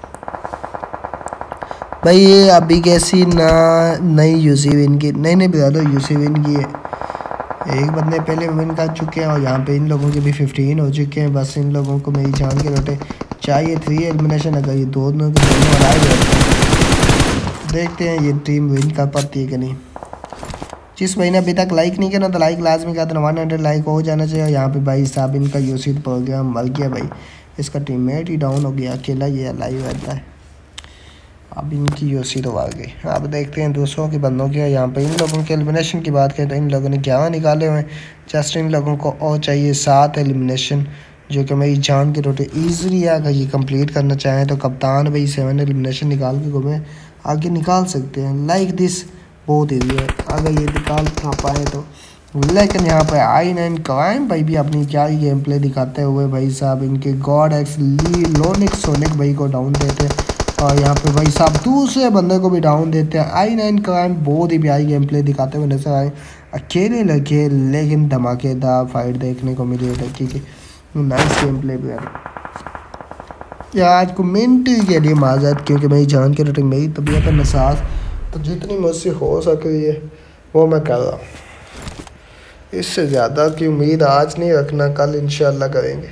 भाई। ये अभी कैसी ना नई यूसी विन की नहीं नहीं बता दो यूसी विन की है। एक बंदे पहले विन कर चुके हैं और यहाँ पे इन लोगों के भी फिफ्टीन हो चुके हैं। बस इन लोगों को मेरी जान के रोटे चाहिए थ्री एलिमिनेशन। अगर ये दोनों के दोनों बनाए गए देखते हैं ये टीम विन कर पाती है कि नहीं। जिस महीने अभी तक लाइक नहीं किया तो लाइक लाजमी का था। वन हंड्रेड लाइक हो जाना चाहिए। यहाँ पे भाई साहब इनका यूसी प्रोग्राम मर गया भाई। इसका टीममेट ही डाउन हो गया, अकेला ये लाइव रहता है। अब इनकी यूसी तो आ गई। अब देखते हैं दूसरों के बंदों के। यहाँ पे इन लोगों के एलिमिनेशन की बात करें तो इन लोगों ने ग्यारह निकाले हुए हैं। जस्ट इन लोगों को और चाहिए सात एलिमिनेशन, जो कि मेरी जान के रोटे ईजिली है। अगर ये कंप्लीट करना चाहें तो कप्तान भाई सेवन एलिमिनेशन निकाल के घूमें आगे निकाल सकते हैं। लाइक दिस बहुत ईजी है। अगर ये निकाल ना पाए तो लेकिन यहाँ पे आई नाइन क्राइम भाई भी अपनी क्या ही गेम प्ले दिखाते हुए भाई साहब इनके गॉड एक्स ली लोनिक सोनिक भाई को डाउन देते हैं और यहाँ पे भाई साहब दूसरे बंदे को भी डाउन देते हैं। आई नाइन क्राइम बहुत ही प्यारी गेम प्ले दिखाते हुए नजर आए, अकेले लगे लेकिन धमाकेदार फाइट देखने को मिली है क्योंकि नाइस गेम प्ले भी है यार। आज कमेंट के लिए माजरत क्योंकि मेरी जान के रेटिंग मेरी तबीयत है नसाज, तो जितनी मुझसे हो सके ये वो मैं कर रहा हूँ। इससे ज़्यादा की उम्मीद आज नहीं रखना, कल इंशाल्लाह करेंगे।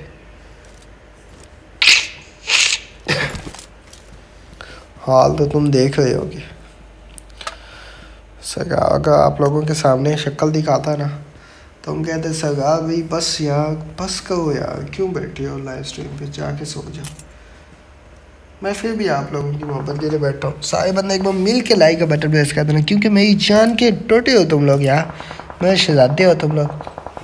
हाल तो तुम देख रहे होगे, सरकार का आप लोगों के सामने शक्ल दिखाता ना, तुम कहते सरकार भाई बस यार बस करो यार, क्यों बैठे हो लाइव स्ट्रीम पे, जाके सो जाओ। मैं फिर भी आप लोगों की मोहब्बत के लिए बैठा हूँ। सारे बंदे एक बार मिल के लाइक का बटन प्रेस कर देना क्योंकि मेरी जान के टोटे हो तुम लोग यार, मेरे शहजादे हो तुम लोग।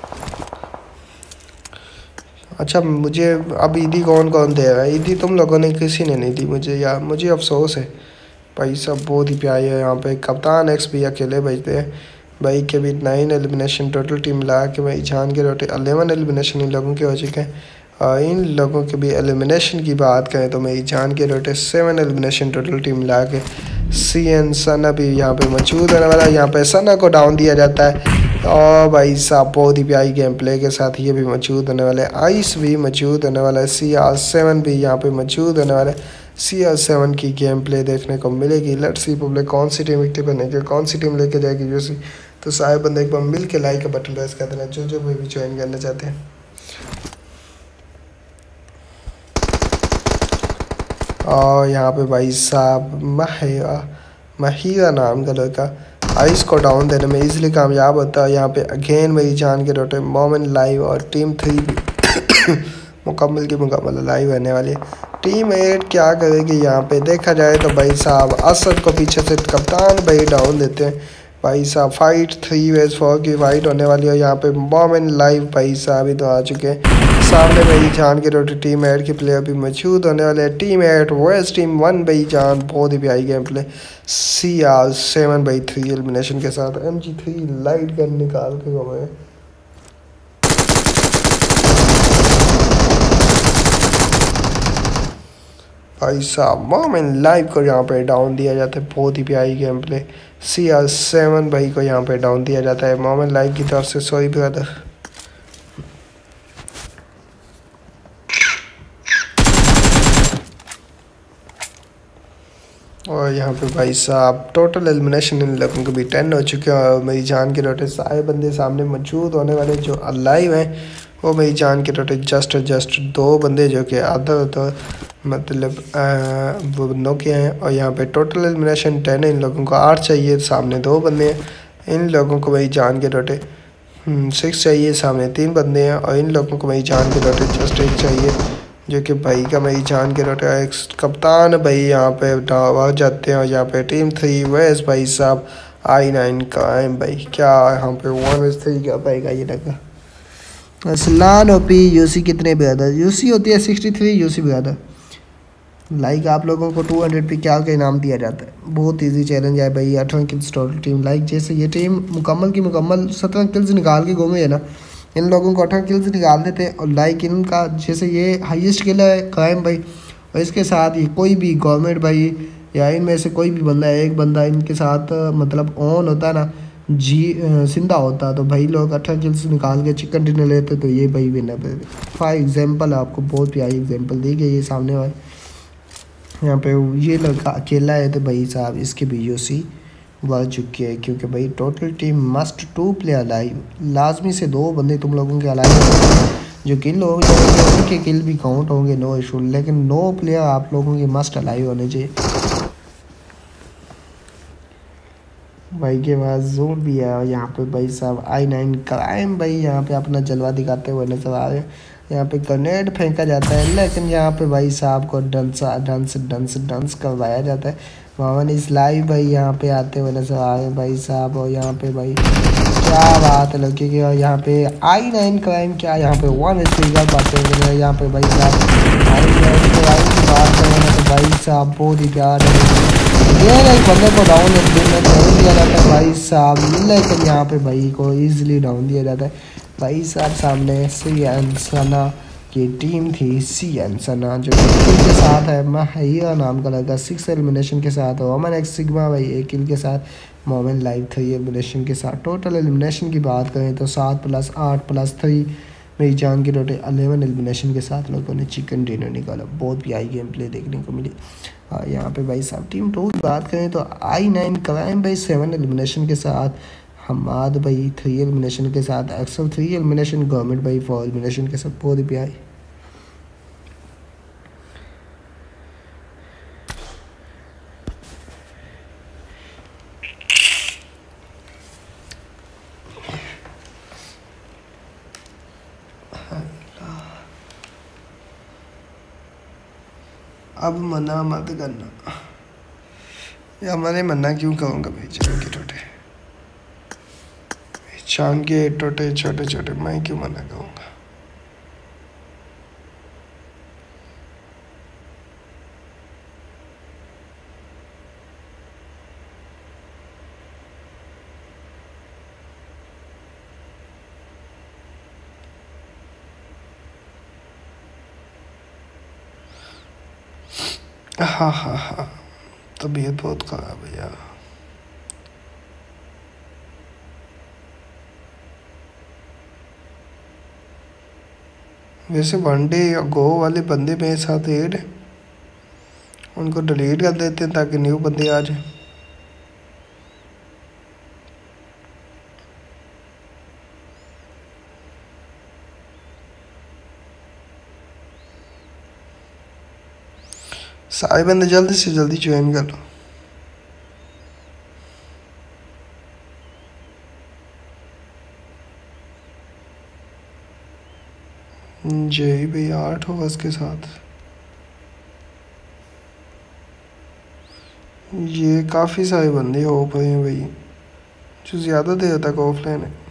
अच्छा मुझे अब ईदी कौन कौन दे रहा है? ईदी तुम लोगों ने किसी ने नहीं दी मुझे यार, मुझे अफसोस है भाई। सब बहुत ही प्यारे है यहाँ पे। कप्तान एक्स भी अकेले बचते हैं भाई के भी नाइन एलिमिनेशन टोटल टीम मिला के भाई जान के रोटे अलेवन एलिमिनेशन इन लोगों के हो चुके हैं। और इन लोगों के भी एलिमिनेशन की बात करें तो मेरी जान के रोटे सेवन एलिमिनेशन टोटल टीम मिला के सी एन सना भी यहाँ पे मौजूद होने वाला है। यहाँ पे सना को डाउन दिया जाता है और भाई साहब बहुत ही प्यारी गेम प्ले के साथ ये भी मौजूद होने वाले हैं। आइस भी मौजूद होने वाला है, सी आर सेवन भी यहाँ पे मौजूद होने वाला है। सी आर सेवन की गेम प्ले देखने को मिलेगी। लेट्स सी पब्लिक कौन सी टीम एक्टिव बनेगी, कौन सी टीम लेके जाएगी यूसी। तो सारे बंदे एक बार मिल के लाइक का बटन प्रेस कर देना जो जो भी ज्वाइन करना चाहते हैं। और यहाँ पे भाई साहब महिरा महिरा नाम का लड़का आइस को डाउन देने में इजीली कामयाब होता है। यहाँ पे अगेन मेरी जान के रोटे मोमेंट लाइव और टीम थ्री भी मुकम्मल की मुकम्मल लाइव रहने वाली है। टीम एट क्या करेगी यहाँ पे देखा जाए तो भाई साहब असद को पीछे से कप्तान भाई डाउन देते हैं। भाई साहब फाइट थ्री वेज फोर की फाइट होने वाली है। यहाँ पे मोमेंट लाइव भाई साहब ही तो आ चुके हैं सामने। भाई जान के रोटी टीम एट के प्लेयर भी मौजूद होने वाले हैं। टीम एट वेस्ट टीम वन भाई जान बहुत ही प्यारी game play. C R seven by three elimination के साथ M G three light gun निकाल के गए। भाई साहब मोमेंट लाइव को यहाँ पे डाउन दिया जाता है, बहुत ही प्यारी game play. C R seven भाई को यहाँ पे डाउन दिया जाता है मोमेंट लाइव की तरफ से। Sorry brother. और यहाँ पे भाई साहब टोटल एलिमिनेशन इन लोगों को भी टेन हो चुके हैं और मेरी जान के रोटे सारे बंदे सामने मौजूद होने वाले जो अलाइव हैं वो मेरी जान के रोटे जस्ट जस्ट दो बंदे जो कि आधा तो मतलब वो बंदों के हैं। और यहाँ पे टोटल एलिमिनेशन टेन है, इन लोगों को आठ चाहिए, सामने दो बंदे हैं। इन लोगों को मेरी जान के रोटे सिक्स चाहिए, सामने तीन बंदे हैं। और इन लोगों को मेरी जान के रोटे जस्ट एक चाहिए जो कि भाई का मेरी जान के रोटे एक कप्तान भाई यहाँ पे डावा जाते हैं। और यहाँ पे टीम थ्री वेस भाई साहब आई नाइन क्राइम भाई क्या यहाँ पे वन वेस थ्री का भाई का ये लगा। असलान ओपी यूसी कितने ब्रदर? यूसी होती है sixty three UC brother. Like आप लोगों को टू हंड्रेड पे क्या का इनाम दिया जाता है। बहुत इजी चैलेंज है भाई। अठारह किल्स टोटल टीम लाइक जैसे ये टीम मुकम्मल की मुकम्मल सत्रह किल्स निकाल के घूमे है ना, इन लोगों को अठारह किल्स निकाल देते हैं। और लाइक इनका जैसे ये हाईएस्ट किल है क्राइम भाई, और इसके साथ ही कोई भी गवर्नमेंट भाई या इनमें से कोई भी बंदा है, एक बंदा इनके साथ मतलब ऑन होता है ना जी जिंदा होता तो भाई लोग अठारह किल्स निकाल के चिकन डिनर लेते तो ये भाई विनर। फॉर एग्जांपल आपको बहुत प्यारी एग्जांपल दी गई है सामने वाले। यहाँ पे ये लड़का अकेला है तो भाई साहब इसके भी यूसी बढ़ चुकी है क्योंकि भाई total team must two player live, लाजमी से दो बंदे तुम लोगों के अलाइव जो किल हो जाएंगे उनके किल भी काउंट होंगे, नो इशू। लेकिन नो प्लेयर आप लोगों के मस्ट अलाइव होने चाहिए। भाई के पास जोन भी है और यहाँ पे भाई साहब आई नाइन क्राइम भाई यहाँ पे अपना जलवा दिखाते हुए नजर आ रहे हैं। यहाँ पे ग्रेनेड फेंका जाता है लेकिन यहाँ पे भाई साहब को डांस डांस डांस डांस करवाया जाता है। मोहम्मद इस लाइव भाई यहाँ पे आते हुए नजर आ रहे हैं भाई साहब। और यहाँ पे भाई क्या बात है लड़के की। और यहाँ पे आई नाइन क्राइम क्या यहाँ पे वन स्पीकर बातें हैं। यहाँ पे भाई साहब आई नाइन क्राइम की बात करें तो भाई साहब बहुत ही प्यार है। ये एक बंदे को डाउन एक दिन में डाउन दिया जाता है भाई साहब, लेकिन यहाँ पे भाई को इजीली डाउन दिया जाता है भाई साहब। सामने सी एन सना की टीम थी, सी एन सना जो के साथ है महिया नाम का लड़का सिक्स एलिमिनेशन के साथ, ओमन एक्स सिग्मा भाई एक किल के साथ, मोमेंट लाइव थ्री एलिमिनेशन के साथ। टोटल एलिमिनेशन की बात करें तो सात प्लस आठ प्लस थ्री मेरी जान की टोटल अलेवन एलिमिनेशन के साथ लोगों ने चिकन डिनर निकाला। बहुत भी आई गेम प्ले देखने को मिली यहाँ पे भाई साहब। टीम टू की बात करें तो आई नाइन क्राइम भाई सेवन एलिमिनेशन के साथ, हमाद भाई थ्री एलिमिनेशन के साथ, एक्सल थ्री एलिमिनेशन, गवर्नमेंट भाई फोर एलिमिनेशन के साथ। बहुत भी आई अब मना मत करना या मैंने मना क्यों कहूँगा भाई। चलो के टोटे चांद के टोटे छोटे छोटे मैं क्यों मना कहूँगा। हाँ हाँ हाँ तबीयत बहुत ख़राब है यार। वैसे वनडे या गो वाले बंदे मेरे साथ ऐड है, उनको डिलीट कर देते हैं ताकि न्यू बंदे आ जाए। सारे बंदे जल्दी से जल्दी ज्वाइन कर लो। जय भैया आठ ओवर्स के साथ ये काफ़ी सारे बंदे हो पाए हैं भाई, जो ज़्यादा देर तक ऑफलाइन है।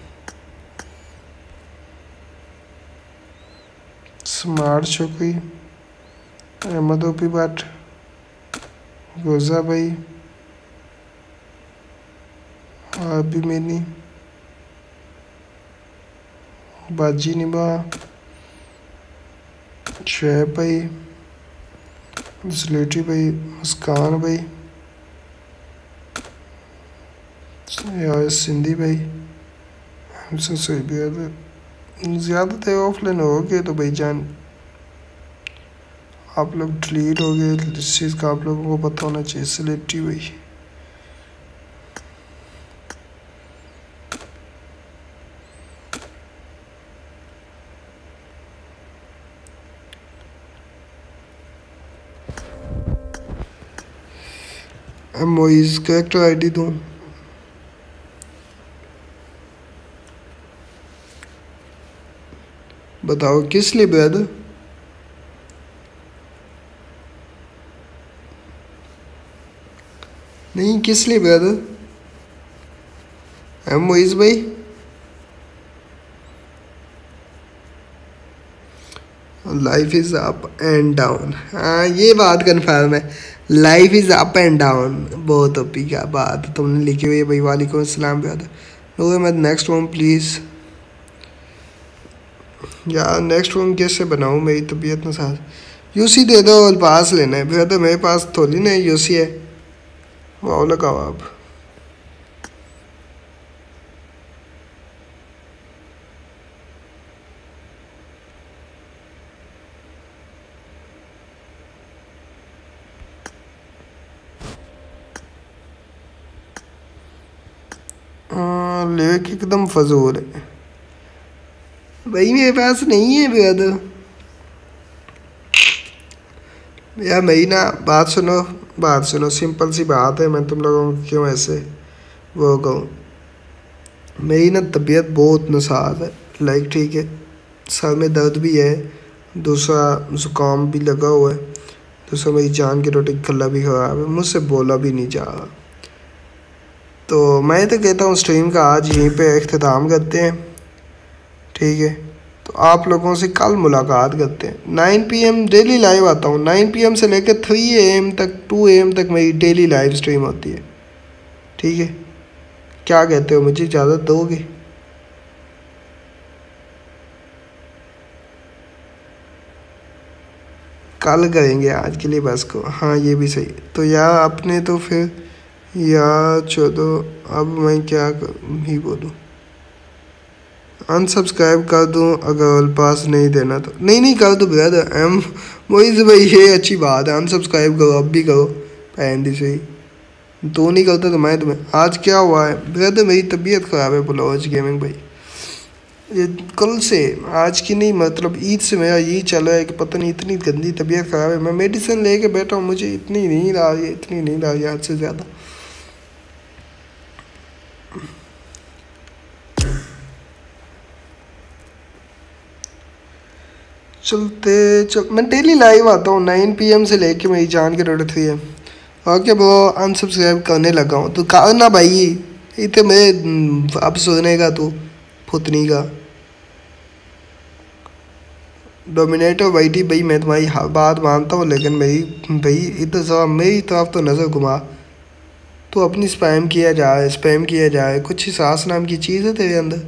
स्मार्ट चौकी, अहमद ओपी भट्ट, गोजा भाई, अभी मैनी, बाजी निभा, शुएब भाई, स्लेटी भाई, मुस्कान भाई, यार सिंधी भाई, हमसे सही भी ज़्यादा थे ऑफलाइन हो गए तो भाई जान आप लोग डिलीट हो गए। इस चीज़ का आप लोगों को पता होना चाहिए। स्लेटी भाई मोइज कैरेक्टर आईडी दूँ, बताओ किस लिए ब्रदर? नहीं किस लिए ब्रदर? एम मोइज भाई life is up and down. हाँ ये बात कन्फर्म है, life is up and down. बहुत ओपी क्या बात तुमने लिखी हुई है भाई। वालेकुम अस्सलाम ब्रदर। लो मैं नेक्स्ट वन प्लीज़ यार। नेक्स्ट वन कैसे बनाऊँ, मेरी तबीयत ना साथ। यूसी दे दो और पास लेना है ब्रदर, मेरे पास थोड़ी ना यूसी है। वाह लगाओ आप। लेक एकदम फजूल है भाई, मेरे पास नहीं है ब्रदर। यार मेरी ना बात सुनो, बात सुनो, सिंपल सी बात है। मैं तुम लोगों को क्यों ऐसे वो कहूँ, मेरी ना तबीयत बहुत नासाज है। लाइक ठीक है, सर में दर्द भी है, दूसरा ज़ुकाम भी लगा हुआ है, दूसरा मेरी जान की रोटी गला भी ख़राब है, मुझसे बोला भी नहीं जा रहा। तो मैं तो कहता हूँ स्ट्रीम का आज यहीं पे अख्ताम करते हैं, ठीक है। तो आप लोगों से कल मुलाकात करते हैं। नाइन पी एम डेली लाइव आता हूँ, नाइन पी एम से लेकर थ्री ए एम तक, टू ए एम तक मेरी डेली लाइव स्ट्रीम होती है। ठीक है, क्या कहते हो, मुझे इजाज़त दोगे? कल करेंगे, आज के लिए बस को। हाँ ये भी सही। तो यार आपने तो फिर यार छोड़ो, अब मैं क्या ही बोलूँ, अनसब्सक्राइब कर दूँ अगर पास नहीं देना तो? नहीं नहीं कर दो ब्रदर, एम वही से भाई, ये अच्छी बात है, अनसब्सक्राइब करो, अब भी करो पहन से ही। तो नहीं करता तो मैं तुम्हें। आज क्या हुआ है ब्रदर, मेरी तबीयत ख़राब है बुलॉज गेमिंग भाई, ये कल से, आज की नहीं, मतलब ईद से मेरा यही चल रहा है कि पता नहीं इतनी गंदी तबीयत ख़राब है। मैं मेडिसिन लेके बैठा हूँ, मुझे इतनी नींद आ रही है, इतनी नींद आ रही है हद से ज़्यादा। चलते चल, मैं डेली लाइव आता हूँ नाइन पी एम से लेके मेरी जान के रोड थ्री एम। ओके वो अनसब्सक्राइब करने लगा हूँ तो करना भाई, इतने मैं अब सोने का तू फुतनी का डोमिनेटर बैठी भाई। मैं तुम्हारी हर बात मानता हूँ, लेकिन मेरी भाई इधर सब मेरी तरफ तो नज़र घुमा। तो अपनी स्पैम किया जाए, स्पैम किया जाए, कुछ ही सास नाम की चीज़ है तेरे अंदर।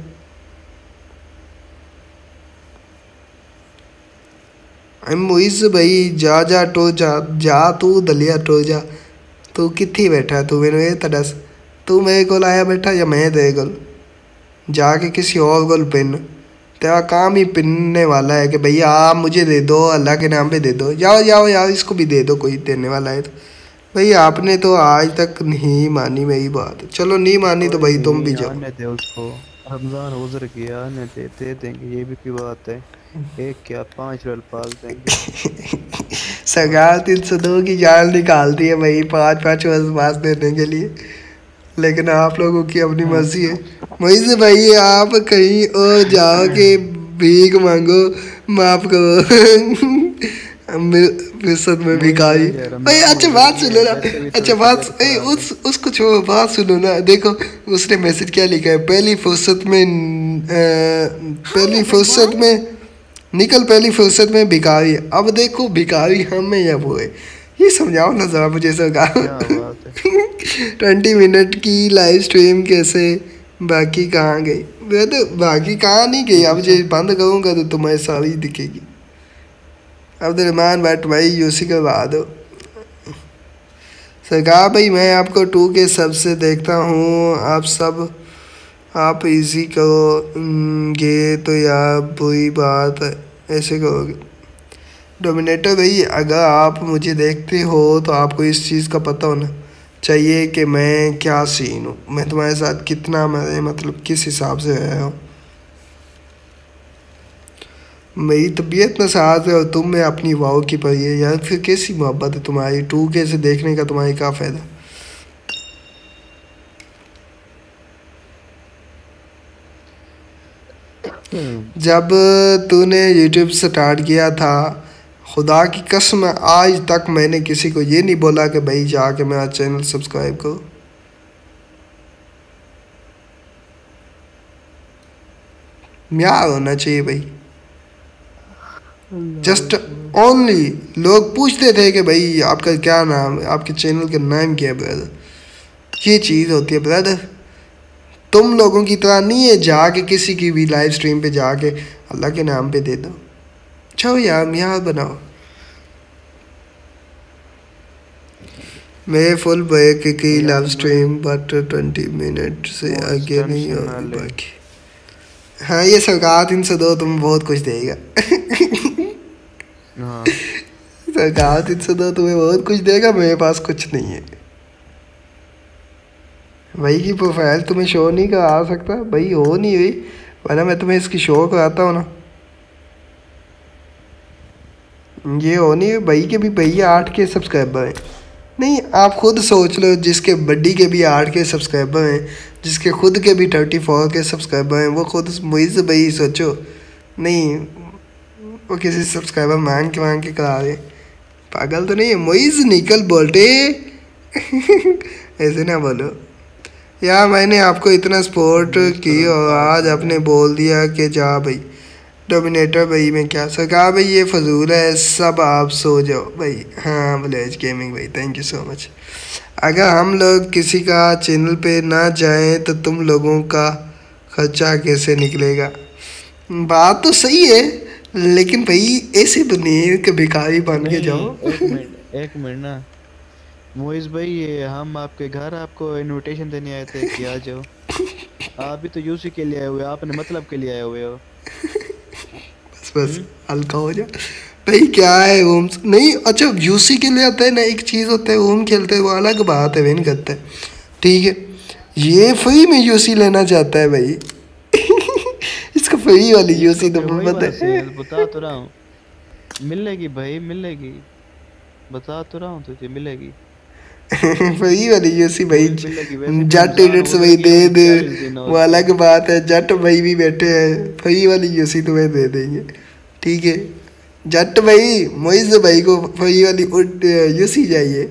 मुइज़ भाई जा जा टो जा जा तू दलिया टो जा। तू कित्थे बैठा है, तू मेरे ये दस, तू मेरे को आया बैठा या मैं तेरे को? जाके किसी और को पिन, तेरा काम ही पिनने वाला है कि भैया आप मुझे दे दो, अल्लाह के नाम पे दे दो। जाओ जाओ यार, इसको भी दे दो, कोई देने वाला है तो। भाई आपने तो आज तक नहीं मानी मेरी बात, चलो नहीं मानी तो भाई तुम भी जाओ। दे उसको, रमजान गुजर गया, ने दे दे देंगे, ये भी की बात है। एक क्या पांच रोल पाल देंगे। सरकार तीन सौ दो की जान निकालती है भाई पाँच पाँच वर्ष पास देने के लिए, लेकिन आप लोगों की अपनी मर्जी है। वहीं से भाई आप कहीं और जाओ के भीख मांगो, माफ करो फिसद में भिखारी भाई। अच्छा बात सुनो ना, अच्छा बात ए, उस उसको छोड़ो, बात सुनो ना। देखो उसने मैसेज क्या लिखा है, पहली फुर्सत में आ, पहली फुर्सत में निकल, पहली फुर्सत में भिखारी। अब देखो भिखारी हम में या वो है, ये समझाओ ना जरा मुझे सरकार। ट्वेंटी मिनट की लाइव स्ट्रीम कैसे, बाकी कहाँ गई? मैं तो बाकी कहाँ नहीं गई, अब जो बंद करूँगा तो तुम्हें सारी दिखेगी। अब्दुलरहमान भट्ट भाई यूसी करवा दो सरकार भाई। मैं आपको टू के सबसे देखता हूँ, आप सब आप इजी करोगे तो यार बुरी बात है, ऐसे करोगे। डोमिनेटर भाई अगर आप मुझे देखते हो तो आपको इस चीज़ का पता होना चाहिए कि मैं क्या सीन हूँ, मैं तुम्हारे साथ कितना मैं मतलब किस हिसाब से रहा हूँ। मेरी तबीयत में साथ है और तुम में अपनी वाव की पड़ी है यार, फिर कैसी मोहब्बत है तुम्हारी? टू के से देखने का तुम्हारी क्या फ़ायदा? जब तूने यूट्यूब स्टार्ट किया था, खुदा की कसम आज तक मैंने किसी को ये नहीं बोला कि भाई जाके मेरा चैनल सब्सक्राइब करो। म्यार होना चाहिए भाई, जस्ट ओनली। लोग पूछते थे कि भाई आपका क्या नाम है, आपके चैनल का नाम क्या है ब्रदर, ये चीज़ होती है ब्रदर। तुम लोगों की तरह नहीं है जाके किसी की भी लाइव स्ट्रीम पे जाके अल्लाह के नाम पे दे दो। चलो यार म्यार बनाओ। मैं फुल बैक की live stream but twenty minute से आगे नहीं होगी बाकी। हाँ ये सरकार तीन सौ दो तुम्हें बहुत कुछ देगा। हाँ सरकार तीन सौ दो तुम्हें बहुत कुछ देगा, मेरे पास कुछ नहीं है। भाई की प्रोफाइल तुम्हें शो नहीं करा सकता भाई, हो नहीं हुई, वरना मैं तुम्हें इसकी शो कराता हूँ ना। ये हो नहीं भाई के भी भैया आठ के सब्सक्राइबर हैं। नहीं आप खुद सोच लो, जिसके बड्डी के भी आठ के सब्सक्राइबर हैं, जिसके खुद के भी थर्टी फोर के सब्सक्राइबर हैं, वो खुद मुझसे भाई सोचो। नहीं वो किसी सब्सक्राइबर मांग के मांग के करा रहे, पागल तो नहीं है। मुइज़ निकल बोलते ऐसे ना बोलो यार, मैंने आपको इतना सपोर्ट की और आज आपने बोल दिया कि जा भाई डोमिनेटर भाई मैं क्या सका भाई, ये फजूल है, सब आप सो जाओ भाई। हाँ विलेज गेमिंग भाई थैंक यू सो मच। अगर हम लोग किसी का चैनल पे ना जाएं तो तुम लोगों का खर्चा कैसे निकलेगा? बात तो सही है, लेकिन भाई ऐसे तो नहीं कि भिखारी बन के नहीं, जाओ। एक मिनट एक मिनट ना मोइज भाई, ये हम आपके घर आपको इनविटेशन देने आए थे कि आ जाओ। आप भी तो यूसी के लिए आए हुए, आपने मतलब के लिए आए हुए हो। बस बस हल्का हो जा भाई। क्या है ओम नहीं, अच्छा यूसी के लिए आता है ना, एक चीज़ होता है ओम खेलते हैं वो अलग बात है, वे नहीं करता है ठीक है। ये फ्री में यूसी लेना चाहता है भाई इसका फ्री वाली यूसी तो वही पता बात है। है, बता तो रहा हूँ मिलेगी भाई मिलेगी, बता तो रहा हूँ तुझे मिलेगी। फ्री वाली यूसी भाई, रोज मिलेगी, वैसे भी जट रमजान एडिट्स हो भाई जाएगी, दे मुझे दे, चालीस दिन और वो उसके। अलग बात है। जट भाई भी बैठे हैं, फ्री वाली यूसी तुम्हें दे देंगे ठीक है। जट भाई मोइज भाई को फ्री वाली यूसी चाहिए।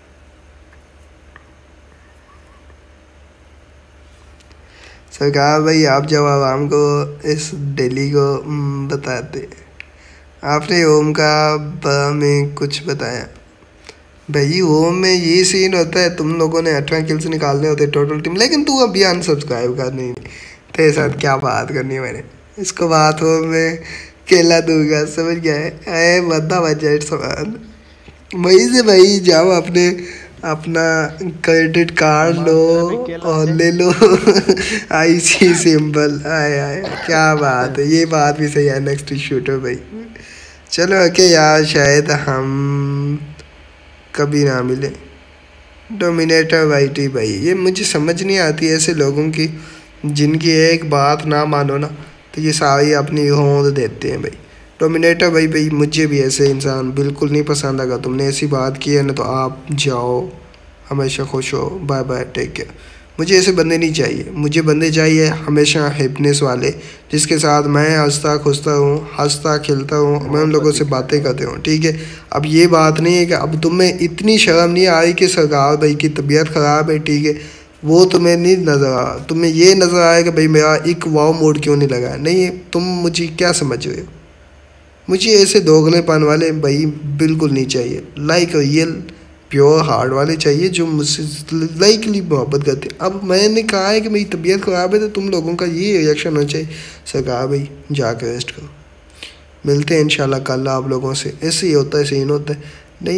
सरकार भाई आप जब आवाम को इस डेली को हम्म, बताते, आपने ओम का बा में कुछ बताया भाई। ओम में ये सीन होता है, तुम लोगों ने अठारह किल्स निकालने होते टोटल टीम, लेकिन तू अभी अनसब्सक्राइब कर नहीं, तेरे साथ क्या बात करनी है मैंने। इसको बात हो मैं केला दूंगा, समझ गया है? अरे बंदा बजट समान वही से भाई, जाओ अपने अपना क्रेडिट कार्ड लो हमारे तरफ भी केला और है। ले लो आई सी सिंबल। आए आए क्या बात है, ये बात भी सही है। नेक्स्ट शूटर भाई चलो ओके यार, शायद हम कभी ना मिले। डोमिनेटर भाई टी भाई, ये मुझे समझ नहीं आती ऐसे लोगों की, जिनकी एक बात ना मानो ना तो ये सारी अपनी होंद देते हैं भाई। डोमिनेटर भाई भाई मुझे भी ऐसे इंसान बिल्कुल नहीं पसंद। अगर तुमने ऐसी बात की है ना तो आप जाओ, हमेशा खुश हो, बाय बाय टेक केयर। मुझे ऐसे बंदे नहीं चाहिए, मुझे बंदे चाहिए हमेशा हैप्पीनेस वाले, जिसके साथ मैं हंसता खुशता हूँ, हंसता खेलता हूँ, मैं उन लोगों से बातें करते हूँ ठीक है। अब ये बात नहीं है कि अब तुम्हें इतनी शर्म नहीं आई कि सरकार भाई की तबीयत ख़राब है ठीक है, वो तुम्हें नहीं नज़र आ, तुम्हें ये नज़र आया कि भाई मेरा एक वाव मोड क्यों नहीं लगा। नहीं, तुम मुझे क्या समझ रहे हो? मुझे ऐसे दोगलेपन वाले भाई बिल्कुल नहीं चाहिए। लाइक रियल प्योर हार्ट वाले चाहिए जो मुझसे लाइकली मोहब्बत करते। अब मैंने कहा है कि मेरी तबीयत ख़राब है तो तुम लोगों का ये रिएक्शन होना चाहिए, सरकार भाई जाकर रेस्ट करो, मिलते हैं इंशाल्लाह कल आप लोगों से। ऐसे ही होता है, सीन होता है नहीं।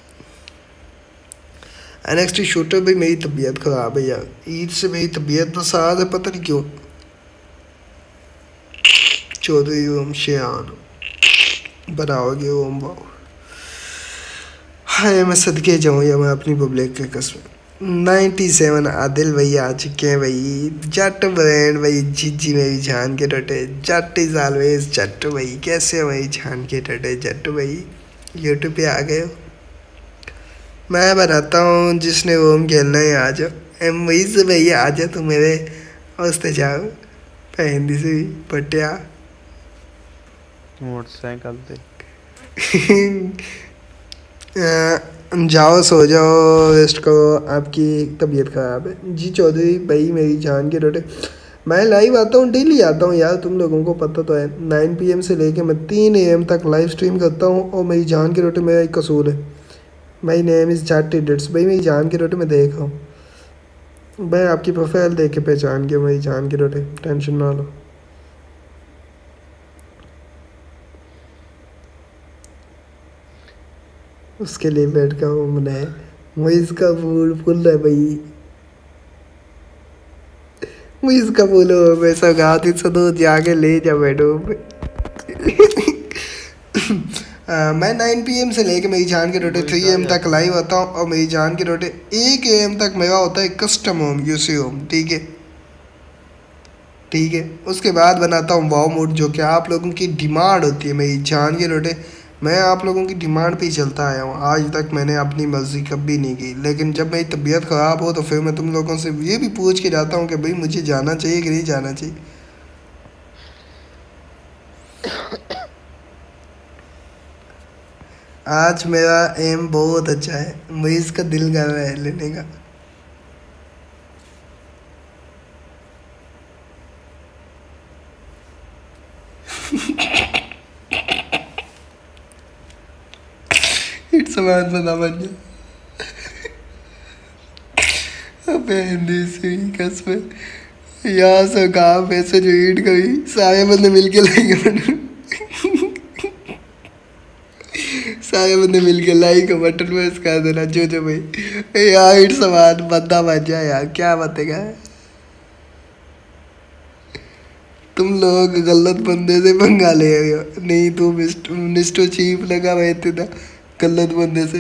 एनएक्सटी शूटर भाई मेरी तबीयत ख़राब है यार, ईद से मेरी तबीयत तो साथ है, पता नहीं क्यों। चौधरी ओम शेयान बनाओगे ओम बाओ, हाय मैं सदके जाऊँ या मैं अपनी पब्लिक के कसम। नाइन्टी सेवन आदिल भाई आ चुके हैं भाई। जट ब्रांड भाई, जीजी मेरी जान के टटे, जट इज ऑलवेज जट भाई। कैसे हो भाई जान के टटे जट भाई, यूट्यूब पे आ गए हो? मैं बनाता हूँ जिसने ओम खेलना है आ जाओ, एम वही से भाई आ जाओ, तुम मेरे हंसते जाओ पहन दी से पटिया मोटरसाइकिल पे जाओ सो जाओ रेस्ट करो, आपकी तबीयत ख़राब है। जी चौधरी भाई मेरी जान के रोटे, मैं लाइव आता हूँ, डेली आता हूँ यार, तुम लोगों को पता तो है। नाइन पी एम से लेके मैं तीन ए एम तक लाइव स्ट्रीम करता हूँ, और मेरी जान के रोटे मेरा एक कसूर है। माई नेम इज़ जट इडिट्स भाई, मेरी जान के रोटे मैं देख रहा हूँ भाई, आपकी प्रोफाइल देख के पहचान के मेरी जान के रोटे, टेंशन ना लो। उसके लिए बैठ का वो मनाए, वो इसका फूल फुल है भाई, वो इसका फूल हो वैसा गाती सदो जाके ले जा बैठो। मैं नाइन पी एम से लेके मेरी जान के रोटे थ्री एम तक लाइव आता हूँ, और मेरी जान के रोटे एक ए एम तक मेरा होता है कस्टम होम यूसी होम ठीक है ठीक है। उसके बाद बनाता हूँ वाव मोड, जो कि आप लोगों की डिमांड होती है मेरी जान के रोटे। मैं आप लोगों की डिमांड पे ही चलता आया हूँ, आज तक मैंने अपनी मर्ज़ी कभी नहीं की। लेकिन जब मेरी तबीयत ख़राब हो तो फिर मैं तुम लोगों से ये भी पूछ के जाता हूँ कि भाई मुझे जाना चाहिए कि नहीं जाना चाहिए। आज मेरा एम बहुत अच्छा है, मुझे इसका दिल कर रहा है लेने का। हिट समान बना बन जा। अबे हिंदी से कसम यहाँ से कहा पैसे जो ईट करी सारे बंदे मिलके लाएंगे। सारे बंदे मिलके लाइक बटन प्रेस कर देना जो जो भाई यार हिट समान बंदा बन जाए यार क्या बतेगा। तुम लोग गलत बंदे से पंगा ले रहे हो। नहीं तू मिस्टर चीफ लगा रहते था गलत बंदे से।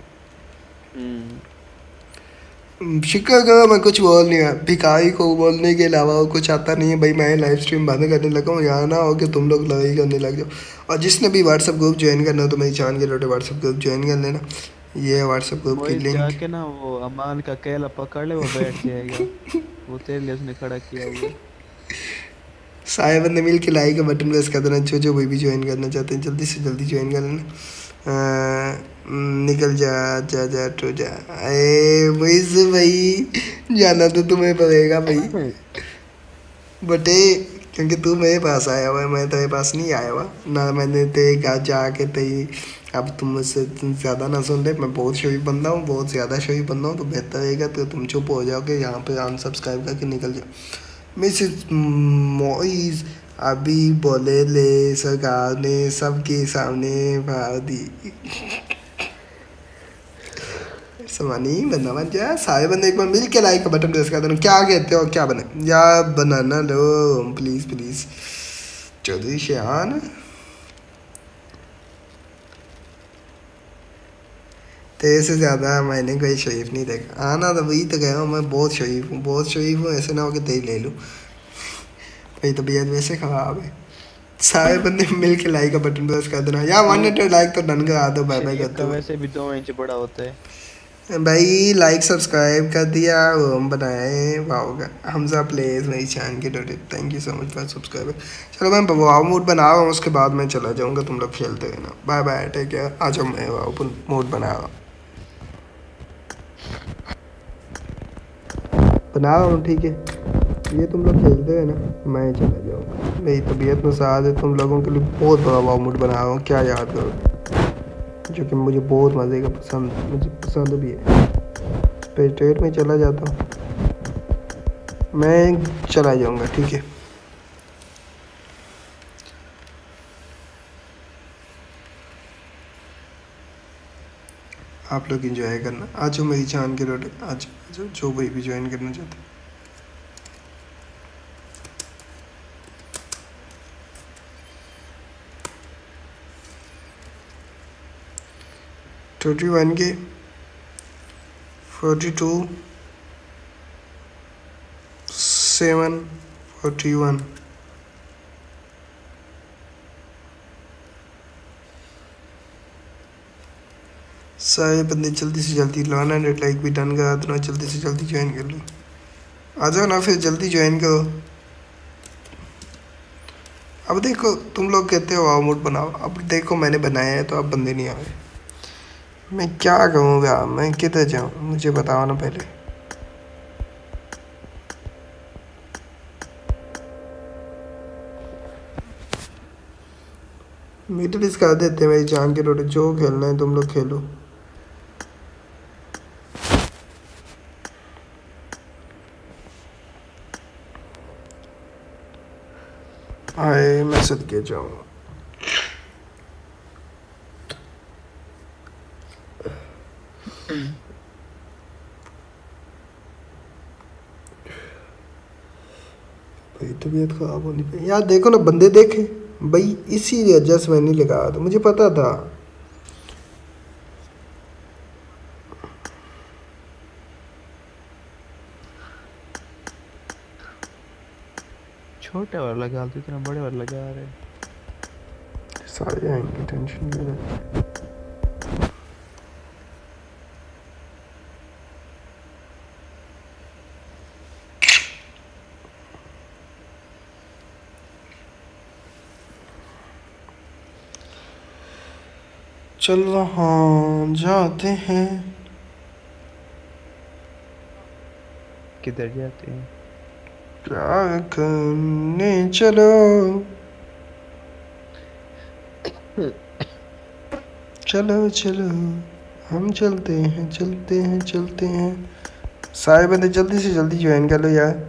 शिक्का का मैं कुछ बोल नहीं रहा। भिखारी को बोलने के अलावा और कुछ आता नहीं है भाई। मैं लाइव स्ट्रीम बंद करने लगा हूँ। यहाँ ना हो कि तुम लोग लड़ाई करने लग जाओ। और जिसने भी व्हाट्सएप ग्रुप ज्वाइन करना हो तो मेरी चांद के लोटे व्हाट्सएप ग्रुप ज्वाइन कर लेना। ये व्हाट्सएप ग्रुप की लिंक जाके ना वो अमान का केला पकड़ ले वो बैठ जाएगा। वो तेरे लिए उसने खड़ा किया हुआ। सारे बंदे मिल के लाइक का बटन प्रेस कर देना। जो जो भाई भी ज्वाइन करना चाहते हैं जल्दी से जल्दी ज्वाइन कर लेना। आ, निकल जा जा जा तो जा। अरे वही से भाई जाना तो तुम्हें पड़ेगा भाई बटे क्योंकि तू मेरे पास आया हुआ है। मैं तेरे पास नहीं आया हुआ ना। मैंने तेरे घर जाके तेरी अब तुम मुझसे ज़्यादा ना सुन ले। मैं बहुत शरीफ बंदा हूँ बहुत ज़्यादा शरीफ बंदा हूँ। तो बेहतर रहेगा तो तुम चुप हो जाओगे यहाँ पे अनसब्सक्राइब करके निकल जाओ। मिसेस मोइज अभी बोले ले सरकार ने सबके सामने भाव दी। समानी बंदा बन जा। सारे बंदे एक बार मिल के लाइक का बटन प्रेस कर देना। क्या कहते हो क्या बने या बनाना लो प्लीज़ प्लीज़। चौधरी शान तेरे से ज़्यादा मैंने कोई शरीफ नहीं देखा। आना तो वही तो कह रहा हूँ मैं बहुत शरीफ हूँ बहुत शरीफ हूँ। ऐसे ना हो कि तेरी ले लूँ। भाई तबीयत वैसे ख़राब है। सारे बंदे मिल के लाइक का बटन प्रेस कर देना। यार वन हंड्रेड लाइक तो डन करा दो। बाय बाय करते हो। वैसे भी दो इंच बड़ा होता है भाई। लाइक सब्सक्राइब कर दिया हम बनाए वाओ हमजा प्लेस मेरी चैनल के डोटे। Thank you so much for subscribe. चलो मैं वाओ मूड बना रहा हूँ उसके बाद मैं चला जाऊँगा। तुम लोग खेलते रहना। Bye bye take care. आ जाओ मैं वाओ मूड बना रहा हूँ बना रहा हूँ ठीक है। ये तुम लोग खेलते हैं ना मैं चला जाऊँगा। मेरी तबीयत में साथ है तुम लोगों के लिए बहुत बड़ा वाओ मूड बना रहा हूँ। क्या याद करो जो कि मुझे बहुत मज़े का पसंद मुझे पसंद भी है। पेट्रेट में चला जाता हूँ मैं चला जाऊँगा ठीक है। आप लोग इंजॉय करना। आज जो मेरी जान के रोटे आज जो जो भाई भी ज्वाइन करना चाहते ट्वेंटी वन के forty two seven forty one सारे बंदे जल्दी से जल्दी वन हंड्रेड लाइक भी डन करा देना। जल्दी से जल्दी ज्वाइन कर लो। आ जाओ ना फिर जल्दी ज्वाइन करो। अब देखो तुम लोग कहते हो वाओ मूड बनाओ। अब देखो मैंने बनाया है तो अब बंदे नहीं आ रहे। मैं क्या कहूँगा मैं किधर जाऊँ मुझे बताओ ना पहले। मीटर इस कर देते हैं मेरी जान के रोटे। जो खेलना है तुम लोग खेलो। आए मैं सदके जाऊँ। भाई तबीयत खराब होनी पे यार। देखो ना बंदे देखे भाई इसीलिए एडजस्ट मैं नहीं लगा था। मुझे पता था। छोटे वाला लगा तो इतना बड़े वाला लगा रहे सारे आएंगे टेंशन नहीं ले। चल वहाँ जाते हैं। किधर जाते हैं क्या करने चलो चलो चलो हम चलते हैं चलते हैं चलते हैं। सारे बंदे जल्दी से जल्दी ज्वाइन कर लो यार।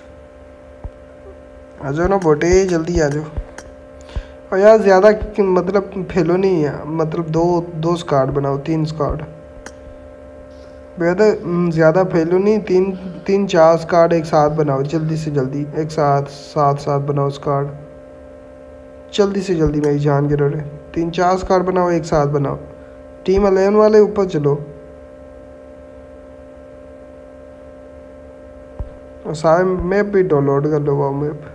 आ जाओ ना बोटे, जल्दी आ जाओ। और यार ज़्यादा मतलब फैलो नहीं है, मतलब दो दो स्क्वाड बनाओ, तीन स्क्वाड। बेहतर ज़्यादा फैलो नहीं, तीन तीन चार स्क्वाड एक साथ बनाओ जल्दी से जल्दी, एक साथ साथ साथ बनाओ स्क्वाड जल्दी से जल्दी। मेरी जान के रोटे तीन चार स्क्वाड बनाओ, एक साथ बनाओ। टीम अलेवन वाले ऊपर चलो और सारे मैप भी डाउनलोड कर लो। वो मैप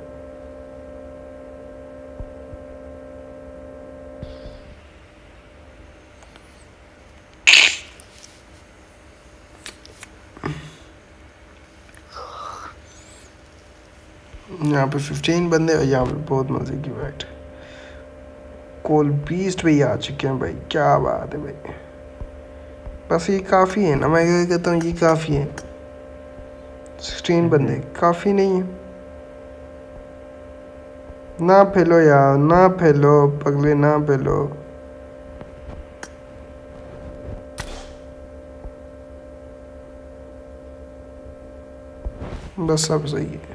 यहाँ पे फिफ्टीन बंदे और यहाँ पे बहुत मजे की बात। कोल बीस्ट भी आ चुके हैं भाई, क्या बात है भाई। बस ये काफ़ी है ना, मैं क्या कहता हूँ ये काफ़ी है। सिक्सटीन बंदे काफ़ी नहीं है। ना फैलो यार, ना फैलो पगले, ना फैलो। बस सब सही है,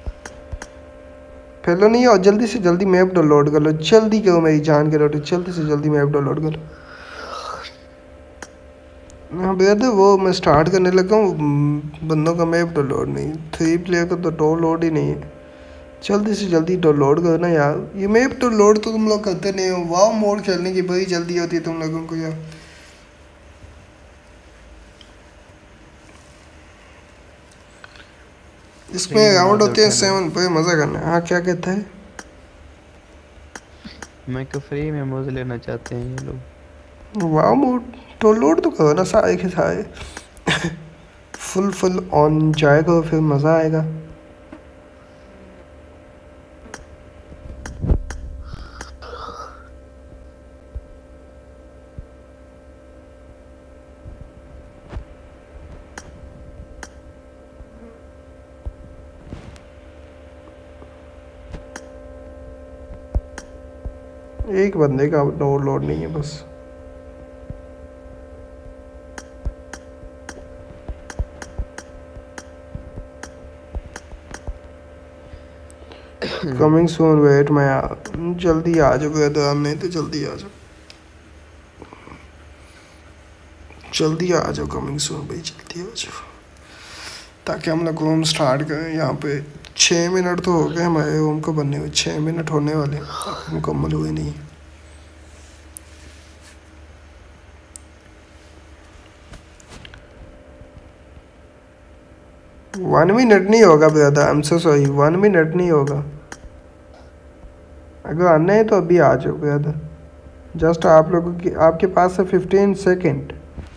फैलो नहीं। और जल्दी से जल्दी मैप डाउनलोड कर लो, जल्दी करो मेरी जान के रोटी, जल्दी से जल्दी मैप डाउनलोड करो। हाँ भैया तो वो मैं स्टार्ट करने लगा हूँ, बंदों का मैप डाउनलोड नहीं, थ्री प्लेयर का तो डाउनलोड ही नहीं है। जल्दी से जल्दी डाउनलोड करो ना यार। ये मैप डाउनलोड तो तुम लोग करते नहीं हो। वाव मोड खेलने की बड़ी जल्दी होती है तुम लोगों को यार। इसमें राउंड होते हैं सेवन पे, मजा करना है। हाँ क्या कहता है? मैं को फ्री में मौज लेना चाहते हैं ये लोग। वाव मोड डाउनलोड तो करो ना सारे के सारे। फुल फुल ऑन जाएगा फिर मज़ा आएगा। एक बंदे का डाउनलोड नहीं है बस। कमिंग सून वेट मैं जल्दी आ जाओ तो नहीं तो जल्दी आ जाओ, जल्दी आ जाओ कमिंग सून भाई, जल्दी आ जाओ ताकि हम लोग होम स्टार्ट करें। यहाँ पे छः मिनट तो हो गए हमारे होम को बनने हुए, छः मिनट होने वाले मुकम्मल हुए नहीं। वन मिनट नहीं होगा brother, I am so sorry, one minute नहीं होगा। अगर आना है तो अभी आ जाओ ब्रदर। जस्ट आप लोगों की आपके पास है fifteen second.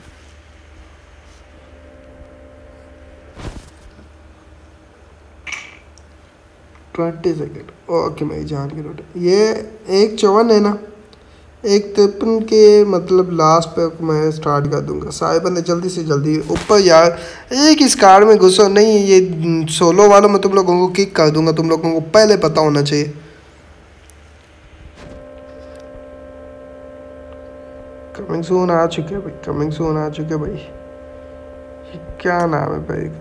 Twenty second okay मेरी जान के नोट। ये एक चौवन है ना, एक तिरपन के मतलब लास्ट पे मैं स्टार्ट कर दूंगा। सारे बंदे जल्दी से जल्दी ऊपर यार, एक इस कार में घुसो नहीं। ये सोलो वालों में तुम लोगों को किक कर दूंगा, तुम लोगों को पहले पता होना चाहिए। कमिंग सून आ चुके भाई, कमिंग सून आ चुके भाई। ये क्या नाम है भाई?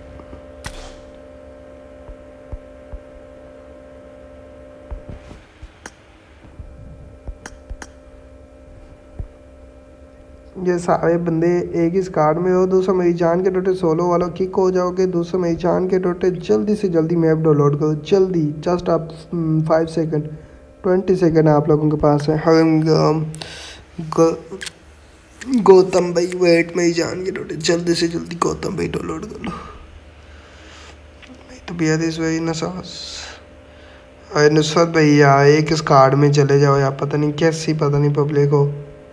ये सारे बंदे एक ही स्क्वाड में हो। दूसरा मेरी जान के टोटे सोलो वालों किक हो जाओगे। दूसरा मेरी जान के टोटे जल्दी से जल्दी मैप डाउनलोड करो जल्दी। जस्ट आप फाइव सेकंड ट्वेंटी सेकंड आप लोगों के पास है। हम गौ, गौतम भाई वेट मेरी जान के टोटे जल्दी से जल्दी गौतम भाई डाउनलोड कर लो। तो भैया दिस भाई नसास अरे नुसरत भैया एक स्क्वाड में चले जाओ यार, पता नहीं कैसी पता नहीं पब्लिक हो।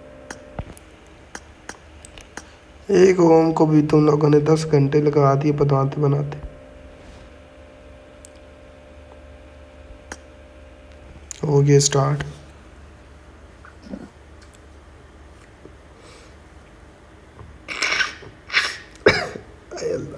एक होम को भी तुम लोगों ने दस घंटे लगा दिए बनाते बनाते। हो गया स्टार्ट। अल्लाह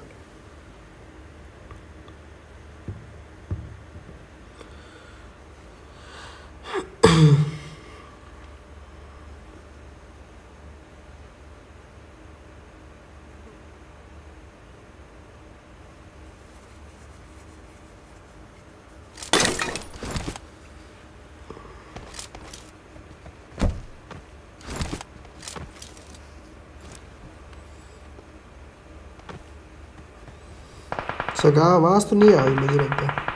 सगा आवाज़ तो नहीं आ रही मुझे लगता है।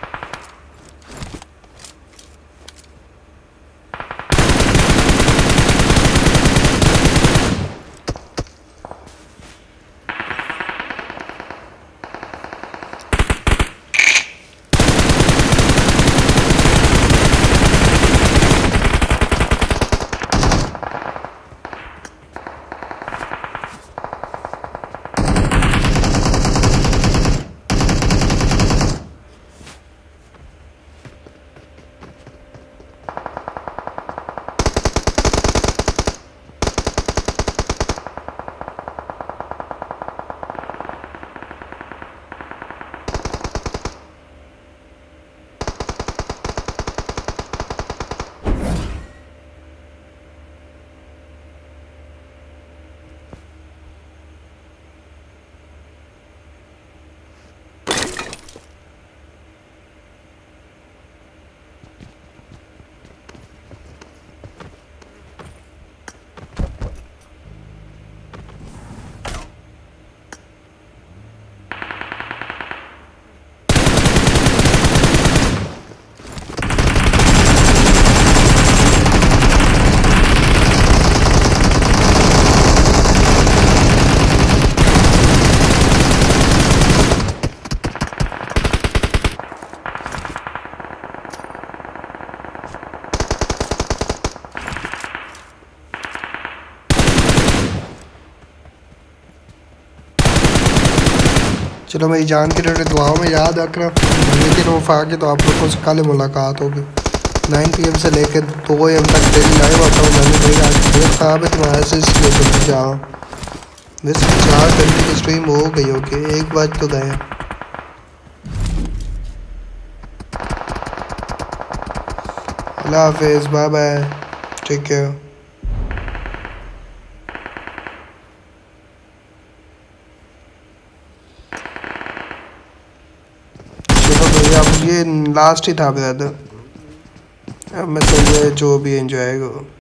चलो मेरी जान के लिए दुआओं में याद रखना। लेकिन वफा के तो आप लोगों से कल मुलाकात होगी। नाइन पी एम से लेकर दो एम तक डेली लाइव होता हूँ। मैंने मेरी आज बहुत ख़राब है तुम्हारे से, इसलिए जल्दी जाओ। वैसे चार घंटे की स्ट्रीम हो गई होगी, एक बार तो गए। अल्लाह हाफिज़, बाय बाय, टेक केयर। अब ये लास्ट ही था ब्रदर। अब मैं तो ये जो भी एंजॉय करो।